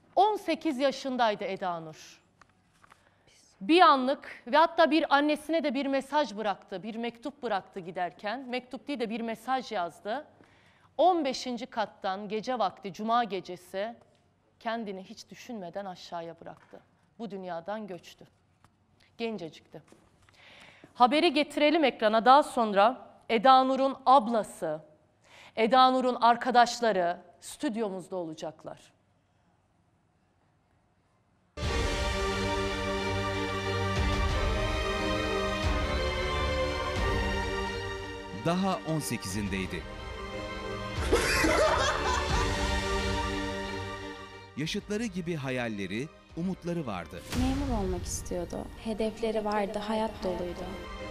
18 yaşındaydı Eda Nur. Bir anlık ve hatta bir annesine de bir mesaj bıraktı, bir mektup bıraktı giderken. Mektup değil de bir mesaj yazdı. 15. kattan gece vakti, cuma gecesi kendini hiç düşünmeden aşağıya bıraktı. Bu dünyadan göçtü. Gencecikti. Haberi getirelim ekrana. Daha sonra Eda Nur'un ablası, Eda Nur'un arkadaşları stüdyomuzda olacaklar. Daha 18'indeydi. Yaşıtları gibi hayalleri, umutları vardı. Memur olmak istiyordu. Hedefleri vardı, hayat doluydu.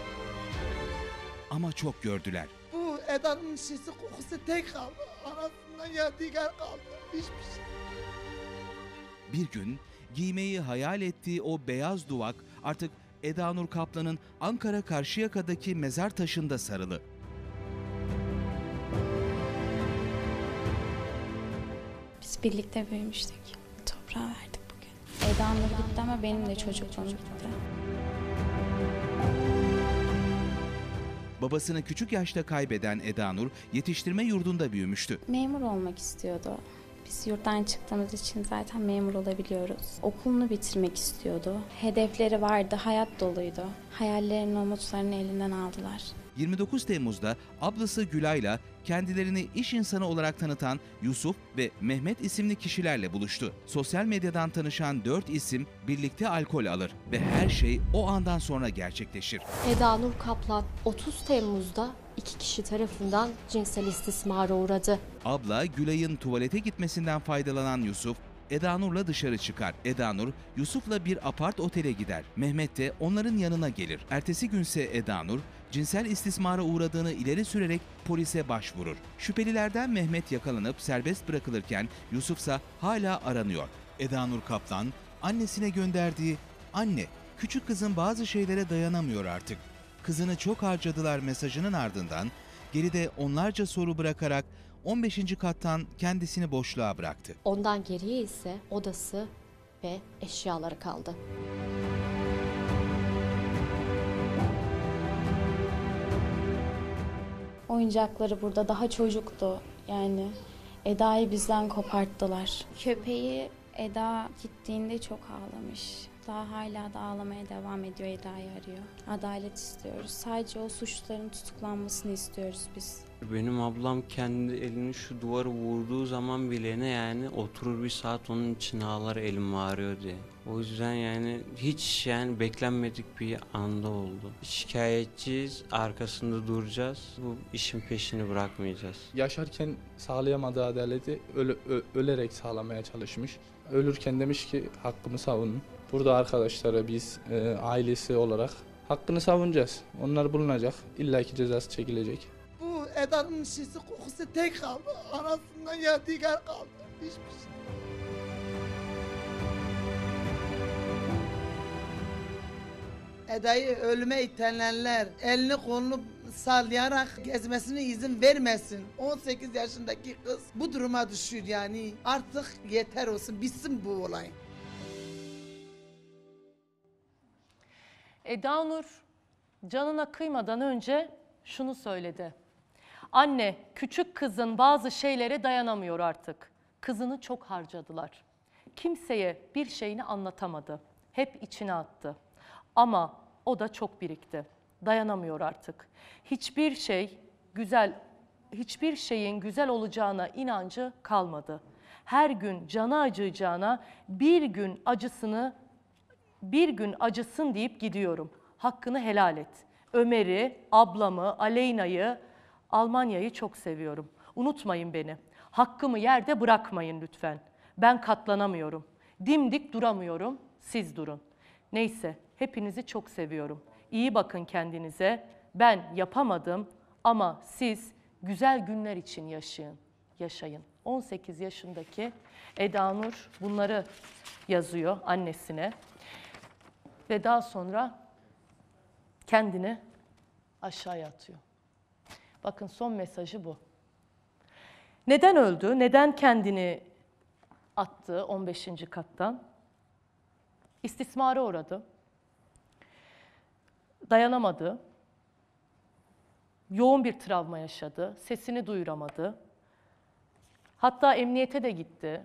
Ama çok gördüler. Bu Eda'nın şişi kokusu tek kaldı. Anasından yadigar kaldı. Hiçbir şey. Bir gün giymeyi hayal ettiği o beyaz duvak artık Eda Nur Kaplan'ın Ankara Karşıyaka'daki mezar taşında sarılı. Biz birlikte büyümüştük. Toprağa verdik bugün. Eda Nur gitti ama benim de çocukluğum gitti. Babasını küçük yaşta kaybeden Eda Nur yetiştirme yurdunda büyümüştü. Memur olmak istiyordu. Biz yurttan çıktığımız için zaten memur olabiliyoruz. Okulunu bitirmek istiyordu. Hedefleri vardı, hayat doluydu. Hayallerini, umutlarını elinden aldılar. 29 Temmuz'da ablası Gülay'la kendilerini iş insanı olarak tanıtan Yusuf ve Mehmet isimli kişilerle buluştu. Sosyal medyadan tanışan 4 isim birlikte alkol alır ve her şey o andan sonra gerçekleşir. Eda Nur Kaplan 30 Temmuz'da 2 kişi tarafından cinsel istismara uğradı. Abla Gülay'ın tuvalete gitmesinden faydalanan Yusuf, Eda Nur'la dışarı çıkar. Eda Nur, Yusuf'la bir apart otele gider. Mehmet de onların yanına gelir. Ertesi günse Eda Nur, cinsel istismara uğradığını ileri sürerek polise başvurur. Şüphelilerden Mehmet yakalanıp serbest bırakılırken Yusuf'sa hala aranıyor. Eda Nur Kaplan, annesine gönderdiği "Anne, küçük kızın bazı şeylere dayanamıyor artık. Kızını çok harcadılar" mesajının ardından geride onlarca soru bırakarak 15. kattan kendisini boşluğa bıraktı. Ondan geriye ise odası ve eşyaları kaldı. Oyuncakları burada, daha çocuktu. Yani Eda'yı bizden koparttılar. Köpeği Eda gittiğinde çok ağlamış. Daha hala da ağlamaya devam ediyor, Eda'yı arıyor. Adalet istiyoruz. Sadece o suçluların tutuklanmasını istiyoruz biz. Benim ablam kendi elini şu duvarı vurduğu zaman bile yani oturur bir saat onun için ağlar, elim ağrıyor diye. O yüzden yani hiç beklenmedik bir anda oldu. Şikayetçiyiz, arkasında duracağız. Bu işin peşini bırakmayacağız. Yaşarken sağlayamadığı adaleti ölerek sağlamaya çalışmış. Ölürken demiş ki hakkımı savunun. Burada arkadaşlara biz ailesi olarak hakkını savunacağız. Onlar bulunacak. İlla ki cezası çekilecek. Bu Eda'nın şişi kokusu tek kaldı. Anasından yadigar kaldı. Hiçbir şey. Eda'yı ölüme itenler, elini kolunu sallayarak gezmesine izin vermesin. 18 yaşındaki kız bu duruma düşür yani. Artık yeter olsun, bitsin bu olay. Eda Nur canına kıymadan önce şunu söyledi. Anne, küçük kızın bazı şeylere dayanamıyor artık. Kızını çok harcadılar. Kimseye bir şeyini anlatamadı. Hep içine attı. Ama o da çok birikti. Dayanamıyor artık. Hiçbir şeyin güzel olacağına inancı kalmadı. Her gün canı acıyacağına bir gün acısın deyip gidiyorum. Hakkını helal et. Ömer'i, ablamı, Aleyna'yı, Almanya'yı çok seviyorum. Unutmayın beni. Hakkımı yerde bırakmayın lütfen. Ben katlanamıyorum. Dimdik duramıyorum. Siz durun. Neyse, hepinizi çok seviyorum. İyi bakın kendinize. Ben yapamadım ama siz güzel günler için yaşayın. 18 yaşındaki Eda Nur bunları yazıyor annesine. Ve daha sonra kendini aşağıya atıyor. Bakın son mesajı bu. Neden öldü? Neden kendini attığı 15. kattan. İstismara uğradı. Dayanamadı. Yoğun bir travma yaşadı. Sesini duyuramadı. Hatta emniyete de gitti.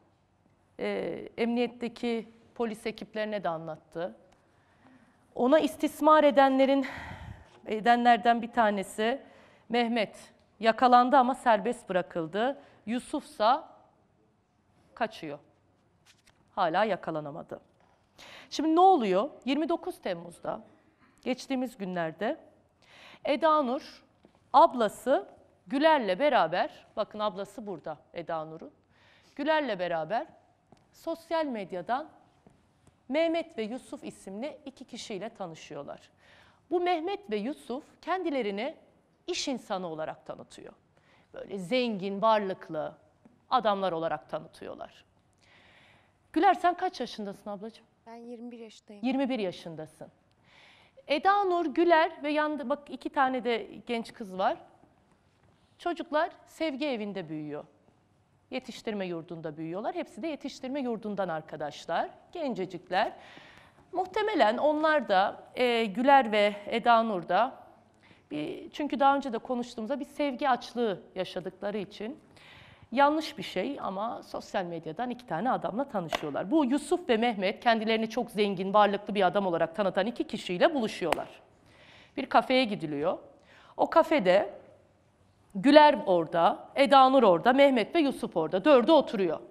Emniyetteki polis ekiplerine de anlattı. Ona istismar edenlerden bir tanesi Mehmet yakalandı ama serbest bırakıldı. Yusuf'sa kaçıyor. Hala yakalanamadı. Şimdi ne oluyor? 29 Temmuz'da geçtiğimiz günlerde Eda Nur ablası Güler'le beraber, bakın ablası burada Eda Nur'un, Güler'le beraber sosyal medyadan Mehmet ve Yusuf isimli 2 kişiyle tanışıyorlar. Bu Mehmet ve Yusuf kendilerini iş insanı olarak tanıtıyor. Böyle zengin, varlıklı adamlar olarak tanıtıyorlar. Güler sen kaç yaşındasın ablacığım? Ben 21 yaşındayım. 21 yaşındasın. Eda Nur, Güler ve yanında bak 2 tane de genç kız var. Çocuklar sevgi evinde büyüyor. Yetiştirme yurdunda büyüyorlar. Hepsi de yetiştirme yurdundan arkadaşlar. Gencecikler. Muhtemelen onlar da Güler ve Eda Nur da çünkü daha önce de konuştuğumuzda bir sevgi açlığı yaşadıkları için yanlış bir şey ama sosyal medyadan 2 tane adamla tanışıyorlar. Bu Yusuf ve Mehmet kendilerini çok zengin, varlıklı bir adam olarak tanıtan 2 kişiyle buluşuyorlar. Bir kafeye gidiliyor. O kafede Güler orada, Eda Nur orada, Mehmet ve Yusuf orada. 4'ü oturuyor.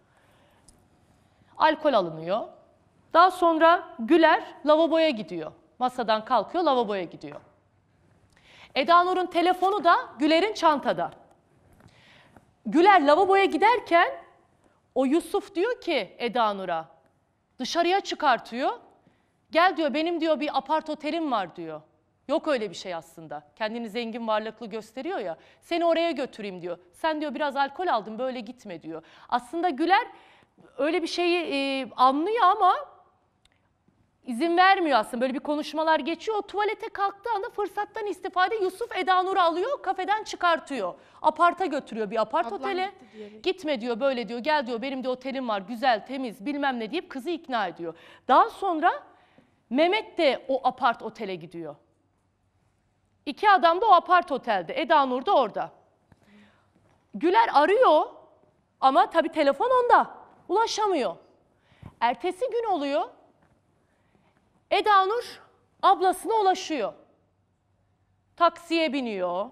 Alkol alınıyor. Daha sonra Güler lavaboya gidiyor. Masadan kalkıyor, lavaboya gidiyor. Eda Nur'un telefonu da Güler'in çantada. Güler lavaboya giderken o Yusuf diyor ki Eda Nur'a, dışarıya çıkartıyor. Gel diyor, benim diyor bir apart otelim var diyor. Yok öyle bir şey aslında. Kendini zengin, varlıklı gösteriyor ya. Seni oraya götüreyim diyor. Sen diyor biraz alkol aldın, böyle gitme diyor. Aslında Güler öyle bir şeyi anlıyor ama izin vermiyor aslında. Böyle bir konuşmalar geçiyor. O tuvalete kalktığı anda fırsattan istifade Yusuf Eda Nur'u alıyor, kafeden çıkartıyor. Aparta götürüyor, bir apart otele. Gitme diyor, böyle diyor. Gel diyor, benim de otelim var, güzel, temiz, bilmem ne deyip kızı ikna ediyor. Daha sonra Mehmet de o apart otele gidiyor. 2 adam da o apart otelde. Eda Nur da orada. Güler arıyor ama tabii telefon onda. Ulaşamıyor. Ertesi gün oluyor. Eda Nur ablasına ulaşıyor. Taksiye biniyor.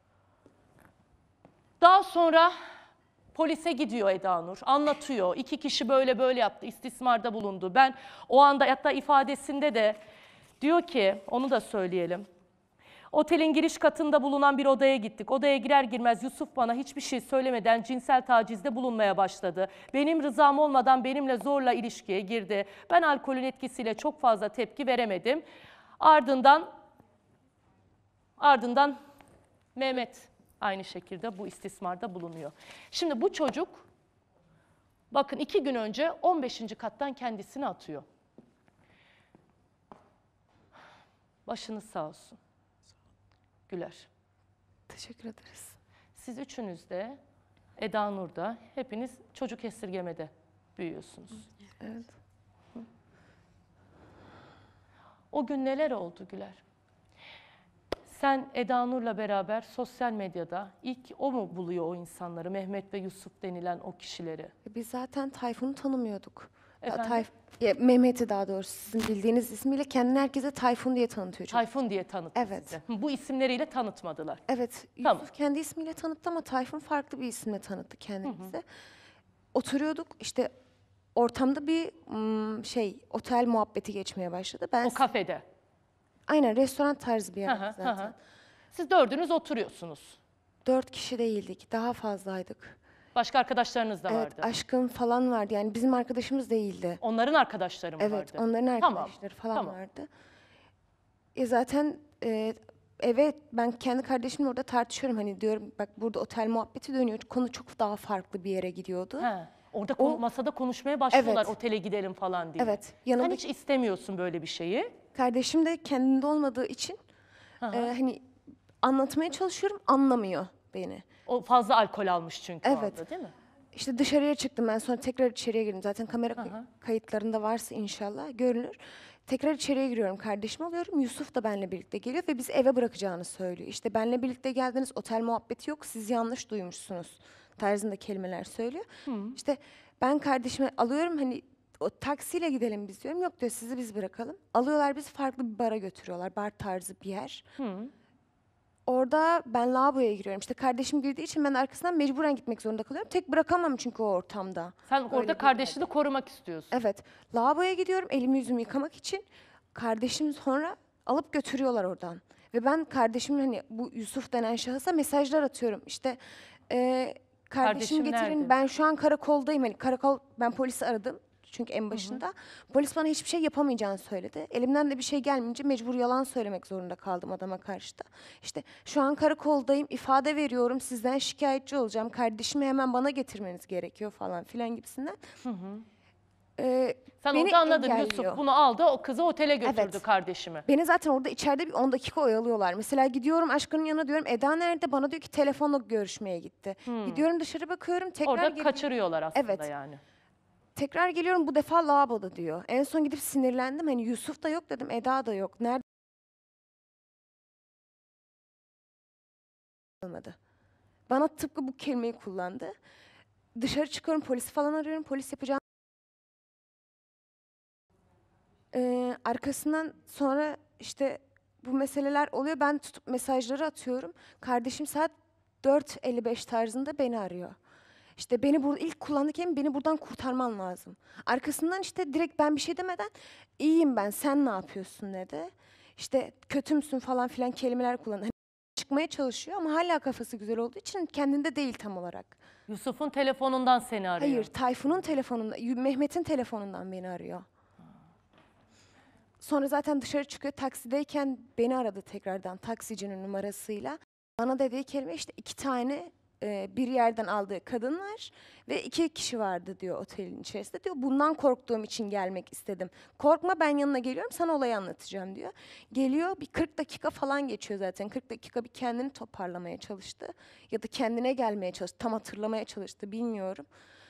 Daha sonra polise gidiyor Eda Nur. Anlatıyor. 2 kişi böyle böyle yaptı. İstismarda bulundu. Ben o anda hatta ifadesinde de diyor ki, onu da söyleyelim. Otelin giriş katında bulunan bir odaya gittik. Odaya girer girmez Yusuf bana hiçbir şey söylemeden cinsel tacizde bulunmaya başladı. Benim rızam olmadan benimle zorla ilişkiye girdi. Ben alkolün etkisiyle çok fazla tepki veremedim. Ardından Mehmet aynı şekilde bu istismarda bulunuyor. Şimdi bu çocuk bakın 2 gün önce 15. kattan kendisini atıyor. Başınız sağ olsun. Güler. Teşekkür ederiz. Siz üçünüz de Eda Nur'da hepiniz çocuk esirgemede büyüyorsunuz. Evet. O gün neler oldu Güler? Sen Eda Nur'la beraber sosyal medyada ilk o mu buluyor o insanları, Mehmet ve Yusuf denilen o kişileri? Biz zaten Tayfun'u tanımıyorduk. Efendim? Mehmet'i daha doğrusu sizin bildiğiniz ismiyle kendini herkese Tayfun diye tanıtıyor. Çocuk. Tayfun diye tanıttı Evet. size. Bu isimleriyle tanıtmadılar. Evet. Tamam. Yusuf kendi ismiyle tanıttı ama Tayfun farklı bir isimle tanıttı kendimizi. Oturuyorduk işte ortamda bir otel muhabbeti geçmeye başladı. O kafede. Aynen restoran tarzı bir yer Hı hı, zaten. hı. Siz 4'ünüz oturuyorsunuz. 4 kişi değildik. Daha fazlaydık. Başka arkadaşlarınız da Evet, vardı. aşkın falan vardı. Yani bizim arkadaşımız değildi. Onların arkadaşları mı vardı? Evet, onların Tamam, arkadaşları falan tamam. vardı. Zaten eve ben kendi kardeşimle orada tartışıyorum. Hani diyorum bak burada otel muhabbeti dönüyor. Konu çok daha farklı bir yere gidiyordu. He. Orada O- masada konuşmaya başlıyorlar Evet. otele gidelim falan diye. Evet. Sen Yanımda hiç istemiyorsun böyle bir şeyi. kardeşim de kendinde olmadığı için hani anlatmaya çalışıyorum anlamıyor beni. O fazla alkol almış çünkü o Evet. anda, değil mi? İşte dışarıya çıktım ben, sonra tekrar içeriye girdim. Zaten kamera Aha. kayıtlarında varsa inşallah görünür. Tekrar içeriye giriyorum, kardeşimi alıyorum. Yusuf da benimle birlikte geliyor ve bizi eve bırakacağını söylüyor. İşte benimle birlikte geldiniz, otel muhabbeti yok, siz yanlış duymuşsunuz tarzında kelimeler söylüyor. İşte ben kardeşimi alıyorum, hani o taksiyle gidelim biz diyorum. Yok diyor, sizi biz bırakalım. Alıyorlar bizi, farklı bir bara götürüyorlar, bar tarzı bir yer. Orada ben lavaboya giriyorum. İşte kardeşim girdiği için ben arkasından mecburen gitmek zorunda kalıyorum. Tek bırakamam çünkü o ortamda. Sen Öyle orada bir kardeşini korumak istiyorsun. Evet. Lavaboya gidiyorum elimi yüzümü yıkamak için. Kardeşim sonra alıp götürüyorlar oradan. Ve ben kardeşimin, hani bu Yusuf denen şahısa mesajlar atıyorum. İşte Kardeşim kardeşim getirin, nerede? ben şu an karakoldayım. Hani karakol, ben polisi aradım. Çünkü en başında. Polis bana hiçbir şey yapamayacağını söyledi. Elimden de bir şey gelmeyince mecbur yalan söylemek zorunda kaldım adama karşı da. İşte şu an karakoldayım, ifade veriyorum, sizden şikayetçi olacağım. Kardeşimi hemen bana getirmeniz gerekiyor falan filan gibisinden. Sen Beni orada anladın, engelliyor. Yusuf bunu aldı, o kızı otele götürdü Evet. kardeşimi. Beni zaten orada içeride bir 10 dakika oyalıyorlar. Mesela gidiyorum aşkının yanına, diyorum Eda nerede? Bana diyor ki telefonla görüşmeye gitti. Gidiyorum dışarı bakıyorum, tekrar Orada geliyorum. kaçırıyorlar aslında Evet. yani. Tekrar geliyorum, bu defa lavaboda diyor. En son gidip sinirlendim. Hani Yusuf da yok dedim, Eda da yok. Nerede? Olmadı. Bana tıpkı bu kelimeyi kullandı. Dışarı çıkıyorum, polisi falan arıyorum. Polis yapacağım. Arkasından sonra işte bu meseleler oluyor. Ben tutup mesajları atıyorum. Kardeşim saat 4:55 tarzında beni arıyor. İşte beni burada ilk kullandığı kelime, beni buradan kurtarman lazım. Arkasından işte direkt ben bir şey demeden iyiyim ben, sen ne yapıyorsun dedi. İşte kötü müsün falan filan kelimeler kullandı. Hani çıkmaya çalışıyor ama hala kafası güzel olduğu için kendinde değil tam olarak. Yusuf'un telefonundan seni arıyor. Hayır, Tayfun'un telefonundan, Mehmet'in telefonundan beni arıyor. Sonra zaten dışarı çıkıyor, taksideyken beni aradı tekrardan taksicinin numarasıyla. Bana dediği kelime işte 2 tane bir yerden aldığı kadın var ve 2 kişi vardı diyor otelin içerisinde. Diyor bundan korktuğum için gelmek istedim. Korkma, ben yanına geliyorum, sana olayı anlatacağım diyor. Geliyor, bir 40 dakika falan geçiyor zaten. 40 dakika bir kendini toparlamaya çalıştı. Ya da kendine gelmeye çalıştı, tam hatırlamaya çalıştı, bilmiyorum.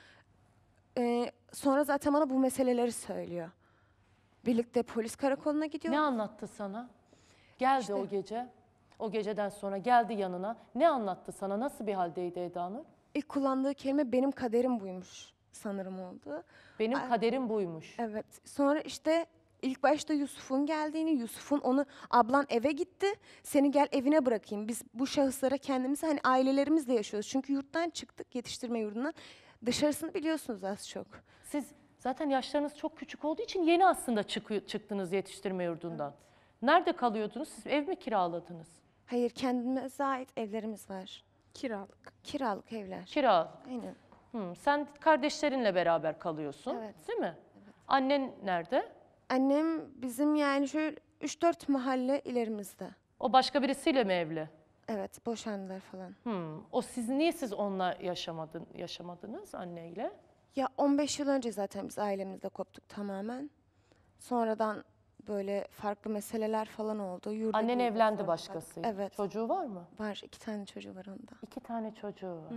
Sonra zaten bana bu meseleleri söylüyor. Birlikte polis karakoluna gidiyor. Ne anlattı sana? Geldi İşte- o gece. O geceden sonra geldi yanına. Ne anlattı sana? Nasıl bir haldeydi Eda Nur? İlk kullandığı kelime benim kaderim buymuş sanırım oldu. Benim kaderim buymuş. Evet. Sonra işte ilk başta Yusuf'un geldiğini, Yusuf'un onu ablan eve gitti, seni gel evine bırakayım. Biz bu şahıslara kendimizi, hani ailelerimizle yaşıyoruz. Çünkü yurttan çıktık, yetiştirme yurdundan. Dışarısını biliyorsunuz az çok. Siz zaten yaşlarınız çok küçük olduğu için yeni aslında çıktınız yetiştirme yurdundan. Nerede kalıyordunuz? Siz ev mi kiraladınız? Hayır, kendimize ait evlerimiz var. Kiralık. Kiralık evler. Kira. Aynen. Sen kardeşlerinle beraber kalıyorsun, Evet. değil mi? Annen nerede? Annem bizim yani şöyle 3-4 mahalle ilerimizde. O başka birisiyle mi evli? Evet, boşandılar falan. O niye siz onunla yaşamadınız anneyle? Ya 15 yıl önce zaten biz ailemizle koptuk tamamen. Sonradan böyle farklı meseleler falan oldu. Yurda Annen girmek evlendi zorunda başkasıyla. kaldık. Evet. Çocuğu var mı? Var, 2 tane çocuğu var onda. 2 tane çocuğu var.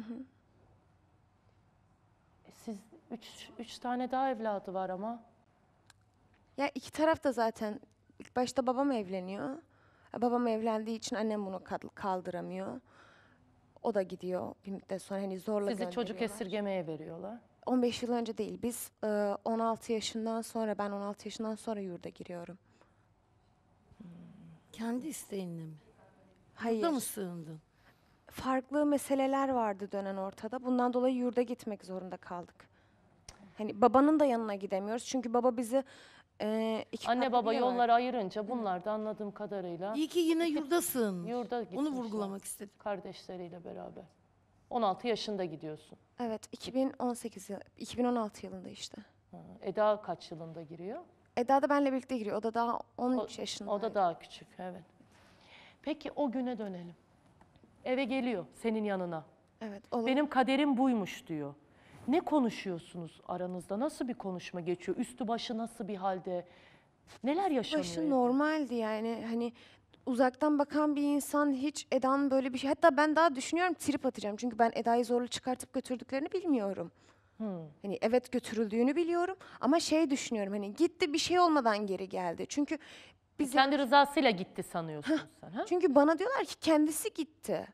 Siz üç tane daha evladı var ama. Ya iki taraf da zaten ilk başta babam evleniyor. Babam evlendiği için annem bunu kaldıramıyor. O da gidiyor bir müddet sonra, hani zorla Sizi çocuk gönderiyorlar. esirgemeye veriyorlar. 15 yıl önce değil. Biz 16 yaşından sonra, ben 16 yaşından sonra yurda giriyorum. Kendi isteğinle mi? Hayır. Burada mı sığındın? Farklı meseleler vardı dönen ortada. Bundan dolayı yurda gitmek zorunda kaldık. Hani babanın da yanına gidemiyoruz. Çünkü baba bizi iki Anne farklı baba bir yer var. yolları ayırınca bunlar da anladığım kadarıyla İyi ki yine yurda sığınmış. yurda Onu gitmişler. vurgulamak istedim. Kardeşleriyle beraber. 16 yaşında gidiyorsun. Evet, 2016 yılında işte. Eda kaç yılında giriyor? Eda da benimle birlikte giriyor. O da daha 13 yaşında. O da daha küçük, evet. Peki o güne dönelim. Eve geliyor senin yanına. Evet, olur. Benim kaderim buymuş diyor. Ne konuşuyorsunuz aranızda? Nasıl bir konuşma geçiyor? Üstü başı nasıl bir halde? Neler yaşanıyor? Başı evde? normaldi yani, hani uzaktan bakan bir insan hiç Eda'nın böyle bir şey... Hatta ben daha düşünüyorum, trip atacağım. Çünkü ben Eda'yı zorla çıkartıp götürdüklerini bilmiyorum. Hani evet götürüldüğünü biliyorum ama şey düşünüyorum, hani gitti bir şey olmadan geri geldi. Çünkü biz Kendi rızasıyla gitti sanıyorsun sen. Ha? çünkü bana diyorlar ki kendisi gitti.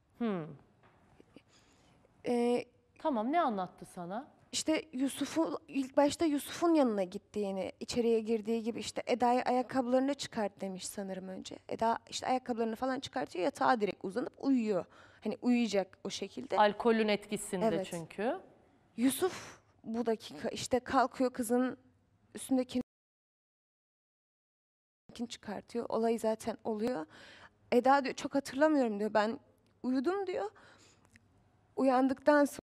Tamam, ne anlattı sana? İşte ilk başta Yusuf'un yanına gittiğini, içeriye girdiği gibi işte Eda'ya ayakkabılarını çıkart demiş sanırım önce. Eda işte ayakkabılarını falan çıkartıyor, yatağa direkt uzanıp uyuyor. Hani uyuyacak o şekilde. Alkolün etkisinde Evet. çünkü. Yusuf bu dakika işte kalkıyor, kızın üstündekini çıkartıyor. Olay zaten oluyor. Eda diyor çok hatırlamıyorum diyor. Ben uyudum diyor. Uyandıktan sonra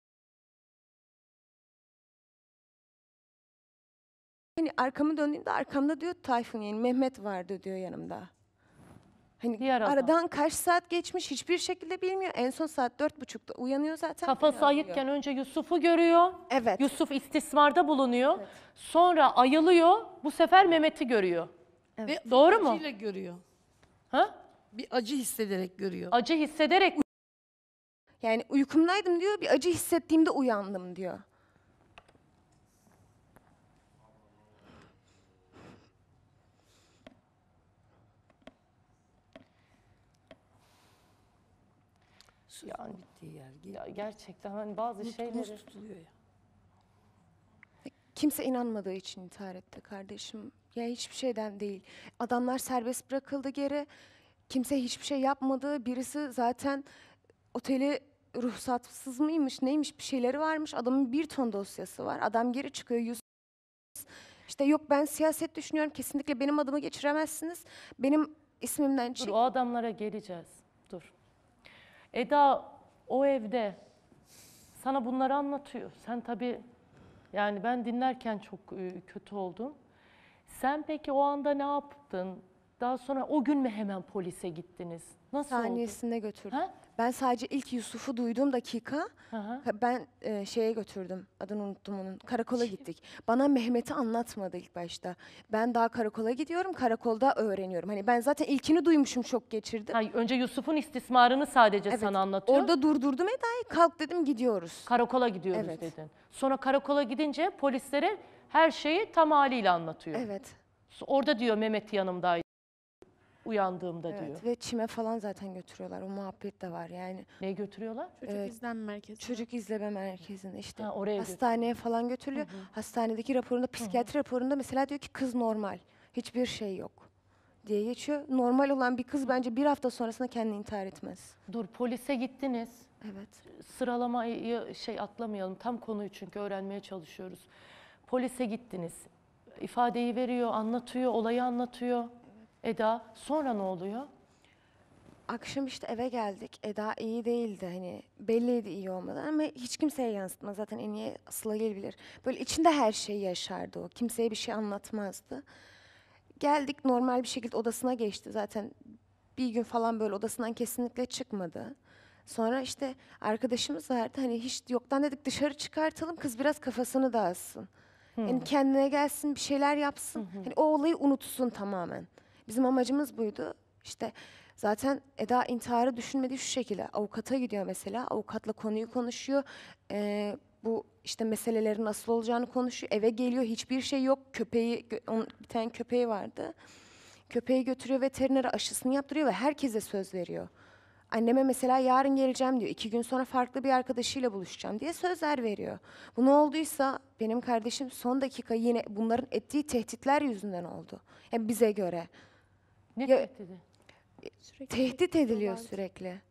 hani arkamı döndüğümde arkamda diyor Tayfun, yani Mehmet vardı diyor yanımda. Hani Diğer adam. aradan kaç saat geçmiş hiçbir şekilde bilmiyor. En son saat 4.30'da uyanıyor zaten. Kafası uyanıyor. ayıkken önce Yusuf'u görüyor. Evet. Yusuf istismarda bulunuyor. Sonra ayılıyor. Bu sefer Mehmet'i görüyor. Ve Doğru mu? acıyla görüyor. Ha? Bir acı hissederek görüyor. Acı hissederek Yani uykumdaydım diyor. Bir acı hissettiğimde uyandım diyor. Sözün Yani- bittiği yer. ya gerçekten hani bazı şeyleri tutuluyor ya. Kimse inanmadığı için intihar etti kardeşim. Ya hiçbir şeyden değil. Adamlar serbest bırakıldı geri. Kimse hiçbir şey yapmadı. Birisi zaten oteli ruhsatsız mıymış neymiş bir şeyleri varmış. Adamın 1 ton dosyası var. Adam geri çıkıyor. İşte yok ben siyaset düşünüyorum. Kesinlikle benim adımı geçiremezsiniz. Benim ismimden Dur, çık. o adamlara geleceğiz. Dur. Eda o evde sana bunları anlatıyor. Sen tabii yani ben dinlerken çok kötü oldum. Sen peki o anda ne yaptın? Daha sonra o gün mü hemen polise gittiniz? Nasıl oldu? Saniyesinde götürdüm. Ha? Ben sadece ilk Yusuf'u duyduğum dakika Hı hı. ben şeye götürdüm. Adını unuttum onun. Karakola gittik. Bana Mehmet'i anlatmadı ilk başta. Ben daha karakola gidiyorum. Karakolda öğreniyorum. Hani ben zaten ilkini duymuşum, şok geçirdim. Ha, önce Yusuf'un istismarını sadece Evet, sana anlatıyor. orada durdurdum Eda'yı. Kalk dedim, gidiyoruz. Karakola gidiyoruz Evet. dedin. Sonra karakola gidince polislere her şeyi tam haliyle anlatıyor. Evet. Orada diyor Mehmet yanımdaydı. Uyandığımda diyor. Evet ve çime falan zaten götürüyorlar. O muhabbet de var yani. Neye götürüyorlar? Evet. İzlenme merkezi. Çocuk izleme merkezine işte Ha, oraya hastaneye falan götürülüyor. Hastanedeki raporunda, psikiyatri raporunda mesela diyor ki kız normal. Hiçbir şey yok diye geçiyor. Normal olan bir kız bence 1 hafta sonrasında kendini intihar etmez. Dur, polise gittiniz. Evet. Sıralamayı atlamayalım. Tam konuyu çünkü öğrenmeye çalışıyoruz. Polise gittiniz. İfadeyi veriyor, anlatıyor, olayı anlatıyor. Eda, sonra ne oluyor? Akşam işte eve geldik. Eda iyi değildi, hani belliydi iyi olmadan ama hiç kimseye yansıtmaz. Zaten en iyi Sıla Gel bilir. Böyle içinde her şeyi yaşardı o. Kimseye bir şey anlatmazdı. Geldik, normal bir şekilde odasına geçti. Zaten bir gün falan böyle odasından kesinlikle çıkmadı. Sonra işte arkadaşımız vardı. Hani hiç yoktan dedik dışarı çıkartalım, kız biraz kafasını dağıtsın. Yani kendine gelsin, bir şeyler yapsın. Hani o olayı unutsun tamamen. Bizim amacımız buydu. İşte zaten Eda intiharı düşünmediği şu şekilde. Avukata gidiyor mesela. Avukatla konuyu konuşuyor. Bu işte meselelerin nasıl olacağını konuşuyor. Eve geliyor, hiçbir şey yok. Onun bir tane köpeği vardı. Köpeği götürüyor veterinere, aşısını yaptırıyor ve herkese söz veriyor. Anneme mesela yarın geleceğim diyor. 2 gün sonra farklı bir arkadaşıyla buluşacağım diye sözler veriyor. Bu ne olduysa benim kardeşim son dakika yine bunların ettiği tehditler yüzünden oldu. Yani bize göre. Ne Ya- tehdidi? Tehdit ediliyor sürekli.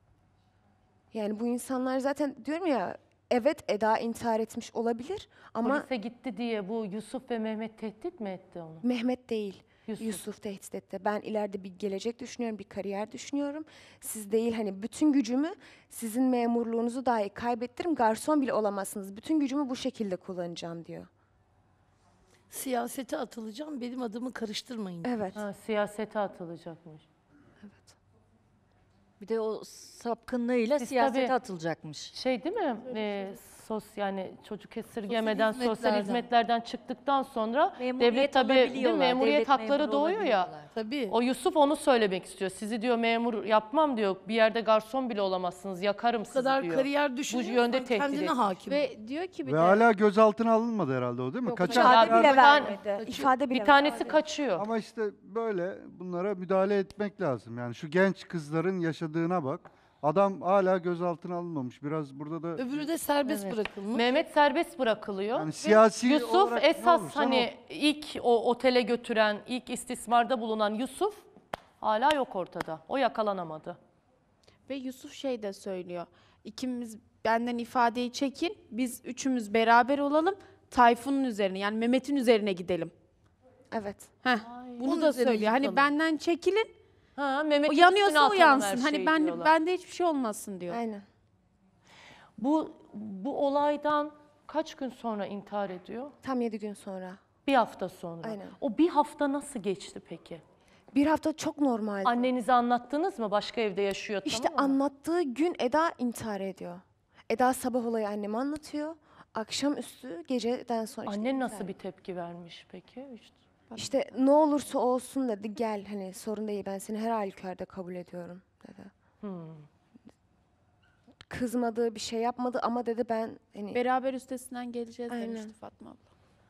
Yani bu insanlar zaten diyorum ya, evet Eda intihar etmiş olabilir ama Polise gitti diye bu Yusuf ve Mehmet tehdit mi etti onu? Mehmet değil. Yusuf. Yusuf tehdit etti. Ben ileride bir gelecek düşünüyorum, bir kariyer düşünüyorum. Siz değil, hani bütün gücümü, sizin memurluğunuzu dahi kaybettiririm, garson bile olamazsınız. Bütün gücümü bu şekilde kullanacağım diyor. Siyasete atılacağım, benim adımı karıştırmayın. Evet. Ha, siyasete atılacakmış. Bir de o sapkınlığıyla Biz siyasete tabii- atılacakmış. Şey değil mi? yani çocuk esirgemeden, sosyal hizmetlerden. hizmetlerden çıktıktan sonra Memuriyet devlet tabii değil mi? alabiliyorlar, Memuriyet devlet hakları memuru doğuyor ya. olabiliyorlar. Tabii. O Yusuf onu söylemek istiyor. Sizi diyor memur yapmam diyor. Bir yerde garson bile olamazsınız. Yakarım Bu sizi kadar diyor. kariyer düşünüyorsan yönde tehdit kendine ediyor. hakim ol. Ve diyor ki bir Ve de hala gözaltına alınmadı herhalde o değil mi? Yok, Kaçak İfade Ya bile bir tane- vermedi. İfade bile Bir tanesi vermedi. kaçıyor. Ama işte böyle bunlara müdahale etmek lazım. Yani şu genç kızların yaşadığına bak. Adam hala gözaltına alınmamış. Biraz burada da Öbürü de serbest Evet. bırakılmış. Mehmet serbest bırakılıyor. yani siyasi Yusuf olarak ne esas olursa hani ilk o otele götüren, ilk istismarda bulunan Yusuf hala yok ortada. O yakalanamadı. ve Yusuf şey de söylüyor. İkimiz benden ifadeyi çekin. Biz üçümüz beraber olalım. Tayfun'un üzerine yani Mehmet'in üzerine gidelim. Evet. Heh, bunu Onun da üzerine söylüyor. Hani yıkalım. benden çekilin. Ha, O Mehmet yanıyorsa o yansın. Hani ben bende hiçbir şey olmasın diyor. Aynen. bu olaydan kaç gün sonra intihar ediyor? Tam 7 gün sonra. Bir hafta sonra. Aynen. O bir hafta nasıl geçti peki? Bir hafta çok normaldi. Annenize anlattınız mı? Başka evde yaşıyor İşte tamam mı? anlattığı gün Eda intihar ediyor. Eda sabah olayı anneme anlatıyor. Akşamüstü geceden sonra işte Annen intihar nasıl bir tepki vermiş peki? İşte ne olursa olsun dedi, gel hani sorun değil, ben seni her halükarda kabul ediyorum dedi. Kızmadı, bir şey yapmadı ama dedi ben hani Beraber üstesinden geleceğiz Aynen. demişti Fatma abla.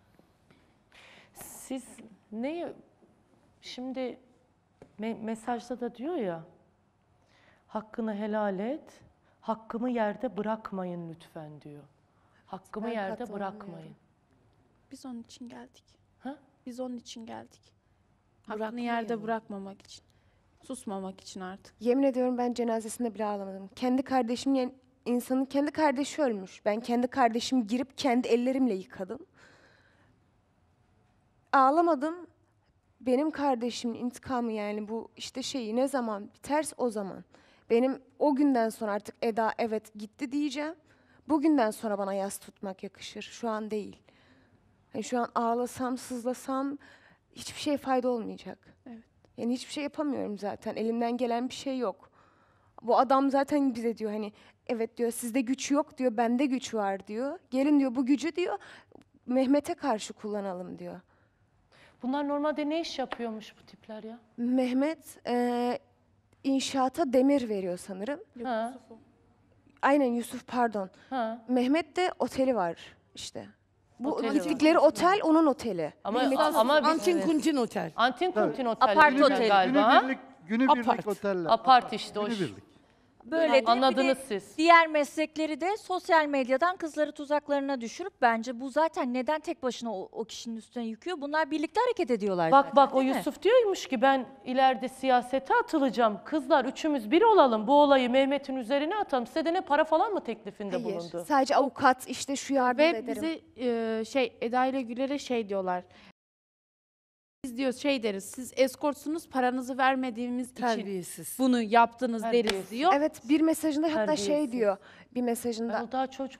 Siz neyi şimdi mesajda da diyor ya, hakkını helal et, hakkımı yerde bırakmayın lütfen diyor. Hakkımı Ben yerde katılmıyorum. bırakmayın. Biz onun için geldik. Ha? Biz onun için geldik. Hakkını Bırakmayın yerde mı? bırakmamak için. Susmamak için artık. yemin ediyorum ben cenazesinde bile ağlamadım. Kendi kardeşim, yani insanın kendi kardeşi ölmüş. Ben kendi kardeşim girip kendi ellerimle yıkadım. Ağlamadım. Benim kardeşimin intikamı, yani bu işte şeyi ne zaman biterse o zaman. Benim o günden sonra artık Eda evet gitti diyeceğim. Bugünden sonra bana yas tutmak yakışır. Şu an değil. Yani şu an ağlasam, sızlasam hiçbir şey fayda olmayacak. Evet. Yani hiçbir şey yapamıyorum zaten. Elimden gelen bir şey yok. Bu adam zaten bize diyor hani evet diyor sizde güç yok diyor, bende güç var diyor. Gelin diyor bu gücü diyor Mehmet'e karşı kullanalım diyor. Bunlar normalde ne iş yapıyormuş bu tipler ya? Mehmet inşaata demir veriyor sanırım. Ha, Aynen Yusuf pardon. ha. Mehmet de oteli var işte. Bu Oteli var. gittikleri otel onun oteli. Ama Mehmet'in- ama biz Antin Kuntin Otel. Antin Kuntin Otel Apart diyeceğim otel. galiba. ha? Günübirlik Apart. oteller. Apart işte o. Günübirlik. Böyle de bir Anladınız de siz. diğer meslekleri de sosyal medyadan kızları tuzaklarına düşürüp bence bu zaten neden tek başına o kişinin üstüne yüküyor? Bunlar birlikte hareket ediyorlar Bak zaten, bak o değil mi? Yusuf diyormuş ki ben ileride siyasete atılacağım. Kızlar üçümüz bir olalım. Bu olayı Mehmet'in üzerine atalım. Size de ne para falan mı teklifinde Hayır, bulundu? sadece avukat işte şu yardım Ve ederim. bize Eda ile Güler'e şey diyorlar. Biz diyor şey deriz. Siz eskortsunuz, paranızı vermediğimiz için Terbiyesiz. bunu yaptınız deriz Terbiyesiz. diyor. Evet bir mesajında hatta şey Terbiyesiz. diyor. Bir mesajında O daha çocuk.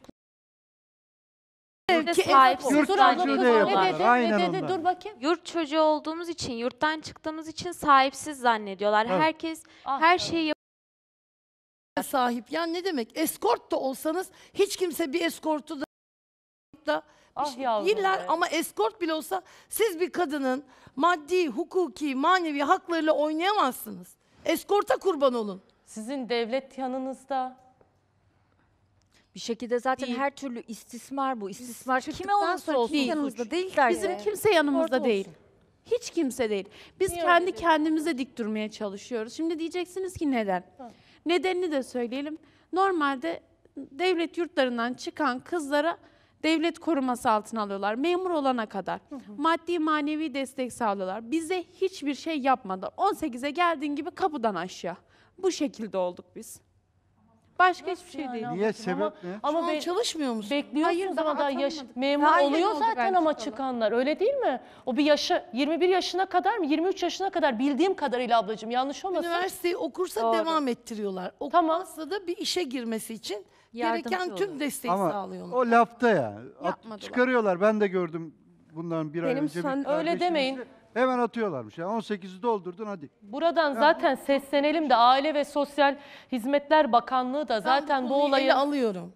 Evde Ki sahipsiz Yurt Dur çocuğu abla, da kız, yapıyorlar. ne dedi? Aynen Ne dedi? onlar. Dur bakayım. Yurt çocuğu olduğumuz için, yurttan çıktığımız için sahipsiz zannediyorlar. Evet. Herkes Ah, her şeyi Sahip. Yani ne demek? Eskort da olsanız hiç kimse bir eskortu da Ah yavrum değiller be. ama eskort bile olsa siz bir kadının maddi, hukuki, manevi haklarıyla oynayamazsınız. Eskorta kurban olun. Sizin devlet yanınızda. Bir şekilde zaten Değil. her türlü istismar bu. İstismar kime çıktıktan olursa sonra olsun. kimse suç. yanımızda değil. İsterse Bizim kimse yanımızda orada değil. olsun. Hiç kimse değil. Biz Niye kendi öyle diyorsun? kendimize dik durmaya çalışıyoruz. Şimdi diyeceksiniz ki neden? Nedenini de söyleyelim. Normalde devlet yurtlarından çıkan kızlara devlet koruması altına alıyorlar. Memur olana kadar. Maddi manevi destek sağlıyorlar. Bize hiçbir şey yapmadılar. 18'e geldiğin gibi kapıdan aşağı. Bu şekilde olduk biz. Başka hiçbir şey yani değil. ablacığım? Niye, sebep Ama- ne? Ama Şu an be- çalışmıyor musun? bekliyorsunuz Hayır, daha ama daha atanmadık. memur Daha yeni oluyor oldu zaten ben ama çıkalı. çıkanlar. Öyle değil mi? O bir yaşı 21 yaşına kadar mı? 23 yaşına kadar bildiğim kadarıyla ablacığım yanlış olmasın. Üniversiteyi okursa Doğru. devam ettiriyorlar. Tamam. Okumazsa da bir işe girmesi için Yardımcı gereken tüm oluyor. desteği Ama sağlıyorlar. o lafta ya. Yapmadılar. Çıkarıyorlar. Ben de gördüm bundan bir ay Benim önce. bir son- Öyle kardeşimizi demeyin. Hemen atıyorlarmış. Yani 18'i doldurdun hadi. Buradan zaten seslenelim de Aile ve Sosyal Hizmetler Bakanlığı da zaten bu konuyu olayı ele alıyorum.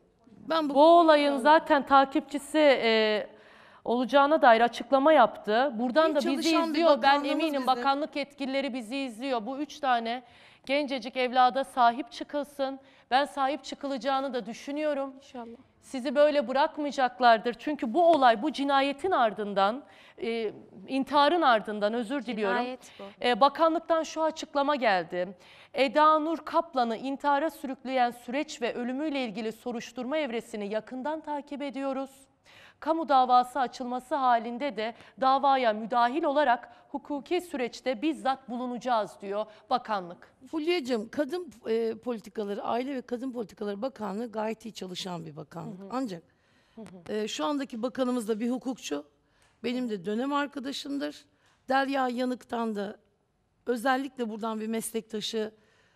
Ben Bu olayın zaten takipçisi olacağına dair açıklama yaptı. Buradan Bir da bizi çalışan bir izliyor. Ben bakanlığımız eminim bizde. bakanlık yetkilileri bizi izliyor. Bu 3 tane gencecik evlada sahip çıkılsın. Ben sahip çıkılacağını da düşünüyorum. İnşallah. Sizi böyle bırakmayacaklardır. Çünkü bu olay, bu cinayetin ardından, intiharın ardından, özür diliyorum. Cinayet bu. Bakanlıktan şu açıklama geldi. Eda Nur Kaplan'ı intihara sürükleyen süreç ve ölümüyle ilgili soruşturma evresini yakından takip ediyoruz. Kamu davası açılması halinde de davaya müdahil olarak hukuki süreçte bizzat bulunacağız diyor bakanlık. Fulya'cığım, kadın politikaları, Aile ve Kadın Politikaları Bakanlığı gayet iyi çalışan bir bakanlık. Ancak şu andaki bakanımız da bir hukukçu. Benim de dönem arkadaşımdır. Derya Yanık'tan da özellikle buradan bir meslektaşı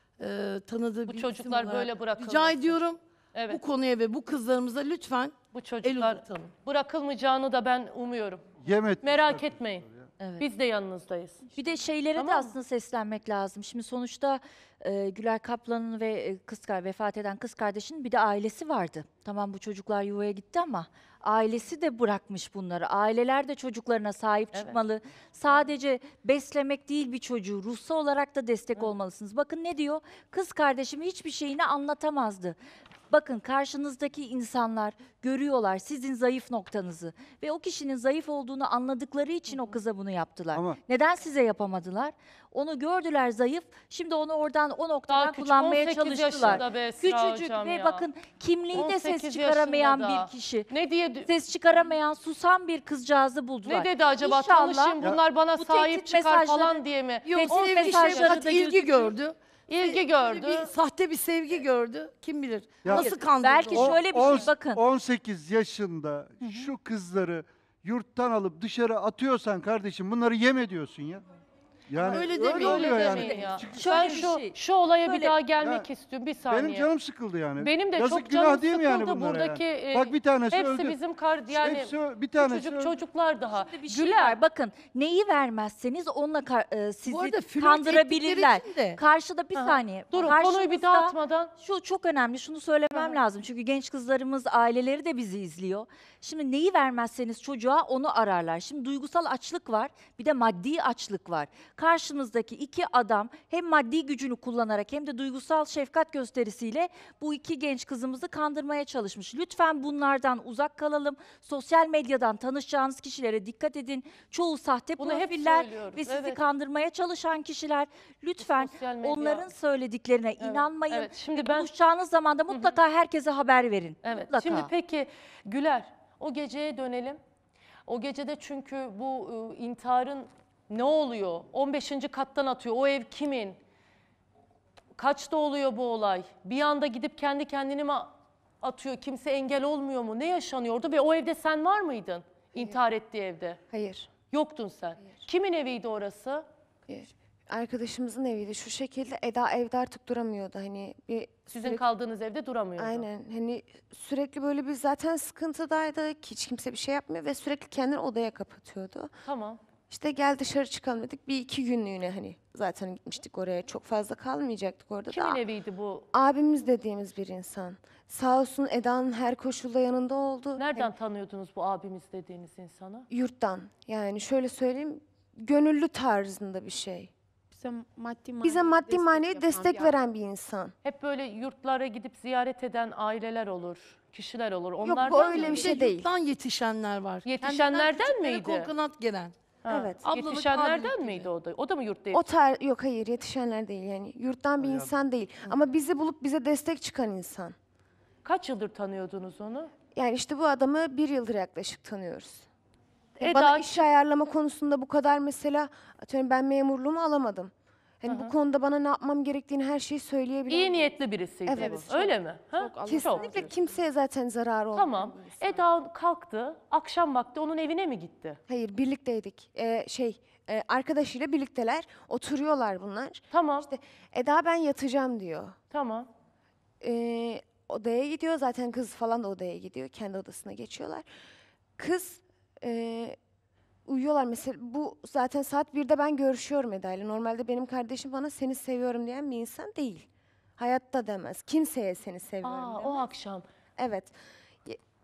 tanıdığı Bu bir çocuklar isim olarak böyle bırakılmasın. rica ediyorum. Evet. Bu konuya ve bu kızlarımıza lütfen Bu el çocuklar uzatalım. bırakılmayacağını da ben umuyorum. Yem etmişler Merak etmeyin. Evet. Biz de yanınızdayız. Bir de şeylere Tamam de mı? aslında seslenmek lazım. Şimdi sonuçta Güler Kaplan'ın ve vefat eden kız kardeşinin bir de ailesi vardı. Tamam bu çocuklar yuvaya gitti ama ailesi de bırakmış bunları. Aileler de çocuklarına sahip Evet. çıkmalı. Sadece beslemek değil bir çocuğu, ruhsal olarak da destek olmalısınız. Bakın ne diyor? Kız kardeşim hiçbir şeyini anlatamazdı. Bakın karşınızdaki insanlar görüyorlar sizin zayıf noktanızı ve o kişinin zayıf olduğunu anladıkları için o kıza bunu yaptılar. Ama- Neden size yapamadılar? Onu gördüler zayıf. Şimdi onu oradan o Daha noktadan küçük, kullanmaya 18 çalıştılar. yaşında be Esra Küçücük hocam ve ya. bakın kimliği de ses 18 çıkaramayan yaşında da. bir kişi. Ne diye Ses çıkaramayan, susan bir kızcağızı buldular. ne dedi acaba? İnşallah Tanışın bunlar bana bu sahip tehdit çıkar mesajları- falan diye mi? Yok, Tehdit sevgi, mesajları şefkat, da ilgi gözüküyor. gördü. İlgi Böyle gördü. Bir sahte bir sevgi gördü. Kim bilir? Ya- Nasıl kandırdı Belki o? şöyle bir şey bakın. 18 yaşında şu kızları yurttan alıp dışarı atıyorsan kardeşim bunları yem ediyorsun ya. Yani Öyle öyle, demeyin. oluyor Öyle yani. demeyin ya. Şöyle Ben bir şu olaya bir Şöyle- daha gelmek Ya, istiyorum. Bir saniye. Benim canım sıkıldı yani. Benim de Yazık çok günah canım değil mi sıkıldı yani bunlara buradaki. yani? Bak bir tanesi hepsi öldü. bizim yani Bir tanesi küçücük öldü. çocuklar daha. Bir şey Güler. var. Bakın neyi vermezseniz onunla sizi Bu arada flört kandırabilirler. ettikleri için de- Karşıda bir Aha. saniye. Durun konuyu bir Karşımızda- dağıtmadan. Şu çok önemli. Şunu söylemem lazım. Çünkü genç kızlarımız, aileleri de bizi izliyor. Şimdi neyi vermezseniz çocuğa onu ararlar. Şimdi duygusal açlık var, bir de maddi açlık var. Karşımızdaki iki adam hem maddi gücünü kullanarak hem de duygusal şefkat gösterisiyle bu iki genç kızımızı kandırmaya çalışmış. Lütfen bunlardan uzak kalalım. Sosyal medyadan tanışacağınız kişilere dikkat edin. Çoğu sahte Bunu hep profiller söylüyoruz, ve sizi evet. kandırmaya çalışan kişiler. Lütfen Sosyal medya. onların söylediklerine Evet, inanmayın. evet. Şimdi Ve ben buluşacağınız zaman da mutlaka herkese haber verin. Evet. Mutlaka. Şimdi peki Güler, o geceye dönelim. O gecede çünkü bu intiharın ne oluyor? 15. kattan atıyor. O ev kimin? Kaçta oluyor bu olay? Bir anda gidip kendi kendini mi atıyor? Kimse engel olmuyor mu? Ne yaşanıyordu? Ve o evde sen var mıydın? İntihar ettiği evde. Hayır. Yoktun sen. Kimin eviydi orası? Arkadaşımızın eviydi. Şu şekilde Eda evde artık duramıyordu. Hani bir Sizin kaldığınız evde duramıyordu. Aynen. Hani sürekli böyle bir zaten sıkıntıdaydı. Hiç kimse bir şey yapmıyor ve sürekli kendini odaya kapatıyordu. Tamam. İşte gel dışarı çıkalım dedik. Bir iki günlüğüne hani zaten gitmiştik oraya. Çok fazla kalmayacaktık orada Kimin da. eviydi bu? Abimiz dediğimiz bir insan. Sağ olsun Eda'nın her koşulda yanında oldu. Nereden tanıyordunuz bu abimiz dediğiniz insanı? Yurttan. Yani şöyle söyleyeyim. Gönüllü tarzında bir şey. Bize maddi manevi destek veren bir insan. Hep böyle yurtlara gidip ziyaret eden aileler olur, kişiler olur. bu Onlardan öyle mıydı? bir şey değil. Yurttan yetişenler var. Yetişenlerden Kendinden miydi? küçüklere kol kanat gelen. Ha, Evet. Ablalık, Yetişenlerden abilik miydi gibi. o da? O da mı yurtta Yok hayır yetişenler değil yani. Yurttan bir insan değil. Ama bizi bulup bize destek çıkan insan. Kaç yıldır tanıyordunuz onu? Yani işte bu adamı 1 yıldır yaklaşık tanıyoruz. Eda- Bana iş ayarlama konusunda bu kadar mesela atıyorum ben memurluğumu alamadım. Hani bu konuda bana ne yapmam gerektiğini her şeyi söyleyebilen. İyi niyetli birisiydi Evet, bu. Öyle mi? Ha? Kesinlikle kimseye zaten zararı olmayan Tamam. bir insan. Eda kalktı. Akşam vakti onun evine mi gitti? Hayır birlikteydik. Arkadaşıyla birlikteler. Oturuyorlar bunlar. Tamam. İşte Eda ben yatacağım diyor. Tamam. Odaya gidiyor. Zaten kız falan da odaya gidiyor. Kendi odasına geçiyorlar. Kız uyuyorlar. Mesela bu zaten saat 1'de ben görüşüyorum Eda'yla. Normalde benim kardeşim bana seni seviyorum diyen bir insan değil. Hayatta demez. Kimseye seni seviyorum demez. O akşam. Evet.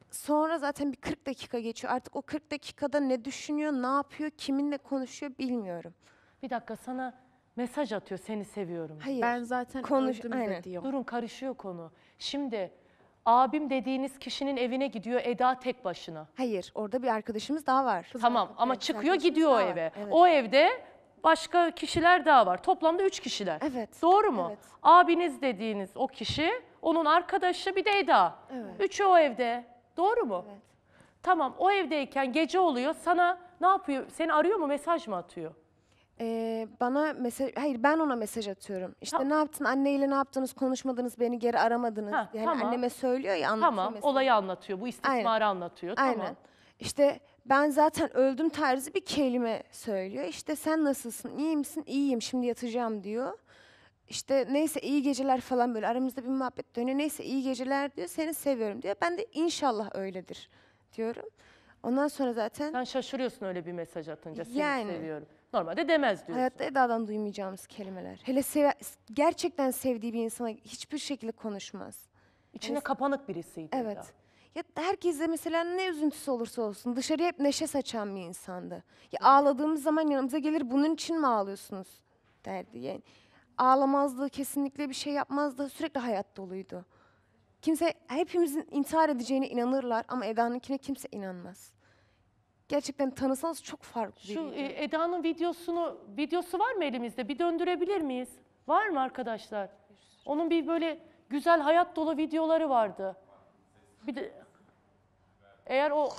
sonra zaten bir 40 dakika geçiyor. Artık o 40 dakikada ne düşünüyor, ne yapıyor, kiminle konuşuyor bilmiyorum. Bir dakika, sana mesaj atıyor, seni seviyorum. Hayır. Ben zaten öldüm de diyor. Durun, karışıyor konu. Şimdi abim dediğiniz kişinin evine gidiyor Eda tek başına. Hayır, orada bir arkadaşımız daha var. Tamam ama Evet, çıkıyor arkadaşımız gidiyor o daha var, eve. evet. O evde başka kişiler daha var. Toplamda 3 kişiler. Evet. Doğru mu? Evet. Abiniz dediğiniz o kişi, onun arkadaşı, bir de Eda. Evet. Üçü o evde. Doğru mu? Evet. Tamam, o evdeyken gece oluyor. Sana ne yapıyor? Seni arıyor mu, mesaj mı atıyor? Bana mesaj, hayır ben ona mesaj atıyorum. İşte ne yaptın, anneyle ne yaptınız, konuşmadınız, beni geri aramadınız. Ha, Yani tamam. anneme söylüyor ya, anlatıyor Tamam, mesela. olayı anlatıyor. Bu istismarı anlatıyor. Aynen. Tamam. İşte ben zaten öldüm tarzı bir kelime söylüyor. İşte sen nasılsın, iyi misin? İyiyim, şimdi yatacağım diyor. İşte neyse iyi geceler falan, böyle aramızda bir muhabbet dönüyor. Neyse iyi geceler diyor, seni seviyorum diyor. Ben de inşallah öyledir diyorum. Ondan sonra zaten Sen şaşırıyorsun öyle bir mesaj atınca. Seni Yani. seviyorum. Normalde demez diyorsun. hayatta Eda'dan duymayacağımız kelimeler. Hele gerçekten sevdiği bir insana hiçbir şekilde konuşmaz. İçine kapanık birisiydi. Evet. Eda. Ya herkese mesela ne üzüntüsü olursa olsun dışarıya hep neşe saçan bir insandı. Ya ağladığımız zaman yanımıza gelir, bunun için mi ağlıyorsunuz derdi. Yani ağlamazdı, kesinlikle bir şey yapmazdı, sürekli hayat doluydu. Kimse, hepimizin intihar edeceğine inanırlar ama Eda'nınkine kimse inanmaz. Gerçekten tanısanız çok farklı Şu biriydi. Eda'nın videosu var mı elimizde? Bir döndürebilir miyiz? Var mı arkadaşlar? Onun bir böyle güzel hayat dolu videoları vardı. Bir de eğer o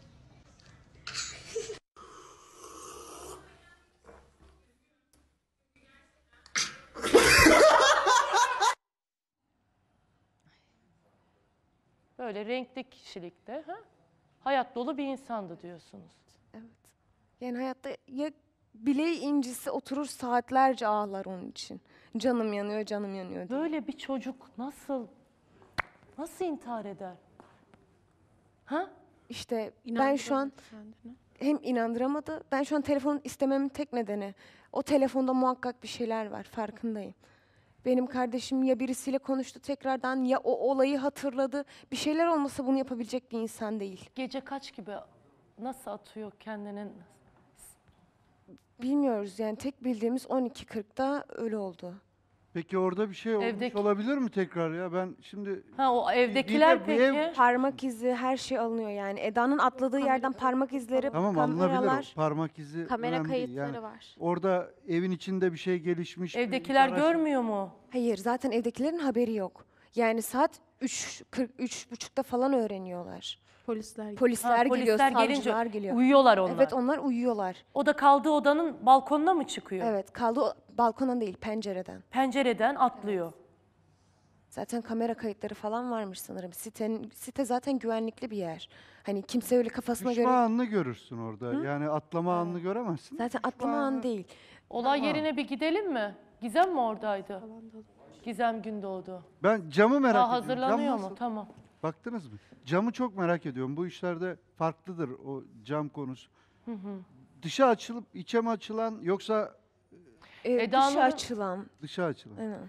böyle renkli kişilikte, ha? Hayat dolu bir insandı diyorsunuz. Evet. Yani hayatta ya bileği incisi oturur saatlerce ağlar onun için. Canım yanıyor, canım yanıyor diye. Böyle bir çocuk nasıl intihar eder? Ha? İşte ben şu an hem inandıramadı. Ben şu an telefonu istememin tek nedeni o telefonda muhakkak bir şeyler var, farkındayım. Benim kardeşim ya birisiyle konuştu tekrardan ya o olayı hatırladı. Bir şeyler olmasa bunu yapabilecek bir insan değil. Gece kaç gibi nasıl atıyor kendini? Bilmiyoruz yani, tek bildiğimiz 12.40'da ölü oldu. Peki orada bir şey olmuş Evdeki- olabilir mi tekrar ya? Ben şimdi Ha, o evdekiler bir ev- peki? Parmak izi, her şey alınıyor yani. Eda'nın atladığı yerden parmak izleri, tamam alınabilir, kameralar. o parmak izi Kamera önemli değil. kayıtları Yani var. orada evin içinde bir şey gelişmiş. bir Evdekiler araç- görmüyor mu? Hayır, zaten evdekilerin haberi yok. Yani saat 3.30'da falan öğreniyorlar. Polisler. Polisler geliyor, Polisler savcılar geliyor. uyuyorlar onlar. Evet, onlar uyuyorlar. O da kaldığı odanın balkonuna mı çıkıyor? Evet, kaldı balkondan değil, pencereden. Pencereden atlıyor. Zaten kamera kayıtları falan varmış sanırım. Site zaten güvenlikli bir yer. Hani kimse öyle kafasına Düşme göre... anını görürsün orada. Yani atlama anını göremezsin. Zaten atlama an değil. Olay yerine bir gidelim mi? Gizem mi oradaydı? Gizem Gündoğdu. Ben camı merak Daha ediyorum. Cam hazırlanıyor nasıl? mu? Tamam. Baktınız mı? Camı çok merak ediyorum. Bu işlerde farklıdır o cam konusu. Dışa açılıp içe mi açılan yoksa Eda Dışa Nur'un- açılan. dışa açılan? Aynen.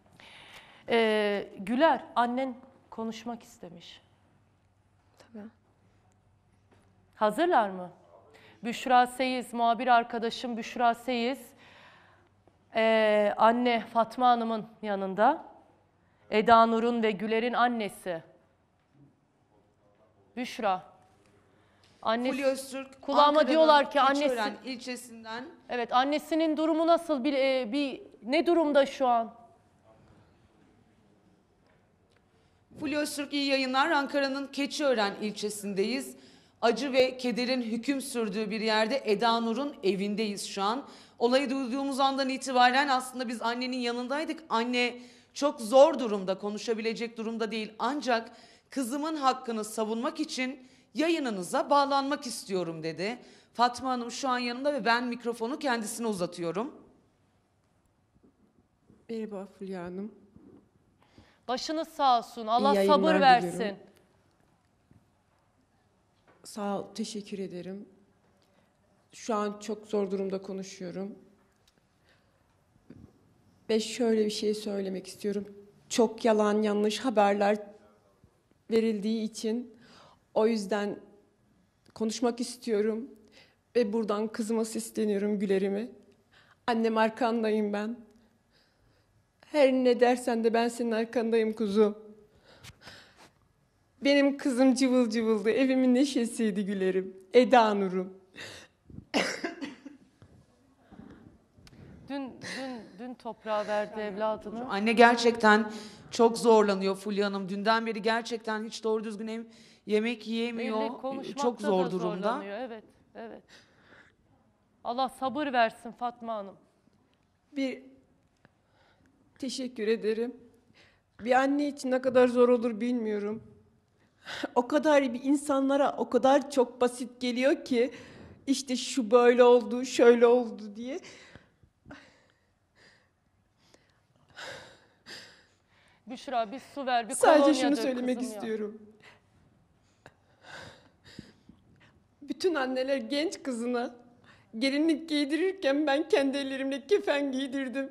Güler, annen konuşmak istemiş. Tabii. Hazırlar mı? Büşra Seyiz, muhabir arkadaşım Büşra Seyiz. Anne Fatma Hanım'ın yanında. Eda Nur'un ve Güler'in annesi. Büşra. Annesi, Fulya Öztürk, kulağıma Ankara'nın diyorlar ki annesi... Keçiören ilçesinden. Evet, annesinin durumu nasıl? Ne durumda şu an? Fulya Öztürk, iyi yayınlar. Ankara'nın Keçiören ilçesindeyiz. Acı ve kederin hüküm sürdüğü bir yerde Eda Nur'un evindeyiz şu an. Olayı duyduğumuz andan itibaren aslında biz annenin yanındaydık. Anne çok zor durumda, konuşabilecek durumda değil. Ancak kızımın hakkını savunmak için yayınınıza bağlanmak istiyorum dedi. Fatma Hanım şu an yanında ve ben mikrofonu kendisine uzatıyorum. Merhaba Fulya Hanım. Başınız sağ olsun. Allah İyi sabır yayınlar versin. diliyorum. Sağ ol, teşekkür ederim. Şu an çok zor durumda konuşuyorum. Ve şöyle bir şey söylemek istiyorum. Çok yalan yanlış haberler verildiği için O yüzden konuşmak istiyorum ve buradan kızıma sesleniyorum, Güler'ime. Annem, arkandayım ben. Her ne dersen de ben senin arkandayım kuzum. Benim kızım cıvıl cıvıldı, evimin neşesiydi Güler'im. Eda Nur'um. Dün toprağa verdi evladını. Anne gerçekten çok zorlanıyor Fulya Hanım. Dünden beri gerçekten hiç doğru düzgün yemek yiyemiyor. Evlilik konuşmakta Çok zor da durumda. zorlanıyor. Evet, evet. Allah sabır versin Fatma Hanım. Teşekkür ederim. Bir anne için ne kadar zor olur bilmiyorum. O kadar bir insanlara o kadar çok basit geliyor ki işte şu böyle oldu, şöyle oldu diye. Büşra bir su ver, bir kolonya Sadece şunu dök söylemek kızım ya. istiyorum. Bütün anneler genç kızına gelinlik giydirirken ben kendi ellerimle kefen giydirdim.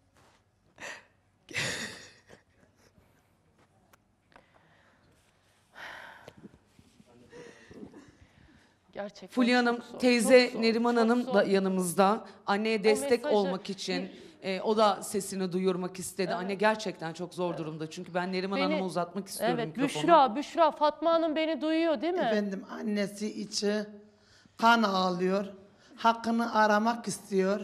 Gerçekten Fulya Hanım, çok zor, teyze çok zor, Neriman çok Hanım zor. da yanımızda. Anneye destek mesajı olmak için o da sesini duyurmak istedi. Evet. Anne gerçekten çok zor durumda. Çünkü ben Neriman Beni- Hanım'a uzatmak istiyorum Evet, mikrofonu. Büşra, Fatma Hanım beni duyuyor değil mi? Efendim annesi içi kan ağlıyor. Hakkını aramak istiyor.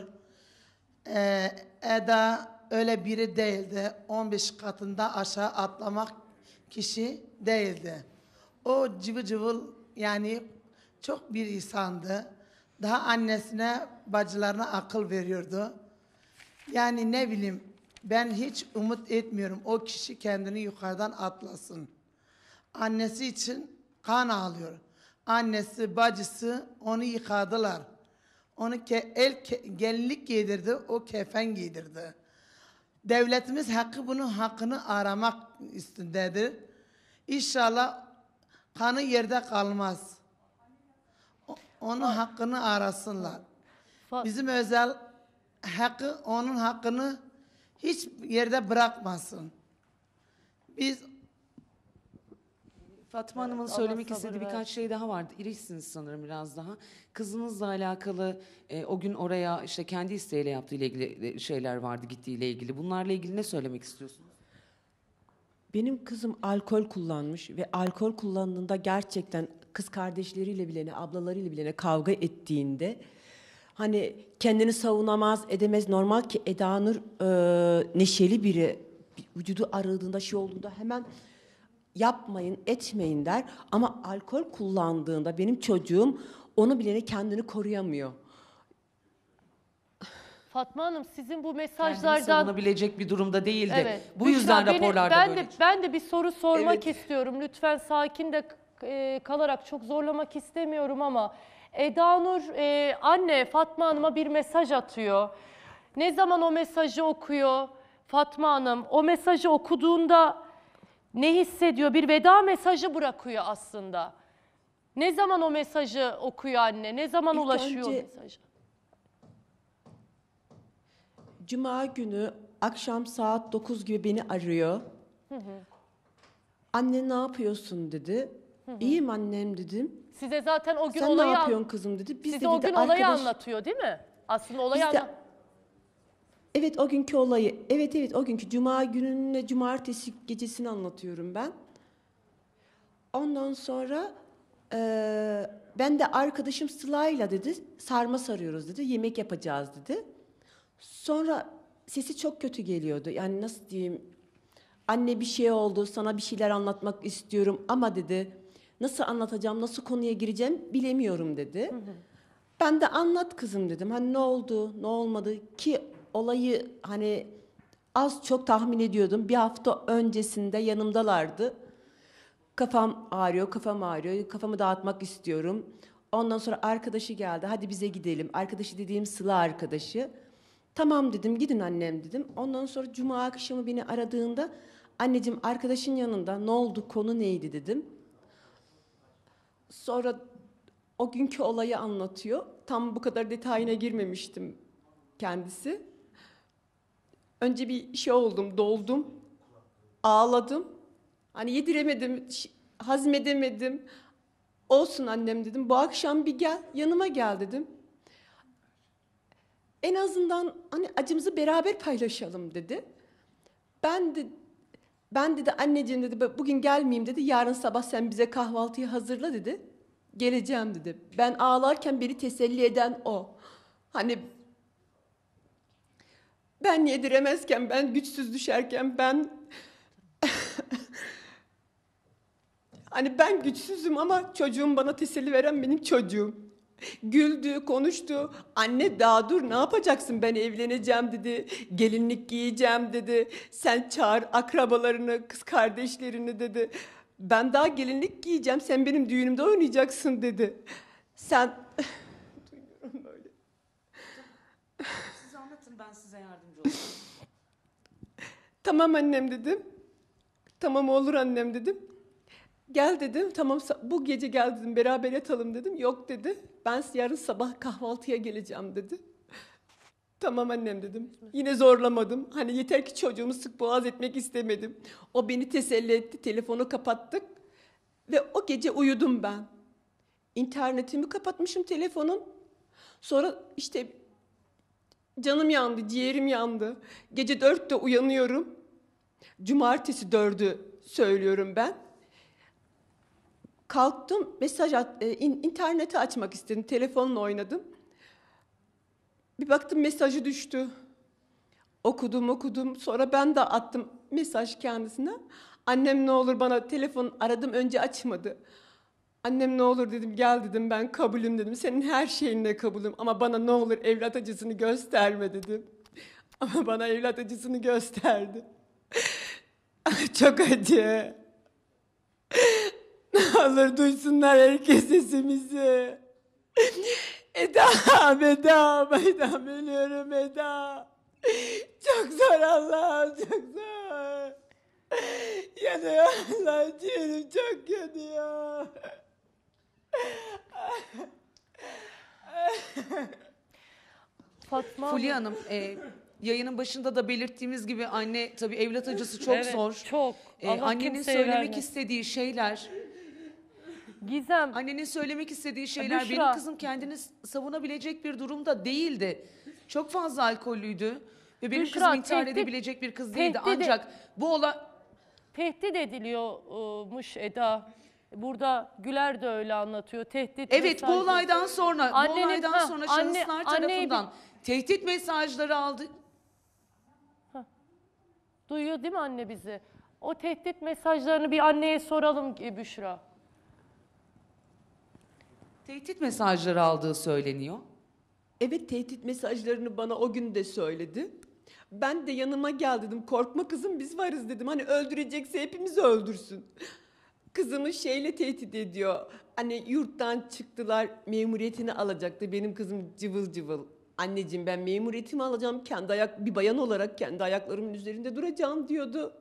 Eda öyle biri değildi. 15 katında aşağı atlamak kişi değildi. O cıvı cıvıl yani çok bir insandı. Daha annesine, bacılarına akıl veriyordu. Yani ne bileyim ben hiç umut etmiyorum o kişi kendini yukarıdan atlasın. Annesi için kan ağlıyor. Annesi, bacısı onu yıkadılar. Onu gelinlik giydirdi, o kefen giydirdi. Devletimiz bunun hakkını aramak üstündedir. İnşallah kanı yerde kalmaz. Onun hakkını arasınlar. Bizim özel onun hakkını hiç yerde bırakmasın. Biz Fatma Hanım'ın Allah söylemek sabır istediği birkaç versin. şey daha vardı. İrisiniz sanırım biraz daha. Kızınızla alakalı o gün oraya işte kendi isteğiyle yaptığı ile ilgili şeyler vardı, gittiğiyle ilgili. Bunlarla ilgili ne söylemek istiyorsunuz? Benim kızım alkol kullanmış ve alkol kullandığında gerçekten kız kardeşleriyle bile, ablalarıyla bile kavga ettiğinde hani kendini savunamaz, edemez. Normal ki Eda Nur neşeli biri, vücudu arıldığında, şey olduğunda hemen yapmayın, etmeyin der. Ama alkol kullandığında benim çocuğum onu bilene kendini koruyamıyor. Fatma Hanım sizin bu Kendini mesajlardan... savunabilecek bir durumda değildi. Evet. Bu Büşra, yüzden raporlarda böyle. Ben de bir soru sormak Evet. istiyorum. Lütfen sakin de kalarak çok zorlamak istemiyorum ama Eda Nur anne Fatma Hanım'a bir mesaj atıyor. Ne zaman o mesajı okuyor Fatma Hanım? O mesajı okuduğunda ne hissediyor? Bir veda mesajı bırakıyor aslında. Ne zaman o mesajı okuyor anne? Ne zaman İlk ulaşıyor o önce- mesajı? Cuma günü akşam saat 9 gibi beni arıyor. Anne ne yapıyorsun dedi. İyiyim annem dedim. Size zaten o gün Sen ne olayı yapıyorsun kızım dedi. Biz size de o dedi, gün olayı arkadaş- anlatıyor değil mi? Aslında olayı Biz de- anlat. Evet o günkü olayı. Evet o günkü cuma gününe cumartesi gecesini anlatıyorum ben. Ondan sonra ben de arkadaşım Sıla'yla dedi sarma sarıyoruz dedi. Yemek yapacağız dedi. Sonra sesi çok kötü geliyordu. Yani nasıl diyeyim? Anne bir şey oldu. Sana bir şeyler anlatmak istiyorum ama dedi. Nasıl anlatacağım? Nasıl konuya gireceğim bilemiyorum dedi. Ben de anlat kızım dedim. Hani ne oldu? Ne olmadı? Ki olayı hani az çok tahmin ediyordum. Bir hafta öncesinde yanımdalardı. Kafam ağrıyor. Kafamı dağıtmak istiyorum. Ondan sonra arkadaşı geldi. Hadi bize gidelim. Arkadaşı dediğim Sıla arkadaşı. Tamam dedim. Gidin annem dedim. Ondan sonra cuma akşamı beni aradığında anneciğim arkadaşın yanında ne oldu? Konu neydi dedim. Sonra o günkü olayı anlatıyor. Tam bu kadar detayına girmemiştim kendisi. Önce bir şey oldum, doldum. Ağladım. Hani yediremedim, hazmedemedim. Olsun annem dedim. Bu akşam bir gel, yanıma gel dedim. En azından hani acımızı beraber paylaşalım dedi. Ben dedi anneciğim dedi bugün gelmeyeyim dedi. Yarın sabah sen bize kahvaltıyı hazırla dedi. Geleceğim dedi. Ben ağlarken beni teselli eden o. Hani ben yediremezken, ben güçsüz düşerken, ben hani ben güçsüzüm ama çocuğum bana teselli veren benim çocuğum. Güldü, konuştu. Anne daha dur ne yapacaksın, ben evleneceğim dedi. Gelinlik giyeceğim dedi. Sen çağır akrabalarını, kız kardeşlerini dedi. Ben daha gelinlik giyeceğim, sen benim düğünümde oynayacaksın dedi. Sen... Duyuyorum böyle. Siz anlatın, ben size yardımcı olayım. Tamam annem dedim. Tamam olur annem dedim. Gel dedim, tamam bu gece gel dedim, beraber yatalım dedim. Yok dedi, ben yarın sabah kahvaltıya geleceğim dedi. Tamam annem dedim. Yine zorlamadım. Hani yeter ki çocuğumu sık boğaz etmek istemedim. O beni teselli etti, telefonu kapattık. Ve o gece uyudum ben. İnternetimi kapatmışım telefonun. Sonra işte canım yandı, ciğerim yandı. Gece 4'te uyanıyorum. Cumartesi 4'ü söylüyorum ben. Kalktım, interneti açmak istedim, telefonla oynadım. Bir baktım mesajı düştü. Okudum, sonra ben de attım mesaj kendisine. Annem ne olur bana telefon aradım, önce açmadı. Annem ne olur dedim, gel dedim, ben kabulüm dedim. Senin her şeyinle kabulüm ama bana ne olur evlat acısını gösterme dedim. Ama bana evlat acısını gösterdi. Çok acı. Ne olur duysunlar herkes sesimizi. Eda'm ölüyorum Eda. Çok zor Allah'ım, çok zor. Yanıyor Allah, ciğerim çok yanıyor. Fatma Fulya Hanım, yayının başında da belirttiğimiz gibi anne tabii evlat acısı çok Evet, zor. çok. Allah Annenin kimseye söylemek vermesin. istediği şeyler... Gizem. Annenin söylemek istediği şeyler, Büşra. benim kızım kendini savunabilecek bir durumda değildi. Çok fazla alkollüydü ve benim Büşra, kızım intihar tehdit- edebilecek bir kız değildi. tehdit- Ancak bu olay... Tehdit ediliyormuş Eda. Burada Güler de öyle anlatıyor. Tehdit Evet, bu mesajı. olaydan sonra, Annenin- bu olaydan ha, sonra anne- şahıslar anneyi tarafından tehdit mesajları aldı. Duyuyor değil mi anne bizi? O tehdit mesajlarını bir anneye soralım Büşra. Tehdit mesajları aldığı söyleniyor. Evet, tehdit mesajlarını bana o gün de söyledi. Ben de yanıma gel dedim, korkma kızım biz varız dedim. Hani öldürecekse hepimizi öldürsün. Kızımı şeyle tehdit ediyor. Hani yurttan çıktılar, memuriyetini alacaktı. Benim kızım cıvıl cıvıl. Anneciğim ben memuriyetimi alacağım, bir bayan olarak kendi ayaklarımın üzerinde duracağım diyordu.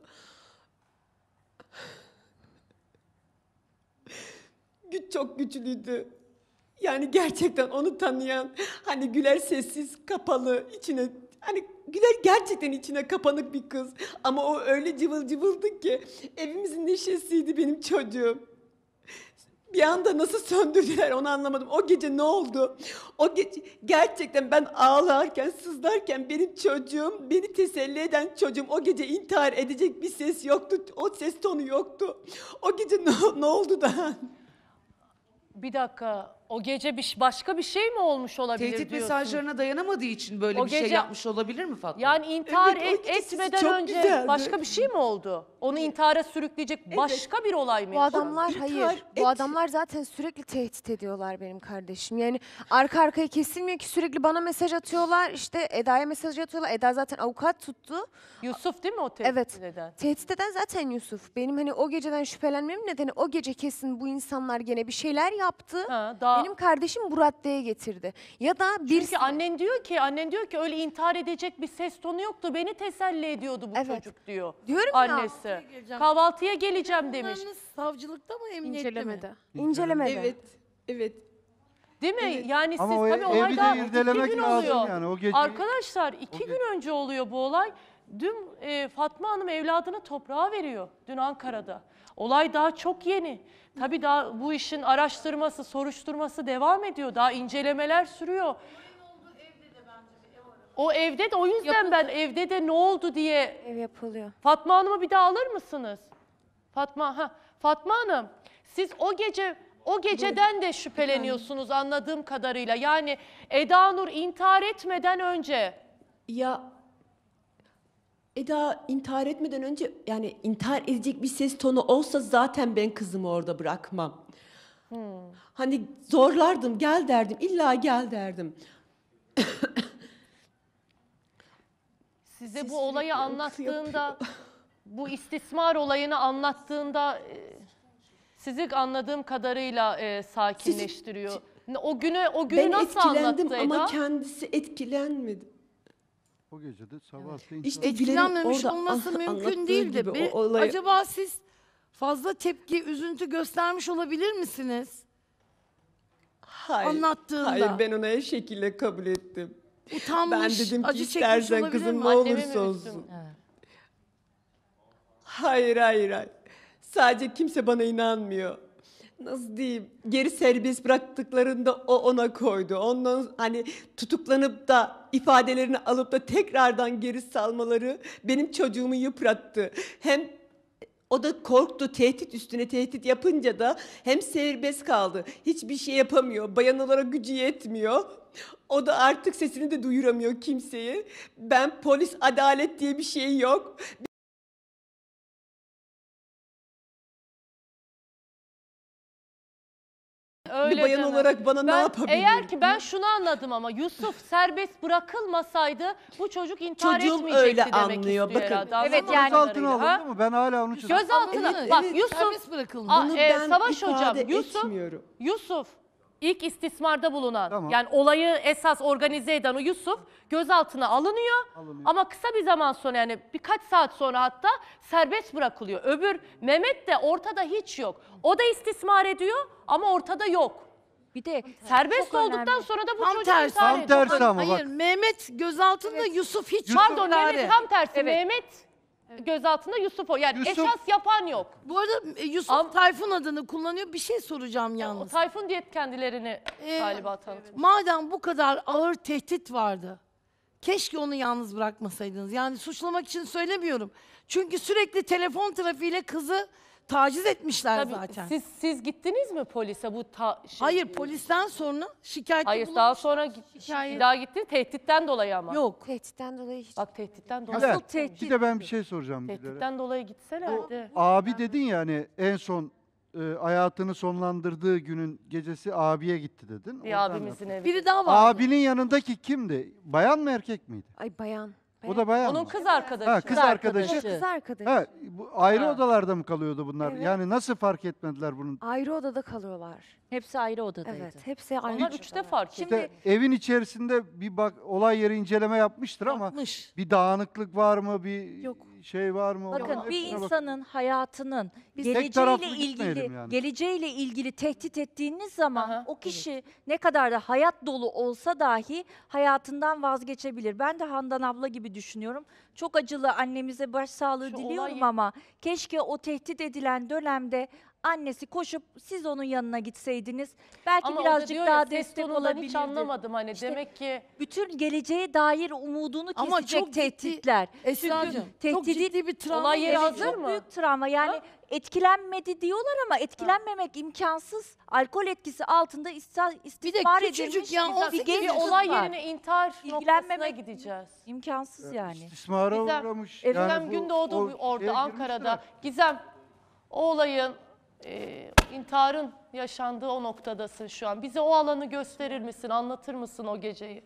Güç çok güçlüydü. Yani gerçekten onu tanıyan, hani Güler sessiz, kapalı, içine... Hani Güler gerçekten içine kapanık bir kız. Ama o öyle cıvıl cıvıldı ki evimizin neşesiydi benim çocuğum. Bir anda nasıl söndürdüler onu anlamadım. O gece ne oldu? O gece gerçekten ben ağlarken, sızlarken benim çocuğum, beni teselli eden çocuğum o gece intihar edecek bir ses yoktu. O ses tonu yoktu. O gece ne oldu da? Bir dakika, o gece başka bir şey mi olmuş olabilir Tehdit diyorsun? mesajlarına dayanamadığı için böyle O bir şey gece- yapmış olabilir mi Fatma? Yani intihar Evet, o ikisi etmeden çok önce güzeldi. başka bir şey mi oldu? Onu intihara sürükleyecek başka bir olay mı? Bu adamlar hayır. Bu adamlar zaten sürekli tehdit ediyorlar benim kardeşim. Yani arka arkaya kesilmiyor ki, sürekli bana mesaj atıyorlar. İşte Eda'ya mesaj atıyorlar. Eda zaten avukat tuttu. Yusuf değil mi o tehdit Evet. eden? Tehdit eden zaten Yusuf. Benim hani o geceden şüphelenmemin nedeni o gece kesin bu insanlar gene bir şeyler yaptı. Benim kardeşim bu raddeye getirdi. Ya da bir Çünkü annen diyor ki öyle intihar edecek bir ses tonu yoktu. Beni teselli ediyordu bu çocuk diyor. Diyorum ya. annesi. Kahvaltıya geleceğim demiş. Savcılıkta mı, emniyette mi? İncelemede. Evet. Değil mi? Yani Ama siz o tabii evi de olayda irdelemek 2 gün lazım oluyor. yani, o gece- Arkadaşlar 2 gün önce oluyor bu olay. Dün Fatma Hanım evladını toprağa veriyor. Dün Ankara'da. Olay daha çok yeni. Tabii daha bu işin araştırması, soruşturması devam ediyor. Daha incelemeler sürüyor. O evde de o yüzden ben evde de ne oldu diye... Ev yapılıyor. Fatma Hanım'ı bir daha alır mısınız? Fatma Hanım, siz o geceden de şüpheleniyorsunuz anladığım kadarıyla. Yani Eda Nur intihar etmeden önce. Ya Eda intihar etmeden önce, yani intihar edecek bir ses tonu olsa zaten ben kızımı orada bırakmam. Hani zorlardım, gel derdim, illa gel derdim. Size bu olayı anlattığında, bu istismar olayını anlattığında sizi anladığım kadarıyla sakinleştiriyor. O günü Ben nasıl anlattı etkilendim Eda? ama kendisi etkilenmedi. O gece de sabah İşte Etkilenmemiş orada olması mümkün anlattığı değil de gibi o olayı- acaba siz fazla tepki, üzüntü göstermiş olabilir misiniz? Hayır, Anlattığında. hayır, ben onu her şekilde kabul ettim. Utanmış, Ben dedim ki acı çekmiş istersen olabilir kızım mi? ne Anneme mi olursa üzdüm? olsun. Hayır. Sadece kimse bana inanmıyor. Nasıl diyeyim? Geri serbest bıraktıklarında o ona koydu. Ondan hani tutuklanıp da ifadelerini alıp da tekrardan geri salmaları benim çocuğumu yıprattı. Hem o da korktu, tehdit üstüne tehdit yapınca da hem serbest kaldı. Hiçbir şey yapamıyor. Bayan olarak gücü yetmiyor. O da artık sesini de duyuramıyor kimseye. Ben polis, adalet diye bir şey yok. Öyle Bir bayan canım. olarak bana ne yapabilir? Eğer ki ben şunu anladım ama Yusuf serbest bırakılmasaydı bu çocuk intihar Çocuğum etmeyecekti öyle demek anlıyor. istiyor Bakın, herhalde. evet, Anladığım yani- kadarıyla, Gözaltına ha? alındı mı? Ben hala onu çözüyorum. Gözaltına. Evet, Bak evet. Yusuf. Serbest bırakılmış. Bunu ben Savaş ifade hocam etmiyorum. Yusuf ilk istismarda bulunan Tamam. yani olayı esas organize eden o Yusuf gözaltına alınıyor. Ama kısa bir zaman sonra yani birkaç saat sonra hatta serbest bırakılıyor. Öbür Mehmet de ortada hiç yok. O da istismar ediyor ama ortada yok. Bir de Serbest çok olduktan önemli. sonra da bu Tam çocuk tersi. intihar Tam ediyor. tersi ama Hayır, bak. Mehmet gözaltında, Yusuf hiç Pardon çare. Mehmet tam tersi. Evet. Mehmet gözaltında Yusuf o. Yani Yusuf- esas yapan yok. Bu arada Yusuf Tayfun adını kullanıyor. Bir şey soracağım O yalnız. Tayfun diye kendilerini galiba tanıtmış. Madem bu kadar ağır tehdit vardı, keşke onu yalnız bırakmasaydınız. Yani suçlamak için söylemiyorum. Çünkü sürekli telefon trafiğiyle kızı taciz etmişler Tabii, zaten. siz gittiniz mi polise bu Hayır, polisten sonra şikayette Hayır bulunmuş. daha sonra Şikayet- daha gitti tehditten dolayı ama. Yok. Tehditten dolayı hiç. Bak tehditten Güler, dolayı. Asıl tehdit. bir de ben bir şey soracağım. Güler'e. Tehditten dolayı gitselerdi. Abi dedin ya hani en son hayatını sonlandırdığı günün gecesi abiye gitti dedin. Bir Oradan abimizin evi. Biri daha var. Abinin yanındaki kimdi? Bayan mı erkek miydi? Ay bayan. O da bayan Onun mı? kız arkadaşı. Ha, kız arkadaşı. Kız arkadaşı. Ha, bu ayrı Ha. odalarda mı kalıyordu bunlar? Evet. Yani nasıl fark etmediler bunun? Ayrı odada kalıyorlar. Hepsi ayrı odadaydı. Evet, hepsi ayrı Onlar odada. üçte fark Şimdi- etti. İşte evin içerisinde bir bak olay yeri inceleme yapmıştır ama Yapmış. bir dağınıklık var mı? Bir Yok. şey var mı? Onların Bakın bir hepsine bak- insanın hayatının tek taraflı geleceğiyle gitmeyelim ilgili yani. geleceğiyle ilgili tehdit ettiğiniz zaman Aha, o kişi ne kadar da hayat dolu olsa dahi hayatından vazgeçebilir. Ben de Handan abla gibi düşünüyorum. Çok acılı, annemize başsağlığı Şu diliyorum olay- ama keşke o tehdit edilen dönemde annesi koşup siz onun yanına gitseydiniz. Belki Ama orada birazcık diyor daha ya, ses destek tonundan olabilirdi. hiç anlamadım hani İşte demek ki bütün geleceğe dair umudunu Ama kesecek çok ciddi- tehditler. Esra'cığım, çok tehdidi- ciddi bir travma. olay yeri Evet, hazır çok mı? büyük travma. Yani Ha? etkilenmedi diyorlar ama etkilenmemek imkansız. Alkol etkisi altında istismar küçücük edilmiş ya, bir 18 genç bir kız olay var. yerine intihar noktasına İlgilenmemek gideceğiz. İmkansız yani. İstismara Gizem, uğramış. Gizem bu- Gündoğdu o orada şeye Ankara'da. girmişler. Gizem o olayın intiharın yaşandığı o noktadasın şu an. Bize o alanı gösterir misin? Anlatır mısın o geceyi?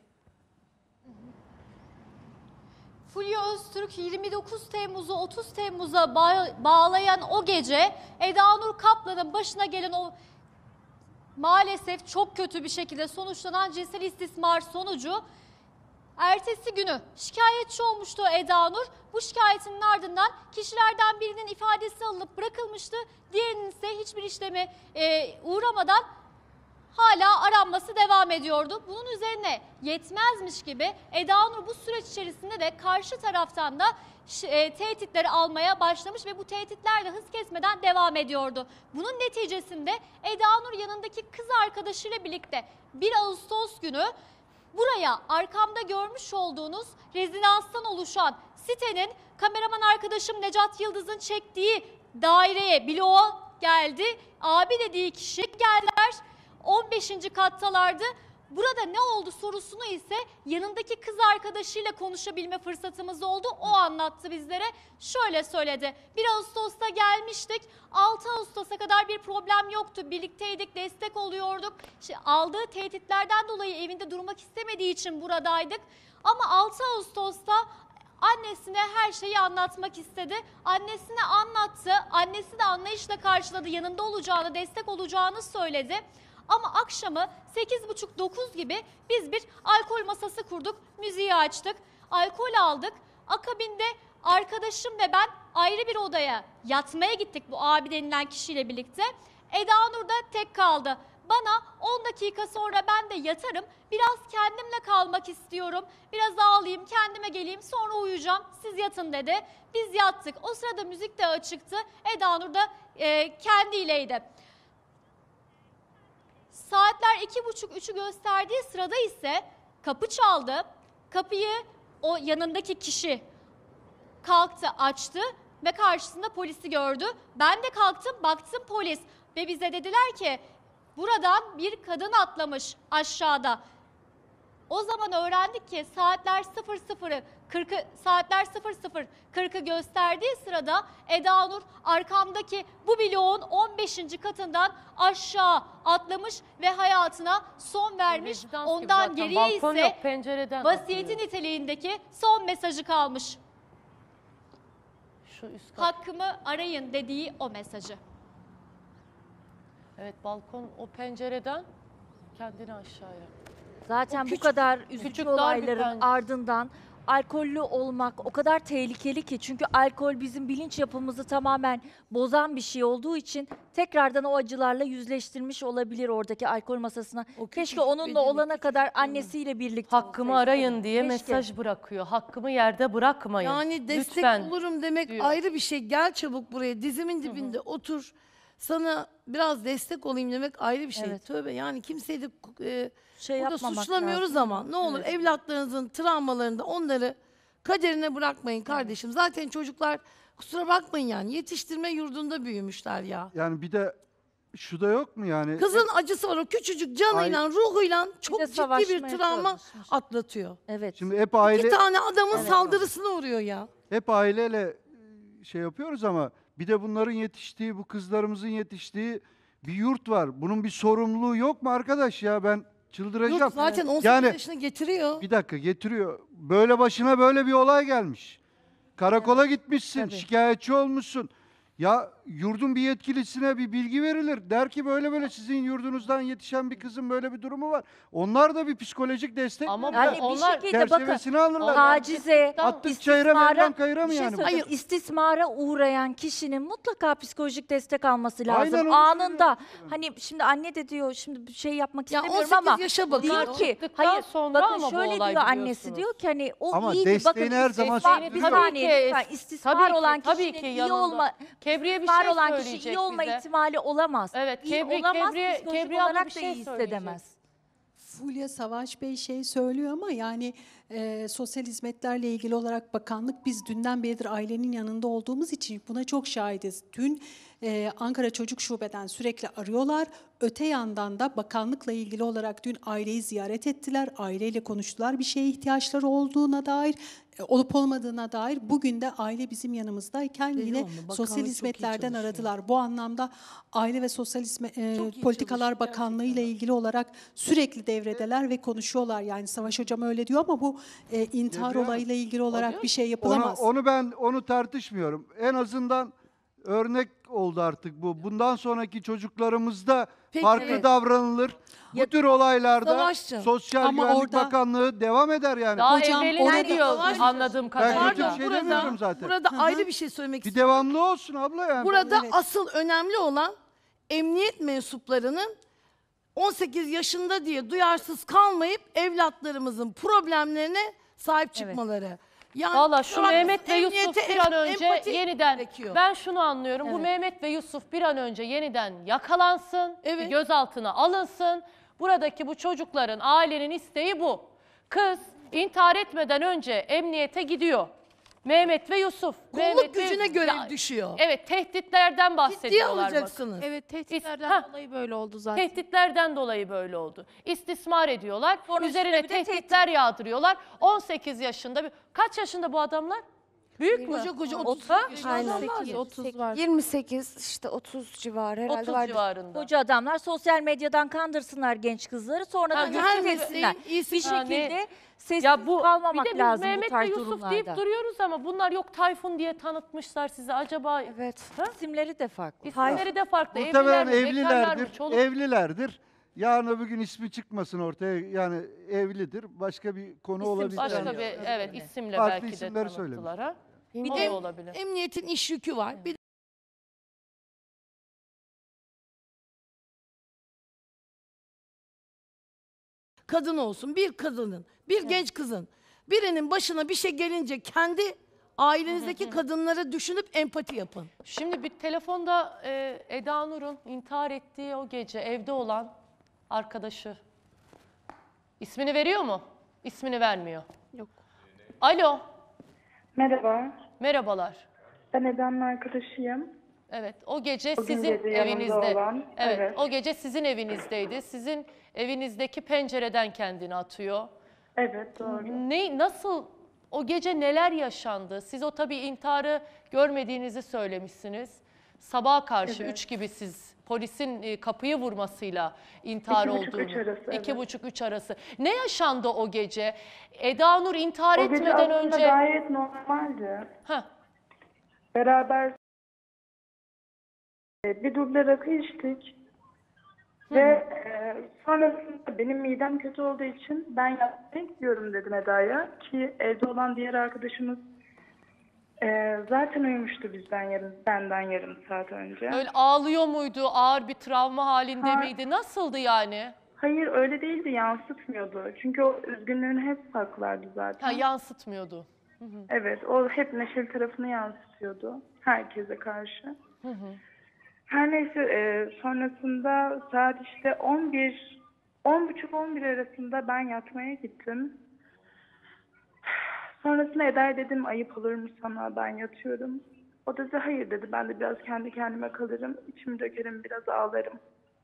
Fulya Öztürk 29 Temmuz'u 30 Temmuz'a bağlayan o gece Eda Nur Kaplan'ın başına gelen o maalesef çok kötü bir şekilde sonuçlanan cinsel istismar sonucu ertesi günü şikayetçi olmuştu Eda Nur. Bu şikayetinin ardından kişilerden birinin ifadesi alınıp bırakılmıştı. Diğerinin ise hiçbir işleme uğramadan hala aranması devam ediyordu. Bunun üzerine yetmezmiş gibi Eda Nur bu süreç içerisinde de karşı taraftan da tehditleri almaya başlamış ve bu tehditler de hız kesmeden devam ediyordu. Bunun neticesinde Eda Nur yanındaki kız arkadaşıyla birlikte 1 Ağustos günü buraya arkamda görmüş olduğunuz rezidanstan oluşan sitenin kameraman arkadaşım Necat Yıldız'ın çektiği daireye, bloğa geldi. Abi dediği kişi geldiler. 15. kattalardı. Burada ne oldu sorusunu ise yanındaki kız arkadaşıyla konuşabilme fırsatımız oldu. O anlattı bizlere. Şöyle söyledi. 1 Ağustos'ta gelmiştik. 6 Ağustos'a kadar bir problem yoktu. Birlikteydik, destek oluyorduk. Aldığı tehditlerden dolayı evinde durmak istemediği için buradaydık. Ama 6 Ağustos'ta annesine her şeyi anlatmak istedi. Annesine anlattı. Annesi de anlayışla karşıladı. Yanında olacağını, destek olacağını söyledi. Ama akşamı 8.30-9 gibi biz bir alkol masası kurduk. Müziği açtık. Alkol aldık. Akabinde arkadaşım ve ben ayrı bir odaya yatmaya gittik bu abi denilen kişiyle birlikte. Eda Nur da tek kaldı. Bana 10 dakika sonra ben de yatarım. Biraz kendimle kalmak istiyorum. Biraz ağlayayım, kendime geleyim, sonra uyuyacağım. Siz yatın dedi. Biz yattık. O sırada müzik de açıktı. Eda Nur da kendiyleydi. Saatler 2.30-3'ü gösterdiği sırada ise kapı çaldı. Kapıyı o yanındaki kişi kalktı, açtı ve karşısında polisi gördü. Ben de kalktım, baktım polis ve bize dediler ki buradan bir kadın atlamış aşağıda. O zaman öğrendik ki saatler 00:40'ı gösterdiği sırada Eda Nur arkamdaki bu bloğun 15. katından aşağı atlamış ve hayatına son vermiş. Ondan geriye ise vasiyeti niteliğindeki son mesajı kalmış. Şu üst Hakkımı arayın dediği o mesajı. Evet, balkon o pencereden kendini aşağıya. Zaten bu kadar üzücü olayların ardından alkollü olmak o kadar tehlikeli ki. Çünkü alkol bizim bilinç yapımızı tamamen bozan bir şey olduğu için tekrardan o acılarla yüzleştirmiş olabilir oradaki alkol masasına. Keşke onunla olana kadar annesiyle birlikte Hakkımı arayın diye mesaj bırakıyor. Hakkımı yerde bırakmayın. Yani destek lütfen olurum demek diyor. ayrı bir şey. Gel çabuk buraya, dizimin dibinde otur. Sana biraz destek olayım demek ayrı bir şey. Evet. Tövbe, yani kimseyi de Şey burada yapmamak suçlamıyoruz lazım. ama ne olur evlatlarınızın travmalarında onları kaderine bırakmayın kardeşim. Zaten çocuklar kusura bakmayın yani yetiştirme yurdunda büyümüşler ya. Yani bir de şu da yok mu yani? Kızın acısı var, o küçücük canıyla, ruhuyla çok ciddi bir savaşmaya travma çalışmış. atlatıyor. Evet. Şimdi hep aile... 2 tane adamın saldırısına uğruyor ya. Hep aileyle şey yapıyoruz ama bir de bunların yetiştiği, bu kızlarımızın yetiştiği bir yurt var. Bunun bir sorumluluğu yok mu arkadaş ya? Ben çıldıracağım. Yurt zaten 18 yani, yaşına getiriyor. Bir dakika, getiriyor. Böyle başına böyle bir olay gelmiş. Karakola gitmişsin, şikayetçi olmuşsun. Ya yurdun bir yetkilisine bir bilgi verilir. Der ki böyle böyle sizin yurdunuzdan yetişen bir kızın böyle bir durumu var. Onlar da bir psikolojik destek Ama verirler. Yani bir şekilde bakın Çerçevesini alırlar. tacize, Attık çayıra Mevlam kayıra mı bir şey yani? söyleyeyim, istismara uğrayan kişinin mutlaka psikolojik destek alması lazım. Aynen onu Anında. Hani şimdi anne de diyor, şimdi bir şey yapmak Ya istemiyorum 18 ama yaşa bakıyor. diyor ki Çıktıktan hayır sonra bakın ama bu şöyle olay diyor annesi, biliyorsunuz. diyor ki hani o Ama iyiydi. Bakın desteğini her zaman istismar, bir sürdürüyor. saniye Tabii ki, lütfen. İstismar tabii ki, olan tabii kişinin ki iyi yanında. olma, Kebriye bir istismar şey olan kişi söyleyecek iyi olma bize. ihtimali olamaz. Evet, İyi olamaz, psikolojik Kebriye abla olarak bir da şey iyi söyleyecek. hissedemez. Fulya Savaş Bey şey söylüyor ama yani sosyal hizmetlerle ilgili olarak bakanlık biz dünden beridir ailenin yanında olduğumuz için buna çok şahidiz. Dün Ankara Çocuk Şube'den sürekli arıyorlar. Öte yandan da bakanlıkla ilgili olarak dün aileyi ziyaret ettiler. Aileyle konuştular bir şeye ihtiyaçları olduğuna dair, olup olmadığına dair. Bugün de aile bizim yanımızdayken yine sosyal hizmetlerden aradılar. Bu anlamda Aile ve Sosyal Politikalar Bakanlığı ile ilgili olarak sürekli devredeler ve konuşuyorlar. Yani Savaş Hocam öyle diyor ama bu intihar olayıyla ilgili olarak bir şey yapılamaz. Onu tartışmıyorum. En azından örnek oldu artık bu. Bundan sonraki çocuklarımızda farklı davranılır. Bu tür olaylarda Savaşçı. Sosyal Güvenlik Bakanlığı devam eder yani. Daha Hocam, evvelinde orada- diyor anladığım kadarıyla. kötü bir şey demiyorum zaten. Burada ayrı bir şey söylemek Bir istiyorum. devamlı olsun abla yani. Burada asıl önemli olan emniyet mensuplarının 18 yaşında diye duyarsız kalmayıp evlatlarımızın problemlerine sahip çıkmaları. Yani Valla şu kusura Mehmet ve bakmasın, Yusuf emniyete bir an önce empati yeniden, gerekiyor. ben şunu anlıyorum, bu Evet. Mehmet ve Yusuf bir an önce yeniden yakalansın, Evet. gözaltına alınsın. Buradaki bu çocukların, ailenin isteği bu. Kız intihar etmeden önce emniyete gidiyor. Mehmet ve Yusuf. Kolluk gücüne görev düşüyor. Evet, tehditlerden bahsediyorlar. alacaksınız. bakın. Evet, tehditlerden dolayı böyle oldu zaten. Tehditlerden dolayı böyle oldu. İstismar ediyorlar. Sonra Üzerine üstüne bir de tehditler yağdırıyorlar. 18 yaşında. Kaç yaşında bu adamlar? Büyük mü? Koca 30 Aynen. 30 var. 28 işte 30 civarı herhalde 30 vardır. civarında. Koca adamlar sosyal medyadan kandırsınlar genç kızları, sonra da Ha, tehdit her etsinler. mesleğin iyisi Bir şekilde- şekilde sessiz Ya bu kalmamak bir de biz lazım bu Mehmet ve tarz Yusuf durumlarda. deyip duruyoruz ama bunlar yok Tayfun diye tanıtmışlar size. Acaba Evet. İsimleri de farklı. isimleri de farklı. Muhtemelen Evliler mi, bekarlar mı, evlilerdir. çoluk- Evlilerdir. Yarın öbür gün ismi çıkmasın ortaya. Yani evlidir. Başka bir konu olabilir. Başka Yani. bir evet isimle Farklı belki de isimleri tanıttılar ha. Bir O de da olabilir. emniyetin iş yükü var. Bir de kadın olsun, bir kadının, bir genç kızın birinin başına bir şey gelince kendi ailenizdeki kadınları düşünüp empati yapın. Şimdi bir telefonda Eda Nur'un intihar ettiği o gece evde olan arkadaşı. İsmini veriyor mu? İsmini vermiyor. Yok. Alo. Merhaba, Merhabalar. ben Eda'nın arkadaşıyım. Evet, o gece O gün sizin gece yanımda evinizde. olan, Evet, evet. o gece sizin evinizdeydi. Sizin evinizdeki pencereden kendini atıyor. Evet, doğru. Nasıl o gece neler yaşandı? Siz o tabii intiharı görmediğinizi söylemişsiniz. Sabaha karşı Evet. 3 gibi siz polisin kapıyı vurmasıyla intihar 2,5-3 olduğunu. arası, evet. 2,5-3 arası. Ne yaşandı o gece? Eda Nur intihar O gece etmeden aslında önce... gayet normaldi. Heh. Beraber bir duble rakı içtik. Ve sonrasında benim midem kötü olduğu için ben yatmaya gidiyorum dedim Eda'ya. Ki evde olan diğer arkadaşımız zaten uyumuştu benden yarım saat önce. Öyle ağlıyor muydu? Ağır bir travma halinde miydi? Nasıldı yani? Hayır öyle değildi, yansıtmıyordu. Çünkü o üzgünlüğünü hep saklardı zaten. Ha, yansıtmıyordu. Evet, o hep neşeli tarafını yansıtıyordu herkese karşı. Her neyse sonrasında saat işte 10.30-11 arasında ben yatmaya gittim. Sonrasında Eda'ya dedim ayıp olur mu sana, ben yatıyorum. O da hayır dedi, ben de biraz kendi kendime kalırım, içimi dökerim, biraz ağlarım.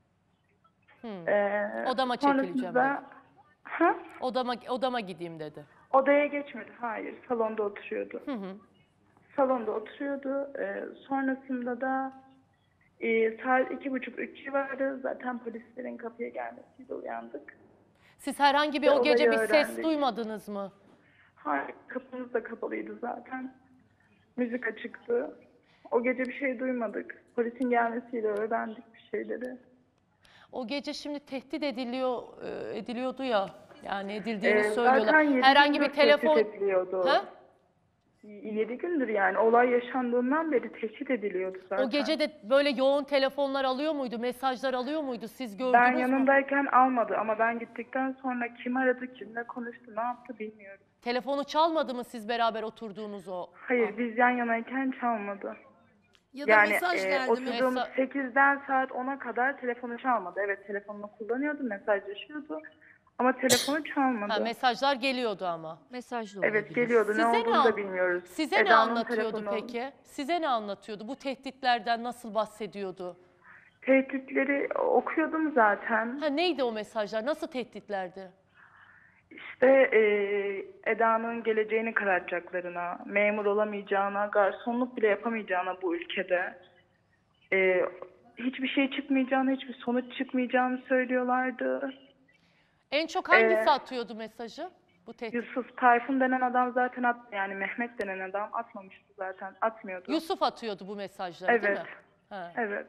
Odama çekileceğim sonrasında- dedi. Odama gideyim dedi. Odaya geçmedi, hayır, salonda oturuyordu. Salonda oturuyordu. Sonrasında da saat 2.30-3 civarı zaten polislerin kapıya gelmesiyle uyandık. Siz herhangi bir Ve o gece olayı bir ses öğrendik. duymadınız mı? Hayır, kapımız da kapalıydı zaten. Müzik açıktı. O gece bir şey duymadık. Polisin gelmesiyle öğrendik bir şeyleri. O gece şimdi tehdit ediliyordu ya. Yani edildiğini Zaten söylüyorlar. 7 Herhangi bir gündür telefon... tehdit ediliyordu. Ha? 7 gündür yani olay yaşandığından beri tehdit ediliyordu zaten. O gece de böyle yoğun telefonlar alıyor muydu? Mesajlar alıyor muydu? Siz gördünüz Ben mü? yanındayken almadı ama ben gittikten sonra kim aradı, kimle konuştu, ne yaptı bilmiyorum. Telefonu çalmadı mı siz beraber oturduğunuz o? Hayır, biz yan yanayken çalmadı. Ya da Yani mesaj geldi mi? oturduğumuz 8'den saat 10'a kadar telefonu çalmadı. Evet, telefonunu kullanıyordu, mesajlaşıyordu ama telefonu çalmadı. Ha, mesajlar geliyordu ama. Mesaj da Evet, geliyordu. Ne olduğunu da bilmiyoruz. Size ne Eda'nın anlatıyordu telefonu. peki? Size ne anlatıyordu? Bu tehditlerden nasıl bahsediyordu? Tehditleri okuyordum zaten. Ha, neydi o mesajlar? Nasıl tehditlerdi? İşte Eda'nın geleceğini karartacaklarına, memur olamayacağına, garsonluk bile yapamayacağına bu ülkede, hiçbir şey çıkmayacağını, hiçbir sonuç çıkmayacağını söylüyorlardı. En çok hangisi atıyordu mesajı? Bu tehdit. Yusuf, Tayfun denen adam zaten yani Mehmet denen adam atmamıştı zaten, atmıyordu. Yusuf atıyordu bu mesajları değil mi? Ha. Evet.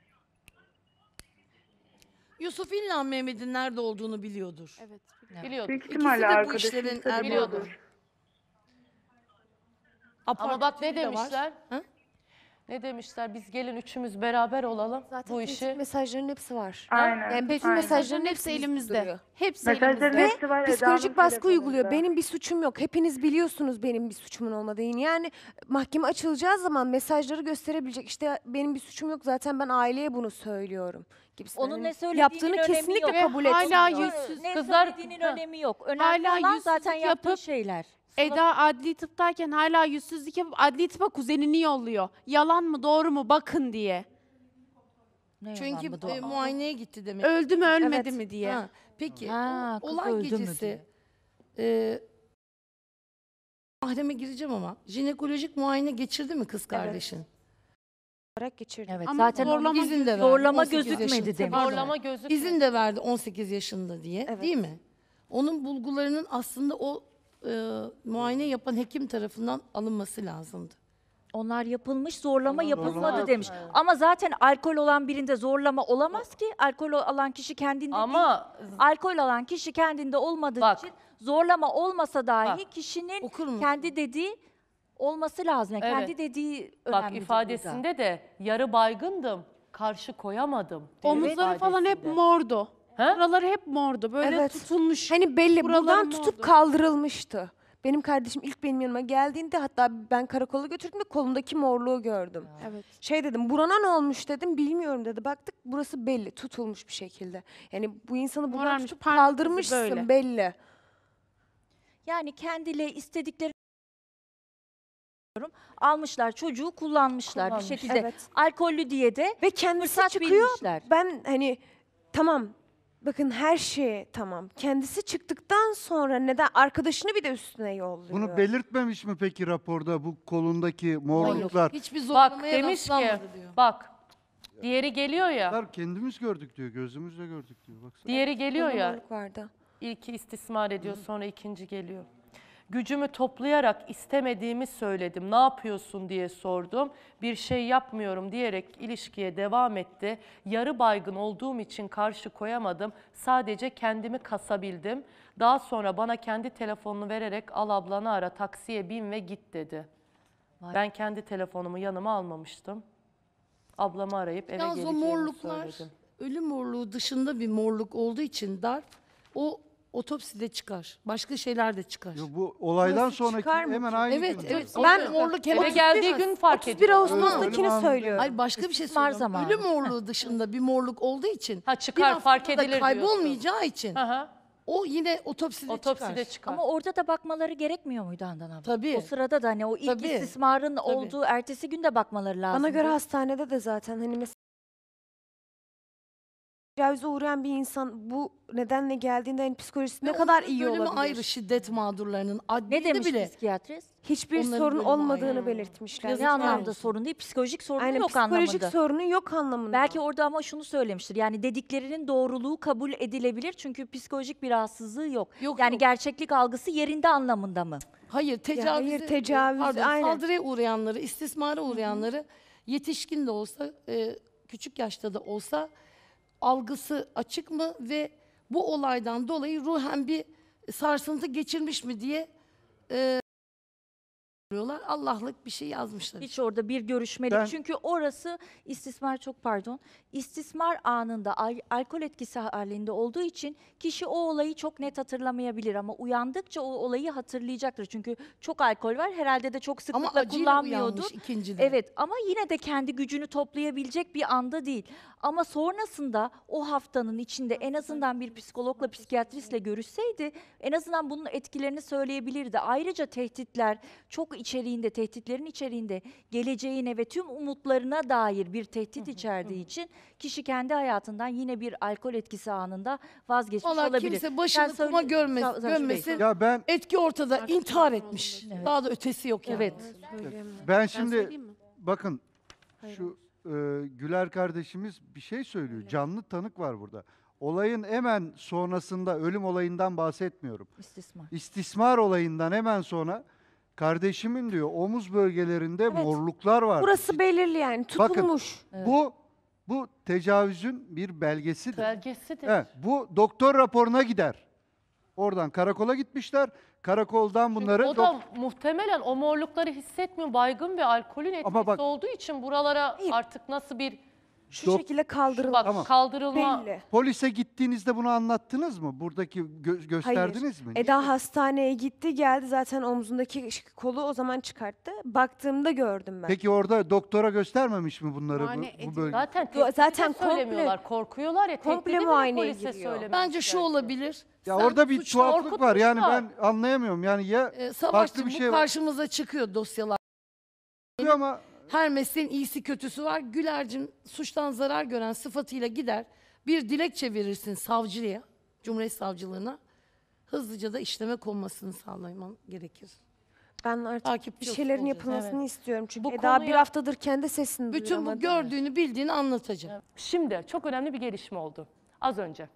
Yusuf illa Mehmet'in nerede olduğunu biliyordur. Evet. Biliyordu. Büyük İkisi ihtimalle de bu arkadaşım işlerin da biliyordur. erbabı. Ama bak ne Apart de var. demişler? Ha? Ne demişler? Biz gelin üçümüz beraber olalım Zaten bu işi. mesajların hepsi var. Aynen, Yani bütün aynen. mesajların Hepsi hepsi elimizde. duruyor. Hepsi Mesajların elimizde. hepsi var. Psikolojik Eda'nın baskı uyguluyor. telefonunda. Benim bir suçum yok. Hepiniz biliyorsunuz benim bir suçumun olmadığını. Yani mahkeme açılacağı zaman mesajları gösterebilecek. İşte benim bir suçum yok zaten ben aileye bunu söylüyorum gibisinden. Onun Hani ne söylediğinin yaptığını önemi kesinlikle yok. kabul Hala etmiyor. yüzsüz Ne kızlar- söylediğinin Ha. önemi yok. Önemli Hala olan yüzsüzlük zaten yaptığı yapıp şeyler. Eda adli tıptayken hala yüzsüzlük yapıp adli tıpa kuzenini yolluyor. Yalan mı doğru mu bakın diye. Ne Çünkü yalan mı doğru? muayeneye gitti demek. Öldü mü ölmedi Evet. mi diye. Ha, peki Ha, o kız olay öldü mü gecesi mahreme gireceğim ama jinekolojik muayene geçirdi mi kız kardeşin? Olarak geçirdim. Evet, Ama zaten zorlama İzin de verdi. zorlama 18 gözükmedi yaşında. demiş. Pardon. Zorlama gözükmedi. İzin de verdi 18 yaşında diye Evet. değil mi? Onun bulgularının aslında o muayene yapan hekim tarafından alınması lazımdı. Onlar yapılmış, zorlama yapılmadı zorlama demiş. Ama zaten alkol olan birinde zorlama olamaz ki. Alkol alan kişi kendinde değil. Ama Alkol alan kişi kendinde olmadığı Bak. için zorlama olmasa dahi Bak. kişinin Okur musun? kendi dediği olması lazım. Yani Evet. kendi dediği bak önemlidir ifadesinde de yarı baygındım, karşı koyamadım. diyor Omuzları falan hep ifadesinde. mordu. Ha? Buraları hep mordu. Böyle Evet. tutulmuş. Hani belli Buraları buradan mordu. tutup kaldırılmıştı. Benim kardeşim ilk benim yanıma geldiğinde hatta ben karakola götürdüm de kolumdaki morluğu gördüm. Evet. Şey dedim burana ne olmuş dedim bilmiyorum dedi. Baktık burası belli tutulmuş bir şekilde. Yani bu insanı buradan Morarmış, tutup parmak izi kaldırmışsın böyle. belli. Yani kendileri istedikleri almışlar çocuğu kullanmışlar Kullanmış. bir şekilde. Evet. Alkollü diye de Ve kendisi fırsat çıkıyor. bilmişler. Ben hani tamam bakın her şey tamam. Kendisi çıktıktan sonra neden arkadaşını bir de üstüne yolluyor. Bunu belirtmemiş mi peki raporda bu kolundaki morluklar? Hiçbir Bak zorlamaya demiş ki, rastlanmadı diyor. bak diğeri geliyor ya, Bunlar kendimiz gördük diyor, gözümüzle gördük diyor. Baksana. diğeri geliyor Böyle ya, morluk vardı. ilki istismar ediyor sonra ikinci geliyor. Gücümü toplayarak istemediğimi söyledim. Ne yapıyorsun diye sordum. Bir şey yapmıyorum diyerek ilişkiye devam etti. Yarı baygın olduğum için karşı koyamadım. Sadece kendimi kasabildim. Daha sonra bana kendi telefonunu vererek al ablanı ara, taksiye bin ve git dedi. Ben kendi telefonumu yanıma almamıştım. Ablamı arayıp eve Yalnız o geleceğimi morluklar söyledim. ölüm morluğu dışında bir morluk olduğu için darp o otopside çıkar. Başka şeyler de çıkar. Yo, bu olaydan Nasıl sonraki çıkar mı hemen ki? aynı Evet, gün. evet. Ben morluk Eve hemen geldiği gün fark 31 ediyor. Ağustos'takini Ölüm söylüyorum. Hayır başka bir şey İstismar söylüyorum. zamanı. Ölüm morluğu dışında bir morluk olduğu için Ha, çıkar, bir fark haftada edilir kaybolmayacağı için Hı hı. o yine otopside, Otopside çıkar. çıkar. Ama orada da bakmaları gerekmiyor muydu Handan abla? Tabii. O sırada da hani o ilk Tabii. istismarın olduğu ertesi gün de bakmaları lazım. Bana göre hastanede de zaten hani mesela tecavüze uğrayan bir insan bu nedenle geldiğinde hani psikolojisi ne Ve kadar onların iyi bölümü olabilir. ayrı şiddet mağdurlarının. Ne Adliyede demiş bile psikiyatrist? Hiçbir Onların sorun bölümü olmadığını ayrı. belirtmişler. Yazık Ne anlamda olsun. sorun değil, psikolojik sorun Aynen yok psikolojik anlamında. sorunu yok anlamında. Belki orada ama şunu söylemiştir. Yani dediklerinin doğruluğu kabul edilebilir çünkü psikolojik bir rahatsızlığı yok. Yok, yani yok. gerçeklik algısı yerinde anlamında mı? hayır tecavüze, hayır, tecavüz, pardon, aynen. saldırıya uğrayanları, istismara uğrayanları yetişkin de olsa, küçük yaşta da olsa algısı açık mı ve bu olaydan dolayı ruhen bir sarsıntı geçirmiş mi diye diyorlar. Allah'lık bir şey yazmışlar. Hiç orada bir görüşmelik. Ben- Çünkü orası istismar istismar anında alkol etkisi halinde olduğu için kişi o olayı çok net hatırlamayabilir ama uyandıkça o olayı hatırlayacaktır. Çünkü çok alkol var. Herhalde de çok Ama sıklıkla acıyla kullanmıyordur. uyanmış ikincide. Evet ama yine de kendi gücünü toplayabilecek bir anda değil. Ama sonrasında o haftanın içinde en azından bir psikologla, psikiyatristle görüşseydi en azından bunun etkilerini söyleyebilirdi. Ayrıca tehditler çok tehditlerin içeriğinde geleceğine ve tüm umutlarına dair bir tehdit içerdiği için kişi kendi hayatından yine bir alkol etkisi anında vazgeçmiş Vallahi olabilir. kimse başını Sen kuma söyle- Savcı Bey. gömmesin. Ya ben Etki ortada. İntihar etmiş. Daha da ötesi yok yani. Evet. ben şimdi söyleyeyim mi? bakın şu Güler kardeşimiz bir şey söylüyor. Canlı tanık var burada. Olayın hemen sonrasında ölüm olayından bahsetmiyorum. İstismar. İstismar olayından hemen sonra kardeşimin diyor omuz bölgelerinde morluklar var. Burası belirli yani tutulmuş. Bu tecavüzün bir belgesidir. Belgesidir. Evet, bu doktor raporuna gider. Oradan karakola gitmişler. Karakoldan bunları... O da muhtemelen o morlukları hissetmiyor. Baygın ve alkolün etkisi olduğu için buralara artık nasıl bir... Şu şekilde kaldırılma. Bak, kaldırılma. Belli. Polise gittiğinizde bunu anlattınız mı? Buradaki gösterdiniz mi? Eda hastaneye gitti, geldi, zaten omzundaki kolu o zaman çıkarttı. Baktığımda gördüm ben. Peki orada doktora göstermemiş mi bunları bu bölge? Zaten söylemiyorlar, korkuyorlar ya. Komple muayeneye giriyor. Bence şu olabilir. Ya Sen orada bir suçlu tuhaflık var. Yani korkutmuşlar. ben anlayamıyorum. Yani ya Savaşçım, farklı bir şey bu var. karşımıza çıkıyor dosyalar. Ama her mesleğin iyisi kötüsü var. Güler'cim suçtan zarar gören sıfatıyla gider. Bir dilekçe verirsin savcıya, Cumhuriyet Savcılığına. Hızlıca da işleme konmasını sağlaman gerekir. Ben artık bir şeylerin olacağız. yapılmasını Evet. istiyorum. Çünkü Bu Eda konuya- bir haftadır kendi sesini Bütün bu duyuramadı. gördüğünü bildiğini anlatacak. Şimdi çok önemli bir gelişme oldu. Az önce.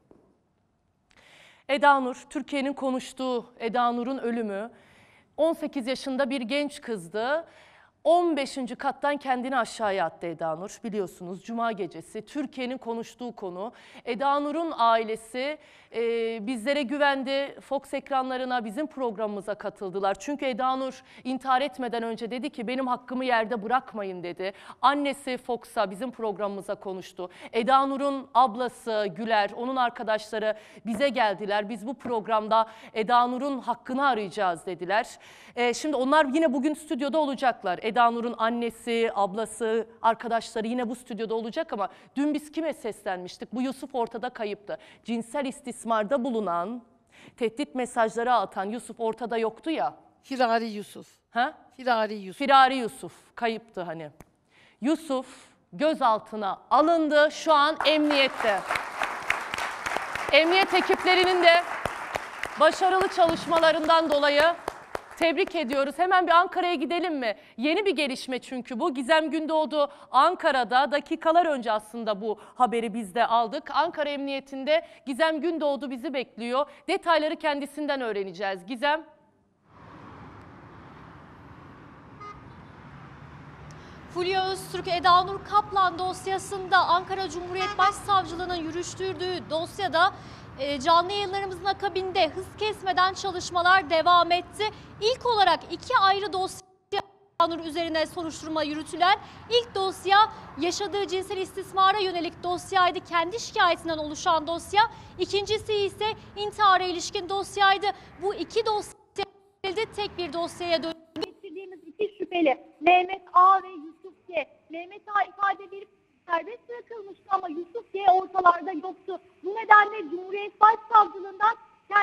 Eda Nur, Türkiye'nin konuştuğu Eda Nur'un ölümü. 18 yaşında bir genç kızdı. 15. kattan kendini aşağıya attı Eda Nur. Biliyorsunuz Cuma gecesi Türkiye'nin konuştuğu konu. Eda Nur'un ailesi bizlere güvendi. Fox ekranlarına, bizim programımıza katıldılar. Çünkü Eda Nur intihar etmeden önce dedi ki benim hakkımı yerde bırakmayın dedi. Annesi Fox'a, bizim programımıza konuştu. Eda Nur'un ablası Güler, onun arkadaşları bize geldiler. Biz bu programda Eda Nur'un hakkını arayacağız dediler. Şimdi onlar yine bugün stüdyoda olacaklar. Eda Nur'un annesi, ablası, arkadaşları yine bu stüdyoda olacak ama dün biz kime seslenmiştik? Bu Yusuf ortada kayıptı. Cinsel istismarda bulunan, tehdit mesajları atan Yusuf ortada yoktu ya. Firari Yusuf. Ha? Firari Yusuf. Firari Yusuf kayıptı hani. Yusuf gözaltına alındı, şu an emniyette. Emniyet ekiplerinin de başarılı çalışmalarından dolayı tebrik ediyoruz. Hemen bir Ankara'ya gidelim mi? Yeni bir gelişme çünkü bu. Gizem Gündoğdu Ankara'da, dakikalar önce aslında bu haberi biz de aldık. Ankara Emniyetinde Gizem Gündoğdu bizi bekliyor. Detayları kendisinden öğreneceğiz. Gizem. Fulya Öztürk, Eda Nur Kaplan dosyasında Ankara Cumhuriyet Başsavcılığı'nın yürüttürdüğü dosyada canlı yayınlarımızın akabinde hız kesmeden çalışmalar devam etti. İlk olarak 2 ayrı dosya Eda Nur üzerine soruşturma yürütülen ilk dosya yaşadığı cinsel istismara yönelik dosyaydı. Kendi şikayetinden oluşan dosya. İkincisi ise intihara ilişkin dosyaydı. Bu 2 dosya tek bir dosyaya dönüştü. Getirdiğimiz 2 şüpheli Mehmet A ve Yusuf G. Mehmet A ifade verip serbest bırakılmıştı ama Yusuf G ortalarda yoktu. Bu nedenle Cumhuriyet Başsavcılığından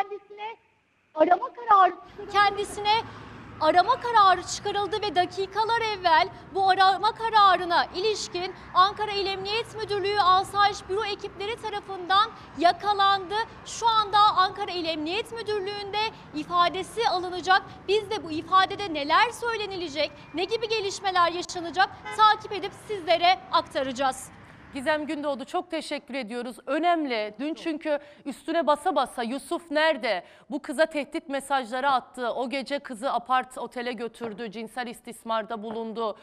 kendisine arama kararı çıkarıldı ve dakikalar evvel bu arama kararına ilişkin Ankara İl Emniyet Müdürlüğü Asayiş Büro ekipleri tarafından yakalandı. Şu anda Ankara İl Emniyet Müdürlüğü'nde ifadesi alınacak. Biz de bu ifadede neler söylenilecek, ne gibi gelişmeler yaşanacak takip edip sizlere aktaracağız. Gizem Gündoğdu çok teşekkür ediyoruz. Önemli. Dün çünkü üstüne basa basa Yusuf nerede? Bu kıza tehdit mesajları attı. O gece kızı apart otele götürdü. Cinsel istismarda bulundu.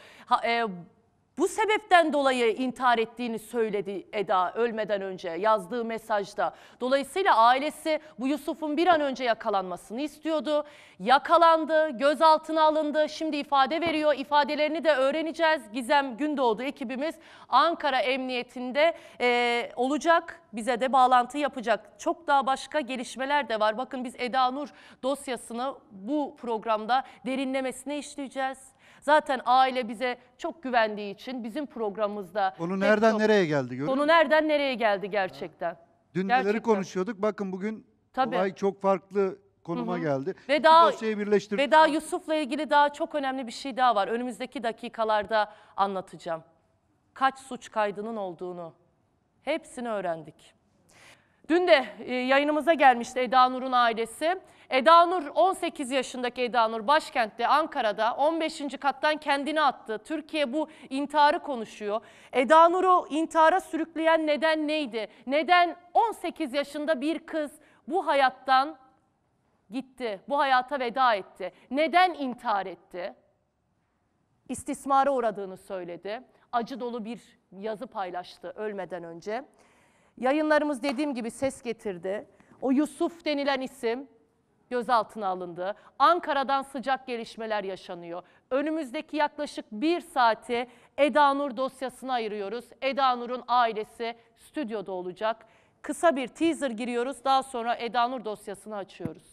Bu sebepten dolayı intihar ettiğini söyledi Eda ölmeden önce yazdığı mesajda. Dolayısıyla ailesi bu Yusuf'un bir an önce yakalanmasını istiyordu. Yakalandı, gözaltına alındı. Şimdi ifade veriyor. İfadelerini de öğreneceğiz. Gizem Gündoğdu ekibimiz Ankara Emniyetinde olacak. Bize de bağlantı yapacak. Çok daha başka gelişmeler de var. Bakın biz Eda Nur dosyasını bu programda derinlemesine işleyeceğiz. Zaten aile bize çok güvendiği için bizim programımızda... Konu nereden nereye geldi gördün mü? Konu nereden nereye geldi gerçekten. Dün neleri konuşuyorduk. Bakın bugün olay çok farklı konuma geldi. Ve daha, dosyayı birleştirdik. ve daha Yusuf'la ilgili daha çok önemli bir şey daha var. Önümüzdeki dakikalarda anlatacağım. Kaç suç kaydının olduğunu. Hepsini öğrendik. Dün de yayınımıza gelmişti Eda Nur'un ailesi. Eda Nur 18 yaşındaki Eda Nur başkentte Ankara'da 15. kattan kendini attı. Türkiye bu intiharı konuşuyor. Eda Nur'u intihara sürükleyen neden neydi? Neden 18 yaşında bir kız bu hayattan gitti? Bu hayata veda etti. Neden intihar etti? İstismara uğradığını söyledi. Acı dolu bir yazı paylaştı ölmeden önce. Yayınlarımız dediğim gibi ses getirdi. O Yusuf denilen isim gözaltına alındı. Ankara'dan sıcak gelişmeler yaşanıyor. Önümüzdeki yaklaşık 1 saati Eda Nur dosyasına ayırıyoruz. Eda Nur'un ailesi stüdyoda olacak. Kısa bir teaser giriyoruz. Daha sonra Eda Nur dosyasını açıyoruz.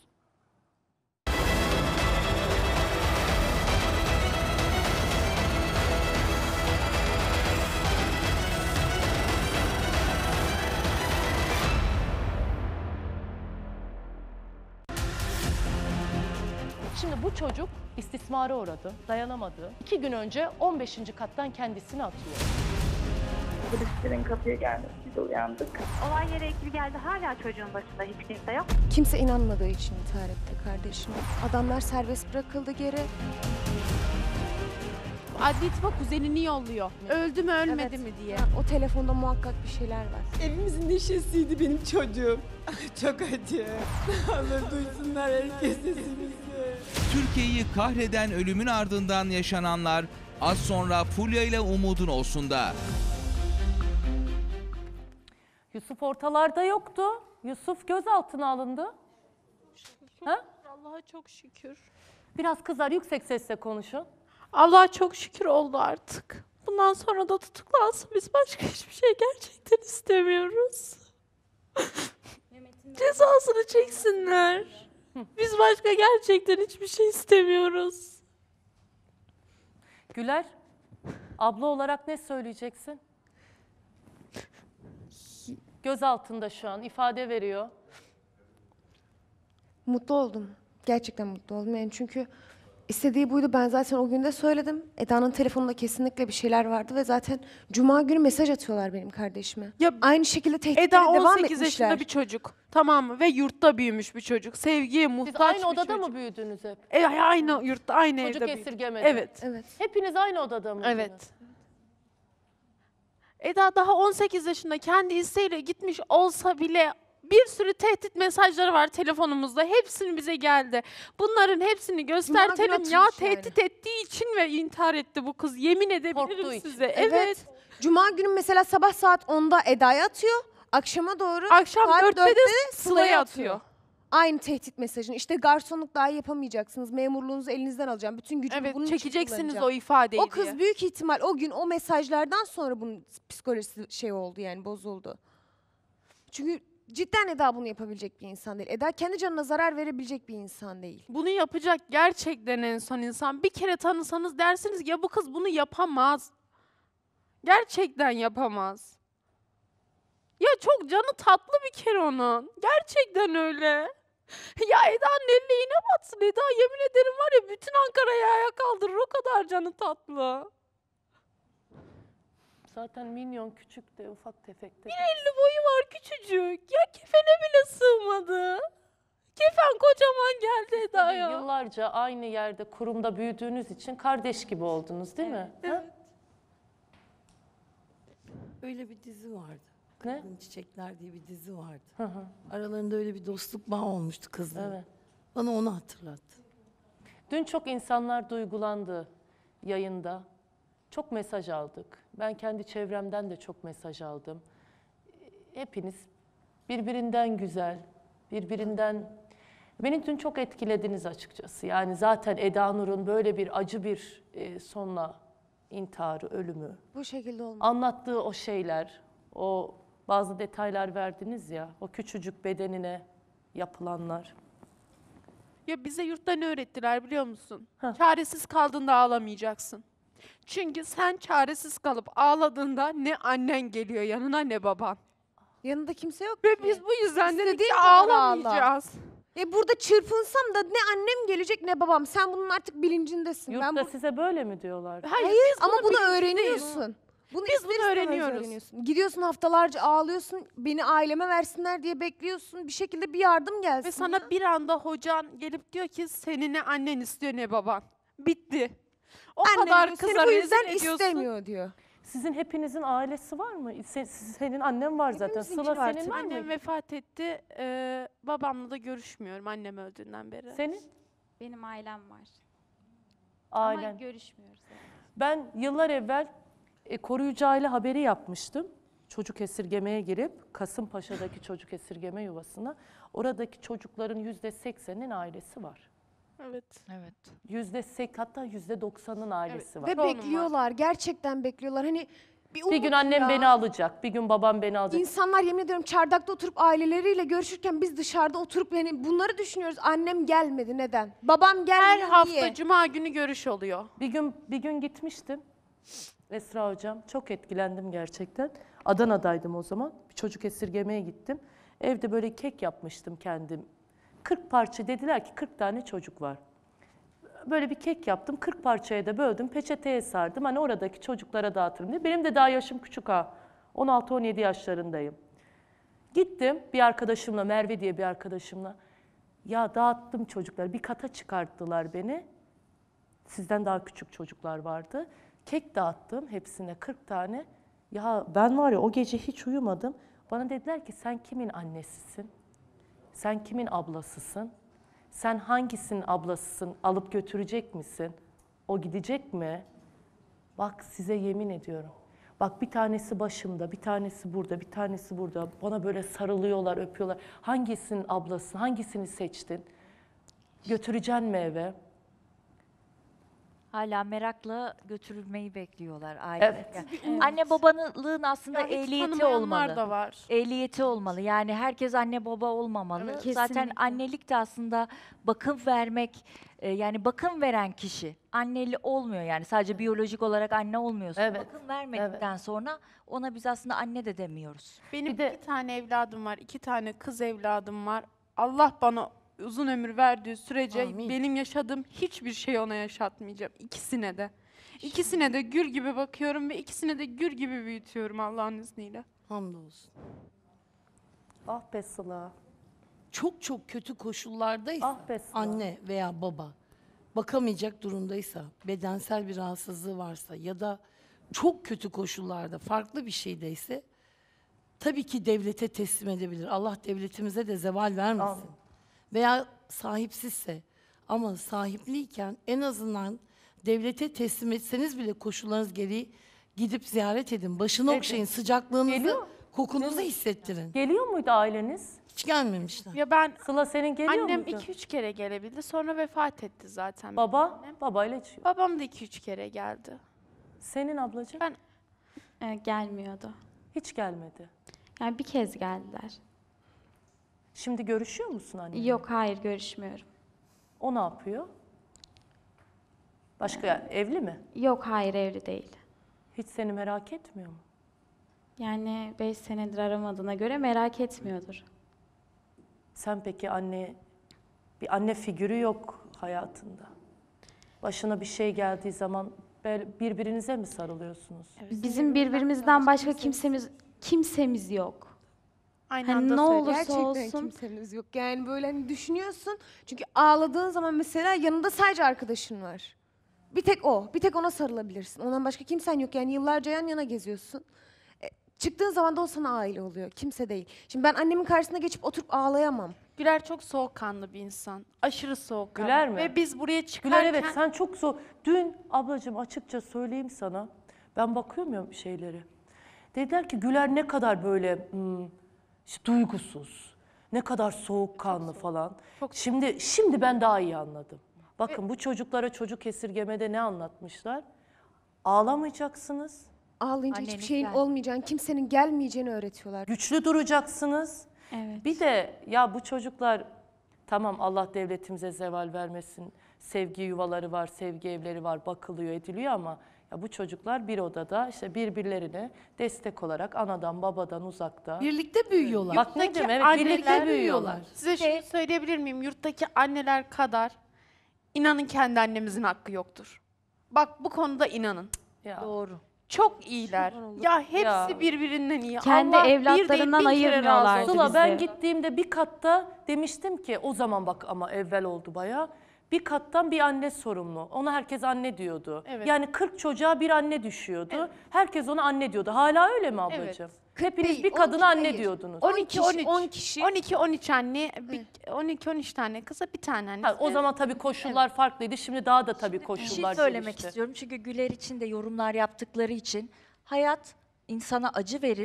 Şimdi bu çocuk istismara uğradı, dayanamadı. 2 gün önce 15. kattan kendisini atıyor. Polislerin kapıya gelmesiyle uyandık. Olay yere ekibi geldi. Hala çocuğun başında hiç kimse yok. Kimse inanmadığı için intihar etti kardeşim. Adamlar serbest bırakıldı geri. Adli tıpa kuzenini yolluyor. Öldü mü ölmedi mi diye. O telefonda muhakkak bir şeyler var. Evimizin neşesiydi benim çocuğum. Çok acı. Allah duysunlar herkes sesimizi. Türkiye'yi kahreden ölümün ardından yaşananlar az sonra Fulya ile Umut'un olsunda. Yusuf ortalarda yoktu. Yusuf gözaltına alındı. Ha? Allah'a çok şükür. Biraz kızar, yüksek sesle konuşun. Allah'a çok şükür oldu artık. Bundan sonra da tutuklansın. Biz başka hiçbir şey gerçekten istemiyoruz. Cezasını çeksinler. Biz başka gerçekten hiçbir şey istemiyoruz. Güler, abla olarak ne söyleyeceksin? Gözaltında şu an, ifade veriyor. Mutlu oldum. Gerçekten mutlu oldum. Yani çünkü istediği buydu. Ben zaten o gün de söyledim. Eda'nın telefonunda kesinlikle bir şeyler vardı ve zaten cuma günü mesaj atıyorlar benim kardeşime. Ya, aynı şekilde tehditlere Eda devam 18 etmişler. yaşında bir çocuk. Tamam mı? Ve yurtta büyümüş bir çocuk. Sevgiye muhtaç Siz aynı bir odada çocuk. mı büyüdünüz hep? Aynı yurtta, aynı Çocuk evde büyüdük. esirgemedi. Evet. Hepiniz aynı odada mıydınız? Evet. Eda daha 18 yaşında kendi isteğiyle gitmiş olsa bile bir sürü tehdit mesajları var telefonumuzda. Hepsini bize geldi. Bunların hepsini göstertelim. Ya tehdit ettiği için ve intihar etti bu kız. Yemin edebilirim size. Evet. Cuma günü mesela sabah saat 10'da Eda'ya atıyor. Akşama doğru Akşam saat 4'te de Sıla'ya Sıla'ya atıyor. Aynı tehdit mesajını. İşte garsonluk dahi yapamayacaksınız. Memurluğunuzu elinizden alacağım. Bütün gücümü Evet, bunun için çekeceksiniz kullanacağım. o ifadeyi O kız diye. büyük ihtimal o gün o mesajlardan sonra bunun psikolojisi şey oldu yani bozuldu. Çünkü cidden Eda bunu yapabilecek bir insan değil. Eda kendi canına zarar verebilecek bir insan değil. Bunu yapacak gerçekten en son insan. Bir kere tanısanız dersiniz ya bu kız bunu yapamaz. Gerçekten yapamaz. Ya çok canı tatlı bir kere onun. Gerçekten öyle. Ya Eda'nın eline iğne batsın. Eda yemin ederim var ya bütün Ankara'yı ayağa kaldırır. O kadar canı tatlı. Zaten minyon küçük de ufak tefek de. 1.50 boyu var küçücük. Ya kefene bile sığmadı. Kefen kocaman geldi Eda'ya. Tabii yıllarca aynı yerde kurumda büyüdüğünüz için kardeş gibi oldunuz değil mi? Ha? Öyle bir dizi vardı. Ne? Kızgın Çiçekler diye bir dizi vardı. Hı hı. Aralarında öyle bir dostluk bağı olmuştu kızların. Evet. Bana onu hatırlattı. Dün çok insanlar duygulandı yayında. Çok mesaj aldık. Ben kendi çevremden de çok mesaj aldım. Hepiniz birbirinden güzel, birbirinden... Beni dün çok etkilediniz açıkçası. Yani zaten Eda Nur'un böyle bir acı bir sonla intiharı, ölümü. Bu şekilde olmadı. Anlattığı o şeyler, o bazı detaylar verdiniz ya, o küçücük bedenine yapılanlar. Ya bize yurtta ne öğrettiler biliyor musun? Çaresiz kaldığında ağlamayacaksın. Çünkü sen çaresiz kalıp ağladığında ne annen geliyor yanına ne baban. Yanında kimse yok Ve ki. biz bu yüzden dedik İstediğin ki kadar ağlamayacağız. Burada çırpınsam da ne annem gelecek ne babam. Sen bunun artık bilincindesin. Yurtta size böyle mi diyorlar? Hayır biz ama bunun bunu bilincindeyiz. öğreniyorsun. Bunu Biz ister bunu istemez öğreniyoruz. Gidiyorsun haftalarca ağlıyorsun. Beni aileme versinler diye bekliyorsun. Bir şekilde bir yardım gelsin. Ve sana bir anda hocan gelip diyor ki seni ne annen istiyor ne baban. Bitti. O Annem kadar diyor, kıza seni bu yüzden rezil ediyorsun. istemiyor diyor. Sizin hepinizin ailesi var mı? Senin annen var zaten. Hepimizinki Sıla var senin tabii. var mı? Annem vefat etti. Babamla da görüşmüyorum annem öldüğünden beri. Senin? Benim ailem var. Ailen. Ama görüşmüyoruz. Yani. Ben yıllar evvel koruyucu aile haberi yapmıştım. çocuk esirgemeye girip Kasımpaşa'daki çocuk esirgeme yuvasına, oradaki çocukların %80'inin ailesi var. Evet. Evet. Hatta %90'ın ailesi var. Ve bekliyorlar, gerçekten bekliyorlar. Hani Bir gün annem beni alacak, bir gün babam beni alacak. İnsanlar yemin ediyorum çardakta oturup aileleriyle görüşürken biz dışarıda oturup yani bunları düşünüyoruz. Annem gelmedi, neden? Babam gelmedi, Her hafta niye? cuma günü görüş oluyor. Bir gün gitmiştim Esra hocam. Çok etkilendim gerçekten. Adana'daydım o zaman. Bir çocuk esirgemeye gittim. Evde böyle kek yapmıştım kendim. 40 parça, dediler ki 40 tane çocuk var. Böyle bir kek yaptım. 40 parçaya da böldüm. Peçeteye sardım. Hani oradaki çocuklara dağıtırım diye. Benim de daha yaşım küçük ha. 16-17 yaşlarındayım. Gittim bir arkadaşımla, Merve diye bir arkadaşımla. Ya dağıttım çocukları. Bir kata çıkarttılar beni. Sizden daha küçük çocuklar vardı. Kek dağıttım hepsine 40 tane. Ya ben var ya o gece hiç uyumadım. Bana dediler ki sen kimin annesisin? Sen kimin ablasısın? Sen hangisinin ablasısın? Alıp götürecek misin? O gidecek mi? Bak size yemin ediyorum. Bak bir tanesi başımda, bir tanesi burada, bir tanesi burada. Bana böyle sarılıyorlar, öpüyorlar. Hangisinin ablası, hangisini seçtin? Götüreceksin mi eve? Hala merakla götürülmeyi bekliyorlar aileler. Evet. Yani anne babalığın aslında Ya hiç ehliyeti tanımayanlar olmalı. da var. Ehliyeti olmalı. Yani herkes anne baba olmamalı. Evet, Zaten kesinlikle. annelik de aslında bakım vermek, yani bakım veren kişi anneli olmuyor. Yani sadece biyolojik olarak anne olmuyorsun. Evet, Bakım vermedikten sonra ona biz aslında anne de demiyoruz. Benim 2 tane evladım var. 2 tane kız evladım var. Allah bana uzun ömür verdiği sürece benim yaşadığım hiçbir şey ona yaşatmayacağım. İkisine de. İkisine de gül gibi bakıyorum ve ikisine de gül gibi büyütüyorum Allah'ın izniyle. Hamdolsun. Ah be Sıla. Çok çok kötü koşullardaysa Ah be Sıla. anne veya baba bakamayacak durumdaysa, bedensel bir rahatsızlığı varsa ya da çok kötü koşullarda farklı bir şeydeyse tabii ki devlete teslim edebilir. Allah devletimize de zeval vermesin. Amin. Veya sahipsizse ama sahipliyken en azından devlete teslim etseniz bile koşullarınız gereği gidip ziyaret edin. Başını okşayın, sıcaklığınızı, Geliyor. kokunuzu hissettirin. Geliyor muydu aileniz? Hiç gelmemişler. Ya ben Sıla senin geliyor annem muydu? 2-3 kere gelebildi. Sonra vefat etti zaten. Baba? Babayla hiç yok. Babam da 2-3 kere geldi. Senin ablacığım? Gelmiyordu. Hiç gelmedi. Yani bir kez geldiler. Şimdi görüşüyor musun annenle? Yok, hayır, görüşmüyorum. O ne yapıyor? Başka evli mi? Yok, hayır, evli değil. Hiç seni merak etmiyor mu? Yani 5 senedir aramadığına göre merak etmiyordur. Sen peki bir anne figürü yok hayatında. Başına bir şey geldiği zaman birbirinize mi sarılıyorsunuz? Bizim birbirimizden başka kimsemiz yok. Aynı Hani anda ne söyle. olursa Gerçekten olsun. kimseniz yok. Yani böyle hani düşünüyorsun. Çünkü ağladığın zaman mesela yanında sadece arkadaşın var. Bir tek o. Bir tek ona sarılabilirsin. Ondan başka kimsen yok. Yani yıllarca yan yana geziyorsun. Çıktığın zaman da o sana aile oluyor. Kimse değil. Şimdi ben annemin karşısına geçip oturup ağlayamam. Güler çok soğukkanlı bir insan. Aşırı soğukkanlı. Güler mi? Ve biz buraya çıkarken... Güler, evet, sen çok Dün ablacığım açıkça söyleyeyim sana. Ben bakıyorum ya şeyleri. Dediler ki Güler ne kadar böyle işte duygusuz. Ne kadar soğukkanlı falan. Şimdi ben daha iyi anladım. Bakın bu çocuklara çocuk esirgemede ne anlatmışlar? Ağlamayacaksınız. Ağlayınca hiçbir şeyin olmayacağını, kimsenin gelmeyeceğini öğretiyorlar. Güçlü duracaksınız. Evet. Bir de ya bu çocuklar tamam Allah devletimize zeval vermesin. Sevgi yuvaları var, sevgi evleri var, bakılıyor, ediliyor ama ya bu çocuklar bir odada işte birbirlerine destek olarak anadan babadan uzakta. Birlikte büyüyorlar. Bak ne demek, evet, Anneler birlikte büyüyorlar. Size şunu söyleyebilir miyim? Yurttaki anneler kadar inanın kendi annemizin hakkı yoktur. Bak bu konuda inanın. Ya. Doğru. Çok iyiler. Ya hepsi birbirinden iyi. Kendi Allah evlatlarından bir değil, bin kere razı ayırmıyorlardı olsun. Sıla ben gittiğimde bir katta demiştim ki o zaman bak ama evvel oldu bayağı. Bir kattan bir anne sorumlu. Ona herkes anne diyordu. Evet. Yani 40 çocuğa bir anne düşüyordu. Evet. Herkes ona anne diyordu. Hala öyle mi ablacığım? Evet. Hepiniz bir kadına anne diyordunuz. 10 kişi. 12-13 anne, 12-13 tane kıza bir tane anne. O zaman tabii koşullar farklıydı. Şimdi daha da tabii Bir koşullar şey söylemek gelişti. istiyorum çünkü Güler için de yorumlar yaptıkları için hayat insana acı verir,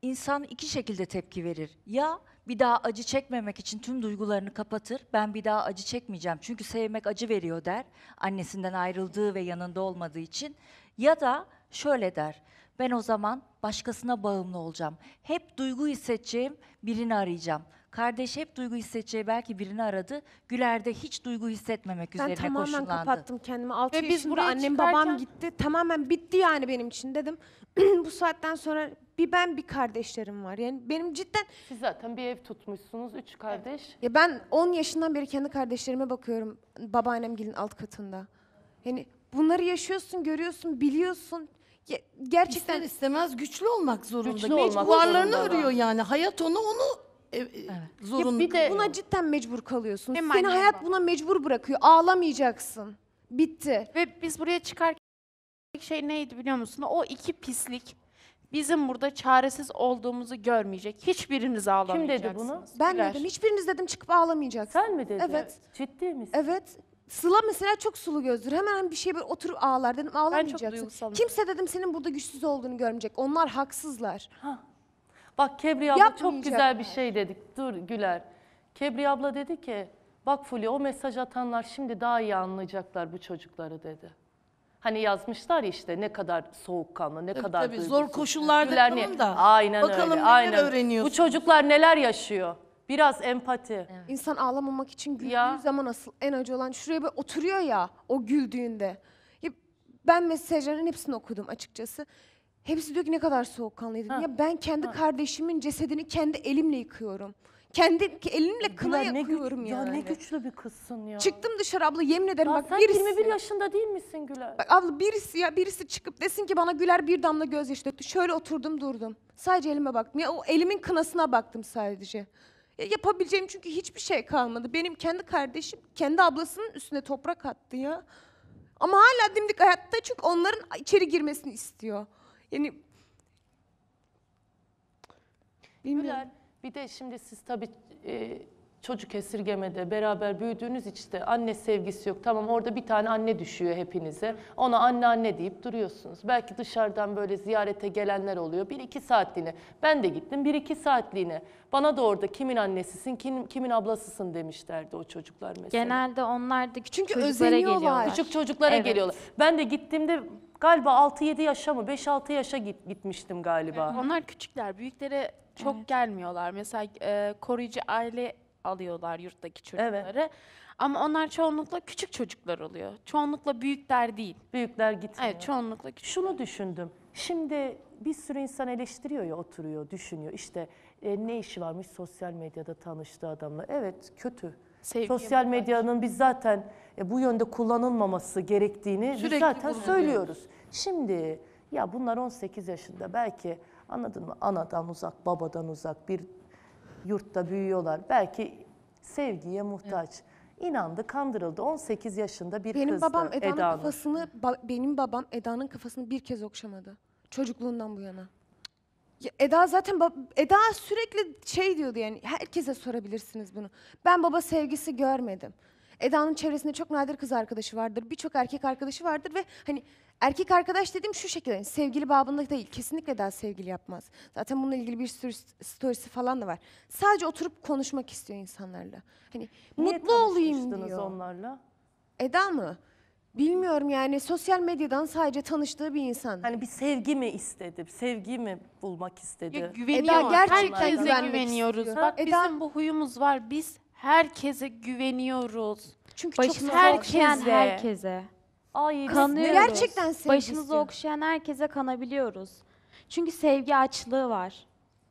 insan iki şekilde tepki verir. Ya bir daha acı çekmemek için tüm duygularını kapatır. Ben bir daha acı çekmeyeceğim. Çünkü sevmek acı veriyor der. Annesinden ayrıldığı ve yanında olmadığı için. Ya da şöyle der. Ben o zaman başkasına bağımlı olacağım. Hep duygu hissedeceğim birini arayacağım. Kardeş hep duygu hissedeceği belki birini aradı. Güler de hiç duygu hissetmemek Ben üzerine tamamen koşullandı. kapattım kendimi. 6 Ve biz yaşında buraya annem babam gitti. Tamamen bitti yani benim için dedim. Bu saatten sonra bir ben bir kardeşlerim var. Yani benim cidden... Siz zaten bir ev tutmuşsunuz, 3 kardeş. Ya ben 10 yaşından beri kendi kardeşlerime bakıyorum. Babaannemgilin alt katında. Yani bunları yaşıyorsun, görüyorsun, biliyorsun. Ya, gerçekten İster istemez güçlü olmak zorunda. Güçlü olmak Varlarını zorunda. örüyor yani. Hayat onu zorunda. bir de buna cidden mecbur kalıyorsun. Hem Seni annem hayat babam. buna mecbur bırakıyor. Ağlamayacaksın. Bitti. Ve biz buraya çıkarken şey neydi biliyor musun? O iki pislik bizim burada çaresiz olduğumuzu görmeyecek. Hiçbiriniz ağlamayacaksınız. bunu? Ben Güler. dedim. Hiçbiriniz dedim çıkıp ağlamayacaksın. Sen mi dedin? Evet. Ciddi misin? Evet. Sıla mesela çok sulu gözdür. Hemen bir şey böyle oturup ağlar dedim. Ağlamayacaksın. duygusalım. Kimse dedim senin burada güçsüz olduğunu görmeyecek. Onlar haksızlar. Bak Kebriye abla çok Yapmayacaklar. güzel bir şey dedik. Dur Güler. Kebriye abla dedi ki, bak Fulya o mesaj atanlar şimdi daha iyi anlayacaklar bu çocukları dedi. Hani yazmışlar ya işte ne kadar soğukkanlı, ne kadar tabii, duygusuz. zor koşullarda Güler tamam da, Aynen bakalım öyle. neler Aynen. öğreniyorsun. Bu çocuklar neler yaşıyor? Biraz empati. İnsan ağlamamak için güldüğü Ya. zaman asıl en acı olan şuraya böyle oturuyor ya o güldüğünde. Ya ben mesajların hepsini okudum açıkçası. Hepsi diyor ki ne kadar soğukkanlıydın. Ya ben kendi kardeşimin cesedini kendi elimle yıkıyorum. Kendi elimle kına Güler, yakıyorum ya yani. ne güçlü bir kızsın ya. Çıktım dışarı abla yemin ederim Ya bak sen birisi. 21 yaşında değil misin Güler? Bak abla birisi çıkıp desin ki bana Güler bir damla gözyaşı döktü. Şöyle oturdum durdum. Sadece elime baktım. Ya o elimin kınasına baktım sadece. Ya yapabileceğim çünkü hiçbir şey kalmadı. Benim kendi kardeşim kendi ablasının üstüne toprak attı ya. Ama hala dimdik hayatta çünkü onların içeri girmesini istiyor. Yani bilmiyorum. Güler, bir de şimdi siz tabii çocuk esirgemede beraber büyüdüğünüz için de anne sevgisi yok. Tamam orada bir tane anne düşüyor hepinize. Ona anne anne deyip duruyorsunuz. Belki dışarıdan böyle ziyarete gelenler oluyor. 1-2 saatliğine. Ben de gittim 1-2 saatliğine. Bana da orada kimin annesisin, kimin ablasısın demişlerdi o çocuklar mesela. Genelde onlar da küçük Çünkü çocuklara özeniyorlar. geliyorlar. Küçük çocuklara Evet. geliyorlar. Ben de gittiğimde galiba 6-7 yaşa mı 5-6 yaşa gitmiştim galiba. Onlar küçükler, büyüklere çok gelmiyorlar. Mesela koruyucu aile alıyorlar yurttaki çocukları. Ama onlar çoğunlukla küçük çocuklar oluyor. Çoğunlukla büyükler değil. Büyükler gitmiyor. Evet, çoğunlukla küçük. Şunu düşündüm. Şimdi bir sürü insan eleştiriyor ya, oturuyor, düşünüyor. İşte ne işi varmış sosyal medyada tanıştığı adamla. Evet, kötü. Sevgiye Sosyal muhtaç. medyanın biz zaten bu yönde kullanılmaması gerektiğini biz Sürekli zaten vurguluyoruz. söylüyoruz. Şimdi ya bunlar 18 yaşında belki anladın mı? Anadan uzak, babadan uzak bir yurtta büyüyorlar. Belki sevgiye muhtaç. İnandı, kandırıldı. 18 yaşında bir Benim kızdı babam Eda'nın Eda Nur. benim babam Eda'nın kafasını bir kez okşamadı. Çocukluğundan bu yana. Ya Eda zaten Eda sürekli şey diyordu yani herkese sorabilirsiniz bunu. Ben baba sevgisi görmedim. Eda'nın çevresinde çok nadir kız arkadaşı vardır. Birçok erkek arkadaşı vardır ve hani erkek arkadaş dediğim şu şekilde yani sevgili babında değil. Kesinlikle Eda sevgili yapmaz. Zaten bununla ilgili bir sürü storiesi falan da var. Sadece oturup konuşmak istiyor insanlarla. Hani Niye mutlu olayım tanışmıştınız diyor. onlarla? Eda mı? Bilmiyorum yani sosyal medyadan sadece tanıştığı bir insan. Hani bir sevgi mi istedi? Sevgi mi bulmak istedi? Ya güveniyor. Eda gerçekten Herkese güvenmek güveniyoruz. istiyor. Bak Eda- bizim bu huyumuz var. Biz herkese güveniyoruz. Çünkü Başınızı Herkese. okşayan herkese. Ay, Kanıyoruz. gerçekten sevgi Başınızı istiyor. okşayan herkese kanabiliyoruz. Çünkü sevgi açlığı var.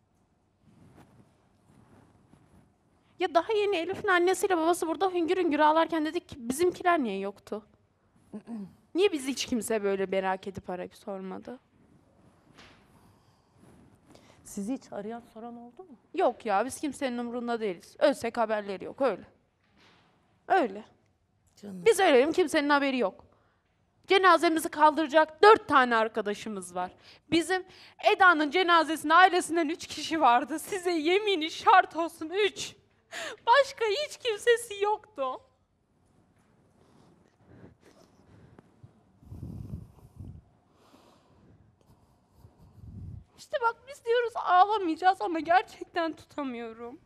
Ya daha yeni Elif'in annesiyle babası burada hüngür hüngür ağlarken dedik ki bizimkiler niye yoktu? Niye bizi hiç kimse böyle merak edip arayıp sormadı? Sizi hiç arayan soran oldu mu? Yok ya biz kimsenin umurunda değiliz. Ölsek haberleri yok öyle. Öyle. Biz ölelim kimsenin haberi yok. Cenazemizi kaldıracak 4 tane arkadaşımız var. Bizim Eda'nın cenazesinde ailesinden 3 kişi vardı. Size yemini şart olsun 3. Başka hiç kimsesi yoktu. İşte bak biz diyoruz ağlamayacağız ama gerçekten tutamıyorum.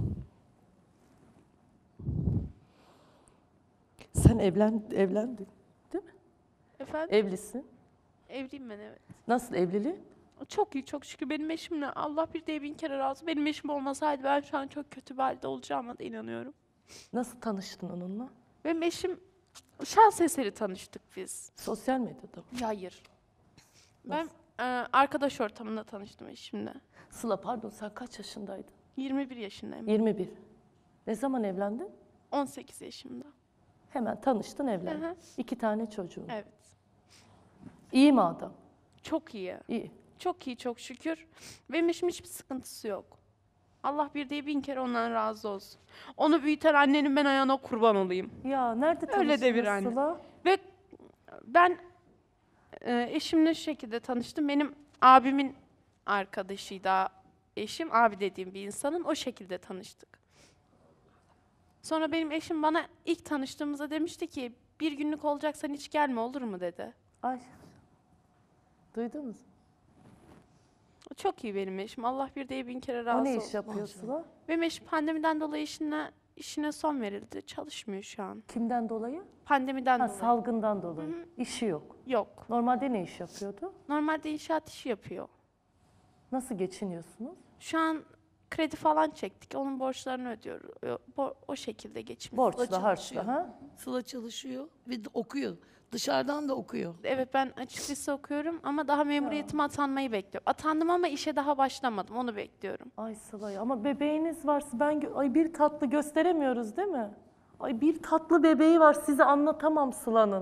Sen evlendin değil mi? Efendim? Evlisin. Evliyim ben, evet. Nasıl evliliğin? Çok iyi, çok şükür. Benim eşimle Allah bir de bin kere razı. Benim eşim olmasaydı ben şu an çok kötü bir halde olacağıma da inanıyorum. Nasıl tanıştın onunla? Benim eşim, şans eseri tanıştık biz. Sosyal medyada mı? Hayır. Ben arkadaş ortamında tanıştım eşimle. Sıla pardon, sen kaç yaşındaydın? 21 yaşındayım. 21. Ne zaman evlendin? 18 yaşımda. Hemen tanıştın, evlendin. Hı hı. 2 tane çocuğun. Evet. İyi mi adam? Çok iyi. İyi. Çok iyi, çok şükür. Benim eşim hiçbir sıkıntısı yok. Allah bir de bin kere ondan razı olsun. Onu büyüten annenin ben ayağına kurban olayım. Ya nerede tanıştınız Öyle de bir anne. Sıla? Ve ben eşimle şu şekilde tanıştım. Benim abimin arkadaşıydı eşim. Abi dediğim bir insanın. O şekilde tanıştık. Sonra benim eşim bana ilk tanıştığımızda demişti ki bir günlük olacaksan hiç gelme olur mu dedi. Ay. Duydunuz mu? Çok iyi benim eşim. Allah bir de bin kere razı O olsun. ne iş yapıyor Sıla? Benim eşim pandemiden dolayı işine son verildi. Çalışmıyor şu an. Kimden dolayı? Pandemiden dolayı. Salgından dolayı. İşi yok. Yok. Normalde ne iş yapıyordu? Normalde inşaat işi yapıyor. Nasıl geçiniyorsunuz? Şu an kredi falan çektik. Onun borçlarını ödüyoruz. O şekilde geçmiyor. Borçla, harçla. Ha? Sıla çalışıyor ve okuyor. Dışarıdan da okuyor. Evet, ben açık lise okuyorum ama daha memuriyetime atanmayı bekliyorum. Atandım ama işe daha başlamadım. Onu bekliyorum. Ay Sıla ya, ama bebeğiniz varsa ay bir tatlı gösteremiyoruz değil mi? Ay bir tatlı bebeği var, size anlatamam Sıla'nın.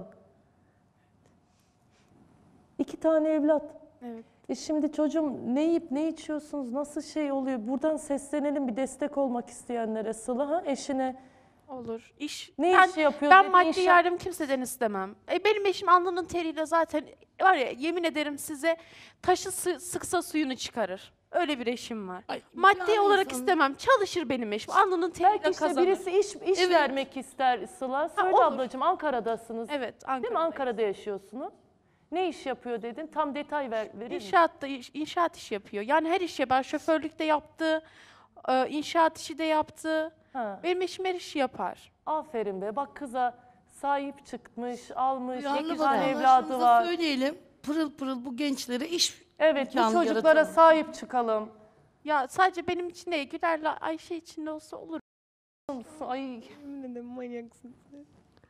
2 tane evlat. Evet. Şimdi çocuğum ne yiyip ne içiyorsunuz? Nasıl şey oluyor? Buradan seslenelim bir destek olmak isteyenlere Sıla, ha? Eşine. Olur. Ne işi yapıyor? Ben dedi, maddi yardım kimseden istemem. Benim eşim alnının teriyle zaten var ya, yemin ederim size, taşı sıksa suyunu çıkarır. Öyle bir eşim var. Maddi olarak istemem. Çalışır benim eşim. Alnının teriyle Belki işte kazanır. birisi iş Evet. vermek ister Sıla. Söyle olur. ablacığım, Ankara'dasınız. Evet, Değil mi? Ankara'dayım. Ankara'da yaşıyorsunuz. Ne iş yapıyor dedin? Tam detay verir misin? İnşaat işi yapıyor. Yani her iş yapar. Şoförlük de yaptı. İnşaat işi de yaptı. Ha. Benim eşim her işi yapar. Aferin be. Bak kıza sahip çıkmış, almış. Duyarlı 2 tane evladı vatandaşlarımıza var. söyleyelim. Pırıl pırıl bu gençlere iş Evet, bu imkanı çocuklara yaratalım. sahip çıkalım. Ya sadece benim için değil, Güler'le Ayşe için de olsa olur. Ay. Yemin ederim manyaksın sen.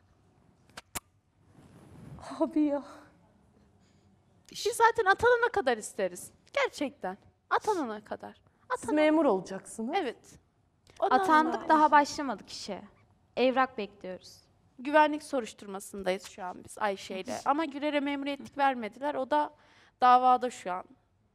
Abi ya. Biz zaten atanana kadar isteriz. Gerçekten. Atanana kadar. Siz memur olacaksınız. Evet. Ondan Atandık, sonra daha başlamadık işe. Evrak bekliyoruz. güvenlik soruşturmasındayız şu an biz Ayşe ile. Ama Güler'e memuriyetlik vermediler. O da davada şu an.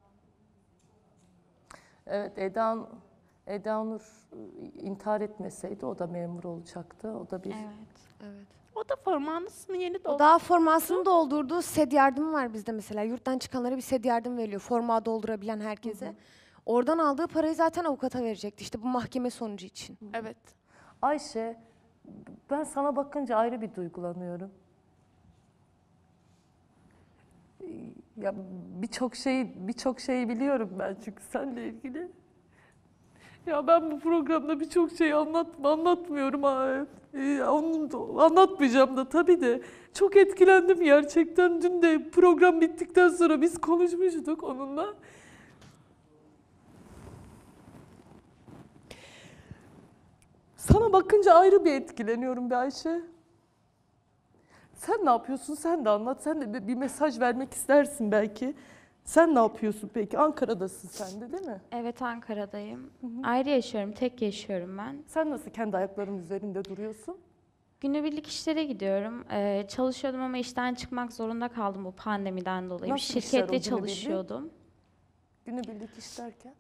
Evet, Eda Nur intihar etmeseydi o da memur olacaktı. O da bir... Evet. O da formasını yeni O daha formasını doldurdu. SED yardımı var bizde mesela. Yurttan çıkanlara bir SED yardım veriliyor. Forma doldurabilen herkese. Oradan aldığı parayı zaten avukata verecekti. İşte bu mahkeme sonucu için. Evet. Ayşe, ben sana bakınca ayrı bir duygulanıyorum. Ya birçok şeyi biliyorum ben çünkü seninle ilgili. Ya ben bu programda birçok şey anlatmıyorum. Anlatmayacağım da tabii de. Çok etkilendim gerçekten. Dün de program bittikten sonra biz konuşmuştuk onunla. Sana bakınca ayrı bir etkileniyorum be Ayşe. Sen ne yapıyorsun? Sen de anlat. Sen de bir mesaj vermek istersin belki. Sen ne yapıyorsun peki? Ankara'dasın sen de değil mi? Evet, Ankara'dayım. Ayrı yaşıyorum, tek yaşıyorum ben. Sen nasıl kendi ayaklarının üzerinde duruyorsun? Günübirlik işlere gidiyorum. Çalışıyordum ama işten çıkmak zorunda kaldım bu pandemiden dolayı. Bir Nasıl işler o şirkette günübirlik? çalışıyordum. Günübirlik iş derken?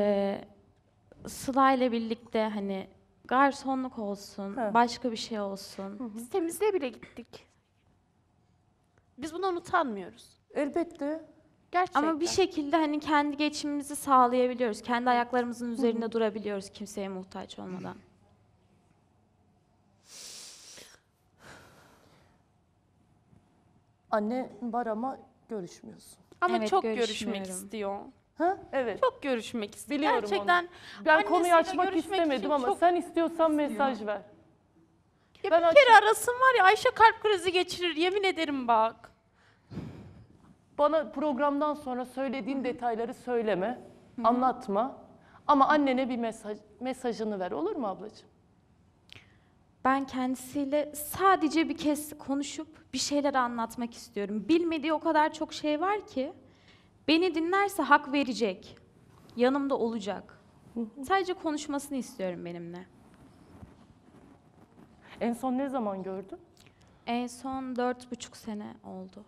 Sıla ile birlikte hani garsonluk olsun, He. başka bir şey olsun. Biz temizliğe bile gittik. Biz bundan utanmıyoruz. Elbette. Gerçekten. Ama bir şekilde hani kendi geçimimizi sağlayabiliyoruz. Kendi ayaklarımızın üzerinde durabiliyoruz kimseye muhtaç olmadan. Anne var ama görüşmüyorsun. Ama Evet, çok görüşmek görüşmüyorum. istiyor. Ha? Evet. Çok görüşmek istiyor. Biliyorum Gerçekten onu. Ben konuyu annesiyle açmak görüşmek istemedim için ama çok sen istiyorsan mesaj ver. Ya Ben bir kere arasın var ya, Ayşe kalp krizi geçirir, yemin ederim bak. Bana programdan sonra söylediğin detayları söyleme, anlatma. Ama annene bir mesajını ver, olur mu ablacığım? Ben kendisiyle sadece bir kez konuşup bir şeyler anlatmak istiyorum. Bilmediği o kadar çok şey var ki beni dinlerse hak verecek. Yanımda olacak. Sadece konuşmasını istiyorum benimle. En son ne zaman gördün? En son 4,5 sene oldu.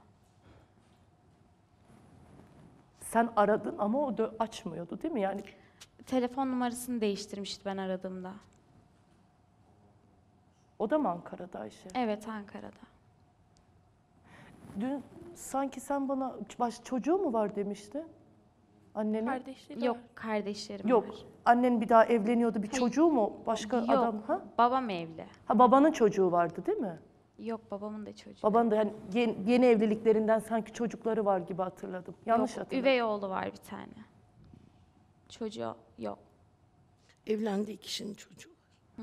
Sen aradın ama o da açmıyordu değil mi? Yani Telefon numarasını değiştirmişti ben aradığımda. o da mı Ankara'da Ayşe? Evet, Ankara'da. Dün sanki sen bana çocuğu mu var demişti? Annenin? Kardeşleri Yok, kardeşlerim Yok. var. Annen bir daha evleniyordu. Bir çocuğu mu? Başka Yok, adam? Ha? babam evli. Ha, babanın çocuğu vardı değil mi? Yok, babamın da çocuğu. Babanın da yani yeni evliliklerinden sanki çocukları var gibi hatırladım. Yanlış Yok, hatırladım. üvey oğlu var bir tane. Çocuğu yok. Evlendi, 2 kişinin çocuğu var.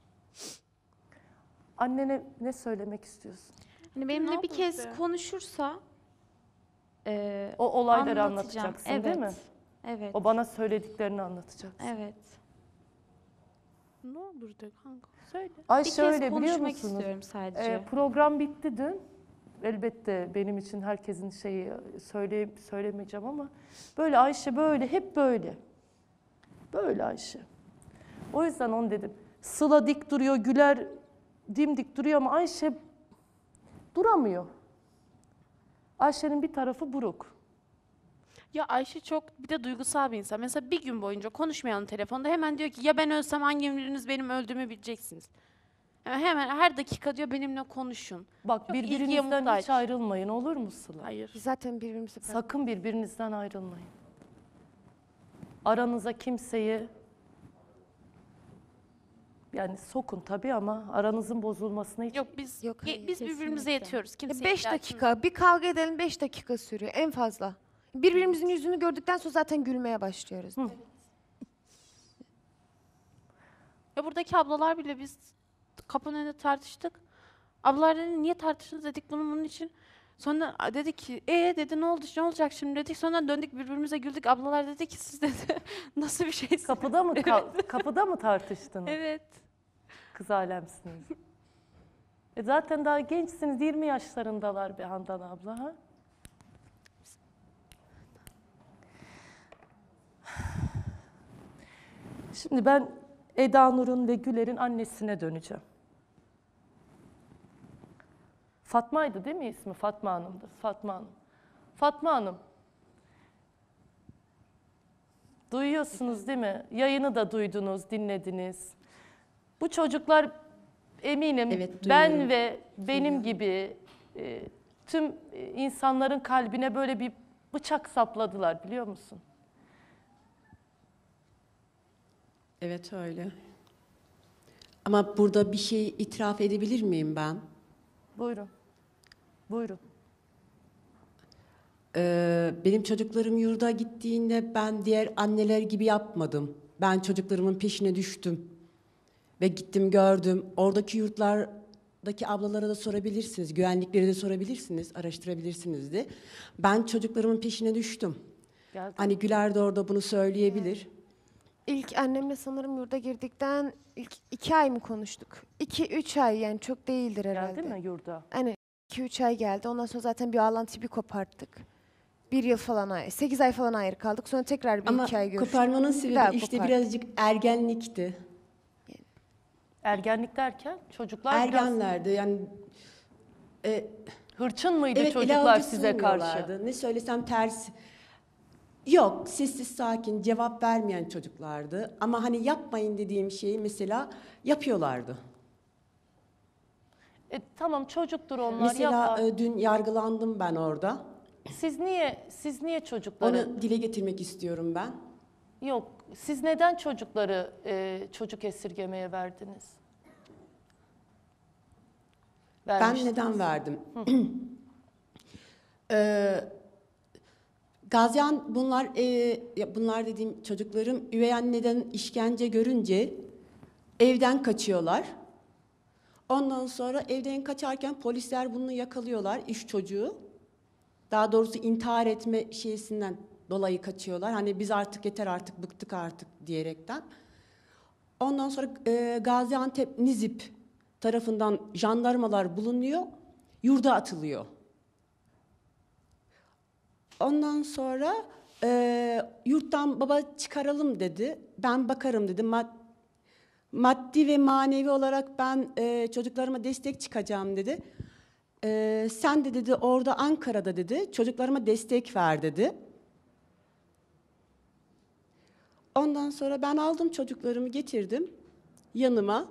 Annene ne söylemek istiyorsun? Hani benimle bir kez konuşursa O olayları anlatacağım. anlatacaksın değil mi? Evet. O bana söylediklerini anlatacaksın. Evet. Ne olur de kanka, söyle. Ayşe Bir kez öyle biliyor konuşmak musunuz? istiyorum sadece. Program bitti dün. Elbette benim için herkesin söylemeyeceğim ama böyle Ayşe böyle hep böyle. Böyle Ayşe. O yüzden onu dedim. Sıla dik duruyor, Güler dimdik duruyor ama Ayşe duramıyor. Ayşe'nin bir tarafı buruk. Ya Ayşe çok bir de duygusal bir insan. Mesela bir gün boyunca konuşmayalım telefonda, hemen diyor ki ya ben ölsem hangi biriniz benim öldüğümü bileceksiniz. Hemen her dakika diyor benimle konuşun. Bak Çok ilgiye birbirinizden muhtaç. hiç ayrılmayın olur mu Sıla? Hayır. Zaten birbirimizi Sakın birbirinizden ayrılmayın. Aranıza kimseyi yani sokun tabii ama aranızın bozulmasına hiç... Yok biz hayır, biz birbirimize kesinlikle. yetiyoruz. Kimse 5 dakika bir kavga edelim, 5 dakika sürüyor en fazla. Birbirimizin yüzünü gördükten sonra zaten gülmeye başlıyoruz. Ya buradaki ablalar bile biz kapının önünde tartıştık. Ablalar dedi niye tartıştınız dedik bunun için. Sonra dedi ki dedi ne oldu ne olacak şimdi dedik. Sonra döndük birbirimize güldük. Ablalar dedi ki siz dedi nasıl bir şeysiniz? Kapıda mı tartıştınız? Evet. Kız alemsiniz. Zaten daha gençsiniz 20 yaşlarındalar be Handan abla ha? Şimdi ben Eda Nur'un ve Güler'in annesine döneceğim. Fatma'ydı değil mi ismi? Fatma Hanım'dı. Fatma Hanım. Fatma Hanım. Duyuyorsunuz değil mi? Yayını da duydunuz, dinlediniz. Bu çocuklar eminim ben ve benim gibi tüm insanların kalbine böyle bir bıçak sapladılar biliyor musun? Evet öyle. Ama burada bir şey itiraf edebilir miyim ben? Buyurun. Buyurun. Benim çocuklarım yurda gittiğinde ben diğer anneler gibi yapmadım. Ben çocuklarımın peşine düştüm. Ve gittim gördüm. Oradaki yurtlardaki ablalara da sorabilirsiniz. Güvenlikleri de sorabilirsiniz. Araştırabilirsiniz de. Ben çocuklarımın peşine düştüm. Geldim. Hani Güler de orada bunu söyleyebilir. İlk annemle sanırım yurda girdikten ilk 2 ay mı konuştuk? 2-3 ay yani çok değildir herhalde. Geldi mi yurda? Hani 2-3 ay geldi. Ondan sonra zaten bir bağlantıyı koparttık. 1 yıl falan 8 ay falan ayrı kaldık. Sonra tekrar bir Ama 2 ay görüştük. koparmanın Bir daha sebebi işte kopardık. birazcık ergenlikti. Ergenlik derken çocuklar Ergenlerdi yani. Hırçın mıydı Evet, ele çocuklar avucu size karşı? sığmıyorlardı. Ne söylesem ters. Yok, sessiz sakin, cevap vermeyen çocuklardı. Ama hani yapmayın dediğim şeyi mesela yapıyorlardı. Tamam çocuktur onlar Mesela yapar. dün yargılandım ben orada. Siz niye çocukları... Onu dile getirmek istiyorum ben. Yok, siz neden çocukları çocuk esirgemeye verdiniz? Ben neden verdim? Gazian bunlar dediğim çocuklarım üvey anneden işkence görünce evden kaçıyorlar. Ondan sonra evden kaçarken polisler bunu yakalıyorlar, 3 çocuğu. Daha doğrusu intihar etme şeysinden dolayı kaçıyorlar. Hani biz artık yeter artık, bıktık artık diyerekten. Ondan sonra Gaziantep Nizip tarafından jandarmalar bulunuyor, yurda atılıyor. Ondan sonra yurttan baba çıkaralım dedi. Ben bakarım dedim. Maddi ve manevi olarak ben çocuklarıma destek çıkacağım dedi. Sen de dedi orada Ankara'da dedi çocuklarıma destek ver dedi. Ondan sonra ben aldım çocuklarımı getirdim yanıma.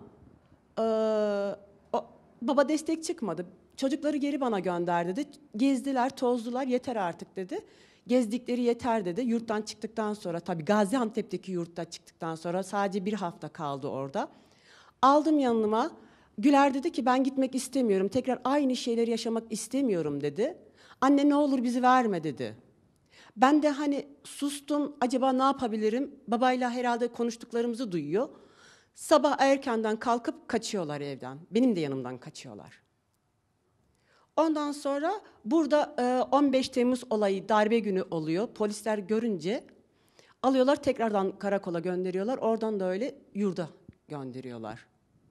Baba destek çıkmadı. Çocukları geri bana gönder dedi. Gezdiler, tozdular, yeter artık dedi. Gezdikleri yeter dedi. Yurttan çıktıktan sonra, tabii Gaziantep'teki yurtta çıktıktan sonra sadece 1 hafta kaldı orada. Aldım yanıma. Güler dedi ki ben gitmek istemiyorum. Tekrar aynı şeyleri yaşamak istemiyorum dedi. Anne ne olur bizi verme dedi. Ben de hani sustum. Acaba ne yapabilirim? Babayla herhalde konuştuklarımızı duyuyor. Sabah erkenden kalkıp kaçıyorlar evden. Benim de yanımdan kaçıyorlar. Ondan sonra burada 15 Temmuz olayı darbe günü oluyor. Polisler görünce alıyorlar tekrardan karakola gönderiyorlar. Oradan da öyle yurda gönderiyorlar.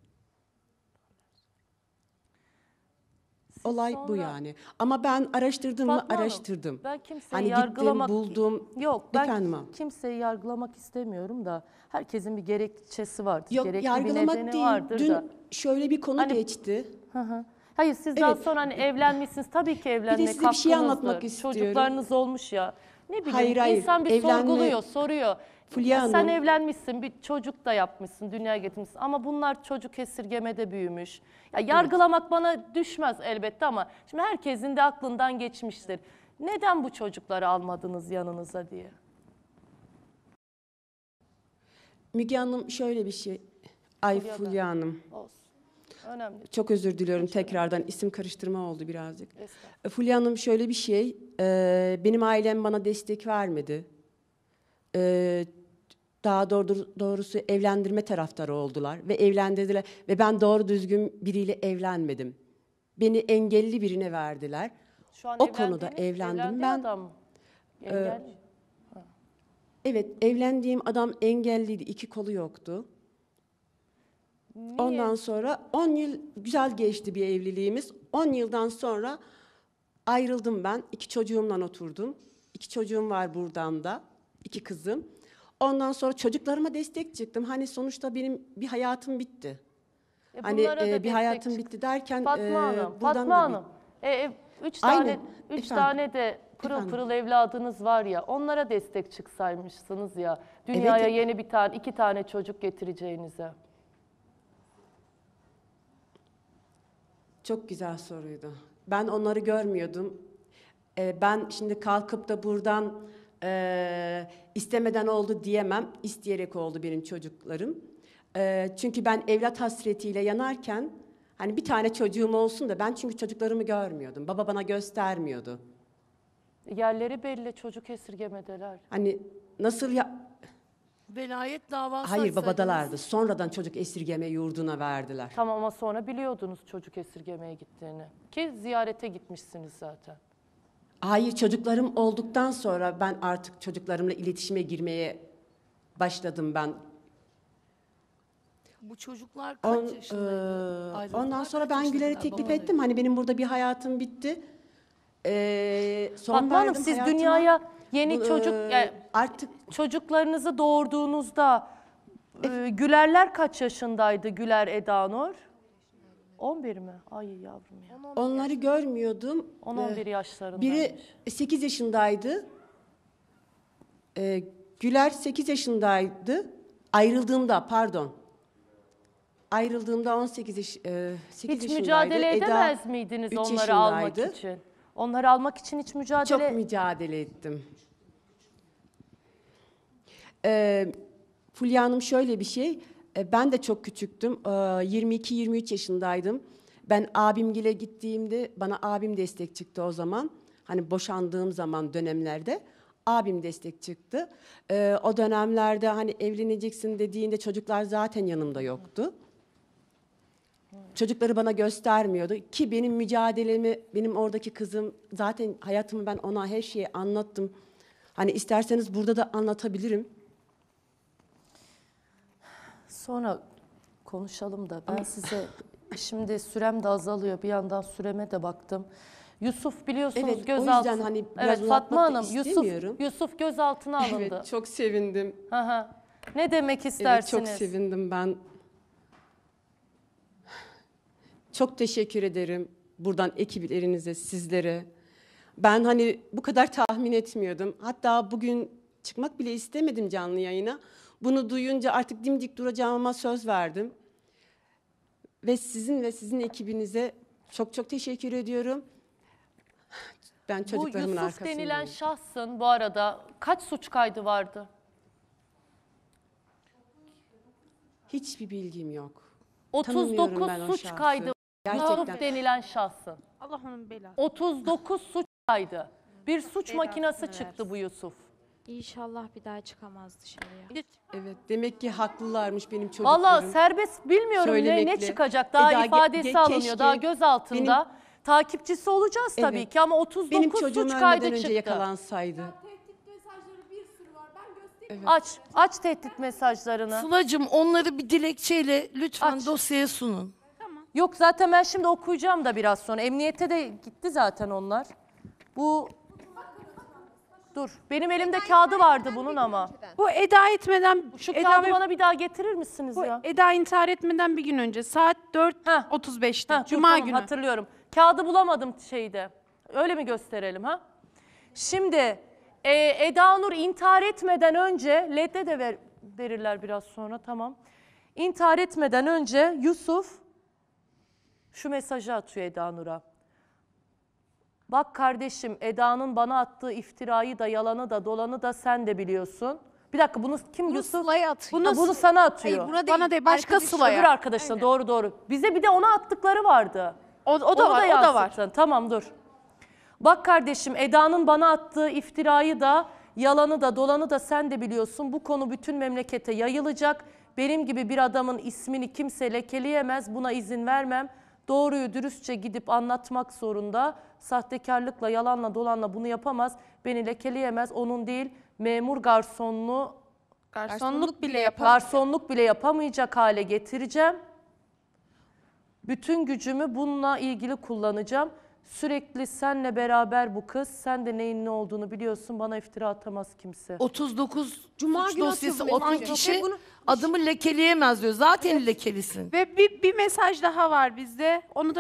Olay bu yani. Ama ben araştırdım mı? Araştırdım. Ben kimseyi hani yargılamak gittim, buldum. Yok, ben Efendim? kimseyi yargılamak istemiyorum da herkesin bir gerekçesi vardır. Yok, gerekli yargılamak bir nedeni değil. vardır Dün da. şöyle bir konu Hani- geçti. Hayır, siz daha Evet. sonra hani evlenmişsiniz. Tabii ki evlenmek size bir şey hakkınızdır. anlatmak istiyorum. Çocuklarınız olmuş ya. Ne bileyim, Hayır, insan bir evlenme- sorguluyor, soruyor. Fulya Sen Hanım. evlenmişsin, bir çocuk da yapmışsın, dünyaya getirmişsin. Ama bunlar çocuk esirgemede büyümüş. Ya yargılamak bana düşmez elbette ama şimdi herkesin de aklından geçmiştir. Neden bu çocukları almadınız yanınıza diye? Müge Hanım şöyle bir şey. Fulya Hanım. Olsun. Önemli. Çok özür diliyorum tekrardan. İsim karıştırma oldu birazcık. Estağfurullah. Fulya Hanım şöyle bir şey. Benim ailem bana destek vermedi. Daha doğrusu evlendirme taraftarı oldular. Ve evlendirdiler. Ve ben doğru düzgün biriyle evlenmedim. Beni engelli birine verdiler. Şu an O konuda evlendiğiniz, evlendim. evlendiği Ben adam engelli. evet evlendiğim adam engelliydi. 2 kolu yoktu. Niye? Ondan sonra 10 yıl güzel geçti bir evliliğimiz. 10 yıldan sonra ayrıldım ben. 2 çocuğumla oturdum. 2 çocuğum var buradan da. 2 kızım. Ondan sonra çocuklarıma destek çıktım. Hani sonuçta benim bir hayatım bitti. Hani bunlara da bir destek hayatım çık- bitti derken Fatma Hanım, buradan Fatma da Hanım. 3 Aynen. tane Efendim. tane de pırıl Efendim. pırıl evladınız var ya. Onlara destek çıksaymışsınız ya. Dünyaya Evet. yeni 2 tane çocuk getireceğinize. Çok güzel soruydu. Ben onları görmüyordum. Ben şimdi kalkıp da buradan istemeden oldu diyemem. İsteyerek oldu benim çocuklarım. Çünkü ben evlat hasretiyle yanarken hani bir tane çocuğum olsun da ben çünkü çocuklarımı görmüyordum. Baba bana göstermiyordu. Yerleri belli, çocuk esirgemedeler. Hani nasıl ya... Velayet davası Hayır açsaydınız. babadalardı. Sonradan çocuk esirgeme yurduna verdiler. Tamam ama sonra biliyordunuz çocuk esirgemeye gittiğini. Ki ziyarete gitmişsiniz zaten. Hayır çocuklarım olduktan sonra ben artık çocuklarımla iletişime girmeye başladım ben. Bu çocuklar kaç yaşındaydı? Ondan sonra ben Güler'e teklif ettim. Hani benim burada bir hayatım bitti. Son Fatma Hanım verdim siz hayatıma. dünyaya yeni Bu, çocuk yani artık çocuklarınızı doğurduğunuzda Gülerler kaç yaşındaydı Güler Edanur? 11 mi? Ay yavrum ya. Onları görmüyordum. 10-11 yaşlarındaymış. Biri 8 yaşındaydı. Güler 8 yaşındaydı. Ayrıldığımda pardon. Ayrıldığımda 8 yaşındaydı. Hiç mücadele edemez miydiniz 3 onları almak yaşındaydı. için? Onları almak için hiç mücadele... Çok mücadele ettim. Fulya Hanım şöyle bir şey. Ben de çok küçüktüm. 22-23 yaşındaydım. Ben abimgile gittiğimde bana abim destek çıktı o zaman. Hani boşandığım zaman dönemlerde. abim destek çıktı. O dönemlerde hani evleneceksin dediğinde çocuklar zaten yanımda yoktu. Çocukları bana göstermiyordu ki benim mücadelemi, benim oradaki kızım zaten hayatımı ben ona her şeyi anlattım. Hani isterseniz burada da anlatabilirim. Sonra konuşalım da ben size şimdi sürem de azalıyor. Bir yandan süreme de baktım. Yusuf biliyorsunuz Evet, o gözaltı. yüzden hani biraz evet Fatma uzatmak da Hanım istemiyorum. Yusuf gözaltına alındı. Evet, çok sevindim. Ne demek istersiniz? Evet, çok sevindim ben. Çok teşekkür ederim buradan ekiplerinize, sizlere. Ben hani bu kadar tahmin etmiyordum. Hatta bugün çıkmak bile istemedim canlı yayına. Bunu duyunca artık dimdik duracağıma söz verdim. Ve sizin ekibinize çok çok teşekkür ediyorum. Ben çocuklarımın Bu Yusuf arkasındayım. denilen şahsın bu arada kaç suç kaydı vardı? Hiçbir bilgim yok. 39 Tanımıyorum ben o suç şahsı. kaydı. Yusuf Gerçekten. denilen şahsın. Allah onun belasını. 39 suç kaydı. Bir suç Belasını makinesi çıktı versin. bu Yusuf. İnşallah bir daha çıkamaz dışarıya. Evet, demek ki haklılarmış benim çocuklarım. Vallahi serbest bilmiyorum ne Söylemekle. çıkacak. Daha ifadesi alınıyor. keşke Daha gözaltında. Takipçisi olacağız tabii Evet. ki ama 39 benim suç çocuğum kaydı ölmeden önce çıktı. yakalansaydı. Evet. Aç tehdit mesajlarını. Sıla'cığım onları bir dilekçeyle lütfen Aç. dosyaya sunun. Yok zaten ben şimdi okuyacağım da biraz sonra. Emniyete de gitti zaten onlar. Dur. Benim elimde kağıdı vardı bunun ama. Bu Eda etmeden... Şu Eda kağıdı ve- bana bir daha getirir misiniz Bu ya? Eda intihar etmeden bir gün önce saat 4.35'te Dur, Cuma tamam, günü. hatırlıyorum. Kağıdı bulamadım şeyde. Öyle mi gösterelim ha? Şimdi Eda Nur intihar etmeden önce LED'de de verirler biraz sonra tamam. İntihar etmeden önce Yusuf şu mesajı atıyor Eda Nur'a. Bak kardeşim Eda'nın bana attığı iftirayı da yalanı da dolanı da sen de biliyorsun. Bir dakika bunu kim Yusuf? Sıla'ya atıyor. Bunu sana atıyor. Hayır, buna Bana değil, başka arkadaşı. Sıla'ya. Öbür arkadaşına doğru. Bize bir de ona attıkları vardı. O da Onu var, o da yansıtın. var. Tamam dur. Bak kardeşim Eda'nın bana attığı iftirayı da yalanı da dolanı da sen de biliyorsun. Bu konu bütün memlekete yayılacak. Benim gibi bir adamın ismini kimse lekeleyemez. Buna izin vermem. Doğruyu dürüstçe gidip anlatmak zorunda. Sahtekarlıkla, yalanla, dolanla bunu yapamaz. Beni lekeleyemez. Onun değil memur Garsonluk bile garsonluk bile yapamayacak hale getireceğim. Bütün gücümü bununla ilgili kullanacağım. Sürekli senle beraber bu kız. Sen de neyin ne olduğunu biliyorsun. Bana iftira atamaz kimse. 39 Cuma suç günü dosyası atıyor bu olan mesajı. kişi Ve bunu- adımı lekeleyemez diyor. Zaten lekelisin. Ve bir mesaj daha var bizde. Onu da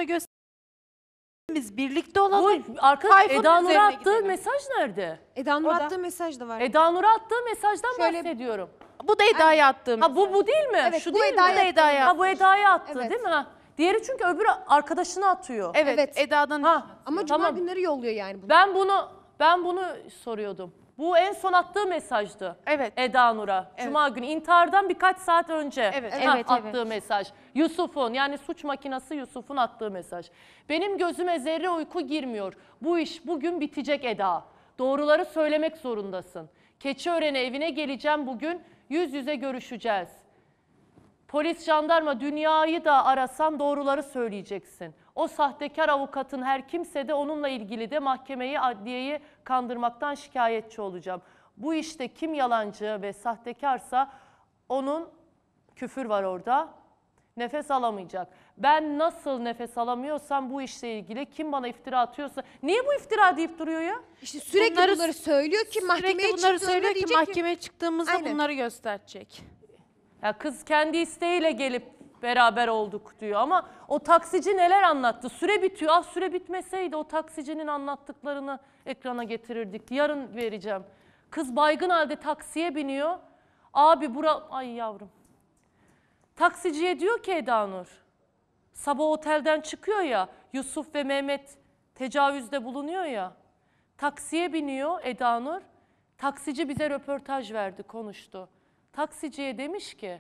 biz birlikte olalım. Arkadaş Tayfun'un Eda Nur'a üzerine attığı gidelim. mesaj nerede? Eda Nur O da- attığı mesaj da var. Eda Nur'a attığı mesajdan Şöyle- bahsediyorum. Bu da Eda'ya attığım. Ha bu değil mi? Evet, Şu bu değil Eda'ya mi? Eda'ya Ha bu Eda'ya attı Evet. değil mi? Ha. Diğeri çünkü öbür arkadaşına atıyor. Evet, Eda'dan. Ama cuma Tamam. günleri yolluyor yani bunu. Ben bunu soruyordum. Bu en son attığı mesajdı. Evet. Eda Nur'a. Cuma günü intihardan birkaç saat önce Evet. attığı mesaj. Yusuf'un yani suç makinesi Yusuf'un attığı mesaj. Benim gözüme zerre uyku girmiyor. Bu iş bugün bitecek Eda. Doğruları söylemek zorundasın. Keçiören'e evine geleceğim bugün. Yüz yüze görüşeceğiz. Polis, jandarma dünyayı da arasan doğruları söyleyeceksin. O sahtekar avukatın her kimse de onunla ilgili de mahkemeyi, adliyeyi kandırmaktan şikayetçi olacağım. Bu işte kim yalancı ve sahtekarsa onun küfür var orada. Nefes alamayacak. Ben nasıl nefes alamıyorsam bu işle ilgili kim bana iftira atıyorsa... Niye bu iftira deyip duruyor ya? İşte sürekli bunları söylüyor ki mahkemeye Sürekli bunları çıktığında söylüyor ki diyecek mahkemeye çıktığımızda Aynen. bunları gösterecek. Ya kız kendi isteğiyle gelip beraber olduk diyor ama o taksici neler anlattı? Süre bitiyor. Ah süre bitmeseydi o taksicinin anlattıklarını ekrana getirirdik. Yarın vereceğim. Kız baygın halde taksiye biniyor. Abi ay yavrum. Taksiciye diyor ki Eda Nur. Sabah otelden çıkıyor ya. Yusuf ve Mehmet tecavüzde bulunuyor ya. Taksiye biniyor Eda Nur. Taksici bize röportaj verdi, konuştu. Taksiciye demiş ki,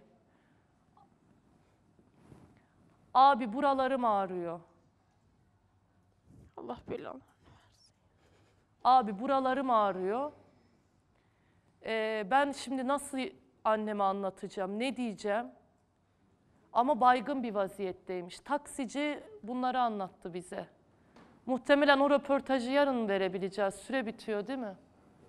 abi buralarım ağrıyor. Allah belanı. Abi buralarım ağrıyor. Ben şimdi nasıl anneme anlatacağım, ne diyeceğim? Ama baygın bir vaziyetteymiş. Taksici bunları anlattı bize. Muhtemelen o röportajı yarın verebileceğiz. Süre bitiyor değil mi?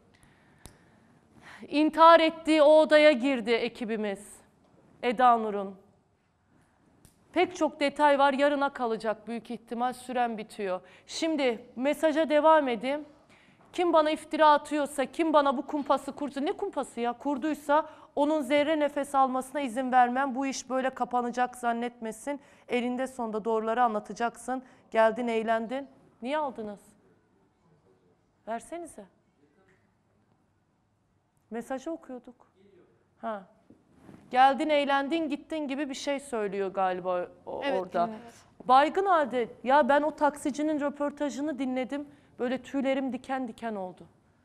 İntihar ettiği o odaya girdi ekibimiz. Eda Nur'un. Pek çok detay var, yarına kalacak büyük ihtimal, süren bitiyor. Şimdi mesaja devam edeyim. Kim bana iftira atıyorsa, kim bana bu kumpası kurdu, ne kumpası ya, kurduysa onun zerre nefes almasına izin vermem. Bu iş böyle kapanacak zannetmesin. Elinde sonunda doğruları anlatacaksın. Geldin, eğlendin. Niye aldınız? Versenize. Mesajı okuyorduk. Ha. Geldin, eğlendin, gittin gibi bir şey söylüyor galiba orada. Evet. Baygın halde, ya ben o taksicinin röportajını dinledim. Böyle tüylerim diken diken oldu.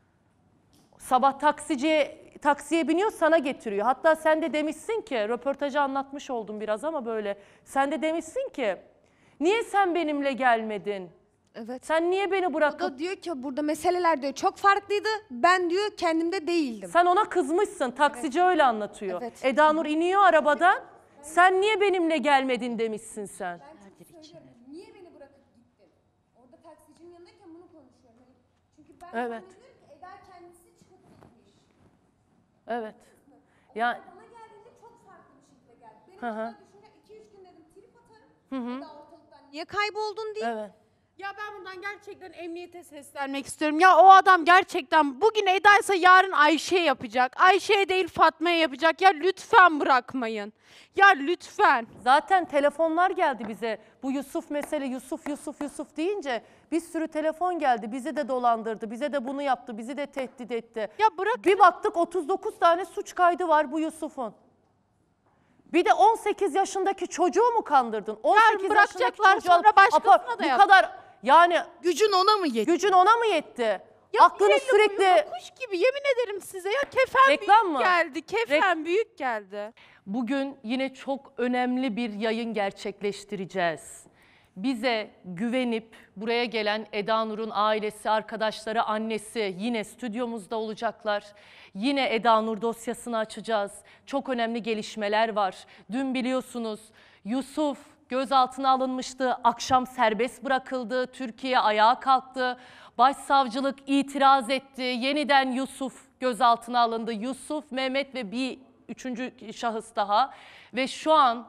Sabah taksiye biniyor, sana getiriyor. Hatta sen de demişsin ki, röportajı anlatmış oldum biraz ama böyle. Sen de demişsin ki, niye sen benimle gelmedin? Evet. Sen niye beni bırakıp... O da diyor ki burada meseleler diyor çok farklıydı. Ben diyor kendimde değildim. Sen ona kızmışsın. Taksici evet. öyle anlatıyor. Evet. Eda Nur iniyor arabadan. Sen niye benimle gelmedin demişsin sen. Ben çok söylüyorum. Niye beni bırakıp gittin? Orada taksicinin yanındayken bunu konuşuyorum. Çünkü ben evet. zannediyorum ki Eda kendisi çıkıp gitmiş. Evet. Ya bana geldiğinde çok farklı bir şekilde geldi. Benim burada düşünce 2-3 gün dedim trip atarım. Eda ortalıktan niye kayboldun diye. Evet. Ya ben buradan gerçekten emniyete seslenmek istiyorum. Ya o adam gerçekten bugün Eda'ysa yarın Ayşe'ye yapacak. Ayşe'ye değil Fatma'ya yapacak. Ya lütfen bırakmayın. Ya lütfen. Zaten telefonlar geldi bize. Bu Yusuf mesele, Yusuf deyince bir sürü telefon geldi. Bizi de dolandırdı, bize de bunu yaptı, bizi de tehdit etti. Ya bırak. Bir baktık 39 tane suç kaydı var bu Yusuf'un. Bir de 18 yaşındaki çocuğu mu kandırdın? 18 bırakacaklar sonra başkasına da bu kadar yani gücün ona mı yetti? Gücün ona mı yetti? Ya aklını sürekli kuş gibi yemin ederim size ya kefen reklam büyük mı? geldi. Kefen büyük geldi. Bugün yine çok önemli bir yayın gerçekleştireceğiz. Bize güvenip buraya gelen Eda Nur'un ailesi, arkadaşları, annesi yine stüdyomuzda olacaklar. Yine Eda Nur dosyasını açacağız. Çok önemli gelişmeler var. Dün biliyorsunuz Yusuf gözaltına alınmıştı. Akşam serbest bırakıldı. Türkiye ayağa kalktı. Başsavcılık itiraz etti. Yeniden Yusuf gözaltına alındı. Yusuf, Mehmet ve bir üçüncü şahıs daha. Ve şu an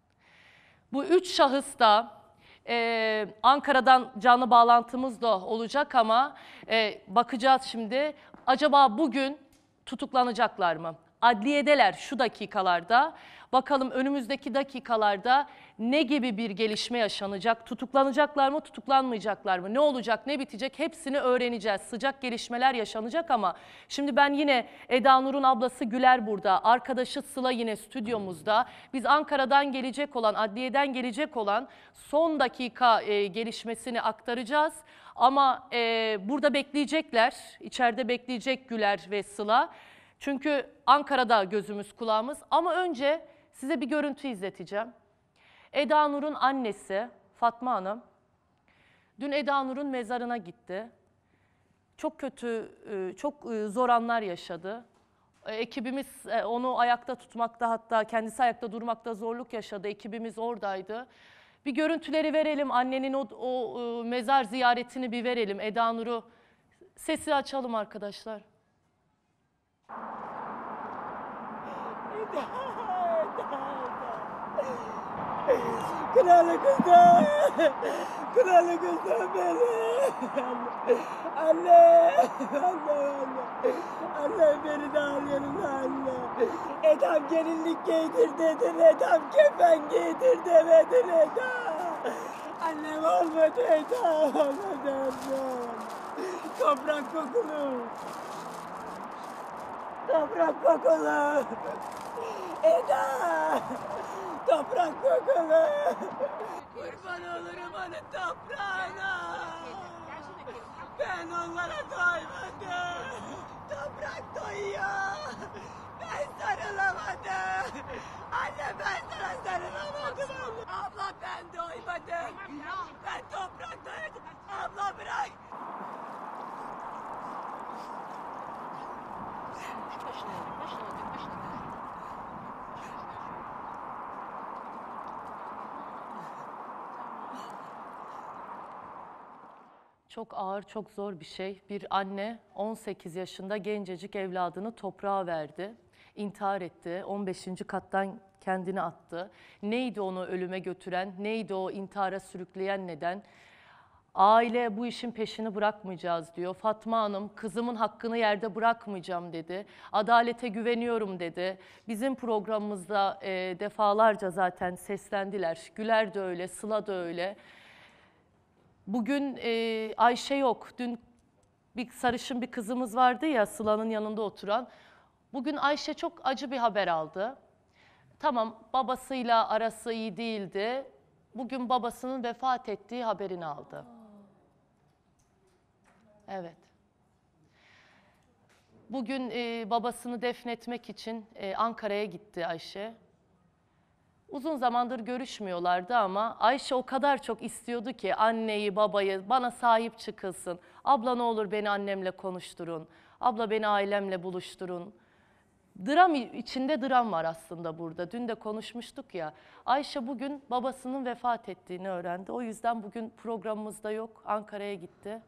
bu 3 şahıs da Ankara'dan canlı bağlantımız da olacak ama bakacağız şimdi. Acaba bugün tutuklanacaklar mı? Adliyedeler şu dakikalarda. Bakalım önümüzdeki dakikalarda ne gibi bir gelişme yaşanacak? Tutuklanacaklar mı, tutuklanmayacaklar mı? Ne olacak, ne bitecek? Hepsini öğreneceğiz. Sıcak gelişmeler yaşanacak ama şimdi ben yine Eda Nur'un ablası Güler burada. Arkadaşı Sıla yine stüdyomuzda. Biz Ankara'dan gelecek olan, adliyeden gelecek olan son dakika gelişmesini aktaracağız. Ama burada bekleyecekler, içeride bekleyecek Güler ve Sıla. Çünkü Ankara'da gözümüz kulağımız ama önce size bir görüntü izleteceğim. Eda Nur'un annesi Fatma Hanım dün Eda Nur'un mezarına gitti. Çok kötü, çok zor anlar yaşadı. Ekibimiz onu ayakta tutmakta hatta kendisi ayakta durmakta zorluk yaşadı. Ekibimiz oradaydı. Bir görüntüleri verelim, annenin o mezar ziyaretini bir verelim. Eda Nur'u sesi açalım arkadaşlar. Kralı kızım, kralı kızım beni. Anne, anne beni de al yanına anne. Edam gelinlik giydir dedin, Edam kefen giydir demedin Edam. Annem olmadı Edam, olmadı annem. Toprak kokulu. Toprak kokulu. Eda! Toprak kokulu. Kurban olurum onun toprağına. Ben onlara doymadım. Toprak doyuyor. Ben sarılamadım. Anne ben sana sarılamadım. Abla ben doymadım. Ben toprak doymadım. Abla bırak. Çok ağır, çok zor bir şey. Bir anne 18 yaşında gencecik evladını toprağa verdi. İntihar etti. 15. kattan kendini attı. Neydi onu ölüme götüren, neydi o intihara sürükleyen neden? Aile bu işin peşini bırakmayacağız diyor. Fatma Hanım kızımın hakkını yerde bırakmayacağım dedi. Adalete güveniyorum dedi. Bizim programımızda defalarca zaten seslendiler. Güler de öyle, Sıla da öyle. Bugün Ayşe yok. Dün bir sarışın bir kızımız vardı ya Sıla'nın yanında oturan. Bugün Ayşe çok acı bir haber aldı. Tamam babasıyla arası iyi değildi. Bugün babasının vefat ettiği haberini aldı. Evet. Bugün babasını defnetmek için Ankara'ya gitti Ayşe. Uzun zamandır görüşmüyorlardı ama Ayşe o kadar çok istiyordu ki anneyi, babayı, bana sahip çıkılsın. Abla ne olur beni annemle konuşturun. Abla beni ailemle buluşturun. Dram içinde dram var aslında burada. Dün de konuşmuştuk ya. Ayşe bugün babasının vefat ettiğini öğrendi. O yüzden bugün programımızda yok. Ankara'ya gitti.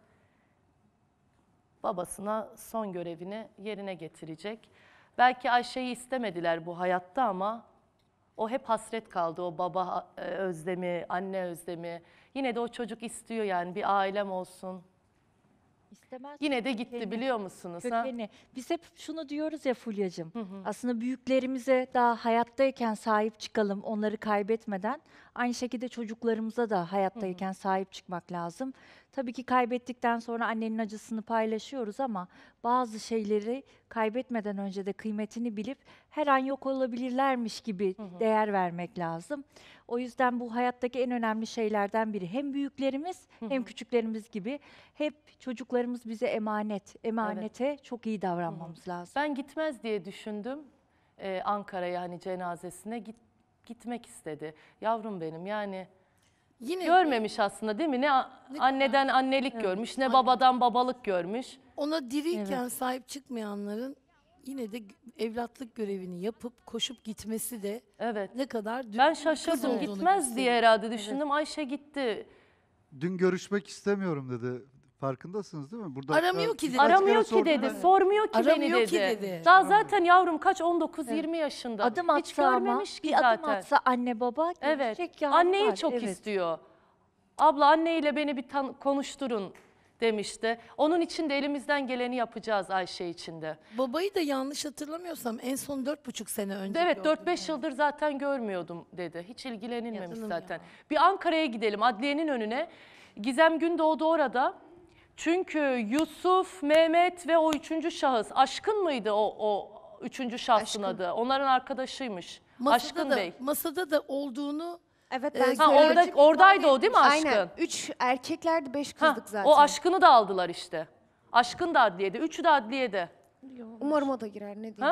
Babasına son görevini yerine getirecek. Belki Ayşe'yi istemediler bu hayatta ama o hep hasret kaldı. O baba özlemi, anne özlemi. Yine de o çocuk istiyor yani bir ailem olsun. İstemez. Yine de gitti biliyor musunuz? Kökeni. Biz hep şunu diyoruz ya Fulya'cığım. Aslında büyüklerimize daha hayattayken sahip çıkalım onları kaybetmeden. Aynı şekilde çocuklarımıza da hayattayken sahip çıkmak lazım. Tabii ki kaybettikten sonra annenin acısını paylaşıyoruz ama bazı şeyleri kaybetmeden önce de kıymetini bilip her an yok olabilirlermiş gibi değer vermek lazım. O yüzden bu hayattaki en önemli şeylerden biri. Hem büyüklerimiz hem küçüklerimiz gibi hep çocuklarımız bize emanet. Emanete çok iyi davranmamız lazım. Ben gitmez diye düşündüm Ankara'ya hani cenazesine gitmek istedi. Yavrum benim yani Yine görmemiş aslında değil mi? Ne anneden annelik görmüş ne babadan babalık görmüş. Ona diriyken sahip çıkmayanların yine de evlatlık görevini yapıp koşup gitmesi de ne kadar Ben şaşırdım gitmez diye herhalde düşündüm. Ayşe gitti. Dün görüşmek istemiyorum dedi. Farkındasınız değil mi? Burada Aramıyor ki dedi. Aramıyor ki dedi. Sormuyor ki beni Aramıyor dedi. ki dedi. Daha zaten yavrum kaç 19-20 yaşında. Adım Hiç atsa ama görmemiş ki bir zaten. adım atsa anne baba görüşecek ya. Anneyi çok istiyor. Abla anneyle beni bir konuşturun demişti. Onun için de elimizden geleni yapacağız Ayşe için de. Babayı da yanlış hatırlamıyorsam en son 4,5 sene önce Evet gördüm 4-5 yıldır zaten görmüyordum dedi. Hiç ilgilenilmemiş Canım zaten. ya. Bir Ankara'ya gidelim adliyenin önüne. Gizem Gündoğdu orada. Çünkü Yusuf, Mehmet ve o üçüncü şahıs. Aşkın mıydı o üçüncü şahsın adı? Onların arkadaşıymış. Aşkın Bey. Masada da olduğunu Evet ben oradaydı o değil mi Aşkın? Aynen. 3 erkeklerdi 5 kızdık zaten. O Aşkın'ı da aldılar işte. Aşkın da adliyede. Üçü de adliyede. Umarım o da girer ne diyeyim.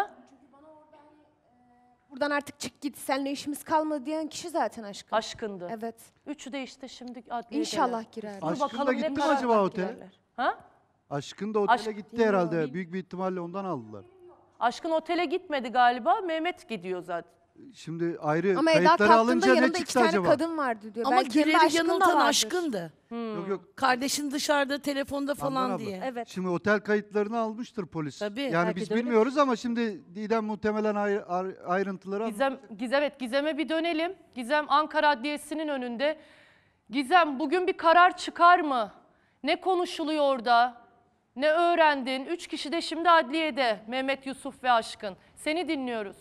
Buradan artık çık git seninle işimiz kalmadı diyen kişi zaten Aşkın. Aşkın'dı. Evet. Üçü de işte şimdi adliyede. İnşallah girer. Aşkın da gitti mi acaba otele? Ha? Aşkın da otele gitti herhalde. Büyük bir ihtimalle ondan aldılar. Aşkın otele gitmedi galiba. Mehmet gidiyor zaten. Şimdi ayrı Ama Eda kayıtları kalktığında alınca ne yanında 2 çıktı tane acaba? kadın vardı diyor. ama Belki yanında Güler'i Aşkın da yanıltan vardır. Aşkın'dı. Yok yok. Kardeşin dışarıda telefonda Handan falan abla. diye. Evet. Şimdi otel kayıtlarını almıştır polis. Tabii. Yani Belki biz de öyle. bilmiyoruz ama şimdi Didem muhtemelen ayrıntıları Gizem'e bir dönelim. Gizem Ankara Adliyesi'nin önünde. Gizem bugün bir karar çıkar mı? Ne konuşuluyor orada? Ne öğrendin? 3 kişi de şimdi adliyede. Mehmet, Yusuf ve Aşkın. Seni dinliyoruz.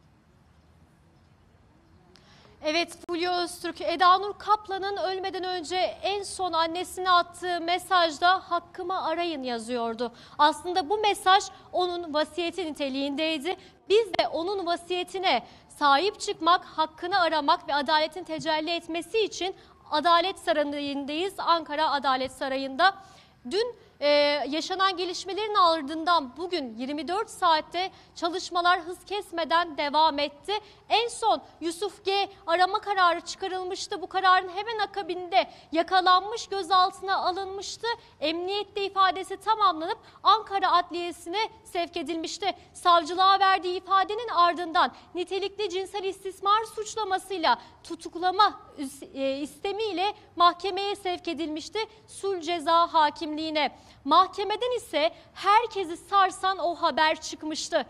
Evet Fulya Öztürk, Eda Nur Kaplan'ın ölmeden önce en son annesine attığı mesajda hakkımı arayın yazıyordu. Aslında bu mesaj onun vasiyeti niteliğindeydi. Biz de onun vasiyetine sahip çıkmak, hakkını aramak ve adaletin tecelli etmesi için Adalet Sarayı'ndayız. Ankara Adalet Sarayı'nda. Dün yaşanan gelişmelerin ardından bugün 24 saatte çalışmalar hız kesmeden devam etti. En son Yusuf G arama kararı çıkarılmıştı. Bu kararın hemen akabinde yakalanmış, gözaltına alınmıştı. Emniyette ifadesi tamamlanıp Ankara Adliyesi'ne sevk edilmişti. Savcılığa verdiği ifadenin ardından nitelikli cinsel istismar suçlamasıyla tutuklama istemiyle mahkemeye sevk edilmişti. Sulh Ceza Hakimliğine. Mahkemeden ise herkesi sarsan o haber çıkmıştı.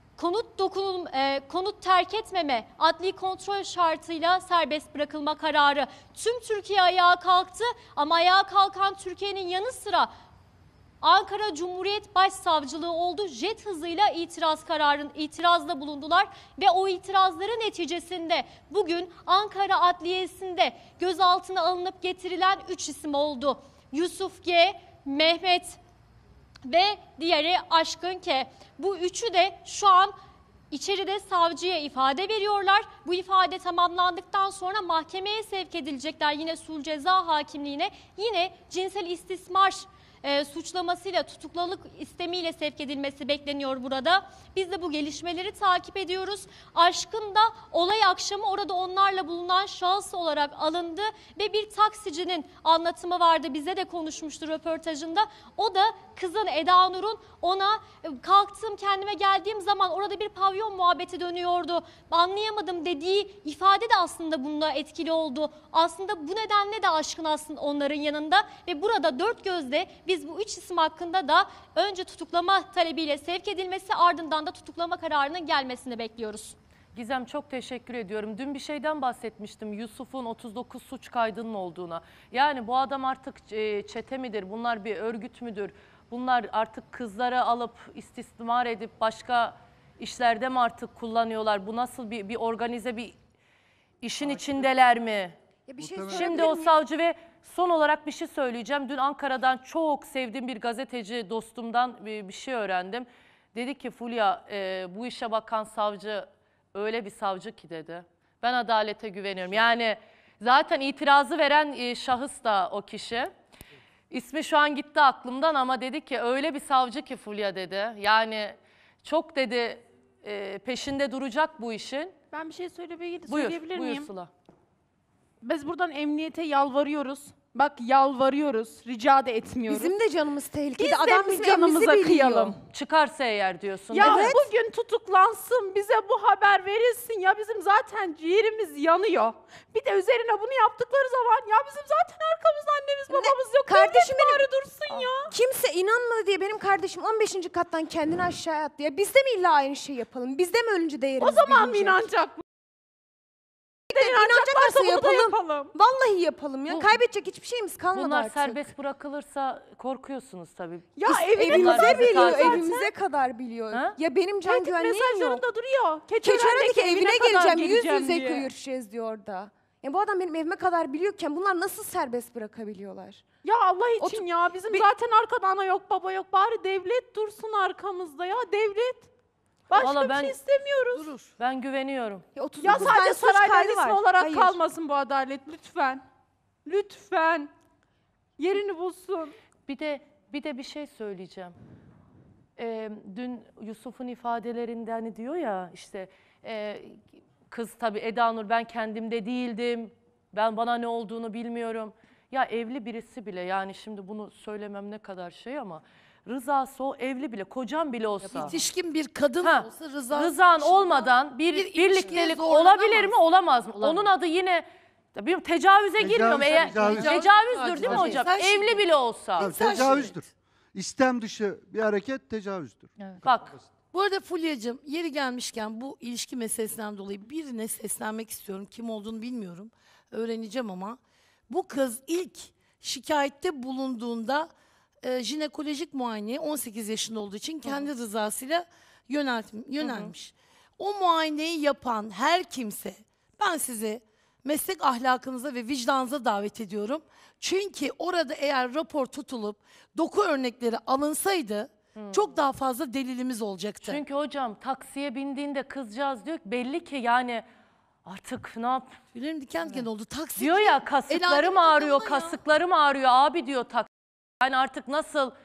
Konut terk etmeme, adli kontrol şartıyla serbest bırakılma kararı. Tüm Türkiye ayağa kalktı ama ayağa kalkan Türkiye'nin yanı sıra Ankara Cumhuriyet Başsavcılığı oldu. Jet hızıyla itirazda bulundular ve o itirazların neticesinde bugün Ankara Adliyesi'nde gözaltına alınıp getirilen 3 isim oldu. Yusuf G, Mehmet ve diğeri Aşkın K. Bu üçü de şu an içeride savcıya ifade veriyorlar. Bu ifade tamamlandıktan sonra mahkemeye sevk edilecekler. Yine Sulh Ceza Hakimliğine, yine cinsel istismar suçlamasıyla tutukluluk istemiyle sevk edilmesi bekleniyor burada. Biz de bu gelişmeleri takip ediyoruz. Aşkın da olay akşamı orada onlarla bulunan şahıs olarak alındı ve bir taksicinin anlatımı vardı. Bize de konuşmuştu röportajında. O da kızın Eda Nur'un ona kalktım kendime geldiğim zaman orada bir pavyon muhabbeti dönüyordu. Anlayamadım dediği ifade de aslında bunda etkili oldu. Aslında bu nedenle de Aşkın aslında onların yanında ve burada dört gözle biz bu 3 isim hakkında da önce tutuklama talebiyle sevk edilmesi, ardından da tutuklama kararının gelmesini bekliyoruz. Gizem, çok teşekkür ediyorum. Dün bir şeyden bahsetmiştim. Yusuf'un 39 suç kaydının olduğuna. Yani bu adam artık çete midir? Bunlar bir örgüt müdür? Bunlar artık kızları alıp istismar edip başka işlerde mi artık kullanıyorlar? Bu nasıl bir organize bir işin içindeler mi? Şimdi o savcı ve son olarak bir şey söyleyeceğim. Dün Ankara'dan çok sevdiğim bir gazeteci dostumdan bir şey öğrendim. Dedi ki Fulya, bu işe bakan savcı öyle bir savcı ki dedi. Ben adalete güveniyorum. Yani zaten itirazı veren şahıs da o kişi. İsmi şu an gitti aklımdan ama dedi ki öyle bir savcı ki Fulya dedi. Yani çok dedi peşinde duracak bu işin. Ben bir şey söyleyebilir miyim? Buyur Sıla. Biz buradan emniyete yalvarıyoruz. Bak yalvarıyoruz, rica da etmiyoruz. Bizim de canımız tehlikede. Biz Adam de bizim canımıza evimizi biliyor. kıyalım. Çıkarsa eğer diyorsun. Ya Evet. bugün tutuklansın, bize bu haber verilsin ya, bizim zaten ciğerimiz yanıyor. Bir de üzerine bunu yaptıkları zaman ya bizim zaten arkamızda annemiz babamız yok. Kardeşim Devlet bari benim, dursun ya. Kimse inanmadı diye benim kardeşim 15. kattan kendini aşağıya attı ya. Biz de mi illa aynı şeyi yapalım? Biz de mi ölünce değerimiz O zaman mı bilinecek? inanacak? İnanacaklarsa bunu da yapalım. Vallahi yapalım ya. Kaybedecek hiçbir şeyimiz kalmadı Bunlar artık. serbest bırakılırsa korkuyorsunuz tabii. Ya evimize biliyor, zaten. evimize kadar biliyor. Ha? Ya benim can Tehdit güvenliğim yok. mesajlarında duruyor. Keçiören'deki evine geleceğim, yüz geleceğim yüze diye. görüşeceğiz diyor orada. Ya bu adam benim evime kadar biliyorken bunlar nasıl serbest bırakabiliyorlar? Ya Allah için ya bizim zaten arkada ana yok baba yok, bari devlet dursun arkamızda ya, devlet. Başka Vallahi bir şey istemiyoruz. Ben güveniyorum. Ya sadece saraydan ismi olarak Hayır. kalmasın bu adalet lütfen. Lütfen. Yerini bulsun. Bir de bir şey söyleyeceğim. Dün Yusuf'un ifadelerinde hani diyor ya işte kız tabii Eda Nur ben kendimde değildim. Ben bana ne olduğunu bilmiyorum. Ya evli birisi bile, yani şimdi bunu söylemem ne kadar şey ama rızası o evli bile, kocam bile olsa. Yetişkin bir kadın olsa rızan olmadan bir birliktelik olabilir mi, olamaz mı? Onun adı yine tabii tecavüze girmiyorum. Tecavüzdür değil mi hocam? Evli bile olsa. Tabii, tecavüzdür. İstem dışı bir hareket tecavüzdür. Evet. Bak. Bu arada Fulya'cığım yeri gelmişken bu ilişki meselesinden dolayı birine seslenmek istiyorum. Kim olduğunu bilmiyorum. Öğreneceğim ama. Bu kız ilk şikayette bulunduğunda jinekolojik muayeneye 18 yaşında olduğu için kendi rızasıyla yönelmiş. O muayeneyi yapan her kimse, ben size meslek ahlakınıza ve vicdanınıza davet ediyorum. Çünkü orada eğer rapor tutulup doku örnekleri alınsaydı çok daha fazla delilimiz olacaktı. Çünkü hocam taksiye bindiğinde kızcağız diyor ki belli ki yani artık ne yap? Tüylerim diken diken oldu. Taksici, diyor ya kasıklarım ağrıyor, kasıklarım ağrıyor abi diyor taksi. Yani artık nasıl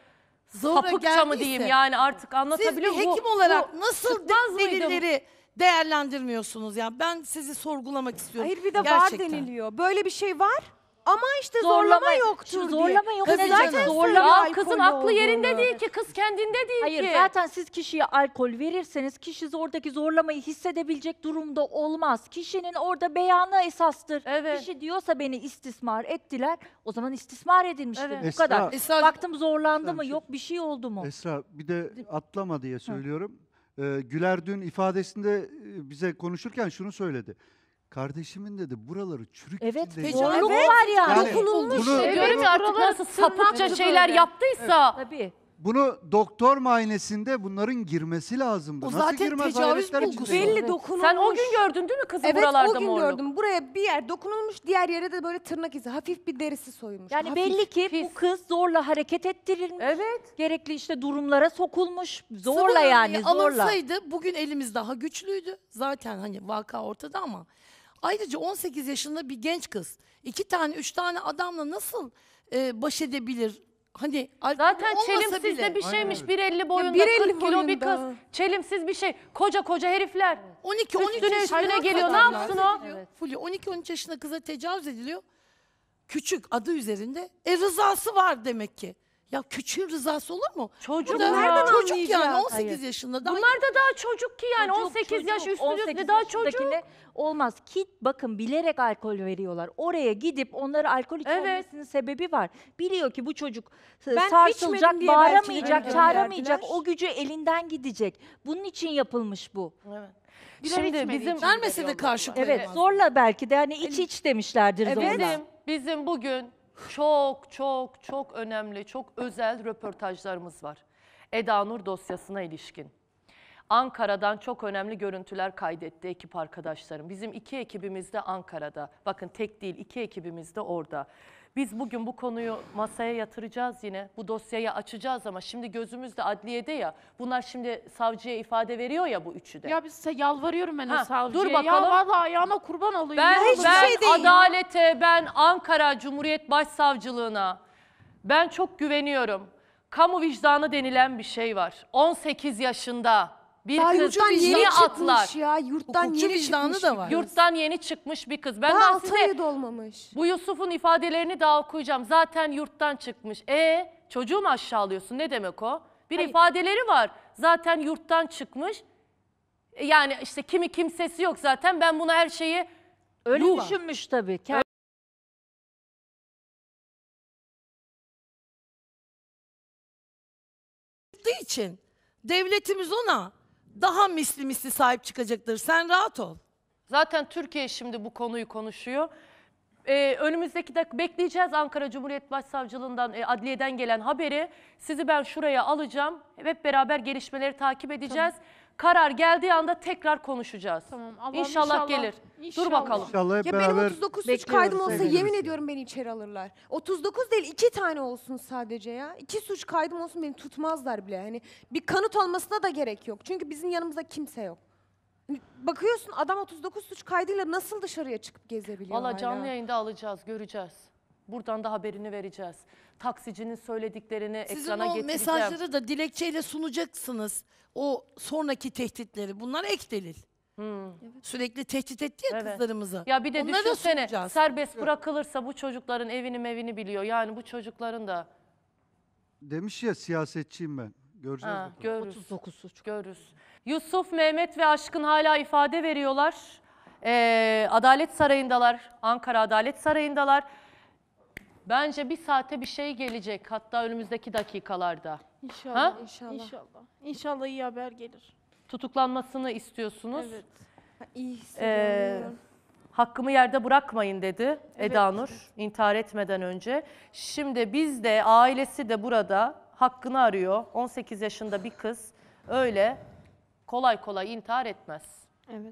Zorla sapıkça mı geldiyse- diyeyim yani artık anlatabiliyor Siz bir muyum? hekim olarak nasıl tutmaz mıydı? delilleri değerlendirmiyorsunuz ya? Ben sizi sorgulamak istiyorum. Hayır bir de Gerçekten. var deniliyor. Böyle bir şey var ama işte Zorlama- zorlama yoktur Şu diye. zorlama yok. Kız Neden zaten zorlama? söylüyor Ya alkollü kızın aklı yerinde olduğunu. değil ki, kız kendinde değil Hayır ki. zaten siz kişiye alkol verirseniz kişi oradaki zorlamayı hissedebilecek durumda olmaz. Kişinin orada beyanı esastır. Evet. Kişi diyorsa beni istismar ettiler, o zaman istismar edilmiştir. Evet. Bu Esra- kadar. Esra- Baktım zorlandı mı, Esra- yok bir şey oldu mu? Esra bir de atlama diye söylüyorum. Güler dün ifadesinde bize konuşurken şunu söyledi. Kardeşimin dedi buraları çürük Evet, içindeydi. zorluk var yani. Yani Dokunulmuş. bunu- Diyorum ya artık nasıl sapıkça şeyler yaptıysa. Tabii. Bunu doktor muayenesinde bunların girmesi lazımdı. O Nasıl zaten girmez tecavüz hayretler bulgusu. içindeydi. Belli dokunulmuş. Sen o gün gördün değil mi kızı Evet buralarda o gün morluk? gördüm. Buraya bir yer dokunulmuş, diğer yere de böyle tırnak izi. Hafif bir derisi soyulmuş. Yani hafif. belli ki bu kız zorla hareket ettirilmiş. Evet. Gerekli işte durumlara sokulmuş. Zorla Sıvı yani örneği zorla. alınsaydı bugün elimiz daha güçlüydü. Zaten hani vaka ortada ama ayrıca 18 yaşında bir genç kız 2 tane 3 tane adamla nasıl baş edebilir? Hani Zaten olmasa çelimsiz bile. de bir şeymiş. Aynen 1.50 boyunda, 1.50 40 kilo bir kız. boyunda. Çelimsiz bir şey. Koca koca herifler. 12-13 Üstüne yaşında üstüne geliyor. Ne kadınlar yapsın tecavüz o? ediliyor. Fulya 12-13 yaşında kıza tecavüz ediliyor. Küçük adı üzerinde. Rızası var demek ki. Ya küçüğün rızası olur mu? Çocuk Bu da ya. çocuk yani anlayacak? 18 Hayır. yaşında. Daha Bunlar da daha çocuk ki yani. Çocuk, 18 yaş çocuk, üstü 18 daha çocuk. yaşındakine olmaz. Ki bakın bilerek alkol veriyorlar. Oraya gidip onları alkol içmesinin sebebi var. Biliyor ki bu çocuk Ben sarsılacak, içmedim diye bağıramayacak, belki de çağıramayacak. gönderdiler. O gücü elinden gidecek. Bunun için yapılmış bu. Şimdi bizim vermese de karşı Evet, koyamaz. zorla belki de hani iç demişlerdir zorla. bizim bugün çok önemli, çok özel röportajlarımız var. Eda Nur dosyasına ilişkin. Ankara'dan çok önemli görüntüler kaydetti ekip arkadaşlarım. Bizim 2 ekibimiz de Ankara'da. Bakın tek değil, 2 ekibimiz de orada. Biz bugün bu konuyu masaya yatıracağız yine. Bu dosyayı açacağız ama şimdi gözümüz de adliyede ya. Bunlar şimdi savcıya ifade veriyor ya bu üçü de. Ya biz yalvarıyorum ben o Ha, savcıya. dur Ya bakalım. vallahi ayağına kurban olayım. Ben, Ne olur. ben adalete, ben Ankara Cumhuriyet Başsavcılığına ben çok güveniyorum. Kamu vicdanı denilen bir şey var. 18 yaşında bir Daha kız yurttan niye yeni atlar? çıkmış ya. Yurttan Hukukçu yeni vicdanı çıkmış da bir var. kız. Yurttan yeni çıkmış bir kız. Ben Daha 6 size ayı dolmamış. bu Yusuf'un ifadelerini daha okuyacağım. Zaten yurttan çıkmış. Çocuğu mu aşağılıyorsun? Ne demek o? Bir ifadeleri var. Zaten yurttan çıkmış. Yani işte kimi kimsesi yok zaten. Ben buna her şeyi Öyle Yuh. düşünmüş tabii. Yaptığı için devletimiz ona daha misli sahip çıkacaktır. Sen rahat ol. Zaten Türkiye şimdi bu konuyu konuşuyor. Önümüzdeki dakika bekleyeceğiz Ankara Cumhuriyet Başsavcılığından, adliyeden gelen haberi. Sizi ben şuraya alacağım. Hep beraber gelişmeleri takip edeceğiz. Karar geldiği anda tekrar konuşacağız. Allah'ım İnşallah gelir. Dur bakalım. İnşallah hep Ya benim beraber 39 suç bekliyoruz, kaydım olsa evet. yemin ediyorum beni içeri alırlar. 39 değil 2 tane olsun sadece ya. 2 suç kaydım olsun beni tutmazlar bile. Hani bir kanıt olmasına da gerek yok. Çünkü bizim yanımızda kimse yok. Hani bakıyorsun adam 39 suç kaydıyla nasıl dışarıya çıkıp gezebiliyor Valla hala? canlı yayında alacağız, göreceğiz. Buradan da haberini vereceğiz. Taksicinin söylediklerini Sizin ekrana o getireceğim. mesajları da dilekçeyle sunacaksınız. O sonraki tehditleri. Bunlar ek delil. Sürekli tehdit etti ya kızlarımızı. Ya bir de Onları da düşünsene sunacağız. serbest bırakılırsa bu çocukların evini biliyor. Yani bu çocukların da demiş ya siyasetçiyim ben. Göreceğiz bakalım. görürüz. 39 suç. Görürüz. Yusuf, Mehmet ve Aşkın hala ifade veriyorlar. Adalet Sarayı'ndalar. Ankara Adalet Sarayı'ndalar. Bence bir saate bir şey gelecek. Hatta önümüzdeki dakikalarda. İnşallah. Ha? İnşallah. İnşallah iyi haber gelir. Tutuklanmasını istiyorsunuz. Evet. İyi hissediyorum. Hakkımı yerde bırakmayın dedi Eda Nur intihar etmeden önce. Şimdi biz de ailesi de burada hakkını arıyor. 18 yaşında bir kız öyle kolay kolay intihar etmez. Evet.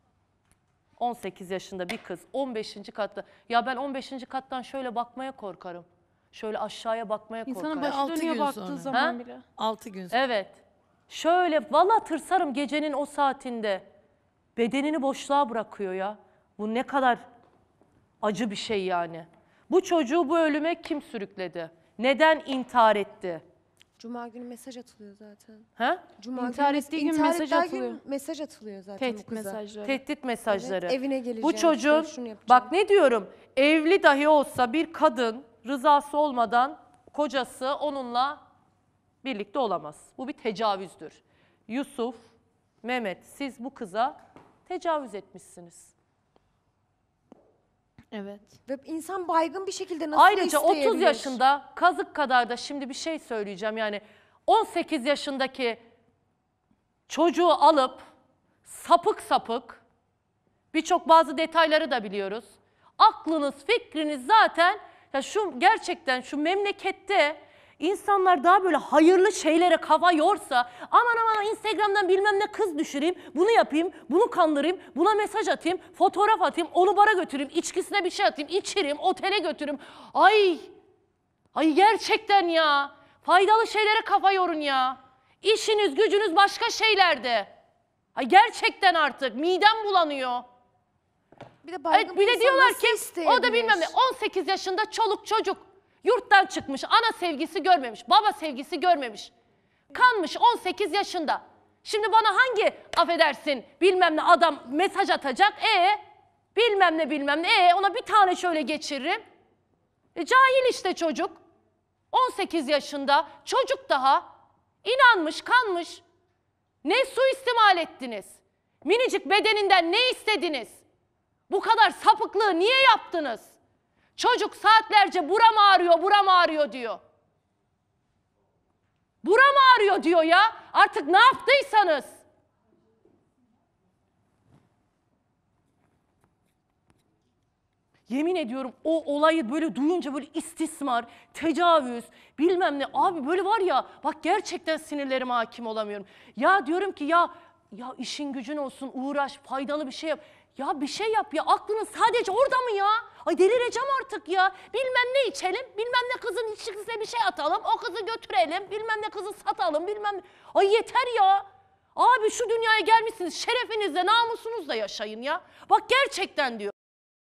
18 yaşında bir kız 15. katta. Ya ben 15. kattan şöyle bakmaya korkarım. Şöyle aşağıya bakmaya İnsanın korkarım. başı 6 dönüyor gün baktığı sonra. zaman Ha? bile. 6 gün sonra. Evet. Şöyle valla tırsarım gecenin o saatinde. Bedenini boşluğa bırakıyor ya. Bu ne kadar acı bir şey yani. Bu çocuğu bu ölüme kim sürükledi? Neden intihar etti? Cuma günü mesaj atılıyor zaten. Ha? Cuma İntihar günü, ettiği gün intihar mesaj ettiği atılıyor. gün mesaj atılıyor zaten Tehdit bu kıza. mesajları. Tehdit mesajları. Evet, evine geleceğim, Bu çocuğun, işte şunu yapacağım. bak ne diyorum, evli dahi olsa bir kadın rızası olmadan kocası onunla birlikte olamaz. Bu bir tecavüzdür. Yusuf, Mehmet, siz bu kıza tecavüz etmişsiniz. Evet. Ve insan baygın bir şekilde nasıl Ayrıca 30 isteyebilir? yaşında kazık kadar da şimdi bir şey söyleyeceğim. Yani 18 yaşındaki çocuğu alıp sapık sapık, birçok bazı detayları da biliyoruz. Aklınız, fikriniz zaten ya gerçekten şu memlekette insanlar daha böyle hayırlı şeylere kafa yorsa, aman Instagram'dan bilmem ne kız düşüreyim, bunu yapayım, bunu kandırayım, buna mesaj atayım, fotoğraf atayım, onu bara götüreyim, içkisine bir şey atayım, içireyim, otele götüreyim. Ay gerçekten ya. Faydalı şeylere kafa yorun ya. İşiniz, gücünüz başka şeylerde. Ay gerçekten artık midem bulanıyor. Bir de baygın Bir de insan diyorlar nasıl ki o da isteyebilir? bilmem ne 18 yaşında çoluk çocuk yurttan çıkmış, ana sevgisi görmemiş, baba sevgisi görmemiş. Kanmış 18 yaşında. Şimdi bana hangi affedersin bilmem ne adam mesaj atacak? Bilmem ne ona bir tane şöyle geçiririm. Cahil işte çocuk. 18 yaşında çocuk daha inanmış kanmış. Ne suistimal ettiniz? Minicik bedeninden ne istediniz? Bu kadar sapıklığı niye yaptınız? Çocuk saatlerce buram ağrıyor diyor. Buram ağrıyor diyor ya. Artık ne yaptıysanız. Yemin ediyorum o olayı böyle duyunca böyle istismar, tecavüz, bilmem ne. Abi böyle var ya bak gerçekten sinirlerime hakim olamıyorum. Ya diyorum ki ya işin gücün olsun, uğraş, faydalı bir şey yap. Ya bir şey yap ya, aklınız sadece orada mı ya? Ay delireceğim artık ya. Bilmem ne içelim, bilmem ne kızın içkisine bir şey atalım, o kızı götürelim, bilmem ne kızı satalım, bilmem ne. Ay yeter ya. Abi şu dünyaya gelmişsiniz, şerefinizle, namusunuzla yaşayın ya. Bak gerçekten diyor.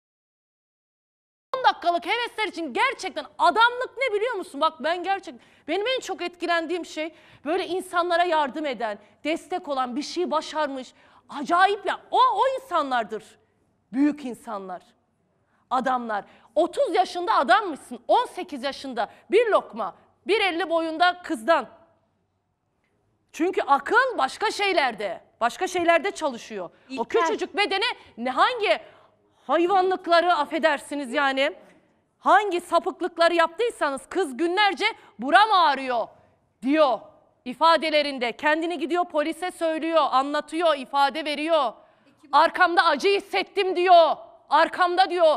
10 dakikalık hevesler için gerçekten adamlık ne biliyor musun? Bak ben gerçekten, benim en çok etkilendiğim şey böyle insanlara yardım eden, destek olan, bir şey başarmış. Acayip ya. O insanlardır. Büyük insanlar. Adamlar. 30 yaşında adammışsın. 18 yaşında bir lokma. 1.50 boyunda kızdan. Çünkü akıl başka şeylerde. Başka şeylerde çalışıyor. O küçücük bedene hangi hayvanlıkları affedersiniz yani. Hangi sapıklıkları yaptıysanız kız günlerce buram ağrıyor diyor. İfadelerinde kendini gidiyor polise söylüyor, anlatıyor, ifade veriyor. Arkamda acı hissettim diyor. Arkamda diyor.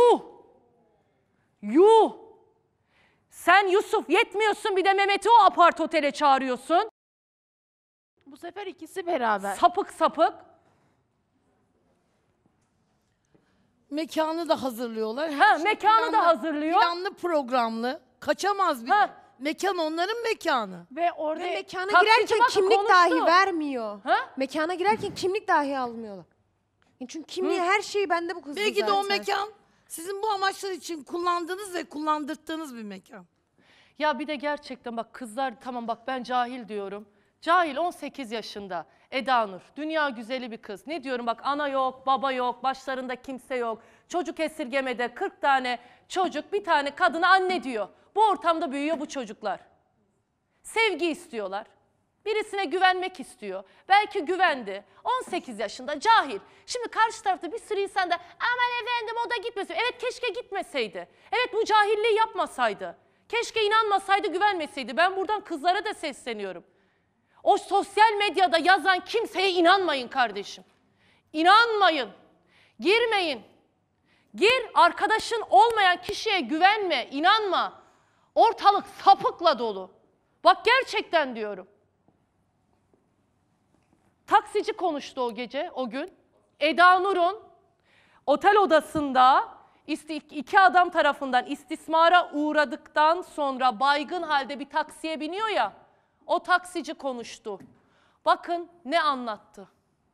Yuh. Sen Yusuf yetmiyorsun bir de Mehmet'i o apart otele çağırıyorsun. Bu sefer ikisi beraber. Sapık. Mekanı da hazırlıyorlar. Mekanı da hazırlıyor. Planlı programlı. Kaçamaz bir. Mekan onların mekanı. Ve orada mekana taksici girerken bakın kimlik konuştu. dahi vermiyor. Mekana girerken kimlik dahi almıyorlar. Çünkü kimliği her şeyi bende bu kızın Belki zaten. de o mekan sizin bu amaçlar için kullandığınız ve kullandırdığınız bir mekan. Ya bir de gerçekten bak kızlar tamam bak ben cahil diyorum. Cahil 18 yaşında Eda Nur. Dünya güzeli bir kız. Ne diyorum bak ana yok, baba yok, başlarında kimse yok. Çocuk esirgemede 40 tane çocuk bir tane kadına anne diyor. Bu ortamda büyüyor bu çocuklar. Sevgi istiyorlar. Birisine güvenmek istiyor. Belki güvendi. 18 yaşında cahil. Şimdi karşı tarafta bir sürü insan da aman efendim o da gitmesin. Evet keşke gitmeseydi. Evet bu cahilliği yapmasaydı. Keşke inanmasaydı, güvenmeseydi. Ben buradan kızlara da sesleniyorum. O sosyal medyada yazan kimseye inanmayın kardeşim. İnanmayın. Girmeyin. Gir, arkadaşın olmayan kişiye güvenme, inanma. Ortalık sapıkla dolu. Bak gerçekten diyorum. Taksici konuştu o gece, o gün. Eda Nur'un otel odasında iki adam tarafından istismara uğradıktan sonra baygın halde bir taksiye biniyor ya, o taksici konuştu. Bakın ne anlattı.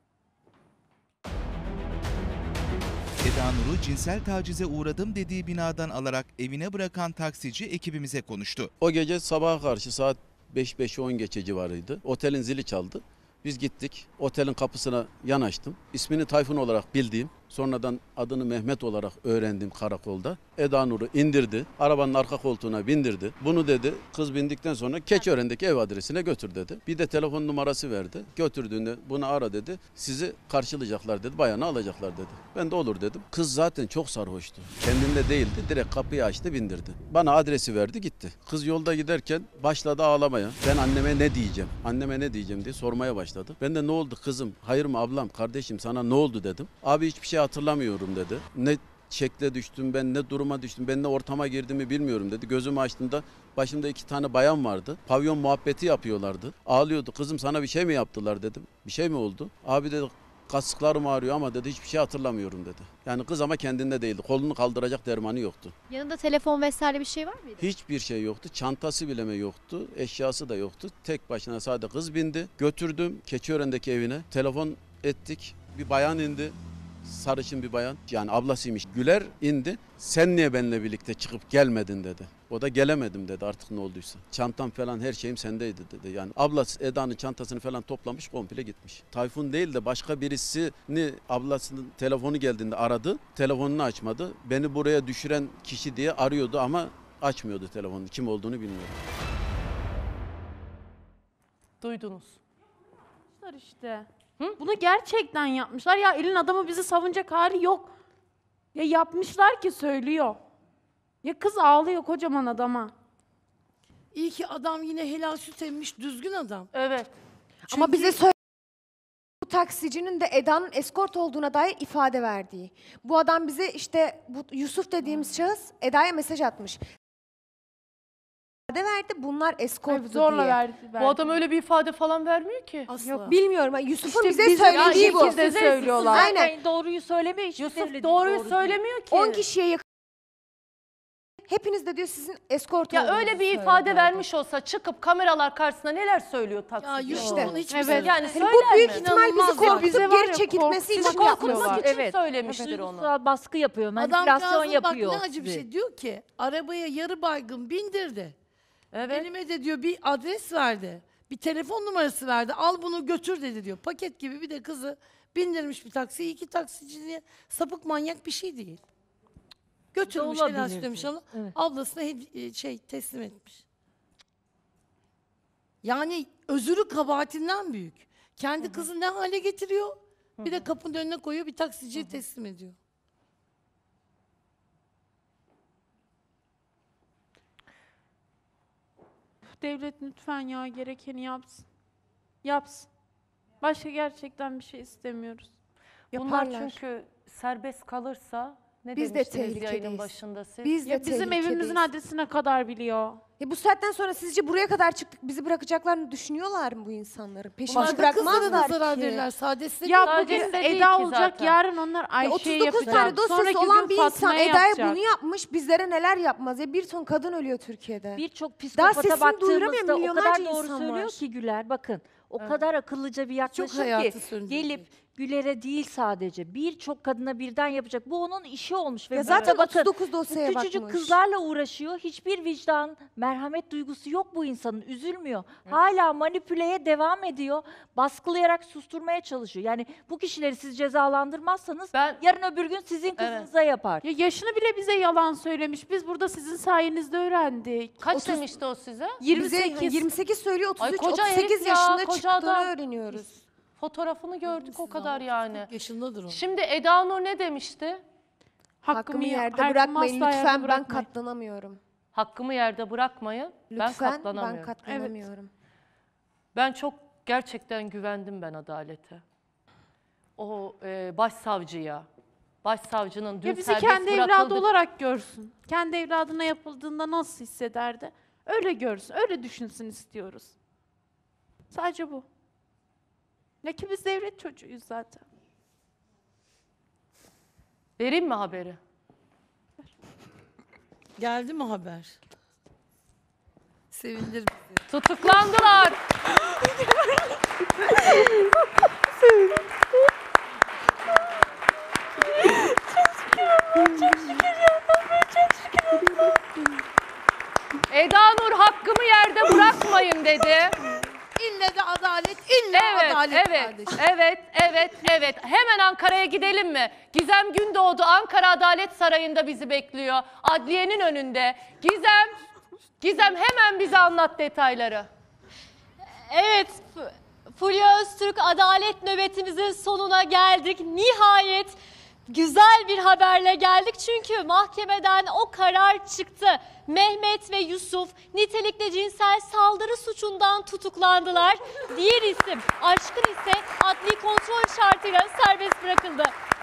Eda Nur'u cinsel tacize uğradım dediği binadan alarak evine bırakan taksici ekibimize konuştu. O gece sabaha karşı saat 5-5-10 geçe civarıydı. Otelin zili çaldı. Biz gittik. Otelin kapısına yanaştım. İsmini Tayfun olarak bildiğim, sonradan adını Mehmet olarak öğrendiğim karakolda Eda Nur'u indirdi. Arabanın arka koltuğuna bindirdi. Bunu dedi, kız bindikten sonra Keçiören'deki ev adresine götür dedi. Bir de telefon numarası verdi. Götürdüğünde bunu ara dedi. Sizi karşılayacaklar dedi. Bayanı alacaklar dedi. Ben de olur dedim. Kız zaten çok sarhoştu. Kendinde değildi. Direkt kapıyı açtı, bindirdi. Bana adresi verdi, gitti. Kız yolda giderken başladı ağlamaya. Ben anneme ne diyeceğim? Anneme ne diyeceğim diye sormaya başladı. Ben de ne oldu kızım? Hayır mı ablam, kardeşim sana ne oldu dedim. Abi hiçbir şey hatırlamıyorum dedi. Ne şekle düştüm ben, ne duruma düştüm, ben ne ortama girdiğimi bilmiyorum dedi. Gözümü açtığımda başımda 2 tane bayan vardı. Pavyon muhabbeti yapıyorlardı. Ağlıyordu. Kızım sana bir şey mi yaptılar dedim. Bir şey mi oldu? Abi dedi kasıklarım ağrıyor ama dedi hiçbir şey hatırlamıyorum dedi. Yani kız ama kendinde değildi. Kolunu kaldıracak dermanı yoktu. Yanında telefon vesaire bir şey var mıydı? Hiçbir şey yoktu. Çantası bile mi yoktu. Eşyası da yoktu. Tek başına sadece kız bindi. Götürdüm Keçiören'deki evine. Telefon ettik. Bir bayan indi. Sarışın bir bayan. Yani ablasıymış. Güler indi. Sen niye benimle birlikte çıkıp gelmedin dedi. O da gelemedim dedi artık ne olduysa. Çantam falan her şeyim sendeydi dedi. Yani ablası Eda'nın çantasını falan toplamış komple gitmiş. Tayfun değil de başka birisini ablasının telefonu geldiğinde aradı. Telefonunu açmadı. Beni buraya düşüren kişi diye arıyordu ama açmıyordu telefonunu. Kim olduğunu bilmiyorum. Duydunuz. İşte. Bunu gerçekten yapmışlar. Ya elin adamı bizi savunacak hali yok. Ya yapmışlar ki söylüyor. Ya kız ağlıyor kocaman adama. İyi ki adam yine helal süt emmiş düzgün adam. Evet. Ama bize söyle bu taksicinin de Eda'nın eskort olduğuna dair ifade verdiği. Bu adam bize işte bu Yusuf dediğimiz şahıs Eda'ya mesaj atmış. İfade verdi bunlar eskorttu zorla diye. verdi. Bu adam öyle bir ifade falan vermiyor ki. Asla. Yok bilmiyorum. Yusuf'un İşte bize bize söylediği bu. şekilde söylüyorlar. Aynen. Doğruyu söylemiyor. Yusuf doğruyu söylemiyor ki. 10 kişiye yakın. Hepiniz de diyor sizin eskort Ya olduğunuzu öyle bir söylüyor. ifade vermiş olsa çıkıp kameralar karşısında neler söylüyor taksici? Ya Yusuf'un hiçbir Evet. Yani Yani söyler bu büyük mi? ihtimal bizi İnanılmaz ya. korkutup Bize var geri ya, çekilmesi sizi için korkutmak yapıyorlar. için söylemiştir onu. Duygusal baskı yapıyor, manipülasyon Adamcağızın bak yapıyor. ne acı bir sizi. şey. Diyor ki arabaya yarı baygın bindirdi. Evet. Elime de diyor bir adres verdi. Bir telefon numarası verdi. Al bunu götür dedi diyor. Paket gibi bir de kızı bindirmiş bir taksiye. 2 taksici diye sapık manyak bir şey değil. Götürmüş helal olabilir. demiş ama Evet. ablasına teslim etmiş. Yani özürü kabahatinden büyük. Kendi kızı ne hale getiriyor? Bir de kapının önüne koyuyor bir taksiciye teslim ediyor. Devlet lütfen ya gerekeni yapsın. Yapsın. Başka gerçekten bir şey istemiyoruz. Bunlar Yaparlar. çünkü serbest kalırsa ne Biz de demiştiniz yayının tehlikedeyiz. başında siz? Biz de Ya bizim tehlikedeyiz. evimizin adresine kadar biliyor. Bu saatten sonra sizce buraya kadar çıktık bizi bırakacaklarını düşünüyorlar mı bu insanların? Peşimizi Başka kızlara da bırakmazlar zarar ki. verirler. Sadece Ya Sadece bugün size değil Eda ki olacak, zaten. yarın onlar Ya Ayşe'ye 39 yapacak. tane dosyası Sonraki olan gün bir insan Fatma'ya Eda'ya yapacak. bunu yapmış bizlere neler yapmaz ya bir ton kadın ölüyor Türkiye'de. Birçok Daha psikopata sesini duyuramıyor, baktığımızda o kadar milyonlarca doğru insan söylüyor var. ki Güler. Bakın o kadar akıllıca bir yaklaşım hayatı ki söndürecek. gelip Güler'e değil sadece birçok kadına birden yapacak. Bu onun işi olmuş. Ve Ya burada zaten bakın, 39 dosyaya bu küçücük bakmış. kızlarla uğraşıyor. Hiçbir vicdan, merhamet duygusu yok bu insanın. Üzülmüyor. Hala manipüleye devam ediyor. Baskılayarak susturmaya çalışıyor. Yani bu kişileri siz cezalandırmazsanız yarın öbür gün sizin kızınıza yapar. Ya yaşını bile bize yalan söylemiş. Biz burada sizin sayenizde öğrendik. Kaç 30 demişti o size? 28. Bize 28 söylüyor 33 Ay koca 38 herif ya, yaşında koca çıktığını adam. öğreniyoruz. Fotoğrafını gördük o kadar yani. yaşındadır o. Şimdi Eda Nur ne demişti? Hakkımı yerde hakkımı bırakmayın asla yerde lütfen ben bırakmayın. katlanamıyorum. Hakkımı yerde bırakmayın. Ben Lütfen katlanamıyorum. ben katlanamıyorum. Ben çok gerçekten güvendim ben adalete. O başsavcıya. Başsavcının dün Ya bizi serbest kendi evladı bırakıldı. olarak görsün. Kendi evladına yapıldığında nasıl hissederdi? Öyle görsün, öyle düşünsün istiyoruz. Sadece bu. Ya ki biz devlet çocuğuyuz zaten. Vereyim mi haberi? Geldi mi haber? Sevindir bizi. Tutuklandılar. Eda Nur hakkımı yerde bırakmayın dedi. İlle de adalet, ille adalet kardeşim. Evet. Hemen Ankara'ya gidelim mi? Gizem Gündoğdu Ankara Adalet Sarayı'nda bizi bekliyor. Adliyenin önünde. Gizem hemen bize anlat detayları. Evet, Fulya Öztürk adalet nöbetimizin sonuna geldik. Nihayet güzel bir haberle geldik çünkü mahkemeden o karar çıktı. Mehmet ve Yusuf nitelikli cinsel saldırı suçundan tutuklandılar. Diğer isim Aşkın ise adli kontrol şartıyla serbest bırakıldı.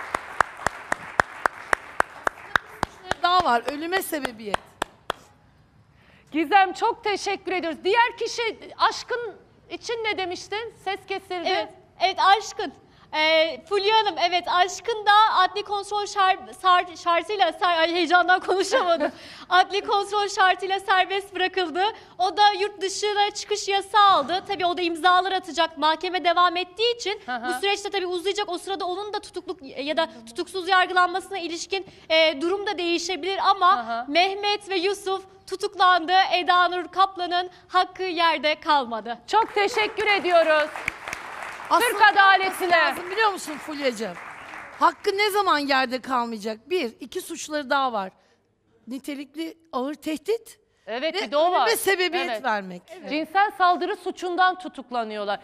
Daha var, ölüme sebebiyet. Gizem çok teşekkür ediyoruz. Diğer kişi Aşkın için ne demiştin? Ses kesildi. Evet Aşkın. Fulya Hanım, evet Aşkın da adli kontrol şartıyla, heyecandan konuşamadım. Adli kontrol şartıyla serbest bırakıldı. O da yurt dışına çıkış yasağı aldı. Tabii o da imzalar atacak. Mahkeme devam ettiği için bu süreçte tabii uzayacak. O sırada onun da tutukluk ya da tutuksuz yargılanmasına ilişkin durum da değişebilir ama Mehmet ve Yusuf tutuklandı. Edanur Kaplan'ın hakkı yerde kalmadı. Çok teşekkür ediyoruz. Türk adaletine. Lazım, biliyor musun Fulya'cığım? Hakkı ne zaman yerde kalmayacak? 2 suçları daha var. Nitelikli ağır tehdit ve bir de o var. Ve sebebiyet vermek. Cinsel saldırı suçundan tutuklanıyorlar.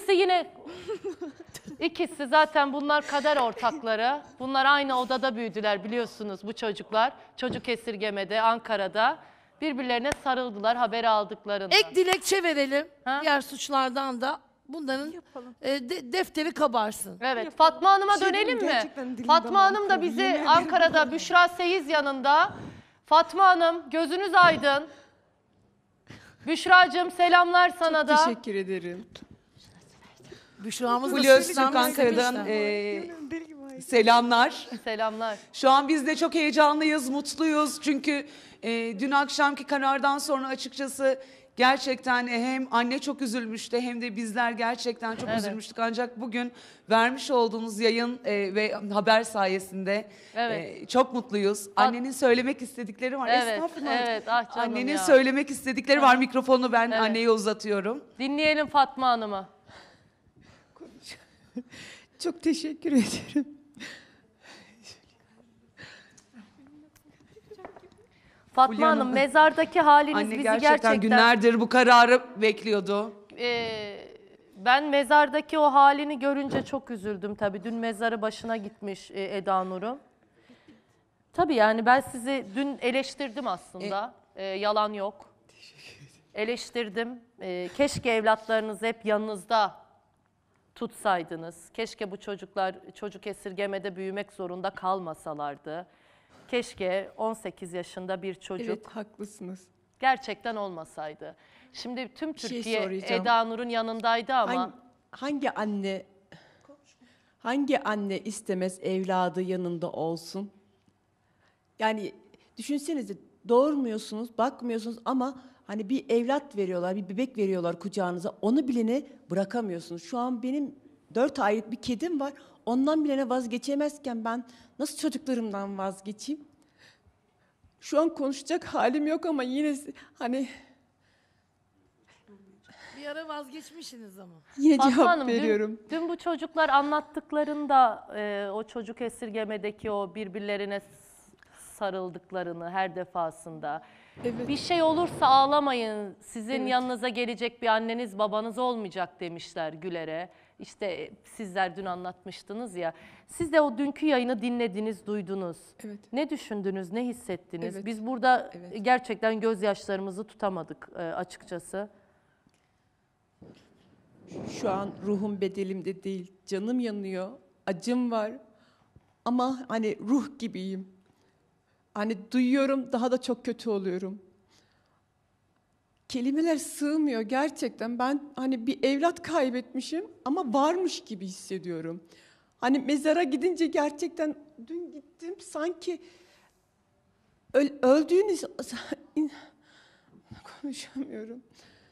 İkisi zaten bunlar kader ortakları. Bunlar aynı odada büyüdüler biliyorsunuz bu çocuklar. Çocuk esirgemede Ankara'da. Birbirlerine sarıldılar haberi aldıklarında. Ek dilekçe verelim. Diğer suçlardan da bunların defteri kabarsın. Evet. Fatma Hanım'a dönelim mi? Fatma Hanım da bizi Ankara'da Büşra Seyiz yanında. Fatma Hanım gözünüz aydın. Büşra'cığım selamlar sana da. Çok teşekkür ederim. Büşra'mız Fulya Öztürk Ankara'dan selamlar. Selamlar. Şu an biz de çok heyecanlıyız, mutluyuz. Çünkü dün akşamki karardan sonra açıkçası gerçekten hem anne çok üzülmüştü hem de bizler gerçekten çok üzülmüştük. Ancak bugün vermiş olduğunuz yayın ve haber sayesinde çok mutluyuz. Annenin söylemek istedikleri var. Estağfurullah. Evet, ah canım Annenin ya. söylemek istedikleri var. Mikrofonu ben anneye uzatıyorum. Dinleyelim Fatma Hanım'ı. Çok teşekkür ederim. Fatma Hanım mezardaki haliniz Anne bizi gerçekten günlerdir bu kararı bekliyordu. Ben mezardaki o halini görünce çok üzüldüm tabii. Dün mezarı başına gitmiş Edanur'un. Tabii yani ben sizi dün eleştirdim aslında. Yalan yok. Eleştirdim. Keşke evlatlarınız hep yanınızda tutsaydınız. Keşke bu çocuklar çocuk esirgemede büyümek zorunda kalmasalardı. Keşke 18 yaşında bir çocuk Evet, haklısınız. gerçekten olmasaydı. Şimdi tüm Türkiye Edanur'un yanındaydı ama hangi anne istemez evladı yanında olsun? Yani düşünsenize doğurmuyorsunuz, bakmıyorsunuz ama hani bir evlat veriyorlar, bir bebek veriyorlar kucağınıza. Onu bilene bırakamıyorsunuz. Şu an benim 4 aylık bir kedim var. Ondan bilene vazgeçemezken ben nasıl çocuklarımdan vazgeçeyim? Şu an konuşacak halim yok ama yine hani bir ara vazgeçmişsiniz ama. Yine Fatma cevap Hanım, veriyorum. Dün bu çocuklar anlattıklarında o çocuk esirgemedeki o birbirlerine sarıldıklarını her defasında. Evet. Bir şey olursa ağlamayın, sizin yanınıza gelecek bir anneniz babanız olmayacak demişler Güler'e. İşte sizler dün anlatmıştınız ya. Siz de o dünkü yayını dinlediniz, duydunuz. Evet. Ne düşündünüz, ne hissettiniz? Evet. Biz burada gerçekten gözyaşlarımızı tutamadık açıkçası. Şu an ruhum bedelimde değil. Canım yanıyor, acım var. Ama hani ruh gibiyim. Hani duyuyorum, daha da çok kötü oluyorum. Kelimeler sığmıyor gerçekten. Ben hani bir evlat kaybetmişim ama varmış gibi hissediyorum. Hani mezara gidince gerçekten dün gittim sanki öldüğünü konuşamıyorum.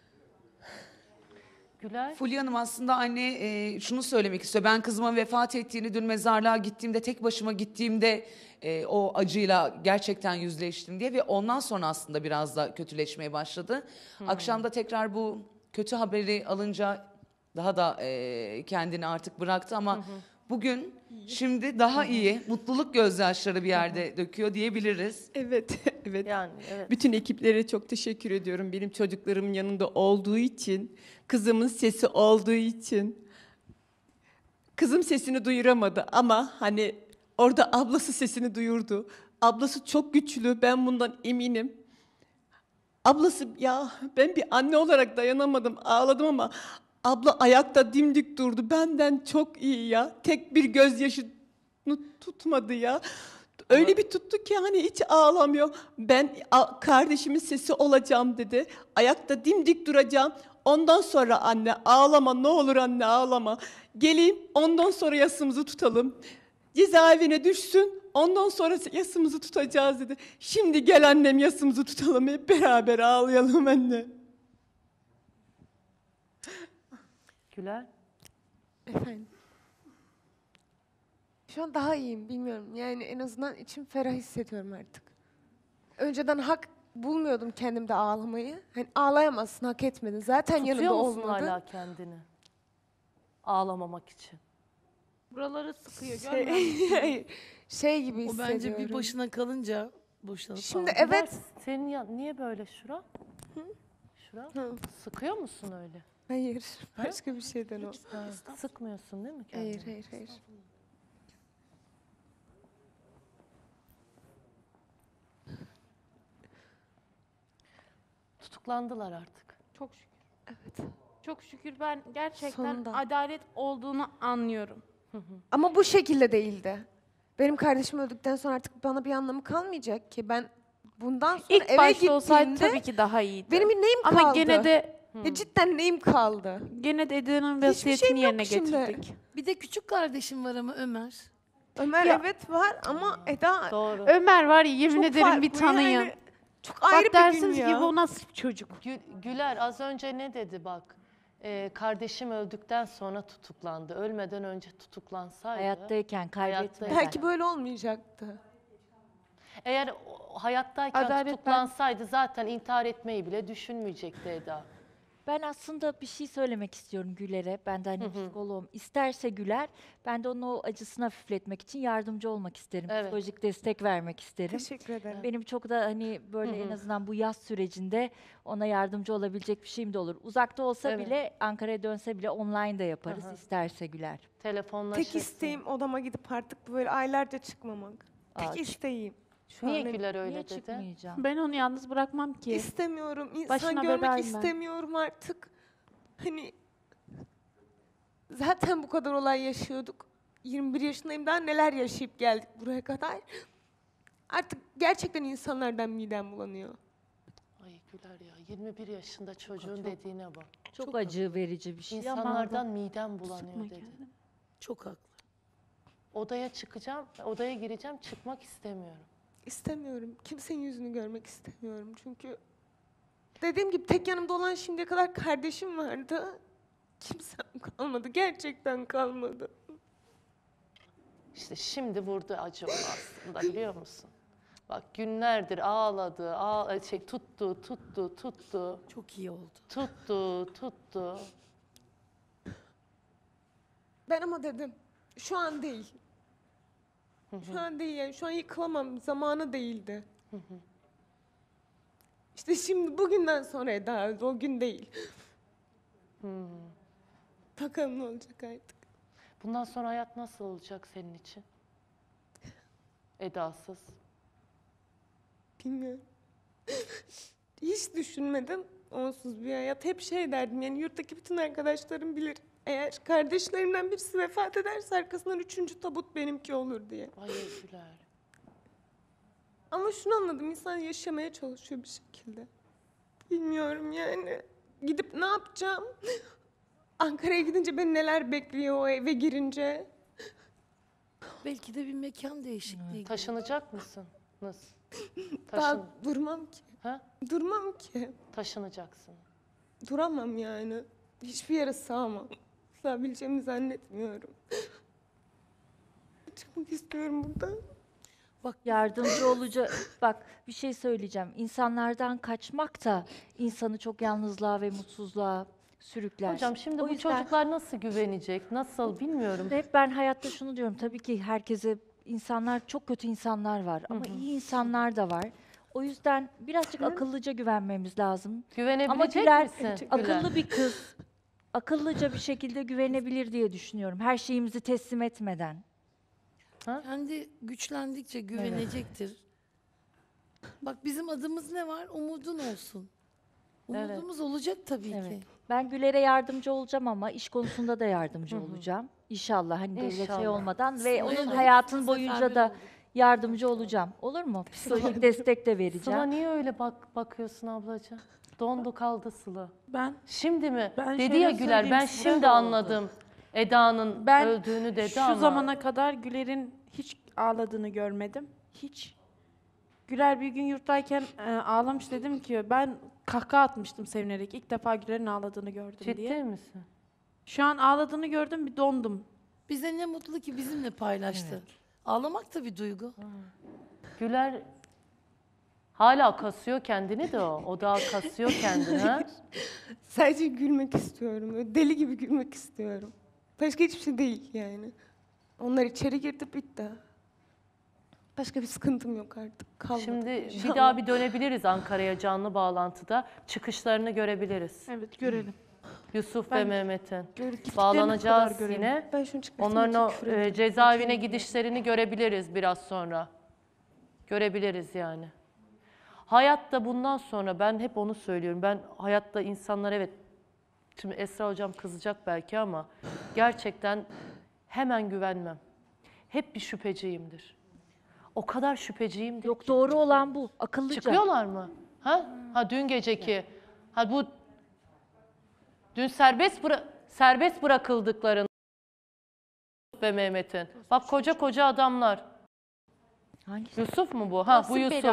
Güler. Fulya Hanım aslında anne şunu söylemek istiyor. Ben kızımın vefat ettiğini dün mezarlığa gittiğimde, tek başıma gittiğimde o acıyla gerçekten yüzleştim diye ve ondan sonra aslında biraz da kötüleşmeye başladı. Akşam da tekrar bu kötü haberi alınca daha da kendini artık bıraktı ama bugün şimdi daha iyi, mutluluk gözyaşları bir yerde döküyor diyebiliriz. Evet, evet. Yani evet. Bütün ekiplere çok teşekkür ediyorum. Benim çocuklarımın yanında olduğu için, kızımın sesi olduğu için. Kızım sesini duyuramadı ama hani orada ablası sesini duyurdu. Ablası çok güçlü, ben bundan eminim. Ablası, ya ben bir anne olarak dayanamadım, ağladım ama abla ayakta dimdik durdu. Benden çok iyi ya. Tek bir gözyaşını tutmadı ya. Öyle bir tuttu ki hani hiç ağlamıyor. Ben kardeşimin sesi olacağım dedi. Ayakta dimdik duracağım. Ondan sonra anne ağlama, ne olur anne ağlama. Geleyim, ondan sonra yasımızı tutalım. Cezaevine düşsün, ondan sonra yasımızı tutacağız dedi. Şimdi gel annem, yasımızı tutalım, hep beraber ağlayalım anne. Güler. Efendim. Şu an daha iyiyim, bilmiyorum. Yani en azından içim ferah hissediyorum artık. Önceden hak bulmuyordum kendimde ağlamayı. Hani ağlayamazsın, hak etmedin. Zaten yanımda Tutuyor musun olmadı. hala kendini? Ağlamamak için. Buraları sıkıyor, Şey- görmüyor musun? Şey gibi O hissediyorum. bence bir başına kalınca boşuna Şimdi kaldı. evet. Senin niye böyle şura? Şura? Sıkıyor musun öyle? Hayır, başka bir şeyden o. Sıkmıyorsun değil mi kendini? Hayır, hayır, hayır. Tutuklandılar artık. Çok şükür. Evet. Çok şükür ben gerçekten Sonunda. adalet olduğunu anlıyorum. Ama bu şekilde değildi. Benim kardeşim öldükten sonra artık bana bir anlamı kalmayacak ki. Ben bundan sonra İlk eve başta olsaydı gittiğimde tabii ki daha iyiydi. benim neyim kaldı? Ama gene de Ya cidden neyim kaldı? gene de Eda'nın Hiçbir vasiyetini şeyim yok yerine şimdi. getirdik. Bir de küçük kardeşim var ama Ömer. Ömer Ya- evet var ama Eda Doğru. Ömer var ya, yemin çok ederim bir farklı tanıyın. yani. Çok ayrı Bak bir gün dersiniz ya. ki bu nasıl bir çocuk? Güler az önce ne dedi bak? Kardeşim öldükten sonra tutuklandı. Ölmeden önce tutuklansaydı. Hayattayken kaybetmeden. Belki böyle olmayacaktı. Eğer hayattayken Adalet tutuklansaydı zaten intihar etmeyi bile düşünmeyecekti Eda. Ben aslında bir şey söylemek istiyorum Güler'e. Ben de hani psikoloğum. İsterse Güler, ben de onun o acısını hafifletmek için yardımcı olmak isterim. Evet. Psikolojik destek vermek isterim. Teşekkür ederim. Benim çok da hani böyle en azından bu yaz sürecinde ona yardımcı olabilecek bir şeyim de olur. Uzakta olsa Evet. bile, Ankara'ya dönse bile online da yaparız isterse Güler. Telefonlaşırsın. Tek isteğim odama gidip artık böyle aylarca çıkmamak. Tek isteğim. Şu Niye an Güler öyle Niye dedi? çıkmayacağım? Ben onu yalnız bırakmam ki. İstemiyorum. İnsan Başına görmek belayım ben. istemiyorum artık. Hani zaten bu kadar olay yaşıyorduk. 21 yaşındayım, daha neler yaşayıp geldik buraya kadar. Artık gerçekten insanlardan midem bulanıyor. Ay Güler ya 21 yaşında çocuğun dediğine bak. Çok acı verici bir şey. İnsanlardan midem bulanıyor Sıkma dedi. kendini. Çok haklı. Odaya çıkacağım, odaya gireceğim, çıkmak istemiyorum. İstemiyorum. Kimsenin yüzünü görmek istemiyorum. Çünkü dediğim gibi tek yanımda olan şimdiye kadar kardeşim vardı. Kimsem kalmadı. Gerçekten kalmadı. İşte şimdi burada acı o aslında biliyor musun? Bak günlerdir ağladı, tuttu, Çok iyi oldu. tuttu. Ben ama dedim şu an değil. Şu an değil yani. Şu an yıkılamam. Zamanı değildi. İşte şimdi bugünden sonra Eda öldü. O gün değil. Bakalım ne olacak artık. Bundan sonra hayat nasıl olacak senin için? Edasız. Bilmiyorum. Hiç düşünmedim onsuz bir hayat. Hep şey derdim yani yurttaki bütün arkadaşlarım bilir. Eğer kardeşlerimden birisi vefat ederse arkasından 3. tabut benimki olur diye. Ay Güler. Ama şunu anladım, insan yaşamaya çalışıyor bir şekilde. Bilmiyorum yani. Gidip ne yapacağım? Ankara'ya gidince beni neler bekliyor o eve girince? Belki de bir mekan değişikliği. Taşınacak mısın? Nasıl? Daha durmam ki. Ha? Durmam ki. Taşınacaksın. Duramam yani. Hiçbir yere sığamam. Sığabileceğimi zannetmiyorum. Çıkmak istiyorum buradan. Bak yardımcı olacak. Bak bir şey söyleyeceğim. İnsanlardan kaçmak da insanı çok yalnızlığa ve mutsuzluğa sürükler. Hocam şimdi O bu yüzden çocuklar nasıl güvenecek, nasıl bilmiyorum. hep ben hayatta şunu diyorum. Tabii ki herkese çok kötü insanlar var ama iyi insanlar da var. O yüzden birazcık akıllıca güvenmemiz lazım. Güvenebilecek Ama misin? akıllı bir kız, akıllıca bir şekilde güvenebilir diye düşünüyorum. Her şeyimizi teslim etmeden. Kendi güçlendikçe güvenecektir. Bak bizim adımız ne var? Umudun olsun. Umudumuz olacak tabii ki. Ben Güler'e yardımcı olacağım ama iş konusunda da yardımcı olacağım. İnşallah hani devlet İnşallah. olmadan ve onun Evet. hayatın Bu boyunca sefer da böyle yardımcı olacağım. Olur mu? Psikolojik destek de vereceğim. Sıla niye öyle bakıyorsun ablacığım? Dondu kaldı Sıla. Şimdi mi? Ben Dedi şöyle ya Güler, ben söyleyeyim, şimdi şöyle anladım Eda'nın öldüğünü dedi şu ama. zamana kadar Güler'in hiç ağladığını görmedim. Hiç. Güler bir gün yurttayken ağlamış, dedim ki ben kahkaha atmıştım sevinerek. İlk defa Güler'in ağladığını gördüm diye. Ciddi misin? Şu an ağladığını gördüm, bir dondum. Bize ne mutlu ki bizimle paylaştı. Ağlamak da bir duygu. Güler hala kasıyor kendini de o. O daha kasıyor kendini. Ha? Sadece gülmek istiyorum. Böyle deli gibi gülmek istiyorum. Başka hiçbir şey değil yani. Onlar içeri girdi, bitti. Başka bir sıkıntım yok artık. Kalmadı. Şimdi İnşallah. bir daha bir dönebiliriz Ankara'ya canlı bağlantıda. Çıkışlarını görebiliriz. Evet, görelim. Yusuf ve Ben Mehmet'in. gittiklerine bağlanacağız kadar görelim. yine. Ben şunu çıkartayım, Onların o küfür ediyorum. cezaevine gidişlerini görebiliriz biraz sonra. Görebiliriz yani. Hayatta bundan sonra ben hep onu söylüyorum. Ben hayatta insanlar, evet, şimdi Esra hocam kızacak belki ama gerçekten hemen güvenmem. Hep bir şüpheciyimdir. O kadar şüpheciyimdir. Yok, doğru olan bu. Akıllıca. Çıkıyorlar mı? Ha dün geceki. Ha bu dün serbest bırakıldıklarını ve Mehmet'in. Bak koca adamlar. Hangisi? Yusuf mu bu? Ha bu Yusuf.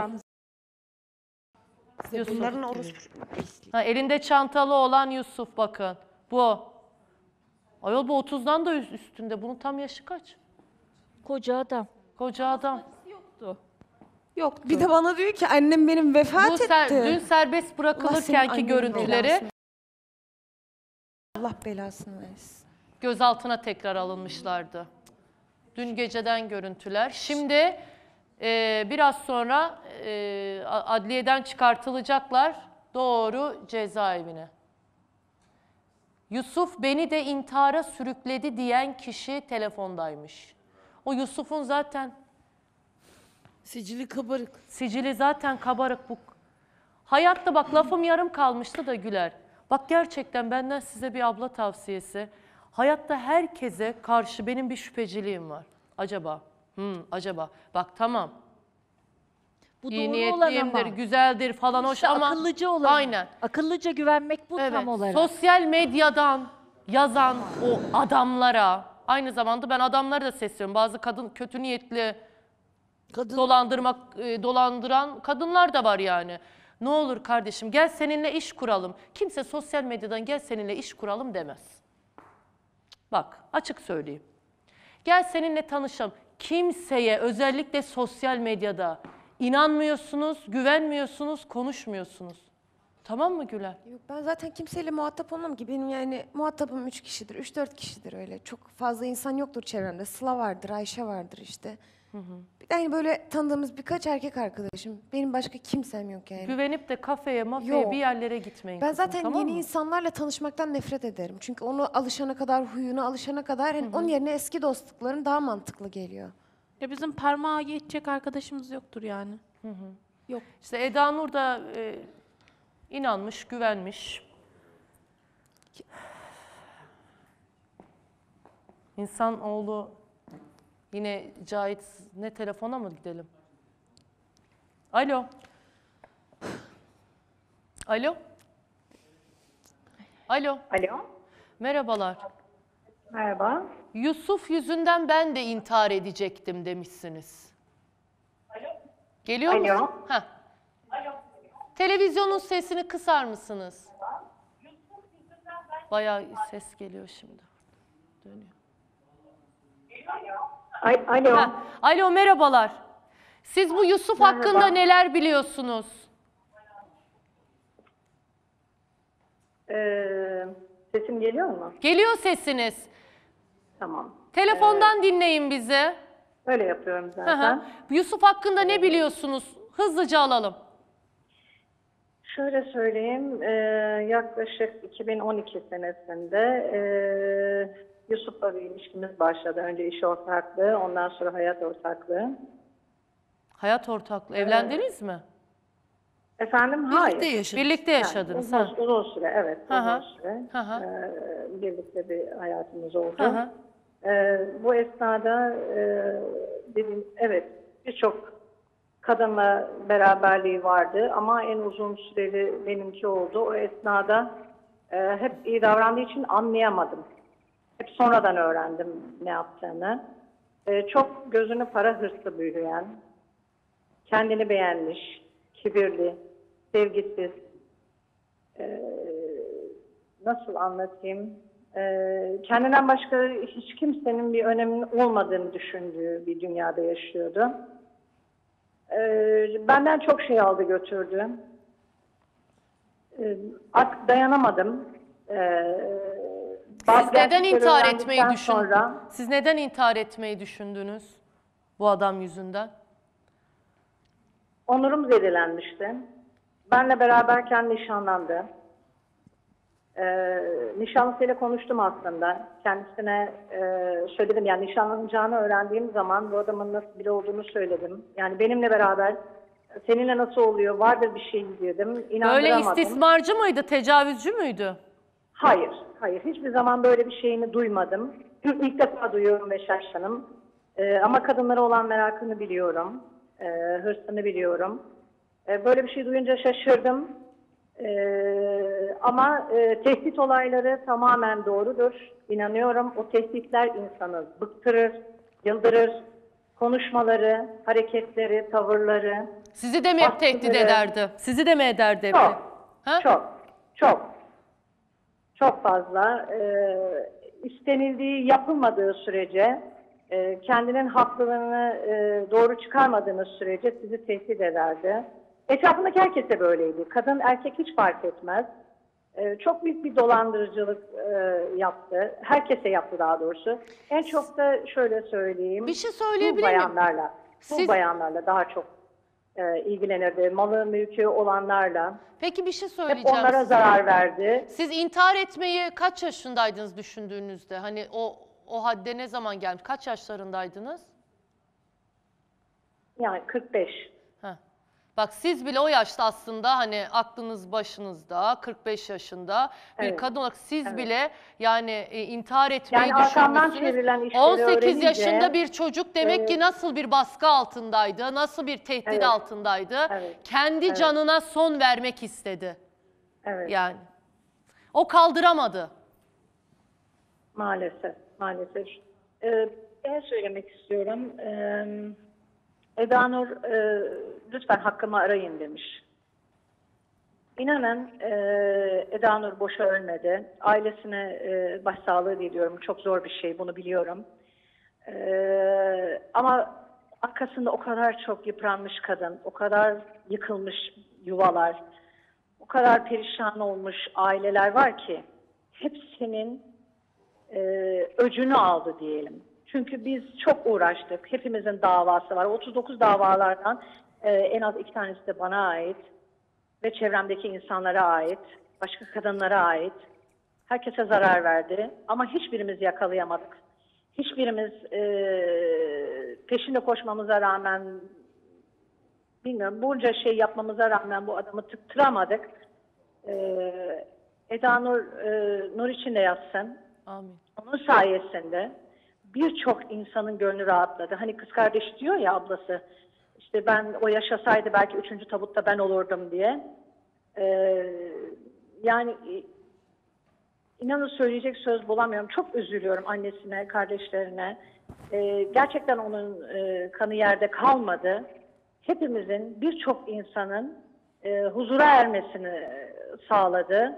Yusuf. Bunların orospu. Ha, elinde çantalı olan Yusuf bakın. Bu. Ayol bu 30'dan da üstünde. Bunun tam yaşı kaç? Koca adam. Koca adam. Yok. Bir de bana diyor ki annem benim vefat etti. Dün serbest Allah bırakılırken senin ki annenin görüntüleri belasını- Allah belasını versin. gözaltına tekrar alınmışlardı. Dün geceden görüntüler. Şimdi biraz sonra adliyeden çıkartılacaklar. Doğru cezaevine. Yusuf beni de intihara sürükledi diyen kişi telefondaymış. O Yusuf'un zaten Sicili kabarık. sicili zaten kabarık bu. Hayatta bak lafım yarım kalmıştı da Güler. Bak gerçekten benden size bir abla tavsiyesi. Hayatta herkese karşı benim bir şüpheciliğim var. Acaba? Acaba? Bak tamam. Bu İyi doğru olan niyetliyimdir, ama. güzeldir falan hoş İşte ama akıllıca olan. aynen. Akıllıca güvenmek bu tam olarak. Sosyal medyadan yazan o adamlara, aynı zamanda ben adamları da sesleniyorum. Bazı kadın kötü niyetli dolandıran kadınlar da var yani. Ne olur kardeşim gel seninle iş kuralım. Kimse sosyal medyadan gel seninle iş kuralım demez. Bak açık söyleyeyim. Gel seninle tanışalım. Kimseye özellikle sosyal medyada inanmıyorsunuz, güvenmiyorsunuz, konuşmuyorsunuz. Tamam mı Güler? Yok, ben zaten kimseyle muhatap olmam ki. Benim yani muhatabım 3 kişidir, 3-4 kişidir öyle. Çok fazla insan yoktur çevremde. Sıla vardır, Ayşe vardır işte. Bir de hani böyle tanıdığımız birkaç erkek arkadaşım. Benim başka kimsem yok yani. Güvenip de kafeye, mafyaya Yok. bir yerlere gitmeyin. Ben kızım, zaten tamam yeni mı? insanlarla tanışmaktan nefret ederim. Çünkü onu alışana kadar, huyuna alışana kadar hani onun yerine eski dostlukların daha mantıklı geliyor. Ya bizim parmağa geçecek arkadaşımız yoktur yani. Yok. İşte Eda Nur da inanmış, güvenmiş. İnsanoğlu yine Cahit, ne telefona mı gidelim? Alo. Alo. Alo. Alo. Merhabalar. Merhaba. Yusuf yüzünden ben de intihar edecektim demişsiniz. Geliyor Alo. musun? Heh. Televizyonun sesini kısar mısınız? Bayağı ses geliyor şimdi. Dönüyor. Alo. Heh. Alo merhabalar. Siz bu Yusuf hakkında neler biliyorsunuz? Sesim geliyor mu? Geliyor sesiniz. Tamam. Telefondan dinleyin bizi. Öyle yapıyorum Hı zaten. hı. Yusuf hakkında ne biliyorsunuz? Hızlıca alalım. Şöyle söyleyeyim, yaklaşık 2012 senesinde Yusuf'la bir ilişkimiz başladı. Önce iş ortaklığı, ondan sonra hayat ortaklığı. Hayat ortaklığı. Evlendiniz mi? Efendim? Hayır. Birlikte yaşadınız. Yani uzun süre, evet. Hı hı. Uzun süre. Hı hı. Birlikte bir hayatımız oldu. Hı hı. Bu esnada evet birçok kadınla beraberliği vardı ama en uzun süreli benimki oldu. O esnada hep iyi davrandığı için anlayamadım. Hep sonradan öğrendim ne yaptığını. Çok gözünü para hırsı büyüyen, kendini beğenmiş, kibirli, sevgisiz, nasıl anlatayım? Kendinden başka hiç kimsenin bir öneminin olmadığını düşündüğü bir dünyada yaşıyordu. Benden çok şey aldı götürdü. Artık dayanamadım. Siz neden intihar etmeyi öğrendikten düşündünüz? sonra- Siz neden intihar etmeyi düşündünüz? Bu adam yüzünden. Onurum zedelenmişti. Benle beraberken nişanlandı. Nişanlısıyla konuştum aslında. Kendisine söyledim, yani nişanlanacağını öğrendiğim zaman bu adamın nasıl biri olduğunu söyledim. Yani benimle beraber seninle nasıl oluyor, vardır bir şey dedim. Böyle İnandıramadım. istismarcı mıydı, tecavüzcü müydü? Hayır, hayır. Hiçbir zaman böyle bir şeyini duymadım. İlk defa duyuyorum ve şaşkınım. Ama kadınlara olan merakını biliyorum. Hırsını biliyorum. Böyle bir şey duyunca şaşırdım. Ama tehdit olayları tamamen doğrudur. İnanıyorum. O tehditler insanı bıktırır, yıldırır. Konuşmaları, hareketleri, tavırları. Sizi de mi hep tehdit baskıları- ederdi? Sizi de mi ederdi hep? Çok fazla. İstenildiği yapılmadığı sürece, kendinin haklılığını doğru çıkarmadığınız sürece sizi tehdit ederdi. Etrafındaki herkese böyleydi. Kadın, erkek hiç fark etmez. Çok büyük bir dolandırıcılık yaptı. Herkese yaptı daha doğrusu. En çok da şöyle söyleyeyim. Bir şey söyleyebilir miyim? Bu bayanlarla daha çok ilgilenirdi. Malı, mülkü olanlarla. Peki bir şey Hep söyleyeceğim. onlara zarar verdi. Siz intihar etmeyi kaç yaşındaydınız düşündüğünüzde? Hani o hadde ne zaman gelmiş? Kaç yaşlarındaydınız? Yani 45. Bak siz bile o yaşta aslında hani aklınız başınızda, 45 yaşında bir Evet, kadın olarak siz evet. bile yani intihar etmeyi Yani arkamdan düşünmüşsünüz. çevrilen işleri 18 öğrenince, yaşında bir çocuk demek ki evet. nasıl bir baskı altındaydı, nasıl bir tehdit Evet. altındaydı. Evet. Kendi Evet. canına son vermek istedi. Evet. Yani o kaldıramadı. Maalesef. Ben söylemek istiyorum. Eda Nur lütfen hakkımı arayın demiş. İnanın Eda Nur boşa ölmedi. Ailesine başsağlığı diliyorum. Çok zor bir şey, bunu biliyorum. Ama arkasında o kadar çok yıpranmış kadın, o kadar yıkılmış yuvalar, o kadar perişan olmuş aileler var ki hepsinin öcünü aldı diyelim. Çünkü biz çok uğraştık. Hepimizin davası var. 39 davalardan en az 2 tanesi de bana ait ve çevremdeki insanlara ait, başka kadınlara ait. Herkese zarar verdi ama hiçbirimiz yakalayamadık. Hiçbirimiz peşinde koşmamıza rağmen, bilmiyorum, bunca şey yapmamıza rağmen bu adamı tıktıramadık. Eda Nur, nur içinde yatsın. Amin. Onun sayesinde birçok insanın gönlü rahatladı. Hani kız kardeş diyor ya ablası, işte ben o yaşasaydı belki 3. tabutta ben olurdum diye. Yani inanın söyleyecek söz bulamıyorum. Çok üzülüyorum annesine, kardeşlerine. Gerçekten onun kanı yerde kalmadı. Hepimizin, birçok insanın huzura ermesini sağladı.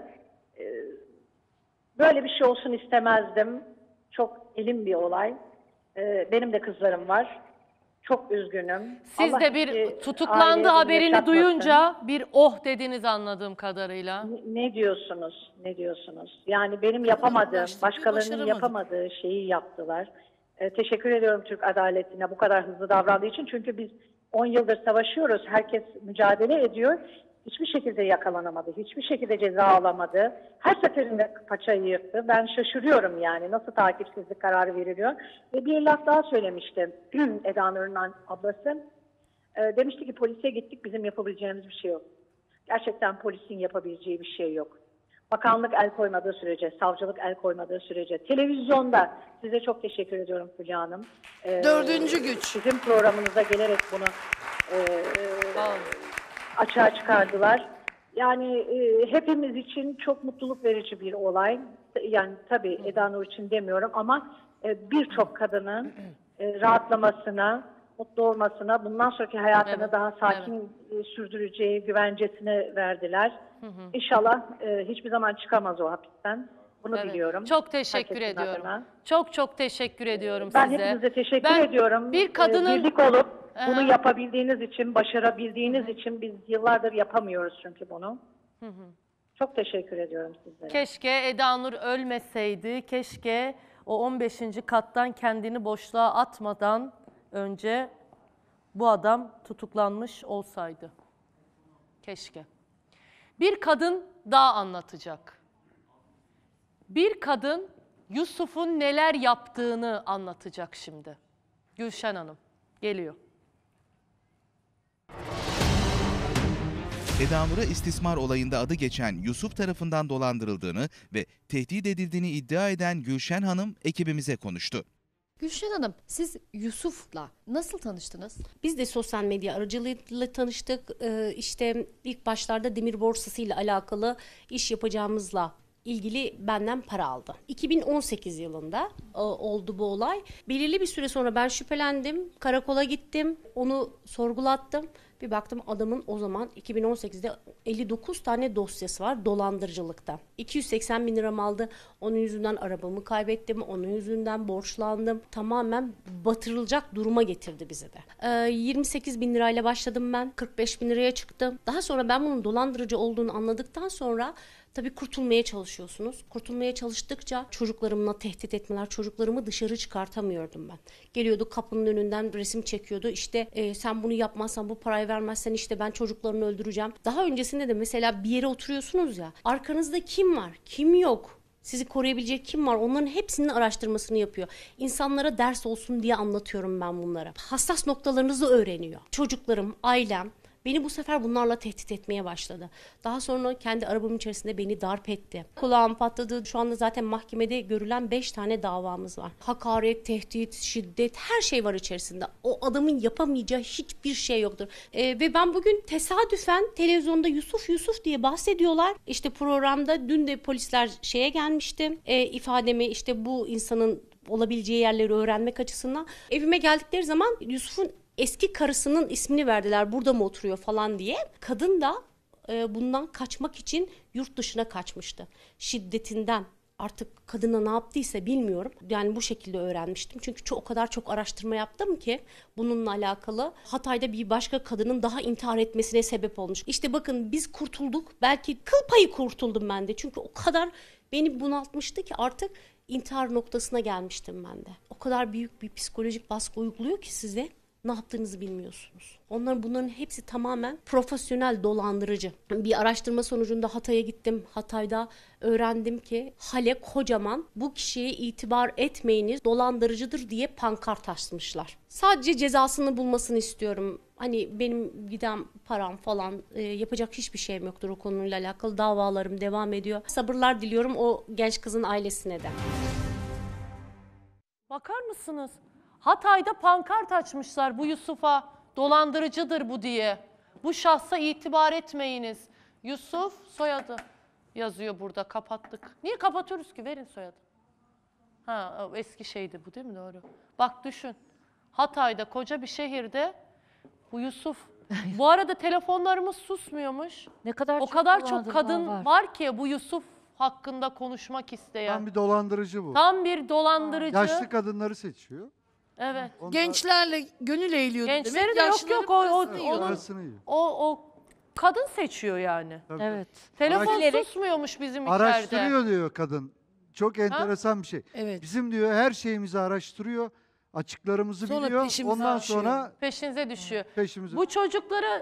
Böyle bir şey olsun istemezdim. Çok elim bir olay. Benim de kızlarım var. Çok üzgünüm. Siz Allah de bir hiçbir tutuklandı aileye bunu haberini yaşatmasın. duyunca bir oh dediniz anladığım kadarıyla. Ne diyorsunuz? Ne diyorsunuz? Yani benim yapamadığım, başkalarının başaramadık. yapamadığı şeyi yaptılar. Teşekkür ediyorum Türk adaletine bu kadar hızlı davrandığı için. Çünkü biz 10 yıldır savaşıyoruz. Herkes mücadele ediyor. Hiçbir şekilde yakalanamadı. Hiçbir şekilde ceza alamadı. Her seferinde paçayı yırttı. Ben şaşırıyorum yani. Nasıl takipsizlik kararı veriliyor? Ve bir laf daha söylemişti Eda Nur'un ablası. Demişti ki polise gittik, bizim yapabileceğimiz bir şey yok. Gerçekten polisin yapabileceği bir şey yok. Bakanlık el koymadığı sürece, savcılık el koymadığı sürece, televizyonda size çok teşekkür ediyorum Fulya Hanım. Dördüncü güç. Sizin programınıza gelerek bunu açığa çıkardılar. Yani hepimiz için çok mutluluk verici bir olay. Yani tabii Eda Nur için demiyorum ama birçok kadının rahatlamasına, mutlu olmasına, bundan sonraki hayatını daha sakin sürdüreceği güvencesini verdiler. İnşallah hiçbir zaman çıkamaz o hapisten. Bunu biliyorum. Çok teşekkür Herkesin ediyorum. adına. Çok teşekkür ediyorum Ben size. hepinize teşekkür ediyorum. Bir kadının birlik olup bunu yapabildiğiniz için, başarabildiğiniz için biz yıllardır yapamıyoruz çünkü bunu. Çok teşekkür ediyorum sizlere. Keşke Eda Nur ölmeseydi. Keşke o 15. kattan kendini boşluğa atmadan önce bu adam tutuklanmış olsaydı. Keşke. Bir kadın daha anlatacak. Bir kadın Yusuf'un neler yaptığını anlatacak şimdi. Gülşen Hanım geliyor. Eda Nur'a istismar olayında adı geçen Yusuf tarafından dolandırıldığını ve tehdit edildiğini iddia eden Gülşen Hanım ekibimize konuştu. Gülşen Hanım, siz Yusuf'la nasıl tanıştınız? Biz de sosyal medya aracılığıyla tanıştık. İşte ilk başlarda demir borsası ile alakalı iş yapacağımızla ilgili benden para aldı. 2018 yılında oldu bu olay. Belirli bir süre sonra ben şüphelendim. Karakola gittim. Onu sorgulattım. Bir baktım adamın o zaman 2018'de 59 tane dosyası var dolandırıcılıkta. 280 bin liram aldı. Onun yüzünden arabamı kaybettim. Onun yüzünden borçlandım. Tamamen batırılacak duruma getirdi bizi de. 28 bin lirayla başladım ben. 45 bin liraya çıktım. Daha sonra ben bunun dolandırıcı olduğunu anladıktan sonra tabii kurtulmaya çalışıyorsunuz. Kurtulmaya çalıştıkça çocuklarımla tehdit etmeler, çocuklarımı dışarı çıkartamıyordum ben. Geliyordu kapının önünden resim çekiyordu. İşte sen bunu yapmazsan, bu parayı vermezsen işte ben çocuklarını öldüreceğim. Daha öncesinde de mesela bir yere oturuyorsunuz ya, arkanızda kim var, kim yok? Sizi koruyabilecek kim var? Onların hepsinin araştırmasını yapıyor. İnsanlara ders olsun diye anlatıyorum ben bunlara. Hassas noktalarınızı öğreniyor. Çocuklarım, ailem. Beni bu sefer bunlarla tehdit etmeye başladı. Daha sonra kendi arabamın içerisinde beni darp etti. Kulağım patladı. Şu anda zaten mahkemede görülen 5 tane davamız var. Hakaret, tehdit, şiddet, her şey var içerisinde. O adamın yapamayacağı hiçbir şey yoktur. Ve ben bugün tesadüfen televizyonda Yusuf diye bahsediyorlar. İşte programda dün de polisler şeye gelmişti. İfademi işte bu insanın olabileceği yerleri öğrenmek açısından. Evime geldikleri zaman Yusuf'un eski karısının ismini verdiler, burada mı oturuyor falan diye. Kadın da bundan kaçmak için yurt dışına kaçmıştı. Şiddetinden artık kadına ne yaptıysa bilmiyorum. Yani bu şekilde öğrenmiştim. Çünkü o kadar çok araştırma yaptım ki bununla alakalı. Hatay'da bir başka kadının daha intihar etmesine sebep olmuş. İşte bakın biz kurtulduk. Belki kıl payı kurtuldum ben de. Çünkü o kadar beni bunaltmıştı ki artık intihar noktasına gelmiştim ben de. O kadar büyük bir psikolojik baskı uyguluyor ki size. Ne yaptığınızı bilmiyorsunuz. Bunların hepsi tamamen profesyonel dolandırıcı. Bir araştırma sonucunda Hatay'a gittim. Hatay'da öğrendim ki Hale kocaman bu kişiye itibar etmeyiniz dolandırıcıdır diye pankart asmışlar. Sadece cezasını bulmasını istiyorum. Hani benim giden param falan yapacak hiçbir şeyim yoktur o konuyla alakalı. Davalarım devam ediyor. Sabırlar diliyorum o genç kızın ailesine de. Bakar mısınız? Hatay'da pankart açmışlar bu Yusuf'a, dolandırıcıdır bu diye. Bu şahsa itibar etmeyiniz. Yusuf soyadı yazıyor burada, kapattık. Niye kapatıyoruz ki? Verin soyadı. Ha, eski şeydi bu değil mi? Doğru. Bak düşün. Hatay'da koca bir şehirde bu Yusuf. Bu arada telefonlarımız susmuyormuş. Ne kadar o kadar çok dolandırma kadın var ki bu Yusuf hakkında konuşmak isteyen. Tam bir dolandırıcı bu. Tam bir dolandırıcı. Yaşlı kadınları seçiyor. Evet. Gençlerle gönül eğliyordu demek. Gençleri de yok yok Arasını yiyor. o kadın seçiyor yani. Evet. Telefon susmuyormuş bizim içeride. Araştırıyor diyor kadın. Çok enteresan bir şey. Evet. Bizim diyor her şeyimizi araştırıyor. Açıklarımızı Sonra biliyor. peşimize Ondan düşüyor. sonra Peşinize düşüyor. peşimize. Bu çocukları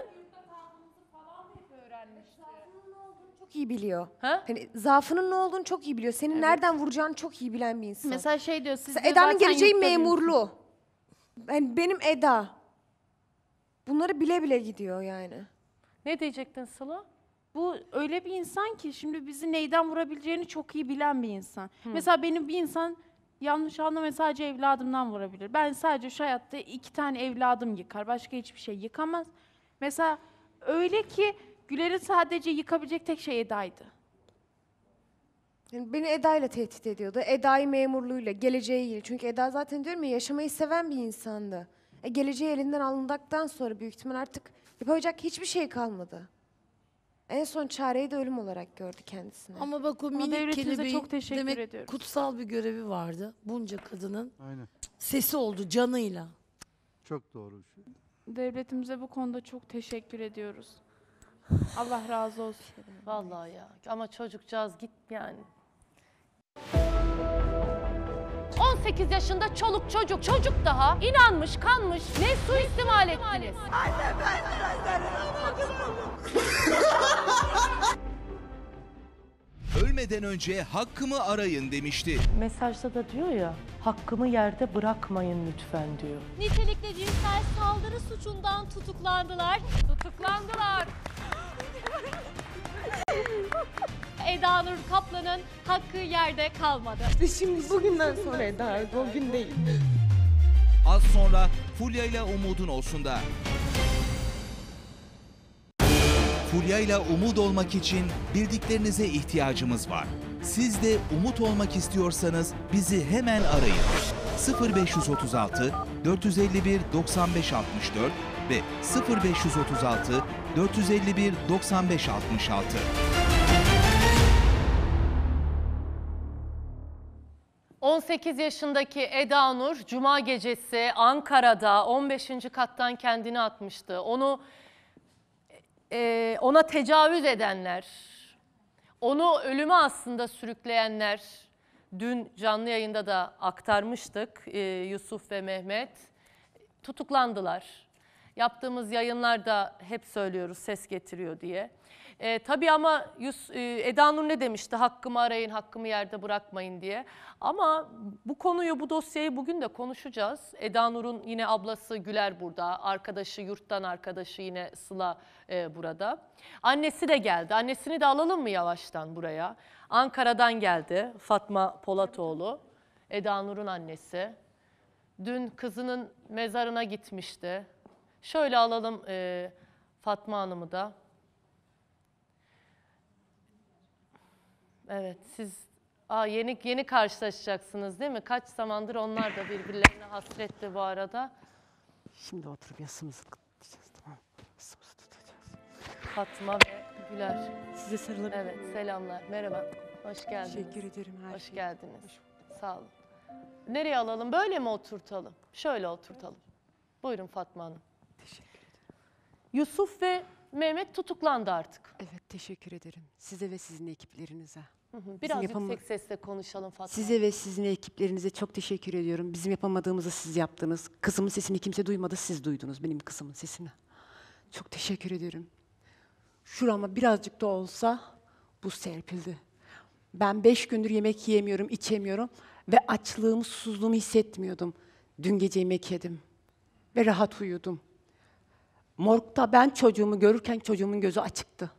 Çok iyi biliyor. Ha? Hani zaafının ne olduğunu çok iyi biliyor. Senin nereden vuracağını çok iyi bilen bir insan. Mesela şey diyor siz Mesela diyor, Eda'nın zaten geleceği yurtta memurluğu. Yani benim Eda. Bunları bile bile gidiyor yani. ne diyecektin Sıla? Bu öyle bir insan ki şimdi bizi neyden vurabileceğini çok iyi bilen bir insan. Mesela benim bir insan yanlış anlama sadece evladımdan vurabilir. Ben sadece şu hayatta 2 tane evladım yıkar. Başka hiçbir şey yıkamaz. Mesela öyle ki Güler'i sadece yıkabilecek tek şey Eda'ydı. Yani beni Eda ile tehdit ediyordu. Eda'yı memurluğuyla, geleceğiyle. Çünkü Eda zaten diyorum ya yaşamayı seven bir insandı. Geleceği elinden alındıktan sonra büyük ihtimal artık yapacak hiçbir şey kalmadı. En son çareyi de ölüm olarak gördü kendisine. Ama bak o Ama minik devletimize kelebeğin çok teşekkür demek ediyoruz. kutsal bir görevi vardı. Bunca kadının Aynen. sesi oldu canıyla. Çok doğru. Devletimize bu konuda çok teşekkür ediyoruz. Allah razı olsun. Vallahi ya. Ama çocukcağız git yani. 18 yaşında çoluk çocuk daha inanmış kanmış ne suistimal ettiniz? Anne ben Ölmeden önce hakkımı arayın demişti. Mesajda da diyor ya hakkımı yerde bırakmayın lütfen diyor. Nitelikli cinsel saldırı suçundan tutuklandılar. Tutuklandılar. Eda Nur Kaplan'ın hakkı yerde kalmadı. Şimdi bugünden sonra Eda o gün değil. Az sonra Fulya ile Umud'un olsunda. Fulya ile Umut olmak için bildiklerinize ihtiyacımız var. Siz de Umut olmak istiyorsanız bizi hemen arayın. 0536 451 95 64 ve 0536 451 95 66. ...18 yaşındaki Eda Nur Cuma gecesi Ankara'da 15. kattan kendini atmıştı. Ona tecavüz edenler, onu ölüme aslında sürükleyenler, dün canlı yayında da aktarmıştık Yusuf ve Mehmet, tutuklandılar. Yaptığımız yayınlarda hep söylüyoruz ses getiriyor diye. Tabii ama Eda Nur ne demişti? Hakkımı arayın, hakkımı yerde bırakmayın diye. Ama bu konuyu, bu dosyayı bugün de konuşacağız. Eda Nur'un yine ablası Güler burada. Arkadaşı, yurttan arkadaşı yine Sıla burada. Annesi de geldi. Annesini de alalım mı yavaştan buraya? Ankara'dan geldi Fatma Polatoğlu. Eda Nur'un annesi. Dün kızının mezarına gitmişti. Şöyle alalım Fatma Hanım'ı da. Evet, siz yeni karşılaşacaksınız değil mi? Kaç zamandır onlar da birbirlerine hasretti bu arada. Şimdi oturup yasımızı tutacağız, tamam. Yasımızı tutacağız. Fatma ve Güler. Size sarılabilir miyim? Evet, selamlar. Merhaba. Hoş geldiniz. Teşekkür ederim her Hoş şey. geldiniz. Sağ olun. Nereye alalım? Böyle mi oturtalım? Şöyle oturtalım. Buyurun Fatma Hanım. Teşekkür ederim. Yusuf ve Mehmet tutuklandı artık. Evet, teşekkür ederim. Size ve sizin ekiplerinize. Biraz yüksek sesle konuşalım Fatma. Size ve sizin ekiplerinize çok teşekkür ediyorum. Bizim yapamadığımızı siz yaptınız. Kızımın sesini kimse duymadı, siz duydunuz benim kızımın sesini. Çok teşekkür ederim. Şurama birazcık da olsa buz serpildi. Ben 5 gündür yemek yiyemiyorum, içemiyorum ve açlığımı, susuzluğumu hissetmiyordum. Dün gece yemek yedim ve rahat uyudum. Morgda ben çocuğumu görürken çocuğumun gözü açıktı.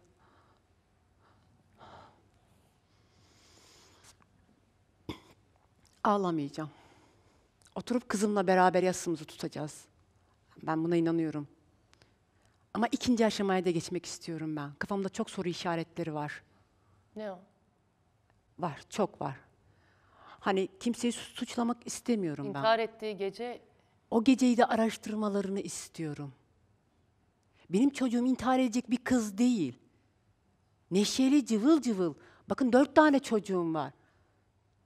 Ağlamayacağım. Oturup kızımla beraber yasımızı tutacağız. Ben buna inanıyorum. Ama ikinci aşamaya da geçmek istiyorum ben. Kafamda çok soru işaretleri var. Ne o? Var, çok var. Hani kimseyi suçlamak istemiyorum ben. İntihar ettiği gece... O geceyi de araştırmalarını istiyorum. Benim çocuğum intihar edecek bir kız değil. Neşeli, cıvıl cıvıl. Bakın 4 tane çocuğum var.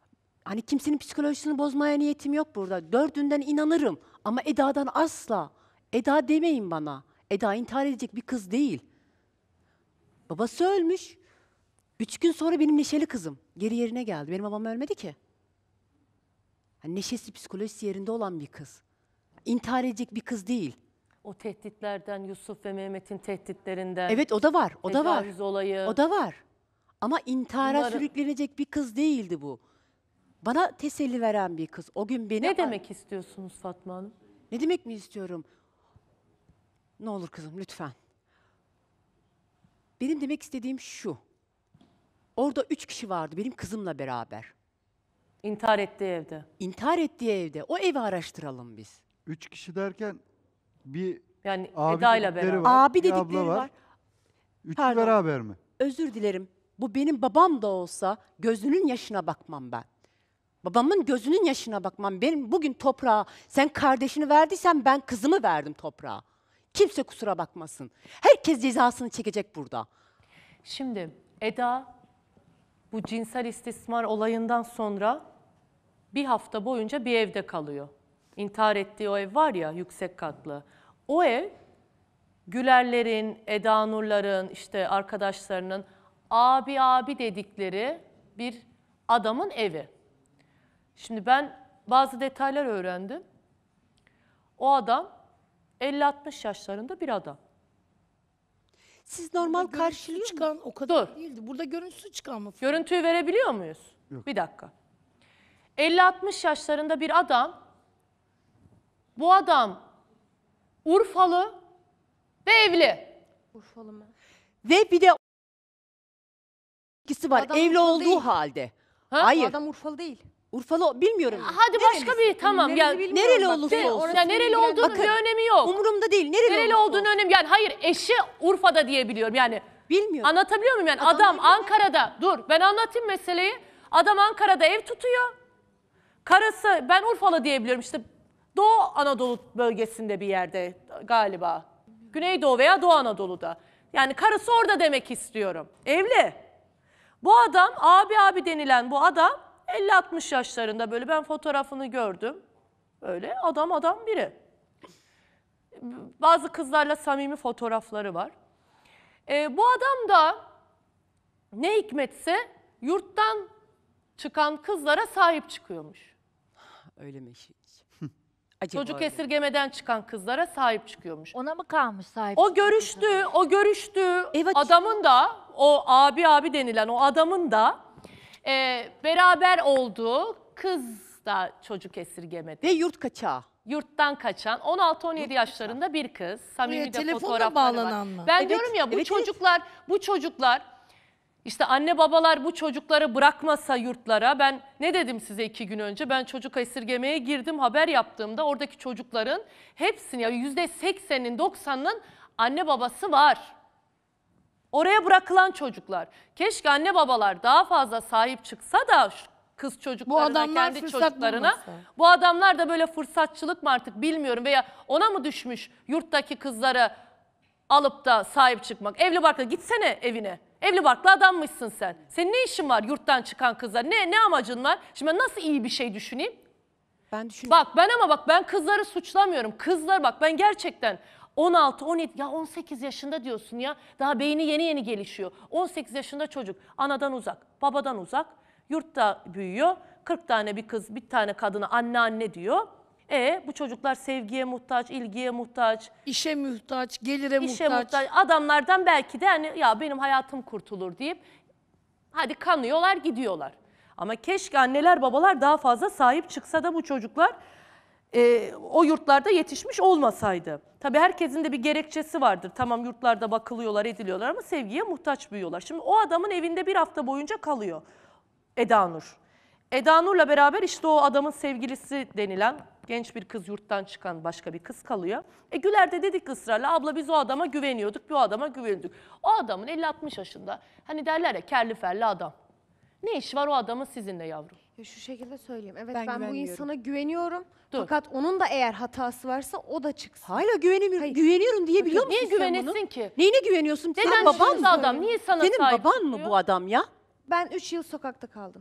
Hani kimsenin psikolojisini bozmaya niyetim yok burada. Dördünden inanırım ama Eda'dan asla. Eda demeyin bana. Eda intihar edecek bir kız değil. Babası ölmüş. 3 gün sonra benim neşeli kızım geri yerine geldi. Benim babam ölmedi ki. Hani neşesi, psikolojisi yerinde olan bir kız. İntihar edecek bir kız değil. O tehditlerden, Yusuf ve Mehmet'in tehditlerinden. Evet o da var, o da var. Tecavüz olayı. O da var. Ama intihara Bunları- sürüklenecek bir kız değildi bu. Bana teselli veren bir kız. O gün beni... Ne demek istiyorsunuz Fatma Hanım? Ne demek mi istiyorum? Ne olur kızım lütfen. Benim demek istediğim şu. Orada 3 kişi vardı benim kızımla beraber. İntihar ettiği evde. İntihar ettiği evde. O evi araştıralım biz. 3 kişi derken bir Yani abi Eda'yla dedikleri beraber. var, Abi bir abla dedikleri var. Üçü Pardon. beraber mi? Özür dilerim. Bu benim babam da olsa gözünün yaşına bakmam ben. Babamın gözünün yaşına bakmam. Benim bugün toprağa sen kardeşini verdiysen ben kızımı verdim toprağa. Kimse kusura bakmasın. Herkes cezasını çekecek burada. Şimdi Eda bu cinsel istismar olayından sonra bir hafta boyunca bir evde kalıyor. İntihar ettiği o ev var ya, yüksek katlı. O ev Gülerlerin, Eda Nurların, işte arkadaşlarının abi dedikleri bir adamın evi. Şimdi ben bazı detaylar öğrendim. O adam 50-60 yaşlarında bir adam. Siz normal Görüntüsü karşılıyor çıkan o kadar değildi. Burada görüntüsü çıkan mı? Görüntüyü verebiliyor muyuz? Yok. Bir dakika. 50-60 yaşlarında bir adam. Bu adam Urfalı ve evli. Urfalı mı? Ve bir de ikisi var Adam evli Urfalı olduğu değil. halde. Ha? Hayır. Adam Urfalı değil. Urfalı bilmiyorum. Hadi başka bir tamam. Ya, Nereli olursa olsun. Ya nereli olduğunun Bakın, bir önemi yok. Umurumda değil. Nereli olursa olduğunun önemi yani hayır eşi Urfa'da diye biliyorum yani. Bilmiyorum. Anlatabiliyor muyum yani? Adam Ankara'da dur ben anlatayım meseleyi. Adam Ankara'da ev tutuyor. Karısı ben Urfalı diye biliyorum işte Doğu Anadolu bölgesinde bir yerde galiba. Güneydoğu veya Doğu Anadolu'da. Yani karısı orada demek istiyorum. Evli. Bu adam abi denilen bu adam 50-60 yaşlarında böyle ben fotoğrafını gördüm. Böyle adam biri. Bazı kızlarla samimi fotoğrafları var. Bu adam da ne hikmetse yurttan çıkan kızlara sahip çıkıyormuş. Öyle mi? Çocuk esirgemeden çıkan kızlara sahip çıkıyormuş. Ona mı kalmış sahip? O görüştüğü adamın da o abi denilen o adamın da beraber olduğu kız da çocuk esirgemede. Ve yurt kaçağı. Yurttan kaçan 16-17 yaşlarında bir kız. Samimi de telefonla fotoğrafları bağlanan var. mı? Ben Evet, diyorum ya evet. bu çocuklar işte anne babalar bu çocukları bırakmasa yurtlara ben ne dedim size 2 gün önce ben çocuk esirgemeye girdim haber yaptığımda oradaki çocukların hepsinin ya %80'inin 90'ının anne babası var. Oraya bırakılan çocuklar. Keşke anne babalar daha fazla sahip çıksa da kız çocuklarına, adamlar kendi fırsat çocuklarına. bulmasa. Bu adamlar da böyle fırsatçılık mı artık bilmiyorum veya ona mı düşmüş yurttaki kızları alıp da sahip çıkmak. Evli barklı gitsene evine. Evli barklı adammışsın sen. Senin ne işin var yurttan çıkan kızlar? Ne amacın var? Şimdi ben nasıl iyi bir şey düşüneyim? Ben düşünüyorum. Bak ben kızları suçlamıyorum. Kızlar bak ben gerçekten 16, 17 ya 18 yaşında diyorsun ya. Daha beyni yeni gelişiyor. 18 yaşında çocuk anadan uzak, babadan uzak. Yurtta büyüyor. 40 tane bir kız, bir tane kadına anne diyor. Bu çocuklar sevgiye muhtaç, ilgiye muhtaç. İşe muhtaç, gelire İşe muhtaç. Adamlardan belki de hani ya benim hayatım kurtulur deyip hadi kanıyorlar gidiyorlar. Ama keşke anneler babalar daha fazla sahip çıksa da bu çocuklar o yurtlarda yetişmiş olmasaydı. Tabii herkesin de bir gerekçesi vardır. Tamam yurtlarda bakılıyorlar ediliyorlar ama sevgiye muhtaç büyüyorlar. Şimdi o adamın evinde bir hafta boyunca kalıyor Eda Nur. Eda Nur'la beraber işte o adamın sevgilisi denilen genç bir kız yurttan çıkan başka bir kız kalıyor. Güler de dedik ısrarla abla biz o adama güveniyorduk, bir o adama güveniyorduk. O adamın 50-60 yaşında hani derler ya kerli ferli adam. Ne iş var o adamın sizinle yavrum? Ya şu şekilde söyleyeyim. Evet Ben ben bu güvenmiyorum. insana güveniyorum. Dur. Fakat onun da eğer hatası varsa o da çıksın. Hala güvenemiyorum. Güveniyorum diye biliyor musun Niye sen güvenesin bunu? ki? Neyine güveniyorsun? Neden Sen baban şimdi mı? adam? Niye sana Senin sahip baban mı çıkıyor? bu adam ya? Ben 3 yıl sokakta kaldım.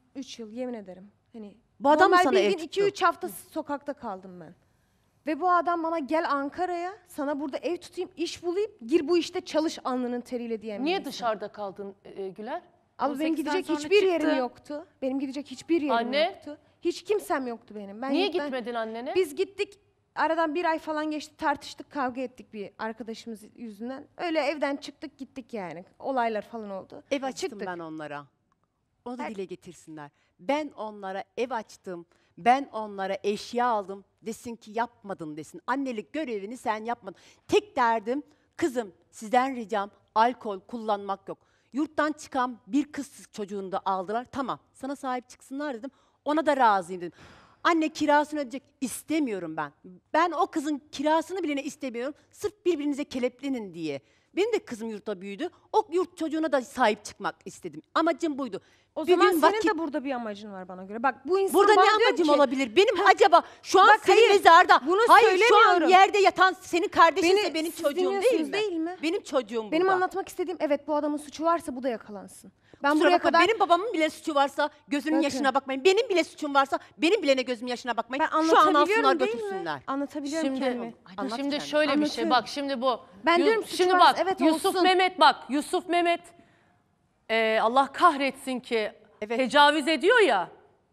3 yıl yemin ederim. Hani Bu adam mı normal sana ev bildiğin tuttu? 2-3 hafta sokakta kaldım ben. Ve bu adam bana gel Ankara'ya, sana burada ev tutayım, iş bulayım, gir bu işte çalış alnının teriyle diyen bir Niye insan. dışarıda kaldın Güler? Abla benim 18'den gidecek sonra hiçbir yerim çıktı. yoktu. Benim gidecek hiçbir yerim Anne? yoktu. Hiç kimsem yoktu benim. Ben Niye yurttan- gitmedin annene? Biz gittik. Aradan 1 ay falan geçti. Tartıştık, kavga ettik bir arkadaşımız yüzünden. Öyle evden çıktık gittik yani. Olaylar falan oldu. Ev açtım Çıktık. ben onlara. Onu da dile getirsinler. Ben onlara ev açtım. Ben onlara eşya aldım. Desin ki yapmadın desin. Annelik görevini sen yapmadın. Tek derdim kızım sizden ricam alkol kullanmak yok. Yurttan çıkan bir kız çocuğunu da aldılar. Tamam sana sahip çıksınlar dedim. Ona da razıyım dedim. Anne kirasını ödeyecek istemiyorum ben. Ben o kızın kirasını bile istemiyorum. Sırf birbirinize keleplenin diye. Benim de kızım yurtta büyüdü. O yurt çocuğuna da sahip çıkmak istedim. Amacım buydu. O Bir zaman gün senin vakit- de burada bir amacın var bana göre. Bak bu insan Burada bana ne diyor amacım ki- olabilir? Benim acaba şu an Bak, senin hayır, mezarda. bunu Hayır şu an söylemiyorum. yerde yatan senin kardeşinse benim siz çocuğum değil dinliyorsunuz mi? değil mi? Benim çocuğum burada. Benim anlatmak istediğim evet bu adamın suçu varsa bu da yakalansın. Ben Kusura buraya bakma, kadar benim babamın bile suçu varsa gözünün Bakın. yaşına bakmayın. Benim bile suçum varsa benim bile ne gözümün yaşına bakmayın. Ben Şu an anlatabiliyorum alsınlar değil mi? götürsünler. Anlatabiliyorum kendimi. Anlat Şimdi kendini. şöyle bir şey Anlatıyorum. bak şimdi bu. Ben diyorum suç şimdi var, bak evet Yusuf olsun. Mehmet bak Yusuf Mehmet Allah kahretsin ki tecavüz ediyor ya.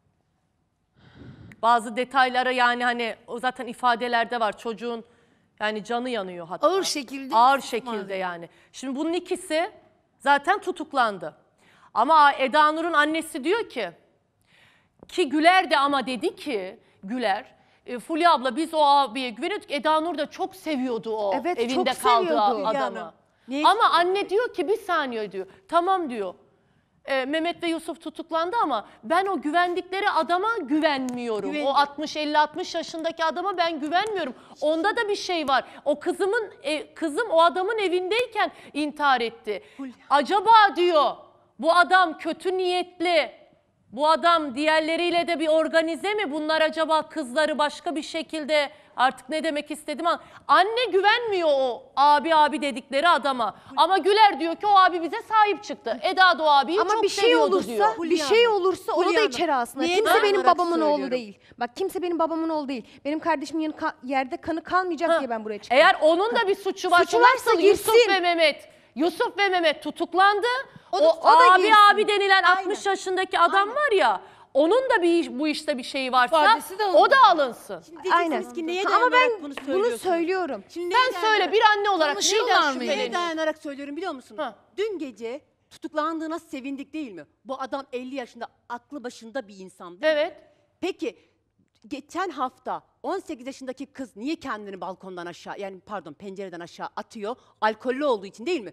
Bazı detaylara yani hani o zaten ifadelerde var çocuğun yani canı yanıyor hatta. Ağır şekilde Ağır istismar şekilde ediyor. yani. Şimdi bunun ikisi zaten tutuklandı. Ama Eda Nur'un annesi diyor ki Güler de ama dedi ki Güler Fulya abla biz o abiye güveniyorduk. Eda Nur da çok seviyordu o Evet, evinde çok kaldığı seviyordu. adamı. Yani. Ama anne diyor ki bir saniye diyor. Tamam diyor. Mehmet ve Yusuf tutuklandı ama ben o güvendikleri adama güvenmiyorum. O 60-50-60 yaşındaki adama ben güvenmiyorum. Onda da bir şey var. O kızım o adamın evindeyken intihar etti. Acaba diyor bu adam kötü niyetli. Bu adam diğerleriyle de bir organize mi? Bunlar acaba kızları başka bir şekilde artık ne demek istedim ama anne güvenmiyor o abi dedikleri adama. Ama Güler diyor ki o abi bize sahip çıktı. Eda da o abiyi Ama çok bir şey seviyordu olursa, diyor. bir şey olursa onu Fulya da Hanım, içeri alsınlar. niye Kimse ben benim olarak babamın oğlu söylüyorum? değil. Bak kimse benim babamın oğlu değil. Benim kardeşimin yerde kanı kalmayacak diye ben buraya çıktım. Eğer onun da bir suçu varsa, Suçu varsa nasıl girsin. Yusuf ve Mehmet tutuklandı. O da abi girsin. denilen 60 yaşındaki adam var ya. Onun da bu işte bir şeyi varsa İfadesi de o da alınsın. Diyeceksiniz ki neye Ama dayanarak ben bunu bunu söylüyorsunuz? söylüyorum. Şimdi neye Sen söyle dayanarak- bir anne olarak Konuşuyorlar neyden mı? Neye şüpheleniyorsun? dayanarak söylüyorum biliyor musun? Dün gece tutuklandığına sevindik değil mi? Bu adam 50 yaşında aklı başında bir insan değil mi? Evet. Peki geçen hafta 18 yaşındaki kız niye kendini balkondan aşağı yani pardon pencereden aşağı atıyor? Alkollü olduğu için değil mi?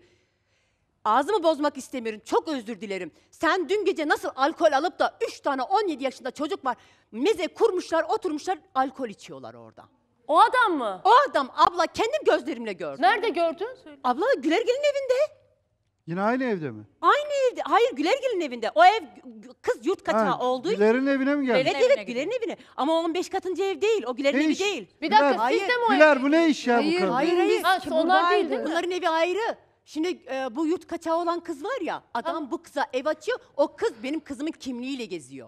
Ağzımı bozmak istemiyorum. Çok özür dilerim. Sen dün gece nasıl alkol alıp da 3 tane 17 yaşında çocuk var. Meze kurmuşlar, oturmuşlar, alkol içiyorlar orada. O adam mı? O adam abla kendim gözlerimle gördüm. Nerede gördün? Abla Gülergil'in evinde. Yine aynı evde mi? Aynı evde. Hayır Gülergil'in evinde. O ev kız yurt kaçağı Ha, olduğu için. Güler'in evine mi geldin? Evet Güler'in evine. Ama o 15 katıncı ev değil. O Güler'in Ne evi iş? değil. Bir dakika Güler, siz de mi o Güler bu ne iş ya bu kadın? Hayır. Ha, onlar değil değil mi? Bunların evi ayrı. Şimdi bu yurt kaçağı olan kız var ya, adam bu kıza ev açıyor, o kız benim kızımın kimliğiyle geziyor.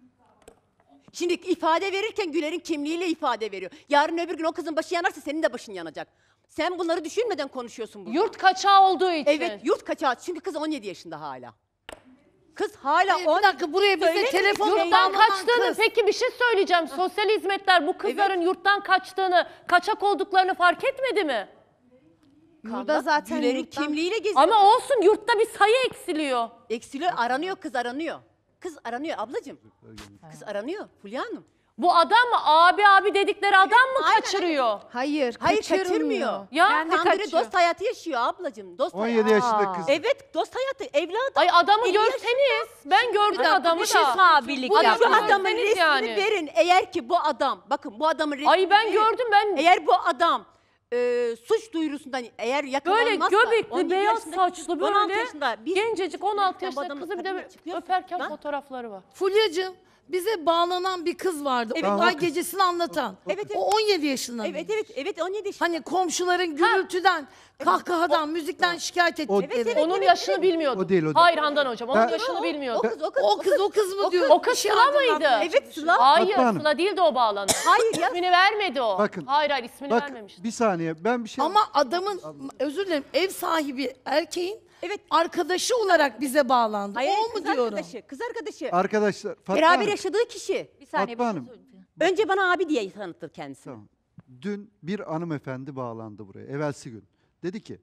Şimdi ifade verirken Güler'in kimliğiyle ifade veriyor. Yarın öbür gün o kızın başı yanarsa senin de başın yanacak. Sen bunları düşünmeden konuşuyorsun burada. Yurt kaçağı olduğu için. Evet, yurt kaçağı. Çünkü kız 17 yaşında hala. Kız hala Bir dakika buraya bize Söyle, telefon Yurttan bağlanan kaçtığını kız. peki bir şey söyleyeceğim. Sosyal hizmetler bu kızların yurttan kaçtığını, kaçak olduklarını fark etmedi mi? Burada zaten Güler'in yurttan- kimliğiyle geziyor. Ama olsun yurtta bir sayı eksiliyor. Eksiliyor, aranıyor, kız aranıyor. Kız aranıyor ablacığım. Kız aranıyor Fulya Hanım. Bu adam mı? Abi dedikleri adam mı kaçırıyor? Hayır, Hayır kaçırmıyor. kaçırmıyor. Ya Tam böyle dost hayatı yaşıyor ablacığım. Dost 17 yaşında kız. Evet dost hayatı evladım. Ay adamı 50 görseniz. Ben gördüm adamı bir şey da. sağabilik Bu yapın. Şu adamı adamın görseniz resmini yani. verin. Eğer ki bu adam, bakın bu adamın resmini Ay ben verin. gördüm ben. Eğer bu adam suç duyurusundan eğer Böyle yakalanmazsa göbekli, 17 beyaz yaşındaki saçlı kız, 16 böyle yaşında bir gencecik 16 bu yaşında adamın kızı bir de kadınla çıkıyorsun öperken lan. fotoğrafları var. Fulya'cığım bize bağlanan bir kız vardı. Evet. Olay O kız. gecesini anlatan. Evet, evet. O 17 yaşında. Evet 17 yaşında. Hani komşuların gürültüden, kahkahadan, müzikten şikayet ettikleri. Onun yaşını bilmiyordum. O değil, o değil. Hayır Handan hocam, onun Ben- yaşını bilmiyordum. O kız mı diyor? O kız Bir şey Sıla aydınlatmaya mıydı? Evet, Sıla. Hayır, Fatma Hanım. Sıla değildi o bağlanan. Hayır ya. İsmini vermedi o. Bakın. Hayır ismini Bak vermemişti. bir saniye ben bir şey... Ama adamın, özür dilerim, ev sahibi erkeğin Evet. arkadaşı olarak bize bağlandı. Hayır, O mu kız diyorum? arkadaşı. Kız arkadaşı. Arkadaşlar Fatma Beraber Hanım, yaşadığı kişi. Bir saniye Fatma bir Hanım. şey söyleyeyim. Önce bana abi diye tanıttı kendisini. Tamam. Dün bir hanımefendi bağlandı buraya, evvelsi gün. Dedi ki,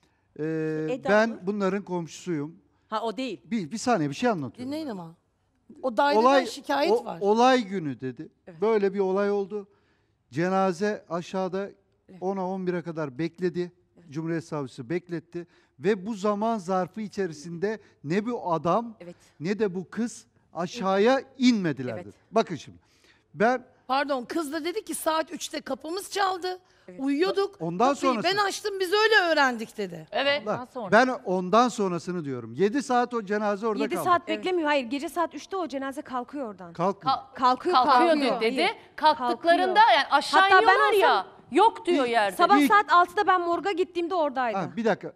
ben bunların komşusuyum. Ha o değil. Bir saniye bir şey anlatıyorum. Dinleyin ama. O daireden şikayet var. Olay günü dedi. Böyle bir olay oldu. Cenaze aşağıda 10'a 11'e kadar bekledi. Cumhuriyet Savcısı bekletti. Ve bu zaman zarfı içerisinde ne bu adam ne de bu kız aşağıya inmediler dedi. Bakın şimdi. Ben Pardon, kız da dedi ki saat 3'te kapımız çaldı. Uyuyorduk. Ondan Kapıyı sonrası- ben açtım, biz öyle öğrendik dedi. Evet. ben ondan sonrasını diyorum. 7 saat o cenaze orada 7 kaldı. saat beklemiyor. Hayır, gece saat 3'te o cenaze kalkıyor oradan. Kalkmıyor. Kalkıyor dedi. Kalktıklarında yani aşağı Hatta ben iniyorlar ya. olsam- Yok diyor yerde. Sabah saat 6'da ben morga gittiğimde oradaydı. Ha, bir dakika.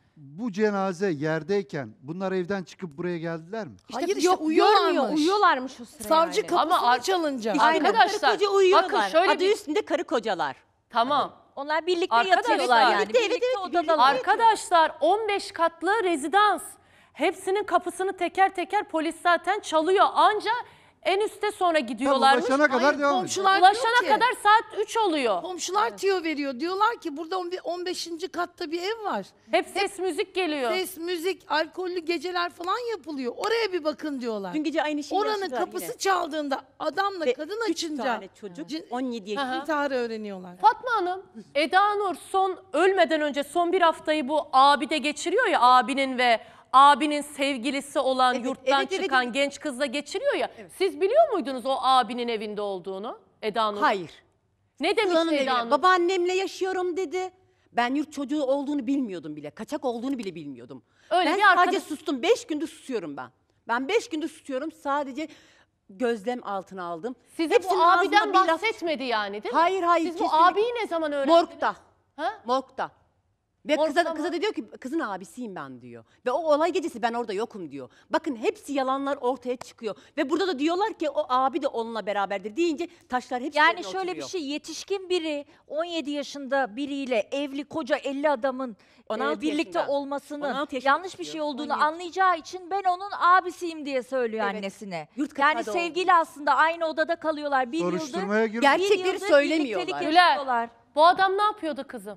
Bu cenaze yerdeyken bunlar evden çıkıp buraya geldiler mi? İşte Hayır, işte yok, uyuyorlarmış. görmüyor, uyuyorlarmış o sırada. Savcı yani. kapısını çalınca. İşte Arkadaşlar, karı koca uyuyorlar. bakın şöyle Adı bir- üstünde karı kocalar. Tamam. Onlar birlikte Arkadaşlar, yatıyorlar yani. birlikte, Birlikte evet, odadalar. Arkadaşlar 15 katlı rezidans. Hepsinin kapısını teker teker polis zaten çalıyor. Anca en üste sonra gidiyorlarmış. ulaşana kadar Hayır, devam ediyor. komşular Ulaşana diyor ki, kadar saat 3 oluyor. komşular tüyo veriyor. Diyorlar ki burada 15. katta bir ev var. Hep ses müzik geliyor. Ses, müzik, alkollü geceler falan yapılıyor. Oraya bir bakın diyorlar. Dün gece aynı şeyi Oranın yaşadılar kapısı yine. çaldığında adamla Ve kadın 3 açınca tane çocuk 17 yaşında. intiharı öğreniyorlar. Fatma Hanım, Eda Nur ölmeden önce son bir haftayı bu abide geçiriyor ya, abinin ve abinin sevgilisi olan yurttan çıkan genç kızla geçiriyor ya. Siz biliyor muydunuz o abinin evinde olduğunu Eda Nur? Hayır. Ne demişti Sıla'nın Eda evine, Nur? babaannemle yaşıyorum dedi. Ben yurt çocuğu olduğunu bilmiyordum bile. Kaçak olduğunu bile bilmiyordum. Öyle ben bir sadece arkadaş- sustum. 5 gündür susuyorum ben. Ben 5 gündür susuyorum. Sadece gözlem altına aldım. Size Hepsinin bu abiden ağzından bir laf- bahsetmedi yani değil mi? Hayır hayır. Siz bu kesinlikle. abiyi ne zaman öğrendiniz? Morgda. Ha? Morgda. Ve Morgda kıza mı? da diyor ki kızın abisiyim ben diyor. Ve o olay gecesi ben orada yokum diyor. Bakın hepsi yalanlar ortaya çıkıyor. Ve burada da diyorlar ki o abi de onunla beraberdir deyince taşlar hepsi Yani yerine şöyle bir oturuyor. şey, yetişkin biri 17 yaşında biriyle evli koca 50 adamın 16 birlikte yaşında. olmasının 16 yaşında yanlış bir diyor, şey olduğunu 17. anlayacağı için ben onun abisiyim diye söylüyor Evet. annesine. Yurt Yani kaçada sevgili aslında aynı odada kalıyorlar. Bir Soruşturmaya yıldır, girip- Gerçekleri bir yıldır söylemiyorlar. birliktelik Güler, yaşıyorlar. bu adam ne yapıyordu kızım?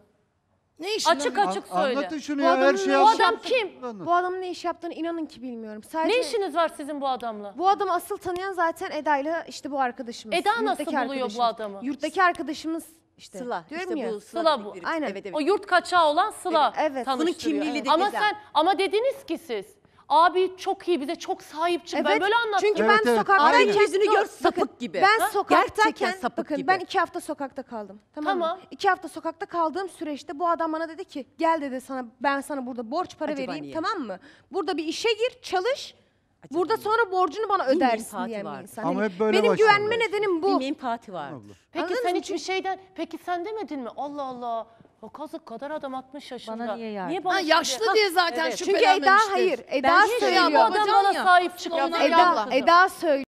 Ne işin Açık var? açık söyle. Anlatın şunu Bu ya her adamın şeyi ne Bu işi adam anlatın. kim? Anlatın. Bu adamın ne iş yaptığını inanın ki bilmiyorum. Sadece Ne işiniz var sizin bu adamla? bu adamı asıl tanıyan zaten Eda'yla işte bu arkadaşımız. Eda nasıl Yurttaki buluyor bu arkadaşımız. adamı? Yurttaki arkadaşımız işte. Sıla. Diyorum İşte ya. bu Sıla bu. dedikleri. Aynen. Evet, evet. O yurt kaçağı olan Sıla Evet. Bunun tanıştırıyor. kimliğiyle de Ama gezen. ama dediniz ki siz abi çok iyi, bize çok sahip çıktı. Ben Evet, böyle anlattım. çünkü Evet, ben evet. sokaktayken Aynen. Yüzünü gör, Bakın, sapık gibi. Ben Ha? sokaktayken Gerçekten sapık bakın gibi. ben 2 hafta sokakta kaldım. Tamam mı? Tamam. 2 hafta sokakta kaldığım süreçte bu adam bana dedi ki gel dedi ben sana burada borç para Acaba vereyim niye? tamam mı? Burada bir işe gir çalış. Burada sonra borcunu bana Bir ödersin menfaati diyen bir var. insan. Ama Hani hep böyle benim başlarlar. güvenme nedenim bu. Bir menfaati var. Peki Anladınız sen mı? hiçbir şeyden, peki sen demedin mi? Allah Allah. O kazık kadar adam 60 yaşında. Bana niye yardım? Niye bana Ha, şimdi- yaşlı diye zaten Evet. Çünkü Eda şüphelenmemiştir. hayır. Eda Ben Niye söylüyor. bu adam Babacan bana ya. sahip çıktı? Ona Eda, yapma. Eda söylüyor.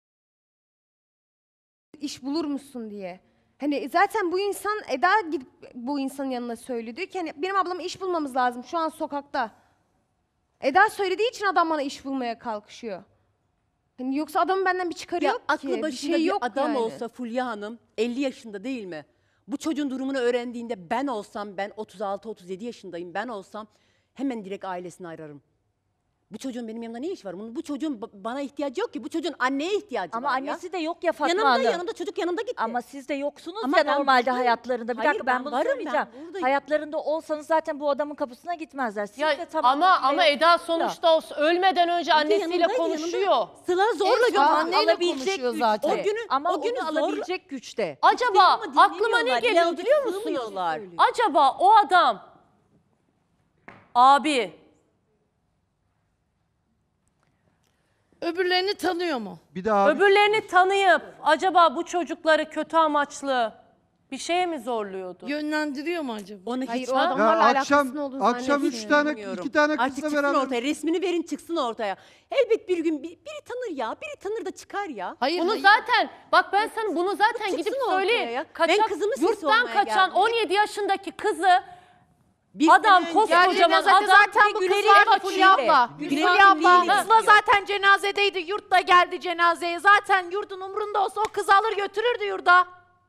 İş bulur musun diye. Hani zaten bu insan Eda gidip bu insanın yanına söylüyor. Diyor ki hani benim ablama iş bulmamız lazım şu an sokakta. Eda söylediği için adam bana iş bulmaya kalkışıyor. Hani yoksa adamın benden bir çıkarı Ya yok aklı ki. Bir başında şey bir yok adam yani. olsa Fulya Hanım 50 yaşında değil mi? Bu çocuğun durumunu öğrendiğinde ben olsam, ben 36-37 yaşındayım, ben olsam hemen direkt ailesini ararım. Bu çocuğun benim yanımda ne işi var? Bu çocuğun bana ihtiyacı yok ki. Bu çocuğun anneye ihtiyacı Ama var annesi de yok ya Fatma Yanımda, Hanım. yanımda çocuk yanımda gitti. Ama siz de yoksunuz Ama ya ben normalde buradayım. hayatlarında. Bir Hayır, dakika ben bunu varım, söyleyeceğim. ben buradayım. Hayatlarında olsanız zaten bu adamın kapısına gitmezler. Siz Ya, de tamam. ama Eda sonuçta ölmeden önce annesiyle yanındaydı, konuşuyor. yanında. Sıla zorla En son anneyle alabilecek konuşuyor güçte. zaten. O günü, Ama o günü onu zorla- alabilecek güçte. Acaba ama aklıma ne dinlemiyorlar, geliyor birazcık biliyor musunuz? sığmıyorlar. Acaba o adam abi Öbürlerini tanıyor mu? Bir de abi, Öbürlerini tanıyıp acaba bu çocukları kötü amaçlı bir şeye mi zorluyordu? Yönlendiriyor mu acaba? Onu Hayır, hiç o adamlarla alakasının olduğunu akşam üç tane, bilmiyorum. 2 tane Artık kızla çıksın beraber. ortaya. Resmini verin çıksın ortaya. Elbet bir gün biri tanır ya. Biri tanır da çıkar ya. Hayır, Bunu hayır. zaten bak ben sana bunu zaten Çıksın gidip ortaya söyleyeyim. ya. Kaçak, Ben kızımın sesi yurttan olmaya kaçan geldim. 17 yaşındaki kızı Bir adam sene önce- koskocaman Zaten adam bu Güler'in kız var açıyla. Fulya abla. Güler'in Fulya abla kimliğiyle Sıla gidiyor. zaten cenazedeydi. Yurt da geldi cenazeye. Zaten yurdun umrunda olsa o kızı alır götürürdü yurda.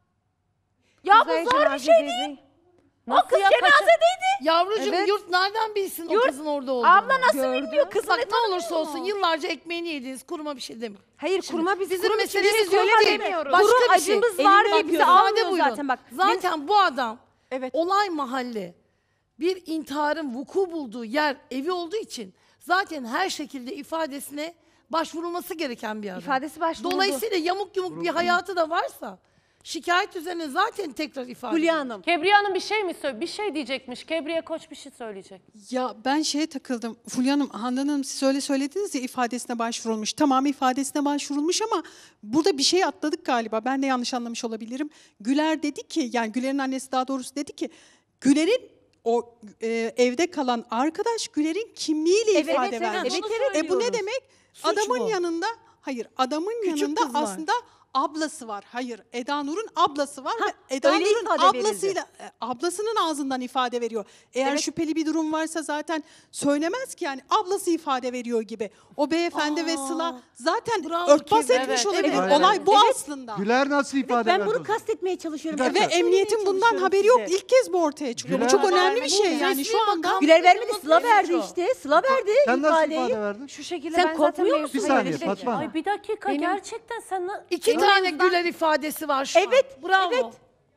Ya Kuzey bu zor bir şey cenazedeydi. değil. Nasıl O kız ya, cenazedeydi. Yavrucuğum Evet. yurt nereden bilsin o Yurt- kızın orada olduğunu? Abla nasıl bilmiyor kızını Bak ne tanımıyor olursa olsun mu? yıllarca ekmeğini yediniz, kuruma bir şey demiyorum. Hayır Şimdi kuruma biz bizim kurum için bir meselemiz şey yok değil. demiyoruz. Başka Kuru bir şey. acımız Elimden var diye yapıyoruz. bizi Müsaade almıyor buyurun. zaten bak. Zaten bu adam Evet. olay mahalle bir intiharın vuku bulduğu yer evi olduğu için zaten her şekilde ifadesine başvurulması gereken bir adam. İfadesi başvuruldu. Dolayısıyla yamuk yumuk bir hayatı da varsa şikayet üzerine zaten tekrar ifade Fulya edilir. Hanım. Kebriye Hanım bir şey mi söyle? Bir şey diyecekmiş. Kebriye Koç bir şey söyleyecek. Ya ben şeye takıldım. Fulya Hanım, Handan Hanım siz öyle söylediniz ya ifadesine başvurulmuş. Tamam ifadesine başvurulmuş ama burada bir şey atladık galiba. Ben de yanlış anlamış olabilirim. Güler dedi ki, yani Güler'in annesi daha doğrusu dedi ki Güler'in o evde kalan arkadaş Güler'in kimliğiyle Evet, ifade evet, vermiş. evet, Bu ne demek? Suç Adamın bu. yanında, hayır adamın Küçük yanında kız var. aslında ablası var. Hayır, Eda Nur'un ablası var ve Eda öyle Nur'un ifade ablasıyla ablasının ağzından ifade veriyor. Eğer şüpheli bir durum varsa zaten söylemez ki, yani ablası ifade veriyor gibi. O beyefendi ve Sıla zaten bravo örtbas Kebriye. etmiş Evet, olabilir. evet. Olay bu Evet. aslında. Güler nasıl ifade Ben verdi? bunu o zaman? kastetmeye çalışıyorum. Bir Ve dakika. emniyetin bundan haberi yok. İlk kez bu ortaya çıkıyor. Bu Güler- çok önemli bir Bu şey. Yani resmi şu anda makam- Güler vermedi, Sıla Yanıt verdi veriyor. işte. Sıla verdi Sen nasıl ifadeyi. ifade verdin? Şu şekilde Sen ben korkmuyor zaten musun? Bir mevzuyu saniye halledeceğim. Fatma Hanım. Ay bir dakika Benim- gerçekten sen İki tane Güler ifadesi var şu an. Evet, Bravo. evet.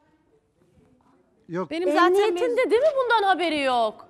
Yok. Benim zaten Emniyetin de değil mi bundan haberi yok?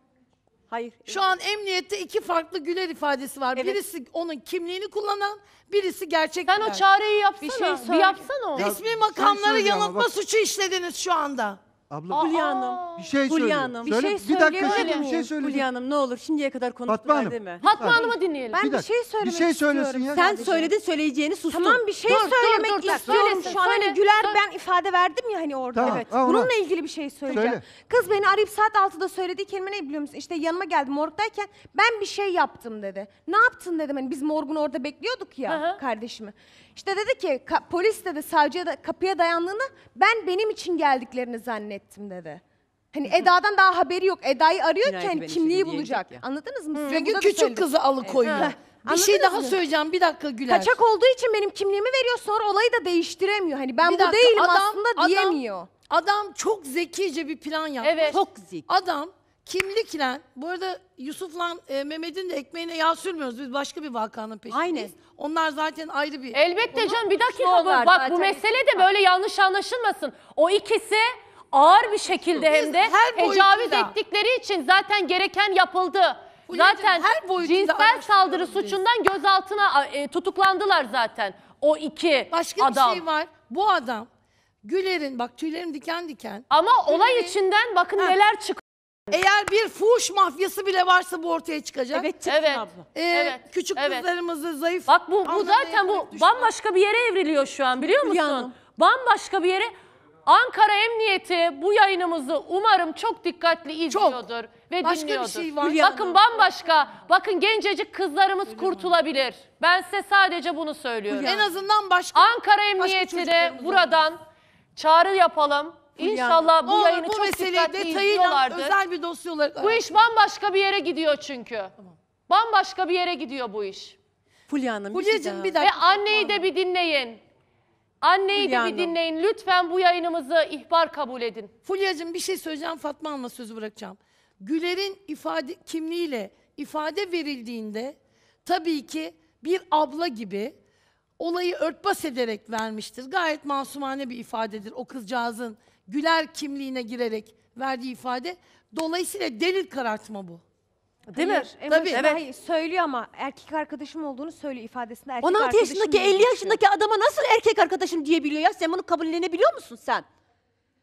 Hayır. Şu an emniyette iki farklı Güler ifadesi var. Evet. Birisi onun kimliğini kullanan, birisi gerçek Sen Güler. o çağrıyı yapsana. Bir Bir, şey söyle. yapsana onu. Ya, Resmi sen makamları söyle ama yanıltma bak. suçu işlediniz şu anda. Abla Fulya Hanım. bir şey Fulya söyle. Hanım. Söyle. Bir şey Bir dakika söyleyebilir şimdi bir miyim? şey söyleyeceğim. Fulya Hanım ne olur şimdiye kadar Fatma konuştular Hanım. değil mi? Fatma Hanım'ı dinleyelim. Ben Bir bir dakika. şey söylemek Bir şey söylesin istiyorum ya. Sen sadece. söyledin söyleyeceğini sustun. Tamam bir şey Dur, söylemek dur, istiyorum söylesin, şu an. söyle. Hani Güler Söyle. ben ifade verdim ya hani orada. Tamam, Evet. ha, Bununla ona. ilgili bir şey söyleyeceğim. Söyle. Kız beni arayıp saat 6'da söylediği kelime ne biliyor musun? İşte yanıma geldi morgdayken ben bir şey yaptım dedi. Ne yaptın dedim. Hani biz morgun orada bekliyorduk ya Hı hı. kardeşimi. İşte dedi ki polis dedi savcıya da kapıya dayandığını ben benim için geldiklerini zannettim dedi. Hani Eda'dan daha haberi yok. Eda'yı arıyorken Cinayeti ben kimliği işledim bulacak. diyecek ya. Anladınız mı? Size Çünkü burada da küçük söyledim. kızı alıkoyuyor. Evet. Bir şey Anladınız daha mı? söyleyeceğim. Bir dakika Güler. Kaçak olduğu için benim kimliğimi veriyor sonra olayı da değiştiremiyor. Hani ben Bir bu dakika, değilim adam- aslında diyemiyor. Adam çok zekice bir plan yapmış. Evet. Çok zik. Adam kimlikle, bu arada Yusuf'la Mehmet'in de ekmeğine yağ sürmüyoruz. Biz başka bir vakanın peşindeyiz. Aynen. Onlar zaten ayrı bir... Elbette canım bir dakika Onlar bak zaten bu mesele de böyle yanlış anlaşılmasın. O ikisi ağır bir şekilde hem de her tecavüz boyutuyla- ettikleri için zaten gereken yapıldı. Fulya'cığım, Zaten her boyutuyla cinsel saldırı araştırıyoruz biz. suçundan gözaltına tutuklandılar zaten o iki Başka adam. bir şey var. Bu adam Güler'in, bak tüylerim diken diken. Ama olay Güler'in- içinden bakın Ha. neler çıkıyor. Eğer bir fuhuş mafyası bile varsa bu ortaya çıkacak. Evet çıksın Evet. abla. Evet, Küçük evet. kızlarımızı zayıf... Bak bu anlamda zaten bu yakalayıp düşman- bambaşka bir yere evriliyor şu an biliyor Fulya musun? Hanım. Bambaşka bir yere. Ankara Emniyeti bu yayınımızı umarım çok dikkatli izliyordur ve Başka bir dinliyordur. şey var. Bakın bambaşka, bakın gencecik kızlarımız kurtulabilir. Ben size sadece bunu söylüyorum. En azından başka... Ankara Emniyeti'ne çocuklarımız buradan çağrı yapalım. İnşallah Ne bu olur yayını bu çok meseleyi dikkatli detayıyla izliyorlardır. özel bir dosya olarak... Bu iş bambaşka bir yere gidiyor çünkü. Bambaşka bir yere gidiyor bu iş. Fulya Hanım bir şey Fulya'cığım daha. bir Ve dakika. anneyi de bir dinleyin. Anneyi Fulya de bir Hanım. dinleyin. Lütfen bu yayınımızı ihbar kabul edin. Fulya'cığım bir şey söyleyeceğim, Fatma Hanım'a sözü bırakacağım. Güler'in ifade kimliğiyle ifade verildiğinde tabii ki bir abla gibi olayı örtbas ederek vermiştir. Gayet masumane bir ifadedir o kızcağızın Güler kimliğine girerek verdiği ifade. Dolayısıyla delil karartma bu. Değil mi? Hayır, en Tabii. başında Evet. hayır, söylüyor ama erkek arkadaşım olduğunu söylüyor ifadesinde. Erkek 16 arkadaşım yaşındaki diye 50 geçiyor. yaşındaki adama nasıl erkek arkadaşım diyebiliyor ya? Sen bunu kabullenebiliyor musun sen?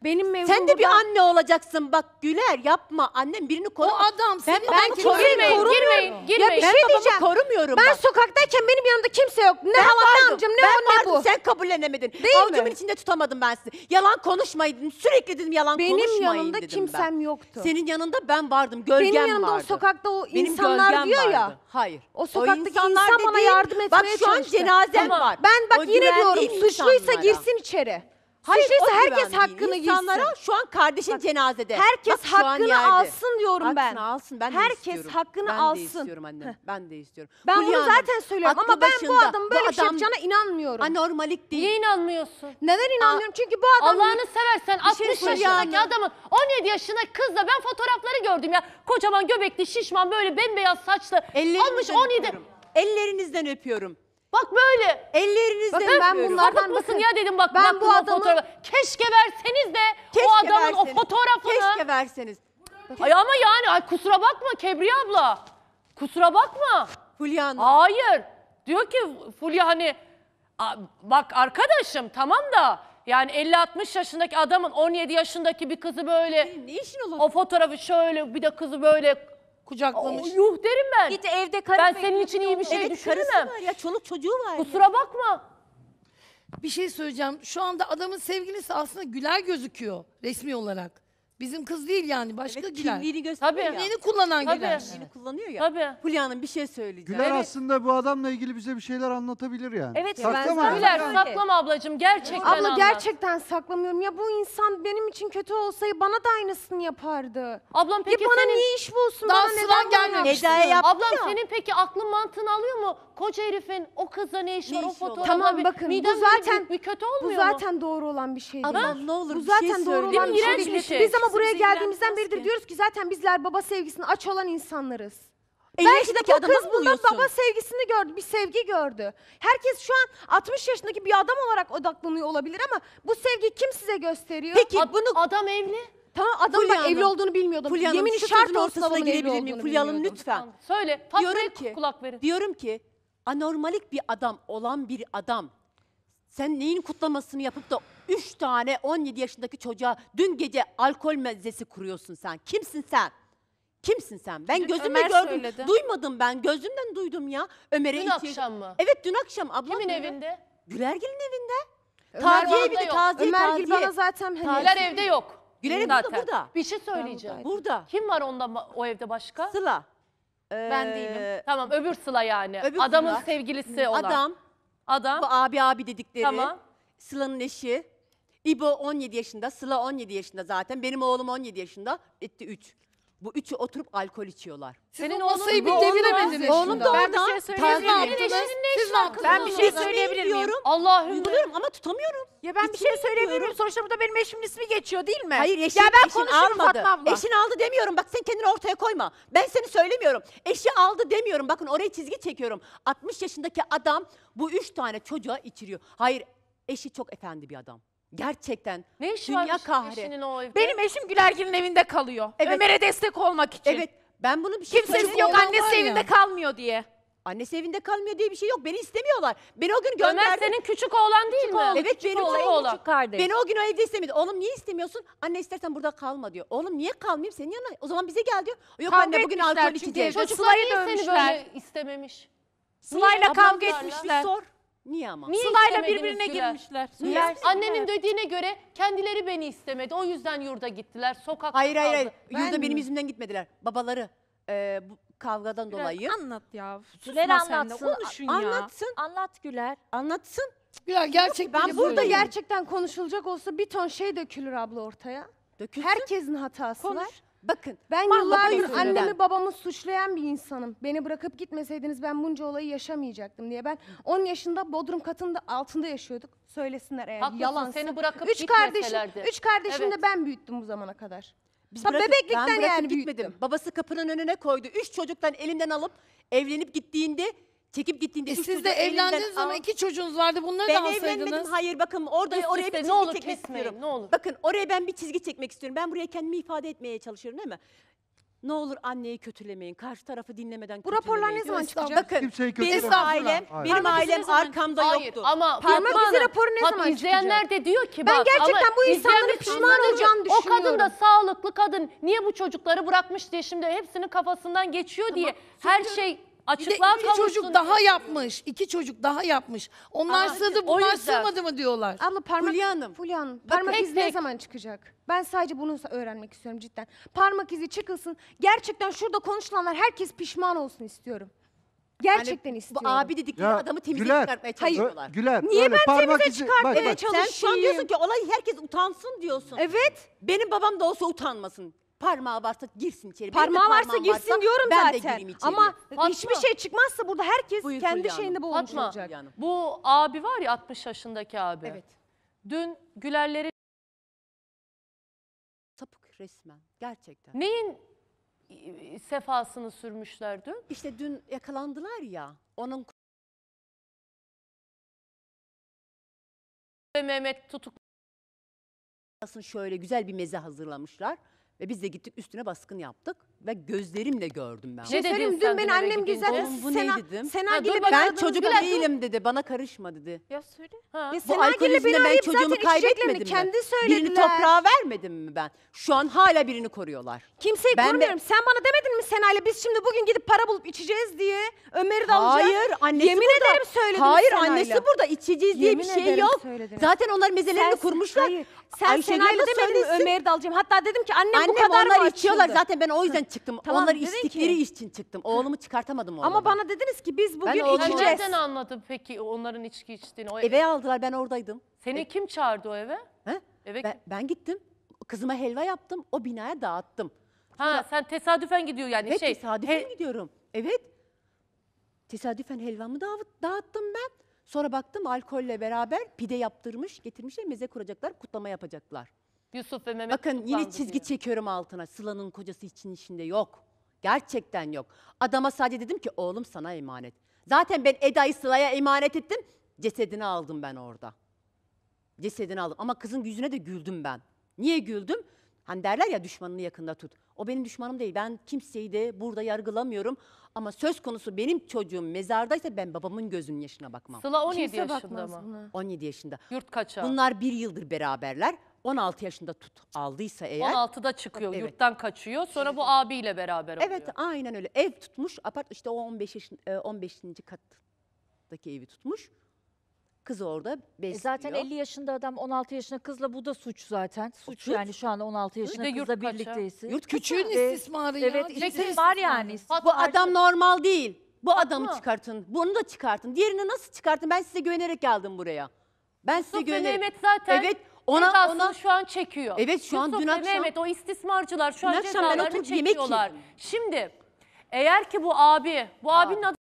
Benim mevzum Sen de bir burada- anne olacaksın bak Güler yapma. Annem birini koru. O adam ben seni babamı belki korumuyorum. girmeyin. Ya bir Ben şey babamı diyeceğim. korumuyorum Ben bak. sokaktayken benim yanımda kimse yok. Ne halam ne amcam ne o ne bu. Sen kabullenemedin. Değil Avucumun mi? içinde tutamadım ben sizi. Yalan konuşmayın dedim. Sürekli dedim yalan Benim konuşmayın yanımda dedim kimsem ben. yoktu. Senin yanında ben vardım. Gölgem Benim yanımda vardı. o sokakta o Benim insanlar gölgem diyor ya. vardı. Hayır. O sokaktaki insanlar insan bana dediğin- yardım etmeye Bak şu an çalıştı. cenazem Tamam. var. Ben bak O yine diyorum güvendiğin suçluysa insanlara. girsin içeri. Hayır, Suçluysa o herkes güvendiğin hakkını insanlara girsin. şu an kardeşin cenazede. Herkes Bak şu an hakkını yerde. alsın diyorum ben. Hakkını alsın ben de Herkes istiyorum. hakkını ben alsın. de istiyorum annem. Heh. Ben de istiyorum. Ben Fulya bunu Hanım, zaten söylüyorum ama aklı ben bu başında. adamın böyle bir şey adam yapacağına inanmıyorum. Anormalik değil. Niye inanmıyorsun? Neden inanmıyorum? Çünkü bu adam... Allah'ını seversen Bir şey 60 söyleyeyim yaşındaki Hanım. adamın 17 yaşındaki kızla ben fotoğrafları gördüm ya. Kocaman göbekli, şişman, böyle bembeyaz saçlı. Almış Ellerinizden 17. öpüyorum. Ellerinizden öpüyorum. Bak böyle. Ellerinizden Bakın ben öpüyorum. bunlardan Sapık mısın bakın. ya dedim bak. Ben baktım bu o adamı- fotoğrafa. Keşke verseniz de Keşke o adamın verseniz. o fotoğrafını. Keşke verseniz. Ay ama yani ay kusura bakma Kebriye abla. Kusura bakma. Fulya Hanım. Hayır. Diyor ki Fulya hani bak arkadaşım tamam da yani 50-60 yaşındaki adamın 17 yaşındaki bir kızı böyle Ne işin olur? o fotoğrafı şöyle bir de kızı böyle kucaklamış. yuh derim ben. Git evde karı Ben bekliyor. senin için iyi bir şey Evet düşünürüm. karısı var ya çoluk çocuğu var. Kusura bakma. Bir şey söyleyeceğim. Şu anda adamın sevgilisi aslında Güler gözüküyor resmi olarak. Bizim kız değil yani başka Evet, Güler. kimliğini gösteriyor Tabii. ya. Kimliğini kullanan Tabii. Güler. Kimliğini kullanıyor ya. Tabii. Fulya Hanım bir şey söyleyeceğim. Güler aslında bu adamla ilgili bize bir şeyler anlatabilir yani. Evet, Saklama ben yani. Güler öyle. saklama ablacığım gerçekten Abla anlat. gerçekten saklamıyorum. Ya bu insan benim için kötü olsaydı bana da aynısını yapardı. Ablam peki ya bana senin niye iş bulsun? Daha Bana sıran neden bunu gelmemişti. yaptı? Eda'ya yaptı Ablam ya. senin peki aklın mantığını alıyor mu? Koca herifin o kızla ne işi Ne var o işi olur? fotoğrafla? Tamam bakın Midem bu böyle zaten bir kötü bu olmuyor mu? zaten doğru olan bir şey değil. Ablam ne olur Bu bir şey zaten doğru söyle. olan bir Değil mi? şey İğrenç değil. bir şey. Biz ama buraya Bizi geldiğimizden ilgilendirmez beridir ki. diyoruz ki zaten bizler baba sevgisini aç olan insanlarız. 50 Belki de yaşındaki bu adamı kız mı bunda buluyorsun? baba sevgisini gördü, bir sevgi gördü. Herkes şu an 60 yaşındaki bir adam olarak odaklanıyor olabilir ama bu sevgiyi kim size gösteriyor? Peki bunu Adam evli. Tamam adam Fulya bak evli Hanım, olduğunu bilmiyordum. Fulya Hanım Yemini şu şart sözün olsun ortasına adamın evli girebilir miyim? olduğunu Fulya Hanım bilmiyordum. lütfen. Söyle Fatma'ya kulak verin. Diyorum ki anormalik bir adam olan bir adam sen neyin kutlamasını yapıp da 3 tane 17 yaşındaki çocuğa dün gece alkol mezzesi kuruyorsun sen. Kimsin sen? Kimsin sen? Ben Dün gözümle Ömer gördüm. söyledi. Duymadım ben. Gözümden duydum ya. Ömer'e Dün akşam mı? Evet dün akşam ablam. Kimin ya. evinde? Gülergil'in evinde. Ömer Taziye orada bir de yok. taziye Ömergil taziye. bana zaten hani Güler evde yok. Güler'in Zaten. burada. Bir şey söyleyeceğim. Burada. Kim var onda o evde başka? Sıla. Ben değilim. Tamam öbür Sıla yani. Öbür Adamın Sıla. sevgilisi olan. Adam. Adam. Bu abi dedikleri. Tamam. Sıla'nın eşi. İbo 17 yaşında. Sıla 17 yaşında zaten. Benim oğlum 17 yaşında. Etti 3. Bu üçü oturup alkol içiyorlar. Senin o masayı oğlun bir mu? deviremediniz. Oğlum da Ben bir orada. şey söyleyebilir Senin miyim? eşinin ne Siz işi ne var yaptınız? kızın Ben bir şey orada? söyleyebilir miyim? Diyorum. Allah'ım. Buluyorum ama tutamıyorum. Ya ben bir şey söyleyebilir miyim? Sonuçta burada benim eşimin ismi geçiyor değil mi? Hayır eşin, Ya ben eşin konuşurum almadı. Fatma abla. Eşin aldı demiyorum. Bak sen kendini ortaya koyma. Ben seni söylemiyorum. Eşi aldı demiyorum. Bakın oraya çizgi çekiyorum. 60 yaşındaki adam bu 3 tane çocuğa içiriyor. Hayır eşi çok efendi bir adam. Gerçekten. Ne işi Dünya var kahri. eşinin o evde? Benim eşim Gülergil'in evinde kalıyor. Evet. Ömer'e destek olmak için. Evet ben bunu bir şey Kimsesi söylemiyorum. yok olan annesi var ya. evinde kalmıyor diye. Annesi evinde kalmıyor diye bir şey yok. Beni istemiyorlar. Beni o gün Ömer gönderdi. senin küçük oğlan değil mi? Evet benim oğlan. oğlum. Küçük kardeş. Beni o gün o evde istemedi. Oğlum niye istemiyorsun? Anne istersen burada kalma diyor. Oğlum niye kalmayayım senin yanına? O zaman bize gel diyor. Yok Kavga anne bugün etmişler alkol çünkü içeceğiz. evde. Çocuklar Sıla'yı niye seni dövmüşler. böyle istememiş? Sıla'yla Niye? kavga Ablamlarla. etmişler. Sor. Niye ama? Niye Sıla'yla istemediniz birbirine Güler? girmişler. Niye? Annenin dediğine göre kendileri beni istemedi. O yüzden yurda gittiler. Sokakta Hayır hayır hayır. kaldı. Yurda benim yüzümden gitmediler. Babaları bu kavgadan dolayı. Anlat ya. Güler Susma sen de, anlatsın. konuşun ya. Anlatsın. Anlat Güler. Anlatsın. Güler gerçekten Ben burada gerçekten konuşulacak olsa bir ton şey dökülür abla ortaya. Dökülsün. Herkesin hatası var. Bakın. Ben Mahmut yıllardır yüzünden. annemi babamı suçlayan bir insanım. Beni bırakıp gitmeseydiniz ben bunca olayı yaşamayacaktım diye. Ben 10 yaşında Bodrum katında altında yaşıyorduk. Söylesinler eğer Haklısın, yalansa. seni bırakıp üç kardeşim, gitmeselerdi. 3 kardeşim Evet. de ben büyüttüm bu zamana kadar. Biz Ta bebeklikten ben bırakıp yani gitmedim. büyüttüm. Babası kapının önüne koydu. 3 çocuktan elinden alıp evlenip gittiğinde çekip gittiğinde üç Siz de çocuğu elinden evlendiğiniz zaman al- 2 çocuğunuz vardı. Bunları da Ben alsaydınız. evlenmedim. Hayır bakın orada Üst oraya üste bir ne çizgi olur çekmek kesmeyin, istiyorum. ne olur. Bakın oraya ben bir çizgi çekmek istiyorum. Ben buraya kendimi ifade etmeye çalışıyorum değil mi? Ne olur anneyi kötülemeyin. Karşı tarafı dinlemeden Bu raporlar ne kötülemeyin. zaman çıkacak? Bakın Kimseyi benim kötülemem. ailem, Hayır. benim Parmak izi ailem ne zaman arkamda Hayır yoktu. ama Parmak Fatma izi Hanım, raporu ne zaman izleyenler çıkacak? de diyor ki Ben bak, gerçekten ama bu insanların izleyenler pişman şunu da diyor, olacağını o kadın da düşünüyorum. sağlıklı kadın niye bu çocukları bırakmış diye şimdi hepsinin kafasından geçiyor diye her şey Bir de açıklığa iki kavuşsun. çocuk daha yapmış. 2 çocuk daha yapmış. Onlar Ama sığdı, o bunlar yüzden- sığmadı mı diyorlar. Abla parmak, Fulya Hanım. Fulya Hanım, parmak tek izi ne tek. zaman çıkacak? Ben sadece bunu öğrenmek istiyorum cidden. Parmak izi çıkılsın. Gerçekten şurada konuşulanlar herkes pişman olsun istiyorum. Gerçekten Yani istiyorum. Bu abi dedikleri Ya, adamı temizlik Güler, çıkartmaya çalışıyorlar. Güler, Niye öyle ben parmak temize izi- çıkartmaya bak, bak. Sen şu an diyorsun ki olay herkes utansın diyorsun. Evet. Benim babam da olsa utanmasın. Parmağı varsa girsin içeri. Benim de Parmağı varsa parmağım girsin diyorum ben de zaten. gireyim içeriye. Ama Fatma. hiçbir şey çıkmazsa burada herkes Buyur kendi Fulya Hanım. şeyinde boğulmuş Fatma, olacak. Fulya Hanım. bu abi var ya 60 yaşındaki abi. Evet. Dün Gülerlerin Sapık resmen. Gerçekten. neyin sefasını sürmüşler dün? İşte dün yakalandılar ya. Onun Ve Mehmet tutuk. şöyle güzel bir meze hazırlamışlar. Ve biz de gittik üstüne baskın yaptık. Ve gözlerimle gördüm ben. Bir şey Ne dedin söyleyeyim mi? sen Dün beni dün eve annem gidince? güzel Oğlum bu ne Sena, dedim? Senagil'le Ha, dur beni Ben aradınız, çocuk Güler, dur. değilim dedi. Bana karışma dedi. Ya söyle. Ha. Ya Bu Senagil'le alkolizmle beni ben arayıp çocuğumu zaten içeceklerini kaybetmedim mi? kendi söylediler. Birini toprağa vermedim mi ben? Şu an hala birini koruyorlar. Kimseyi Ben de- korumuyorum. Sen bana demedin mi Sena'yla biz şimdi bugün gidip para bulup içeceğiz diye Ömer'i de alacağız. Hayır annesi Yemin burada. ederim söylediniz Hayır Sena'yla. annesi burada içeceğiz diye Yemin bir şey ederim yok. söylediniz. Zaten onlar mezelerini kurmuşlar. Hayır. Sen Ayşegül Sena'yla abla demedin mi söylesin. Ömer'i de alacağım. Hatta dedim ki annem bu Annem kadar mı onlar içiyorlar açıldı? zaten ben o yüzden çıktım. Tamam, Onları dedin içtikleri ki- için çıktım. Oğlumu çıkartamadım oradan. Ama bana dediniz ki biz bugün oğlumu- Sen içeceğiz. nereden anladın peki onların içki içtiğini? O Eve aldılar ben oradaydım. Seni kim çağırdı o eve? He? Eve Ben gittim. Kızıma helva yaptım. O binaya dağıttım. Ha sen tesadüfen gidiyor yani Evet şey. tesadüfen gidiyorum. Evet. Tesadüfen helvamı dağıttım ben. Sonra baktım alkolle beraber pide yaptırmış, getirmişler meze kuracaklar, kutlama yapacaklar. Yusuf ve Mehmet Bakın yine tutuklandı çizgi diye. çekiyorum altına. Sıla'nın kocası için işinde yok. Gerçekten yok. Adama sadece dedim ki oğlum sana emanet. Zaten ben Eda'yı Sıla'ya emanet ettim. Cesedini aldım ben orada. Cesedini aldım ama kızın yüzüne de güldüm ben. Niye güldüm? Hani derler ya düşmanını yakında tut. O benim düşmanım değil. Ben kimseyi de burada yargılamıyorum. Ama söz konusu benim çocuğum mezardaysa ben babamın gözünün yaşına bakmam. Sıla 17 Kimse yaşında bakmaz mı? buna. 17 yaşında. Yurt kaçağı. Bunlar bir yıldır beraberler. 16 yaşında aldıysa eğer. 16'da çıkıyor, Evet. yurttan kaçıyor. Sonra bu abiyle beraber oluyor. Evet aynen öyle. Ev tutmuş. İşte o 15. kattaki evi tutmuş. Kız orada besliyor. Zaten 50 yaşında adam 16 yaşında kızla bu da suç zaten. Suç yani şu anda 16 yaşında de yurt kızla kaçağı. birlikteysin. Yurt Küçüğün kaçağı. istismarı ya. Evet Ciddi istismar yani. Bu adam normal değil. Bu adamı Fatma. çıkartın. Bunu da çıkartın. Diğerini nasıl çıkartın? Ben size güvenerek geldim buraya. Ben size Yusuf ve güvenerek. Mehmet zaten Evet cezasını şu an çekiyor. Evet, şu an Yusuf dün ve akşam- Mehmet o istismarcılar şu Dün an akşam ben cezalarını oturup yemek çekiyorlar. yedim. Şimdi eğer ki bu abinin adı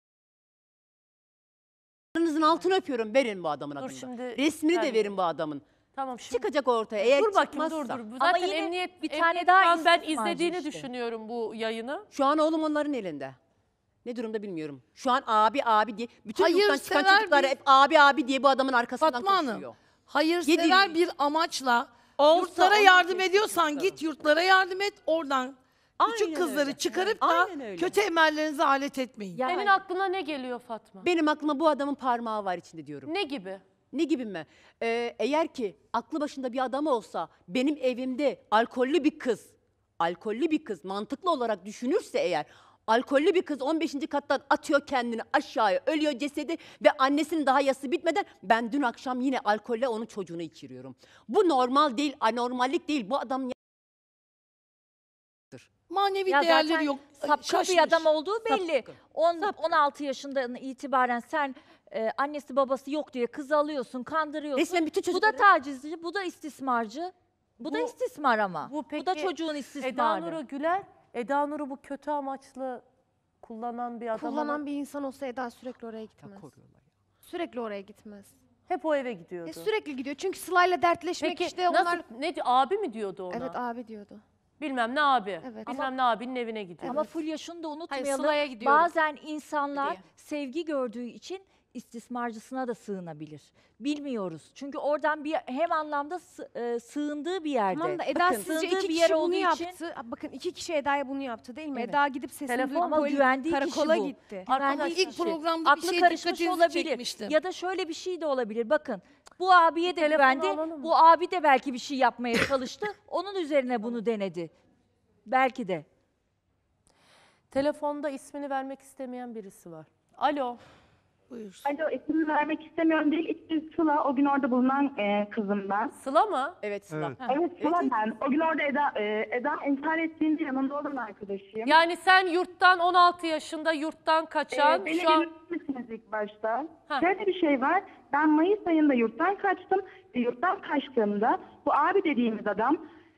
Yanınızın altını öpüyorum. Verin bu adamın Dur adını. şimdi Resmini de vermeyeyim. verin bu adamın. Tamam şimdi Çıkacak ortaya. Eğer dur bakayım çıkmazsa. dur. Ama Zaten yine emniyet bir tane emniyet daha şu an ben istismarcı izlediğini işte. düşünüyorum bu yayını. Şu an oğlum onların elinde. Ne durumda bilmiyorum. Şu an abi diye. Bütün Hayır, yurttan çıkan sever çocuklar bir- hep abi diye bu adamın arkasından Fatma Hanım, koşuyor. hayırsever Yediriyor. bir amaçla Olsa yurtlara onu yardım kesin ediyorsan tutarım. git yurtlara yardım et, oradan küçük Aynen kızları öyle. çıkarıp da Aynen öyle. kötü emellerinize alet etmeyin. Senin aklına ne geliyor Fatma? Benim aklıma bu adamın parmağı var içinde diyorum. Ne gibi? Ne gibi mi? Eğer ki aklı başında bir adam olsa benim evimde alkollü bir kız mantıklı olarak düşünürse eğer alkollü bir kız 15. kattan atıyor kendini aşağıya ölüyor cesedi ve annesinin daha yası bitmeden ben dün akşam yine alkolle onun çocuğunu içiriyorum. Bu normal değil, anormallik değil. Bu adam Manevi Ya değerleri zaten yok. sapkın Şaşmış. bir adam olduğu belli. Sapkın. 16 yaşından itibaren sen annesi babası yok diye kızı alıyorsun, kandırıyorsun. Resmen bütün Bu da çocukları- tacizci, bu da istismarcı. Bu da Bu- istismar ama. Bu Bu da peki çocuğun Eda istismarı. Nur'u Güler, Eda Nur'u bu kötü amaçlı kullanan bir adam Kullanan ama bir insan olsa Eda sürekli oraya gitmez. Sürekli oraya gitmez. hep o eve gidiyordu. Sürekli gidiyor. Çünkü Sıla'yla dertleşmek Peki işte nasıl, onlar... ne abi mi diyordu ona? Evet abi diyordu. Bilmem ne abi. Evet. Bilmem ne abinin evine gidiyor. Ama Fulya şunu da unutmayalım. Sıla'ya gidiyorum Bazen insanlar diye. sevgi gördüğü için istismarcısına da sığınabilir. Bilmiyoruz. Çünkü oradan bir hem anlamda sığındığı bir yerde. Tamam da Eda Bakın, sizce sığındığı iki bir kişi yer bunu olduğu yaptı. için Bakın 2 kişi Eda'ya bunu yaptı değil mi? Evet. Eda gidip sesini Telefon duyup ama güvendiği karakola kişi bu. gitti. Güvendiği ilk kişi. programda bir Aklı şey karışmış dikkatinizi olabilir. çekmiştim. Ya da şöyle bir şey de olabilir. Bakın bu abiye de Telefonu güvendi. alalım mı? Bu abi de belki bir şey yapmaya çalıştı. Onun üzerine bunu denedi. Belki de. Telefonda ismini vermek istemeyen birisi var. Alo. Buyur. Alo, ismini vermek istemiyorum değil. İsmi Sıla. O gün orada bulunan kızım ben. Sıla mı? Evet Sıla. Evet. Evet, Sıla ben. O gün orada Eda intihar ettiğinde yanında olan arkadaşıyım. Yani sen yurttan 16 yaşında yurttan kaçan Beni şu an... dinlemişsiniz ilk başta. Ha. Şöyle bir şey var. Ben Mayıs ayında yurttan kaçtım. Yurttan kaçtığımda bu abi dediğimiz adam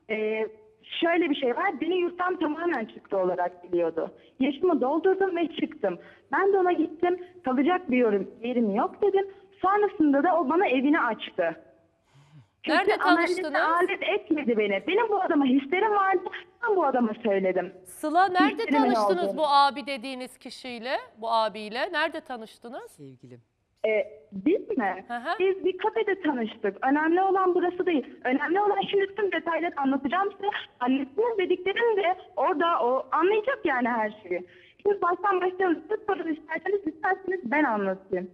şöyle bir şey var. Beni yurttan tamamen çıktı olarak biliyordu. Yaşımı doldurdum ve çıktım. Ben de ona gittim. Kalacak bir yerim yok dedim. Sonrasında da o bana evini açtı. Nerede Kötü analize tanıştınız? alet etmedi beni. Benim bu adama hislerim vardı. Ben bu adama söyledim. Sıla nerede Hislerimin tanıştınız olduğunu. bu abi dediğiniz kişiyle? Bu abiyle. Nerede tanıştınız? Sevgilim. Biz mi? Hı hı. Biz bir kafede tanıştık. Önemli olan burası değil. Önemli olan şimdi tüm detayları anlatacağım size. Annesinin dediklerini de orada o anlayacak yani her şeyi. Şimdi baştan başlayalım. Siz sorun isterseniz ben anlatayım.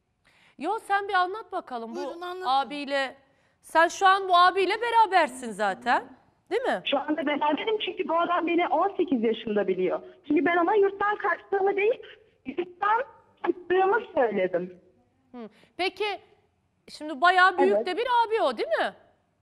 Yo sen bir anlat bakalım Buyurun, bu anlatın. abiyle. Sen şu an bu abiyle berabersin zaten. Değil mi? Şu anda beraberim çünkü bu adam beni 18 yaşında biliyor. Çünkü ben ona yurttan kaçtığımı değil, yurttan çıktığımı söyledim. Peki şimdi bayağı büyük Evet. de bir abi o değil mi?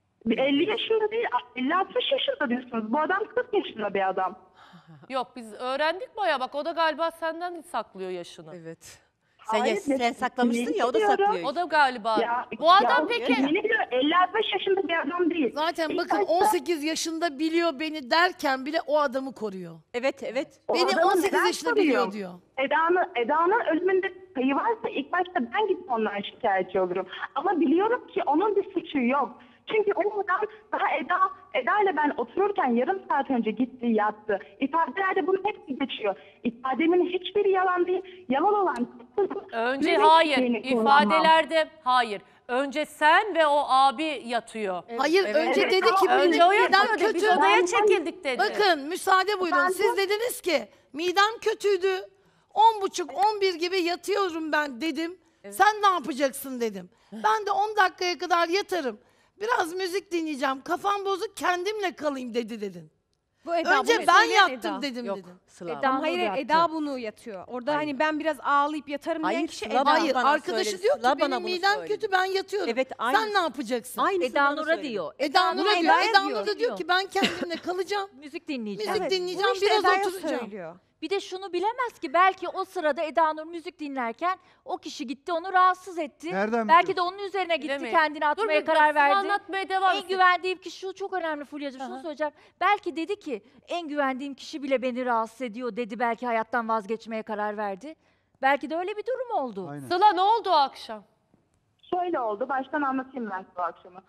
50 yaşında değil, 50-60 yaşında diyorsunuz. Bu adam 40 yaşında bir adam. Yok biz öğrendik bayağı bak o da galiba senden saklıyor yaşını. Evet. Hayır, Sen saklamışsın ya o da biliyorum. saklıyor. O da galiba. Ya, Bu adam ya, peki yemin ediyorum 50-60 yaşında bir adam değil. Zaten İlk bakın başta 18 yaşında biliyor beni derken bile o adamı koruyor. Evet evet. o Beni adamı 18 neden yaşında soruyor? biliyor diyor. Eda'nın ölümünde payı varsa ilk başta ben gidip ondan şikayetçi olurum. Ama biliyorum ki onun bir suçu yok. Çünkü o adam daha Eda ile ben otururken yarım saat önce gitti yattı. İfadelerde bunu hepsi geçiyor. İfademin hiçbiri yalan değil. Yalan olan önce ne hayır beklediğini kullanmam. ifadelerde hayır. Önce sen ve o abi yatıyor. Hayır önce Evet. dedi ki Önce o midem yatıyor dedi. Biz kötü. odaya çekildik dedi. Bakın müsaade buyurun. Ben Siz dediniz ki midem kötüydü. 10.30-11 gibi yatıyorum ben dedim. Sen ne yapacaksın dedim. Ben de 10 dakikaya kadar yatarım. Biraz müzik dinleyeceğim. Kafam bozuk kendimle kalayım dedin. Bu Eda, Önce bunu ben söyleyen yattım Eda. dedim Yok dedin. Sıla. Eda Ama hayır yattı. Eda bunu yatıyor. Orada Hayır. hani ben biraz ağlayıp yatarım diyen Hayır, kişi Sıla Eda. bana Hayır arkadaşı söyledi. diyor ki Sıla bana benim bunu midem söyledi. kötü ben yatıyorum. Evet, aynı. Sen ne yapacaksın? Aynısını Eda bana Nur'a söyledi. diyor. Eda Nur'a Eda'ya diyor. Eda diyor. Nur da diyor ki ben kendimle kalacağım. Müzik dinleyeceğim. Müzik Bunu dinleyeceğim işte biraz Eda'ya oturacağım. söylüyor. Bir de şunu bilemez ki belki o sırada Eda Nur müzik dinlerken o kişi gitti onu rahatsız etti. Nereden belki de biliyorsun? onun üzerine gitti Bilemeyiz. kendini atmaya Dur, karar verdi. anlatmaya devam En etsin. güvendiğim kişi şu çok önemli Fulya'cığım şunu söyleyeceğim. Belki dedi ki en güvendiğim kişi bile beni rahatsız ediyor dedi belki hayattan vazgeçmeye karar verdi. Belki de öyle bir durum oldu. Aynen. Sıla ne oldu o akşam? Şöyle oldu. Baştan anlatayım ben bu akşamı.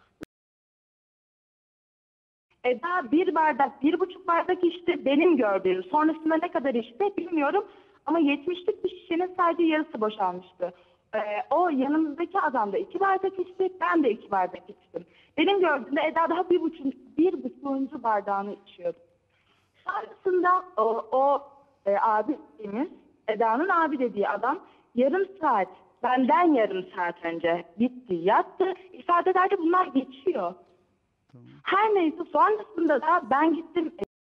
Eda 1,5 bardak içti benim gördüğüm. Sonrasında ne kadar içti bilmiyorum. Ama 70'lik bir şişenin sadece yarısı boşalmıştı. O yanımızdaki adam da 2 bardak içti. Ben de 2 bardak içtim. Benim gördüğümde Eda daha 1,5. bardağını içiyordu. Sonrasında abi dediğimiz, Eda'nın abi dediği adam yarım saat, benden yarım saat önce gitti, yattı. İfadelerde bunlar geçiyor. Her neyse sonrasında da ben gittim.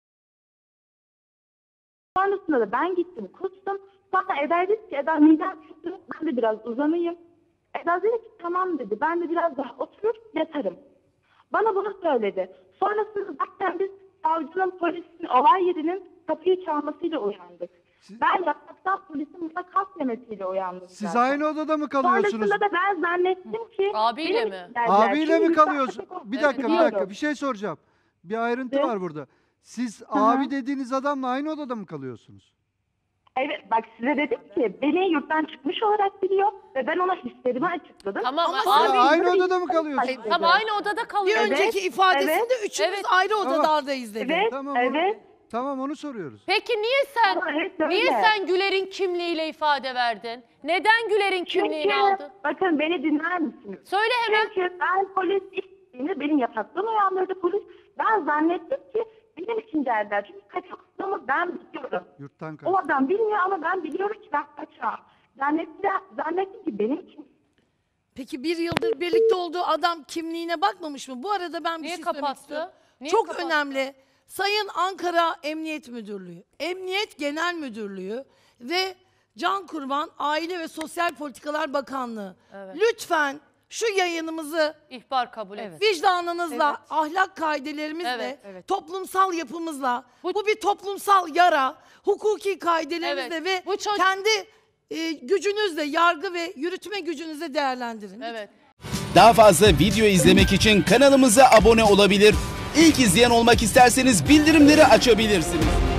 Kustum. Sonra Eda dedi ki Eda midem kötü, ben de biraz uzanayım. Eda dedi ki tamam dedi, ben de biraz daha oturur yatarım. Bana bunu söyledi. Sonrasında zaten biz savcının, polisin, olay yerinin kapıyı çalmasıyla uyandık. Ben yataktan polisin buna kastemesiyle uyandım. Siz zaten. aynı odada mı kalıyorsunuz? Sonrasında da ben zannettim ki... Abiyle benim mi? için geldiler. Abiyle mi Çünkü kalıyorsun? ben- Bir dakika, bir Biliyorum. dakika. Bir şey soracağım. Bir ayrıntı Evet. var burada. Siz hı. abi dediğiniz adamla aynı odada mı kalıyorsunuz? Evet bak size dedim ki beni yurttan çıkmış olarak biliyor ve ben ona hislerimi açıkladım. Tamam, Ama abi- siz Aynı bunu odada mı hiç kalıyorsunuz? Tamam aynı odada Bir kalıyor. önceki ifadesinde evet, üçümüz evet. ayrı odalardayız dedi. Evet, Tamam, evet. Tamam, onu soruyoruz. Peki niye sen Güler'in kimliğiyle ifade verdin? Neden Güler'in kimliğini aldın? Bakın beni dinler misiniz? Söyle hemen. Çünkü ben polis gittiğinde benim yataktan uyandırdı polis. Ben zannettim ki benim için geldiler. Çünkü kaçaklığımı ben biliyorum. Yurttan O adam bilmiyor ama ben biliyorum ki ben kaçağım. Zannettim ki benim için. Peki bir yıldır birlikte olduğu adam kimliğine bakmamış mı? Bu arada ben bir şey söylemek istiyorum. Çok önemli. Sayın Ankara Emniyet Müdürlüğü, Emniyet Genel Müdürlüğü ve Can Kurban Aile ve Sosyal Politikalar Bakanlığı. Evet. Lütfen şu yayınımızı ihbar kabul edin. Vicdanınızla, ahlak kaidelerimizle, toplumsal yapımızla, bu bir toplumsal yara, hukuki kaidelerimizle ve kendi gücünüzle, yargı ve yürütme gücünüzle değerlendirin. Evet. Daha fazla video izlemek için kanalımıza abone olabilir. İlk izleyen olmak isterseniz bildirimleri açabilirsiniz.